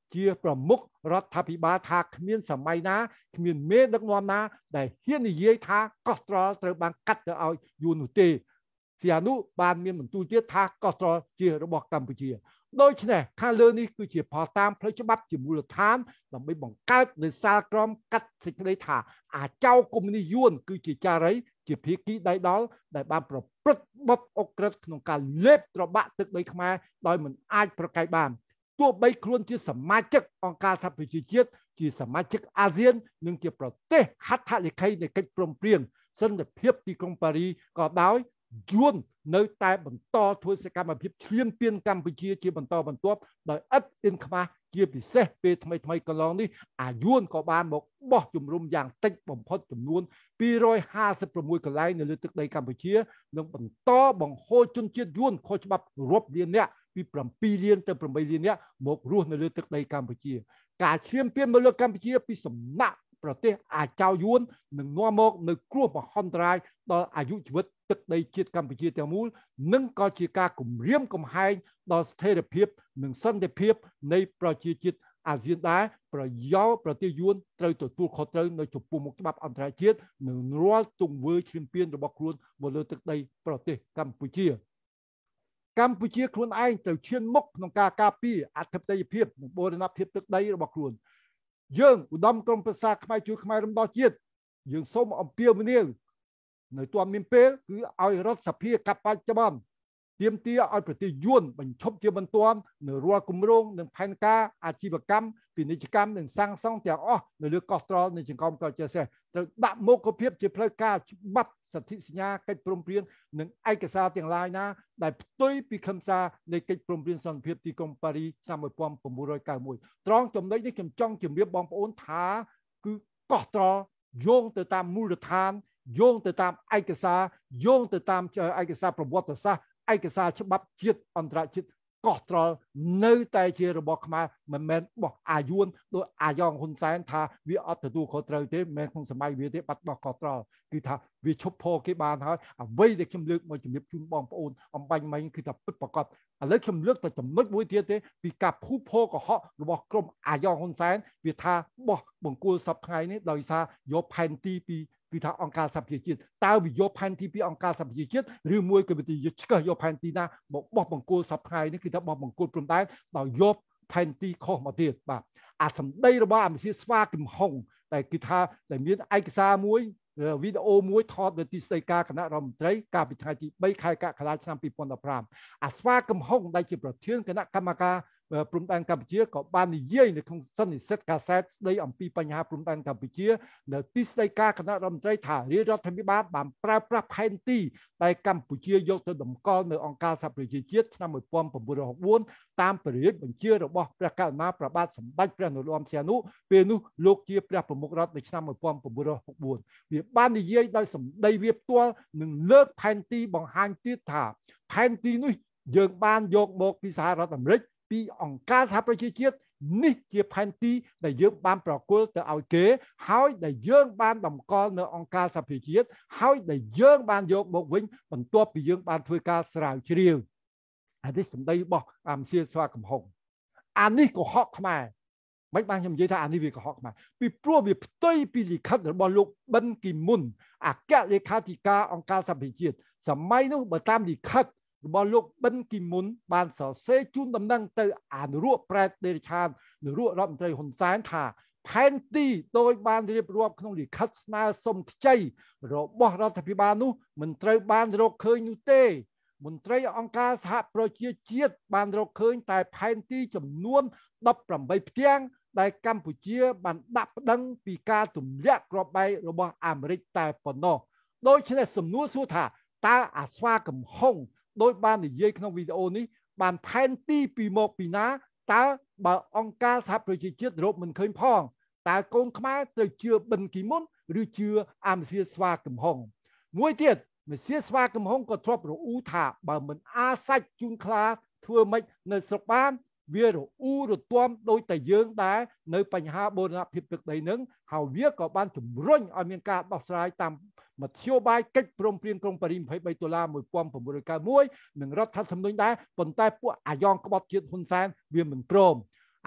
ជាប្រមុខរដ្ឋាភិបាលថាគ្មានសម័យណាគ្មានមេដឹកនាំណាដែលហ៊ាននិយាយថាកោះត្រល់ត្រូវបានកាត់ទៅឲ្យយួននោះទេជាអនុបានមានបន្ទូលទៀតថាកោះត្រល់ជារបស់កម្ពុជាដូច្នេះខាងលើនេះគឺជាផលតាមផ្លូវច្បាប់ជាមូលដ្ឋានដើម្បីបង្កើតនៅសាលក្រមកាត់សេចក្តីថាអាចៅកុម្មុយនីសយួនគឺជាចារីជាភាគីដៃដល់ដែលបានប្រព្រឹត្តបទអក្រិតក្នុងការលេបត្របាក់ទឹកដីខ្មែរដោយមិនអាចប្រកែកបានទោះបីខ្លួនជាសមាជិកអង្គការសហប្រជាជាតិជាសមាជិកអាស៊ាននិងជាប្រទេសហត្ថលេខីនៃកិច្ចព្រមព្រៀងសន្តិភាពទីក្រុងប៉ារីក៏ដោយយួននៅតែបន្តធ្វើសកម្មភាពឈ្លានពានកម្ពុជាជាបន្តបន្ទាប់ដោយឥតអៀនខ្មាស់ជាពិសេសពេលថ្មីថ្មីកន្លងនេះអាយួនក៏បានមកបោះជំរំយ៉ាងតិចបំផុតចំនួនពីររយហាសិបប្រាំមួយកន្លែងនៅលើទឹកដីកម្ពុជានិងបន្តបង្ហូរជនជាតិយួនខុសច្បាប់រាប់លាននាក់ពីប្រាំពីរលានទៅប្រាំបីលាននាក់មករស់នៅលើទឹកដីកម្ពុជាការឈ្លានពានមកលើកម្ពុជាពីសំណាក់ប្រទេសអាចៅយួននឹងនាំមកនៅគ្រោះមហន្តរាយដល់អាយុជីវិតទឹកដីជាតិកម្ពុជាទាំងមូលនិងក៏ជាការគំរាមកំហែងដល់ស្ថិរភាពនិងសន្តិភាពនៃប្រជាជាតិអាស៊ានដែរប្រយោជន៍ប្រទេសយួនត្រូវទទួលខុសត្រូវនៅចំពោះមុខច្បាប់អន្តរជាតិនិងរាល់ទង្វើឈ្លានពានរបស់ខ្លួនមកលើទឹកដីប្រទេសកម្ពុជាកម្ពុជាខ្លួនឯងត្រូវឈានមុខក្នុងការការពារអធិបតេយ្យភាពនិងបូរណភាពទឹកដីរបស់ខ្លួនយើងឧត្តមក្រុមប្រឹក្សាខ្មែរជួយខ្មែររំដោះជាតិយើងសូមអំពាវនាវនៅទាន់មានពេលគឺឲ្យរដ្ឋសភាកັບបច្ចុប្បន្នទាមទារឲ្យប្រទេសយួនបញ្ឈប់ជាបន្ទាន់នៅរាល់គម្រោងនិងផែនការអាជីវកម្មពាណិជ្ជកម្មនិងសាងសង់ទាំងអស់នៅលើកោះត្រល់នៃចង្កោមកោះចេះសេះត្រូវដាក់មុខភាពជាផ្លូវការច្បាប់សន្ធិសញ្ញាកិច្ចព្រមព្រៀងនិងឯកសារទាំងឡាយណាដែលផ្ទុយពីខ្លឹមសារនៃកិច្ចព្រមព្រៀងសន្តិភាពទីក្រុងប៉ារីឆ្នាំmột nghìn chín trăm chín mươi mốtត្រង់ចំណុចនេះខ្ញុំចង់ជម្រាបបងប្អូនថាគឺកោះត្រល់យោងទៅតាមមូលដ្ឋានយោងទៅតាមឯកសារយោងទៅតាមឯកសារប្រវត្តិសាស្ត្រឯកសារច្បាប់ជាតិអន្តរជាតិកោះត្រល់នៅតែជារបស់ខ្មែរមិនមែនរបស់អាយួនដោយអាយ៉ងហ៊ុនសែនថាវាអត់ទទួលខុសត្រូវទេមិនមែនក្នុងសម័យវាទេបាត់បោះកោះត្រល់គឺថាវាឈប់ផគេបានហើយអ្វីដែលខ្ញុំលើកមកជំរាបជូនបងប្អូនអំបញ្ញមិញគឺថាពិតប្រាកដឥឡូវខ្ញុំលើកតែចំណុចមួយទៀតទេពីការភូផកុហករបស់ក្រុមអាយ៉ងហ៊ុនសែនវាថាបោះបង្គោលសពថ្ងៃនេះដោយសារយកផែនទីពីគឺថាអង្គការសហប្រជាជាតិតើវាយកផែនទីពីអង្គការសហប្រជាជាតិឬមួយក៏វាទៅយកឆ្កឹះយកផែនទីណាមកបោះបង្គោលសពថ្ងៃនេះគឺថាបោះបង្គោលព្រំដែនដោយយកផែនទីខុសមកទៀតបាទអាសម្ដីរបស់អាមសៀស្វាគឹមហុងតែគឺថាដែលមានឯកសារមួយវីដេអូមួយថតនៅទីស្តីការគណៈរដ្ឋមន្ត្រីកាលពីថ្ងៃទីបីខែកក្កដាឆ្នាំពីរពាន់ដប់ប្រាំអាស្វាគឹមហុងដែលជាប្រធានគណៈកម្មការព្រំដែនកម្ពុជាក៏បាននិយាយនៅក្នុងសន្និសីទកាសែតស្ដីអំពីបញ្ហាព្រំដែនកម្ពុជានៅទីស្តីការគណៈរដ្ឋមន្ត្រីថារាជរដ្ឋាភិបាលបានប្រើប្រាស់ផែនទីដែលកម្ពុជាយកទៅតម្កល់នៅអង្គការសហប្រជាជាតិឆ្នាំmột nghìn chín trăm sáu mươi tưតាមព្រះរាជបញ្ជារបស់ព្រះករុណាព្រះបាទសម្ដេចព្រះនរោត្តមសីហនុពេលនោះលោកជាព្រះប្រមុខរដ្ឋនៅឆ្នាំmột nghìn chín trăm sáu mươi tưវាបាននិយាយដោយសម្ដីវាផ្ទាល់និងលើកផែនទីបង្ហាញទៀតថាផែនទីនោះយើងបានយកមកពីសហរដ្ឋអាមេរិកពីអង្គការសហប្រជាជាតិនេះជាផែនទីដែលយើងបានប្រគល់ទៅឲ្យគេហើយដែលយើងបានតម្កល់នៅអង្គការសហប្រជាជាតិហើយដែលយើងបានយកមកវិញបន្ទាប់ពីយើងបានធ្វើការស្រាវជ្រាវអានេះសម្ដីរបស់អាមសៀស្វាកំហុងអានេះកុហកខ្មែរមិនបានខ្ញុំនិយាយថាអានេះវាកុហកខ្មែរពីព្រោះវាផ្ទុយពីលិខិតរបស់លោកប៊ិនគីមុនអគ្គលេខាធិការអង្គការសហប្រជាជាតិសម័យនោះបើតាមលិខិតរបស់លោកប៊ិនគីមុនបានសរសេរជូនដំណឹងទៅអនុរដ្ឋប្រែតដេរឆាននររដ្ឋមន្ត្រីហ៊ុនសែនថាផែនទីដោយបានរៀបរាប់ក្នុងលិខិតស្នើសុំខ្ចីរបស់រដ្ឋាភិបាលនោះមិនត្រូវបានរកឃើញនោះទេមន្ត្រីអង្គការសហប្រជាជាតិបានរកឃើញតែផែនទីចំនួនដប់ប្រាំបីផ្ទាំងដែលកម្ពុជាបានដាក់ប្តឹងពីការទម្លាក់គ្រាប់បែករបស់អាមេរិកតែប៉ុណ្ណោះដូច្នេះសំណួរសួរថាតើអាស្វាកំហុងដោយបាននិយាយក្នុងវីដេអូនេះបានផែនទីពីមកពីណាតើបើអង្គការសហប្រជាជាតិរកមិនឃើញផងតើកូនខ្មែរត្រូវជឿប៊ិនគីមុនឬជឿអាមសៀស្វាកំហុងមួយទៀតមសៀស្វាកំហុងក៏ធ្លាប់រអ៊ូថាបើមិនអាសាច់ជូនខ្លាធ្វើម៉េចនៅស្រុកបានវារអ៊ូរទាំដោយតែយើងដែរនៅបញ្ហាបូរណភាពទឹកដីនឹងហើយវាក៏បានជំរុញឲ្យមានការដោះស្រាយតាមមធ្យោបាយកិច្ចព្រមព្រៀងក្រុងប៉ារីยี่สิบสามដុល្លារmột nghìn chín trăm chín mươi mốtនិងរដ្ឋធម្មនុញ្ញដែរប៉ុន្តែពួកអាយ៉ងក្បត់ជាតិហ៊ុនសែនវាមិនព្រម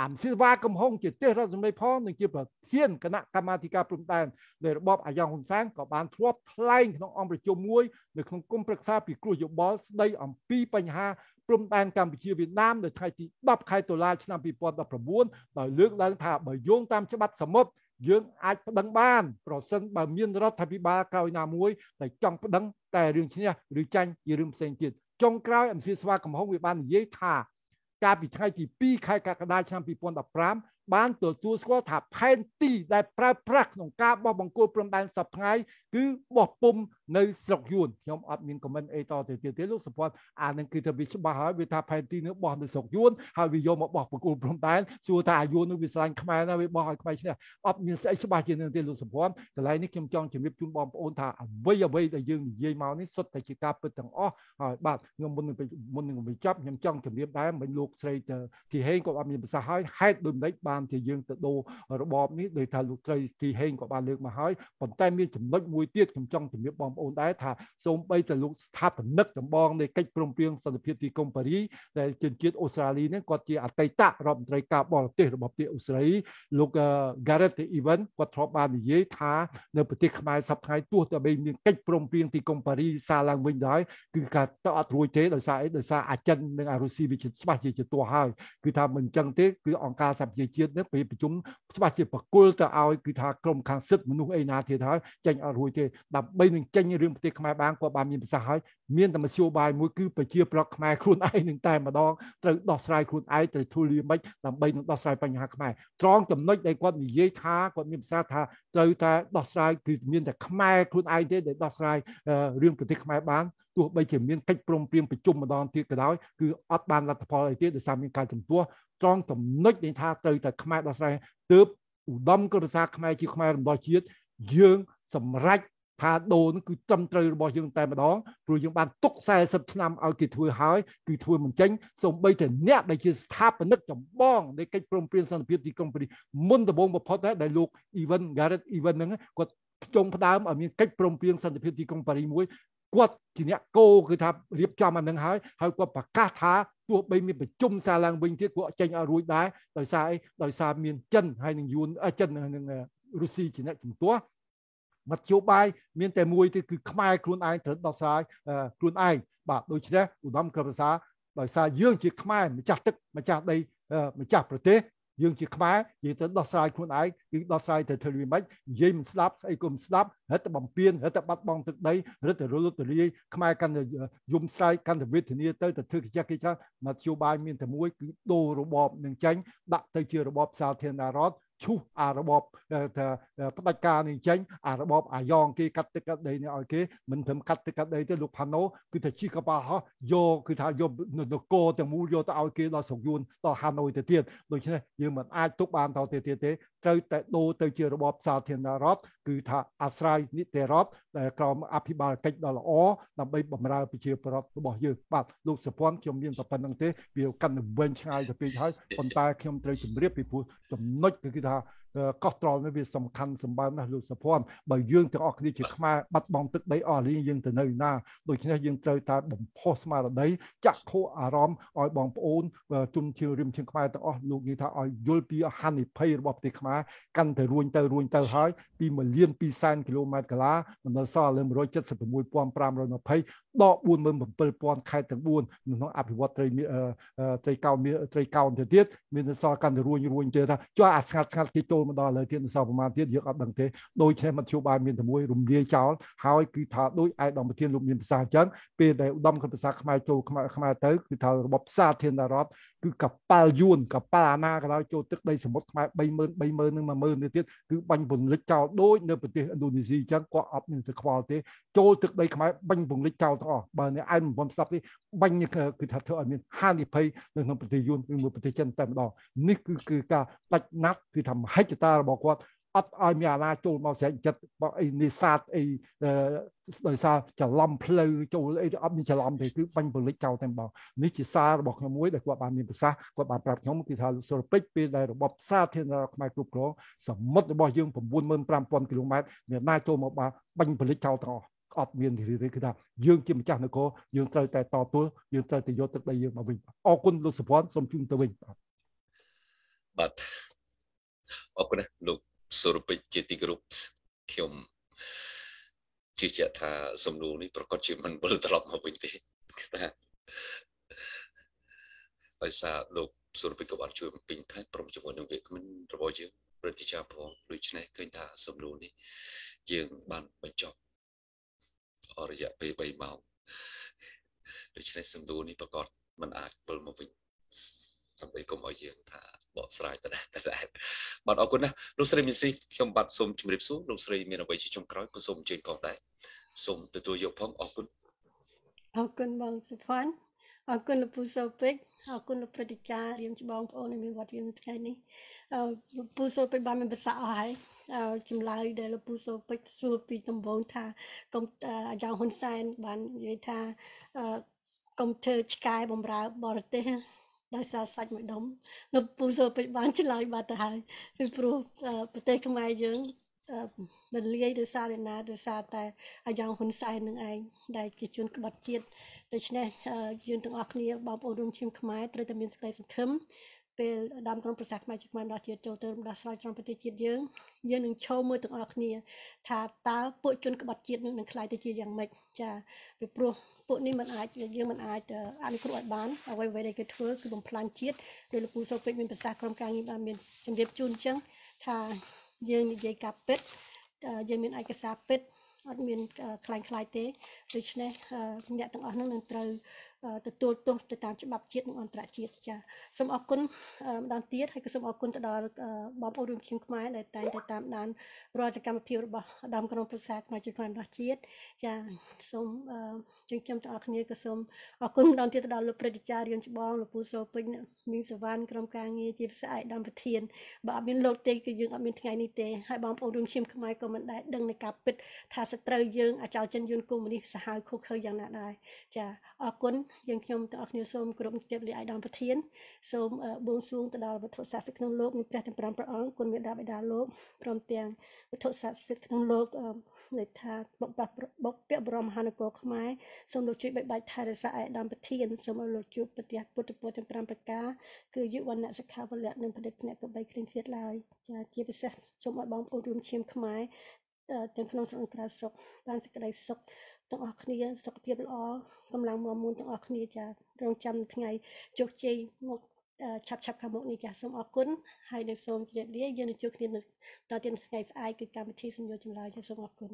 អាមសិវ៉ាកំហុងជាទេរដ្ឋសម្ដីផងនិងជាប្រធានគណៈកម្មាធិការព្រំដែននៃរបបអាយ៉ងហ៊ុនសែនក៏បានធ្លាប់ថ្លែងក្នុងអង្គប្រជុំមួយនៅក្នុងគុំប្រឹក្សាពិគ្រោះយោបល់ស្ដីអំពីបញ្ហាព្រំដែនកម្ពុជាវៀតណាមនៅថ្ងៃទីដប់ខែតុលាឆ្នាំពីរពាន់ដប់ប្រាំបួនដោយលើកឡើងថាបើយោងតាមច្បាប់សមុទ្រយើងអាចប្តឹងបានប្រសិនបើមានរដ្ឋាភិបាលក្រោយណាមួយដែលចង់ប្តឹងតែរឿងឈ្នះឬចាញ់ជារឿងផ្សេងទៀតចុងក្រោយអមស៊ីស្វាកំហុងវាបាននិយាយថាកាលពីថ្ងៃទីពីរខែកក្កដាឆ្នាំពីរពាន់ដប់ប្រាំបានទទួលស្គាល់ថាផែនទីដែលប្រើប្រាស់ក្នុងការបោះបង្គោលព្រំដែនសប្តាហ៍ថ្ងៃគឺបោះពុំនៅស្រុកយួនខ្ញុំអត់មានខមមិនអីតទៅទៀតទេលោកសុផាន់អានឹងគឺថាវាច្បាស់ហើយវាថាផែនទីនឹងបោះនៅស្រុកយួនហើយវាយកមកបោះបង្គោលព្រំដែនសួរថាអាយួននឹងវាស្លាញ់ខ្មែរណាវាបោះឲ្យខ្មែរឈ្នះអត់មានស្អីច្បាស់ជាងនឹងទេលោកសុផាន់កន្លែងនេះខ្ញុំចង់ជម្រាបជូនបងប្អូនថាអ្វីអ្វីដែលយើងនិយាយមកនេះសុទ្ធតែជាការពិតទាំងអស់ហើយបាទខ្ញុំមុននឹងមុននឹងបញ្ចប់ខ្ញុំចង់ជម្រាបដែរមិនលោកស្រីទីហេងក៏អត់មានប្រសាសន៍ហើយហេតុដូចម្ដេចបានជាយើងទៅដូររបបនេះដោយថាលោកស្រីទីហេងក៏បានលើកមកហើយប៉ុន្តែមានចំណុចមួយទៀតខ្ញុំចង់ជម្រាបបងប្អូនដែរថាសូម្បីតែលោកស្ថាបនិកចម្បងនៃកិច្ចព្រមព្រៀងសន្តិភាពទីក្រុងប៉ារីសដែលជនជាតិអូស្ត្រាលីនេះគាត់ជាអតីតរដ្ឋមន្ត្រីការបរទេសរបស់ប្រទេសអូស្ត្រាលីលោក Gareth Evans គាត់ធ្លាប់បាននិយាយថានៅប្រទេសខ្មែរសប្តាហ៍ទោះតែបីមានកិច្ចព្រមព្រៀងទីក្រុងប៉ារីសសារឡើងវិញដែរគឺការតអត់រួចទេដោយសារអីដោយសារអាចិននិងអារុស្ស៊ីវាច្បាស់ជាជាទួហើយគឺថាមិនអញ្ចឹងទេគឺអង្គការសហប្រជាជាតិនេះពេលប្រជុំច្បាស់ជាបកគលទៅឲ្យគឺថាក្រមខាងសិទ្ធិមនុស្សអីណាទៀតហើយចេញអត់រួចទេដើម្បីនឹងចេញរឿងប្រទេសខ្មែរបានគាត់បានមានប្រសាសន៍ហើយមានតែមធ្យោបាយមួយគឺប្រជាប្រដ្ឋខ្មែរខ្លួនឯងនឹងតែម្ដងត្រូវដោះស្រាយខ្លួនឯងត្រូវធ្វើលៀមិនដើម្បីនឹងដោះស្រាយបញ្ហាខ្មែរត្រង់ចំណុចដែលគាត់និយាយថាគាត់មានប្រសាសន៍ថាត្រូវតែដោះស្រាយគឺមានតែខ្មែរខ្លួនឯងទេដែលដោះស្រាយរឿងប្រទេសខ្មែរបានទោះបីជាមានកិច្ចព្រមព្រៀងប្រជុំម្ដងទៀតក៏ដោយគឺអត់បានលទ្ធផលអីទេដោយសារមានការជំទាស់ត្រង់ចំណុចនេះថាត្រូវតែខ្មែរដោះស្រាយទើបឧត្តមគោលការណ៍ខ្មែរជាខ្មែររបស់ជាតិយើងសម្រេចថាដូរនោះគឺត្រឹមត្រូវរបស់យើងតែម្ដងព្រោះយើងបានទុកសែសិបឆ្នាំឲ្យគេធ្វើហើយគឺធ្វើមិនចេញសូម្បីតែអ្នកដែលជាស្ថាបនិកចម្បងនៃកិច្ចព្រមព្រៀងសន្តិភាពទីក្រុងប៉ារីសមុនដំបូងបំផុតដែលលោក Evan Gareth Evan ហ្នឹងគាត់ចុងផ្ដើមឲ្យមានកិច្ចព្រមព្រៀងសន្តិភាពទីក្រុងប៉ារីសមួយគាត់ជាអ្នកគោគឺថារៀបចំអានឹងហើយហើយគាត់ប្រកាសថាទោះបីមានប្រជុំសារឡើងវិញទៀតគាត់ចេញឲ្យរួចដែរដោយសារអីដោយសារមានចិនហើយនឹងយួនចិននិងរុស្ស៊ីជាអ្នកជំទាស់មធ្យោបាយមានតែមួយទេគឺខ្មែរខ្លួនឯងត្រូវដោះស្រាយខ្លួនឯងបាទដូច្នេះឧត្តមគោលប្រសាដោយសារយើងជាខ្មែរម្ចាស់ទឹកម្ចាស់ដីម្ចាស់ប្រទេសយើងជាខ្មែរយើងត្រូវដោះស្រាយខ្លួនឯងគឺដោះស្រាយទៅធ្វើយ៉ាងម៉េចនិយាយមិនស្ដាប់ស្អីក៏មិនស្ដាប់រឹតតែបំពេញរឹតតែបាត់បង់ទឹកដីរឹតតែរលត់ទលាយខ្មែរកាន់តែយំស្រែកកាន់តែវេទនាទៅទៅធ្វើកិច្ចកិច្ចមធ្យោបាយមានតែមួយគឺដូររបបនឹងចាញ់ដាក់ទៅជារបបសាធារណរដ្ឋឈូសអារបបផ្ដាច់ការនេះចេញអារបបអាយ៉ងគេកាត់ទឹកកាត់ដីនេះឲ្យគេមិនត្រឹមកាត់ទឹកកាត់ដីទេលោកផាណូគឺថាជីកបាហោះយកគឺថាយកនគរទាំងមូលយកទៅឲ្យគេដល់ស្រុកយួនដល់ហាណូយទៅទៀតដូច្នេះយើងមិនអាចទុកបានតទៅទៀតទេត្រូវតែដូរទៅជារបបសាធារណរដ្ឋគឺថាអាស្រ័យនីតិរដ្ឋដែលក្រមអភិបាលកិច្ចដ៏ល្អដើម្បីបម្រើប្រជាពលរដ្ឋរបស់យើងបាទលោកសុភ័ណ្ឌខ្ញុំមានតែប៉ុណ្្នឹងទេវាកាន់តែវែងឆ្ងាយទៅពេកហើយប៉ុន្តែខ្ញុំត្រូវជម្រាបពីព្រោះចំណុចគឺថាកោះត្រល់នេះវាសំខាន់សម្បើមណាស់លោកសុភ័ណ្ឌបើយើងទាំងអស់គ្នាជាខ្មែរបាត់បង់ទឹកដីអស់លីយើងទៅនៅណាដូច្នេះយើងត្រូវតែបំផុសស្មារតីចាក់ខួរអារម្មណ៍ឲ្យបងប្អូនជនជាតិរៀមជាខ្មែរទាំងអស់លោកនិយាយថាឲ្យយល់ពីហានិភ័យរបស់ប្រទេសខ្មែរកាន់តែរួញទៅរួញទៅហើយពីមួយលានពីរសែនគីឡូម៉ែត្រកាឡាមិនដល់សល់លើមួយរយសិបប្រាំមួយពាន់ប្រាំរយម្ភៃដកបួនម៉ឺនbảyពាន់ខេត្តទាំងបួនក្នុងអភិវឌ្ឍត្រីត្រីកោណត្រីកោណទៅទៀតមានសល់កាន់តែរួញរួញទៅថាចុះអាស្ងាត់ស្ងាត់គេចូលមកដល់លើទៀតសល់ប្រមាណទៀតយើងអត់ដឹងទេដូច្នេះមធ្យោបាយមានតែមួយរំលាយចោលហើយគឺថាដោយឯកឧត្តមប្រធានលោកមានប្រសាសន៍អញ្ចឹងពេលដែលឧត្តមគោលប្រសាខ្មែរចូលខ្មែរខ្មែរទៅគឺថារបបសាធារណរដ្ឋគឺកប៉ាល់យួនកប៉ាល់អាណាក៏ដោយចូលទឹកដីសមុទ្រខ្មែរបីម៉ឺន បីម៉ឺននឹងមួយម៉ឺននេះទៀតគឺបាញ់ពន្លិចចោលដូចនៅប្រទេសឥណ្ឌូនេស៊ីអញ្ចឹងគាត់អត់មានទៅខ្វល់ទេចូលទឹកដីខ្មែរបាញ់ពន្លិចចោលទាំងអស់បើអ្នកឯងមិនបំស្ដាប់ទេបាញ់គឺថាធ្វើឲ្យមានហានិភ័យនៅក្នុងប្រទេសយួនឬមួយប្រទេសចិនតែម្ដងនេះគឺគឺការដាច់ណាត់គឺថាមហិច្ឆតារបស់គាត់អត់ឲ្យមានអាណាចូលមកស្រែកចិត្តរបស់អីនេសាទអីដោយសារច្រឡំផ្លូវចូលអីអត់មានច្រឡំទេគឺបាញ់ពលិចចោលតែម្ដងនេះជាសាររបស់ខ្ញុំមួយដែលគាត់បានមានប្រសាសន៍គាត់បានប្រាប់ខ្ញុំគឺថាសុរពេជ្រពេលដែលរបបសាធារណរដ្ឋខ្មែរគ្រប់គ្រងសមុទ្ររបស់យើង៩ម៉ឺនប្រាំពាន់គីឡូម៉ែត្រមានណាចូលមកបាញ់ពលិចចោលទាំងអស់អត់មានទេគឺថាយើងជាម្ចាស់នគរយើងត្រូវតែតទល់យើងត្រូវតែយកទឹកដីយើងមកវិញអរគុណលោកសុភ័ណ្ឌសូមជូនទៅវិញបាទអរគុណណាស់លោកសុរពេជ្រជាទីគោរពខ្ញុំជឿជាក់ថាសំណួរនេះប្រកាសជាមិនវិលត្រឡប់មកវិញទេណាដោយសារលោកសុរពេជ្រក៏បានជួយបំពេញថែព្រមជាមួយនឹងវាគ្មិនរបស់យើងព្រឹទ្ធាចារ្យផងដូច្នេះឃើញថាសំណួរនេះយើងបានបញ្ចប់អររយៈពេល3ម៉ោងដូច្នេះសំណួរនេះប្រកាសមិនអាចវិលមកវិញដើម្បីកុំឲ្យយើងថាបកស្រាយទៅដែរតែបាទអរគុណណាស់លោកស្រីមីស៊ីខ្ញុំបាទសូមជម្រាបសួរលោកស្រីមានអ្វីជាចុងក្រោយក៏សូមអញ្ជើញផងដែរសូមទទួលយកផងអរគុណអរគុណបងសុផាន់អរគុណលោកពូសូពេជ្រអរគុណលោកព្រឹទ្ធាចារ្យរៀមច្បងប្អូននៅមានវត្តរៀនថ្ងៃនេះអឺលោកពូសូពេជ្របានមានប្រសាសន៍អស់ហើយចម្លើយដែលលោកពូសូពេជ្រសួរពីដំបូងថាកុំអាយ៉ងហ៊ុនសែនបាននិយាយថាកុំធ្វើឆ្កែបំរើបរទេសដោយសារសាច់មួយដុំលោកពូសូពេជ្របានឆ្លើយបាត់ទៅហើយពីព្រោះប្រទេសខ្មែរយើងរលាយដោយសារឯណាដោយសារតែអាយ៉ងហ៊ុនសែននឹងឯងដែលជាជនក្បត់ជាតិដូច្នេះយើងទាំងអស់គ្នាបងប្អូនរួមឈាមខ្មែរត្រូវតែមានសេចក្តីសង្ឃឹមពេលដើមក្រុមប្រសាខ្មែរជាខ្មែររបស់ជាតិចូលទៅរំដោះស្រាយtrongប្រទេសជាតិយើងយើងនឹងឈរមើលទាំងអស់គ្នាថាតើពួកជនក្បត់ជាតិនឹងនឹងខ្លាយទៅជាយ៉ាងម៉េចចាពីព្រោះពួកនេះមិនអាចយើងមិនអាចអនុគ្រោះឲ្យបានអ្វីអ្វីដែលគេធ្វើគឺបំផ្លាញជាតិដោយលោកពូសូពេជ្រមានប្រសាសន៍ក្រុមការងារបានមានជំរាបជូនអញ្ចឹងថាយើងនិយាយការពិតយើងមានឯកសារពិតអត់មានខ្លាំងខ្លាយទេដូច្នេះអ្នកទាំងអស់នោះនឹងត្រូវទទួលទោសទៅតាមច្បាប់ជាតិនិងអន្តរជាតិចាសូមអរគុណម្ដងទៀតហើយក៏សូមអរគុណទៅដល់បងប្អូនរួមឈាមខ្មែរដែលតែងតែតាមដានរាល់សកម្មភាពរបស់ឧត្តមក្រុមប្រឹក្សាខ្មែរជាខ្មែររបស់ជាតិចាសូមជើងខ្ញុំទាំងអស់គ្នាក៏សូមអរគុណម្ដងទៀតទៅដល់លោកព្រឹទ្ធាចារ្យរៀនច្បងលោកពូសូពេជ្រមីងសវណ្ណក្រុមការងារជាស្អែកដំប្រធានបើអត់មានលោកទេគឺយើងអត់មានថ្ងៃនេះទេហើយបងប្អូនរួមឈាមខ្មែរក៏មិនដែលដឹងនៃការពិតថាសត្រូវយើងអាចោចិនយួនកុម្មុយនីសសាហាវខុសខើយ៉ាងណាដែរចាអរគុណយើងខ្ញុំទាំងអស់គ្នាសូមគោរពជម្រាបលាឯកឧត្តមប្រធានសូមបួងសួងទៅដល់វត្ថុស័ក្តិសិទ្ធិក្នុងលោកមានព្រះទាំង5ព្រះអង្គគុណមេដាបិតាលោកព្រមទាំងវត្ថុស័ក្តិសិទ្ធិក្នុងលោកនៃថាបុព្វបុព្វបរមមហានគរខ្មែរសូមលោកជួយបែកបាច់ថែរក្សាឯកឧត្តមប្រធានសូមឲ្យលោកជួបប្រទេសពុទ្ធពរទាំង5ប្រការគឺយុវណៈសុខាវលៈនិងផលិតភ្នាក់កបីគ្រឿងឃ្លាតឡើយចាជាពិសេសសូមឲ្យបងប្អូនរួមឈាមខ្មែរទាំងក្នុងស្រុកក្រៅស្រុកបានសេចក្តីសុខទាំងអស់គ្នាសុខភាពល្អកម្លាំងមាំមួនទាំងអស់គ្នាចារងចាំថ្ងៃជោគជ័យមកឆាប់ឆាប់ខាងមុខនេះចាសូមអរគុណហើយនឹងសូមជម្រាបលាយើងនឹងជួបគ្នានៅដល់ថ្ងៃស្អែកគឺកម្មវិធីសំយោចម្លើយចាសូមអរគុណ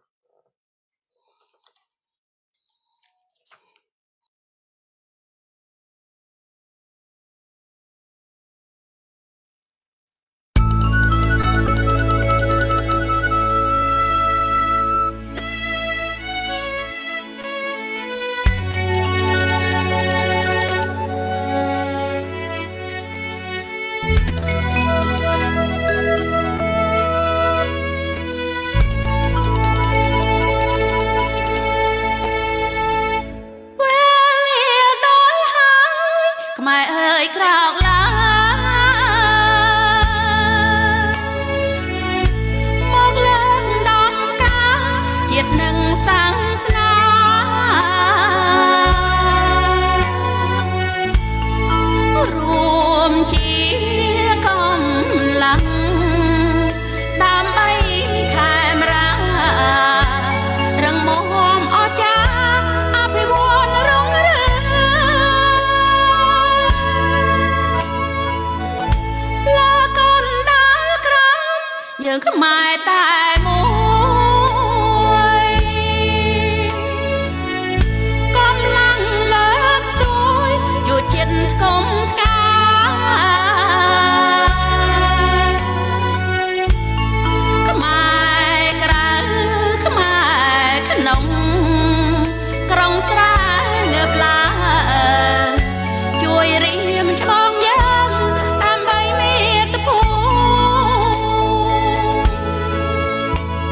ខ្មែរតែមួយកំឡុងលើកស្ទួយជួចិត្តធំថ្កាខ្មែរក្រៅខ្មែរក្នុងក្រុងស្រែងើបឡើងជួយរៀមច្បងយើងដើម្បីមាតុភូមិ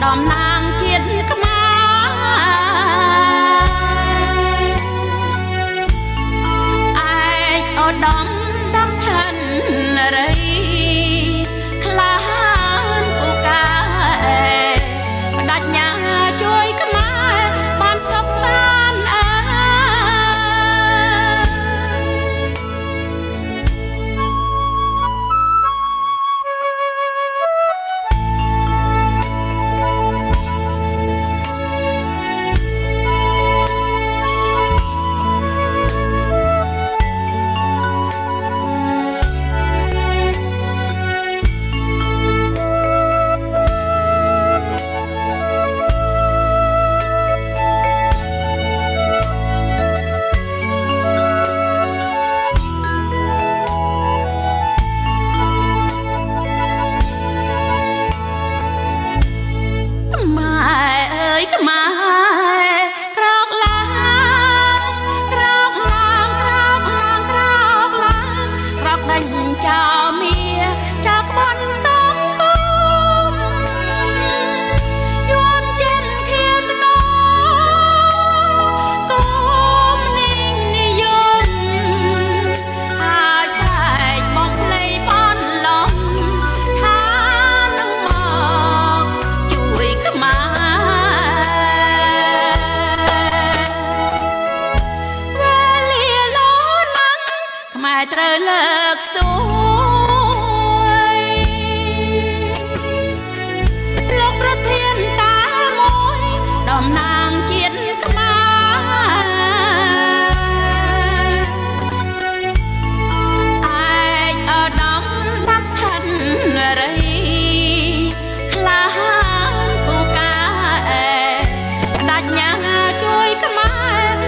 តំណាងជាតិខ្មែរឯកឧត្តមដំឆិនរីក្លាហានពូកែបដិញ្ញាជួយខ្មែរបានសុខសាន្តអើត្រូវលើកស្ទួយលោកប្រធានតាមួយតំណាងជាតិខ្មែរឯកឧត្តមដាប់ឆិនរីក្លាហានពូកែបដិញ្ញាជួយខ្មែរ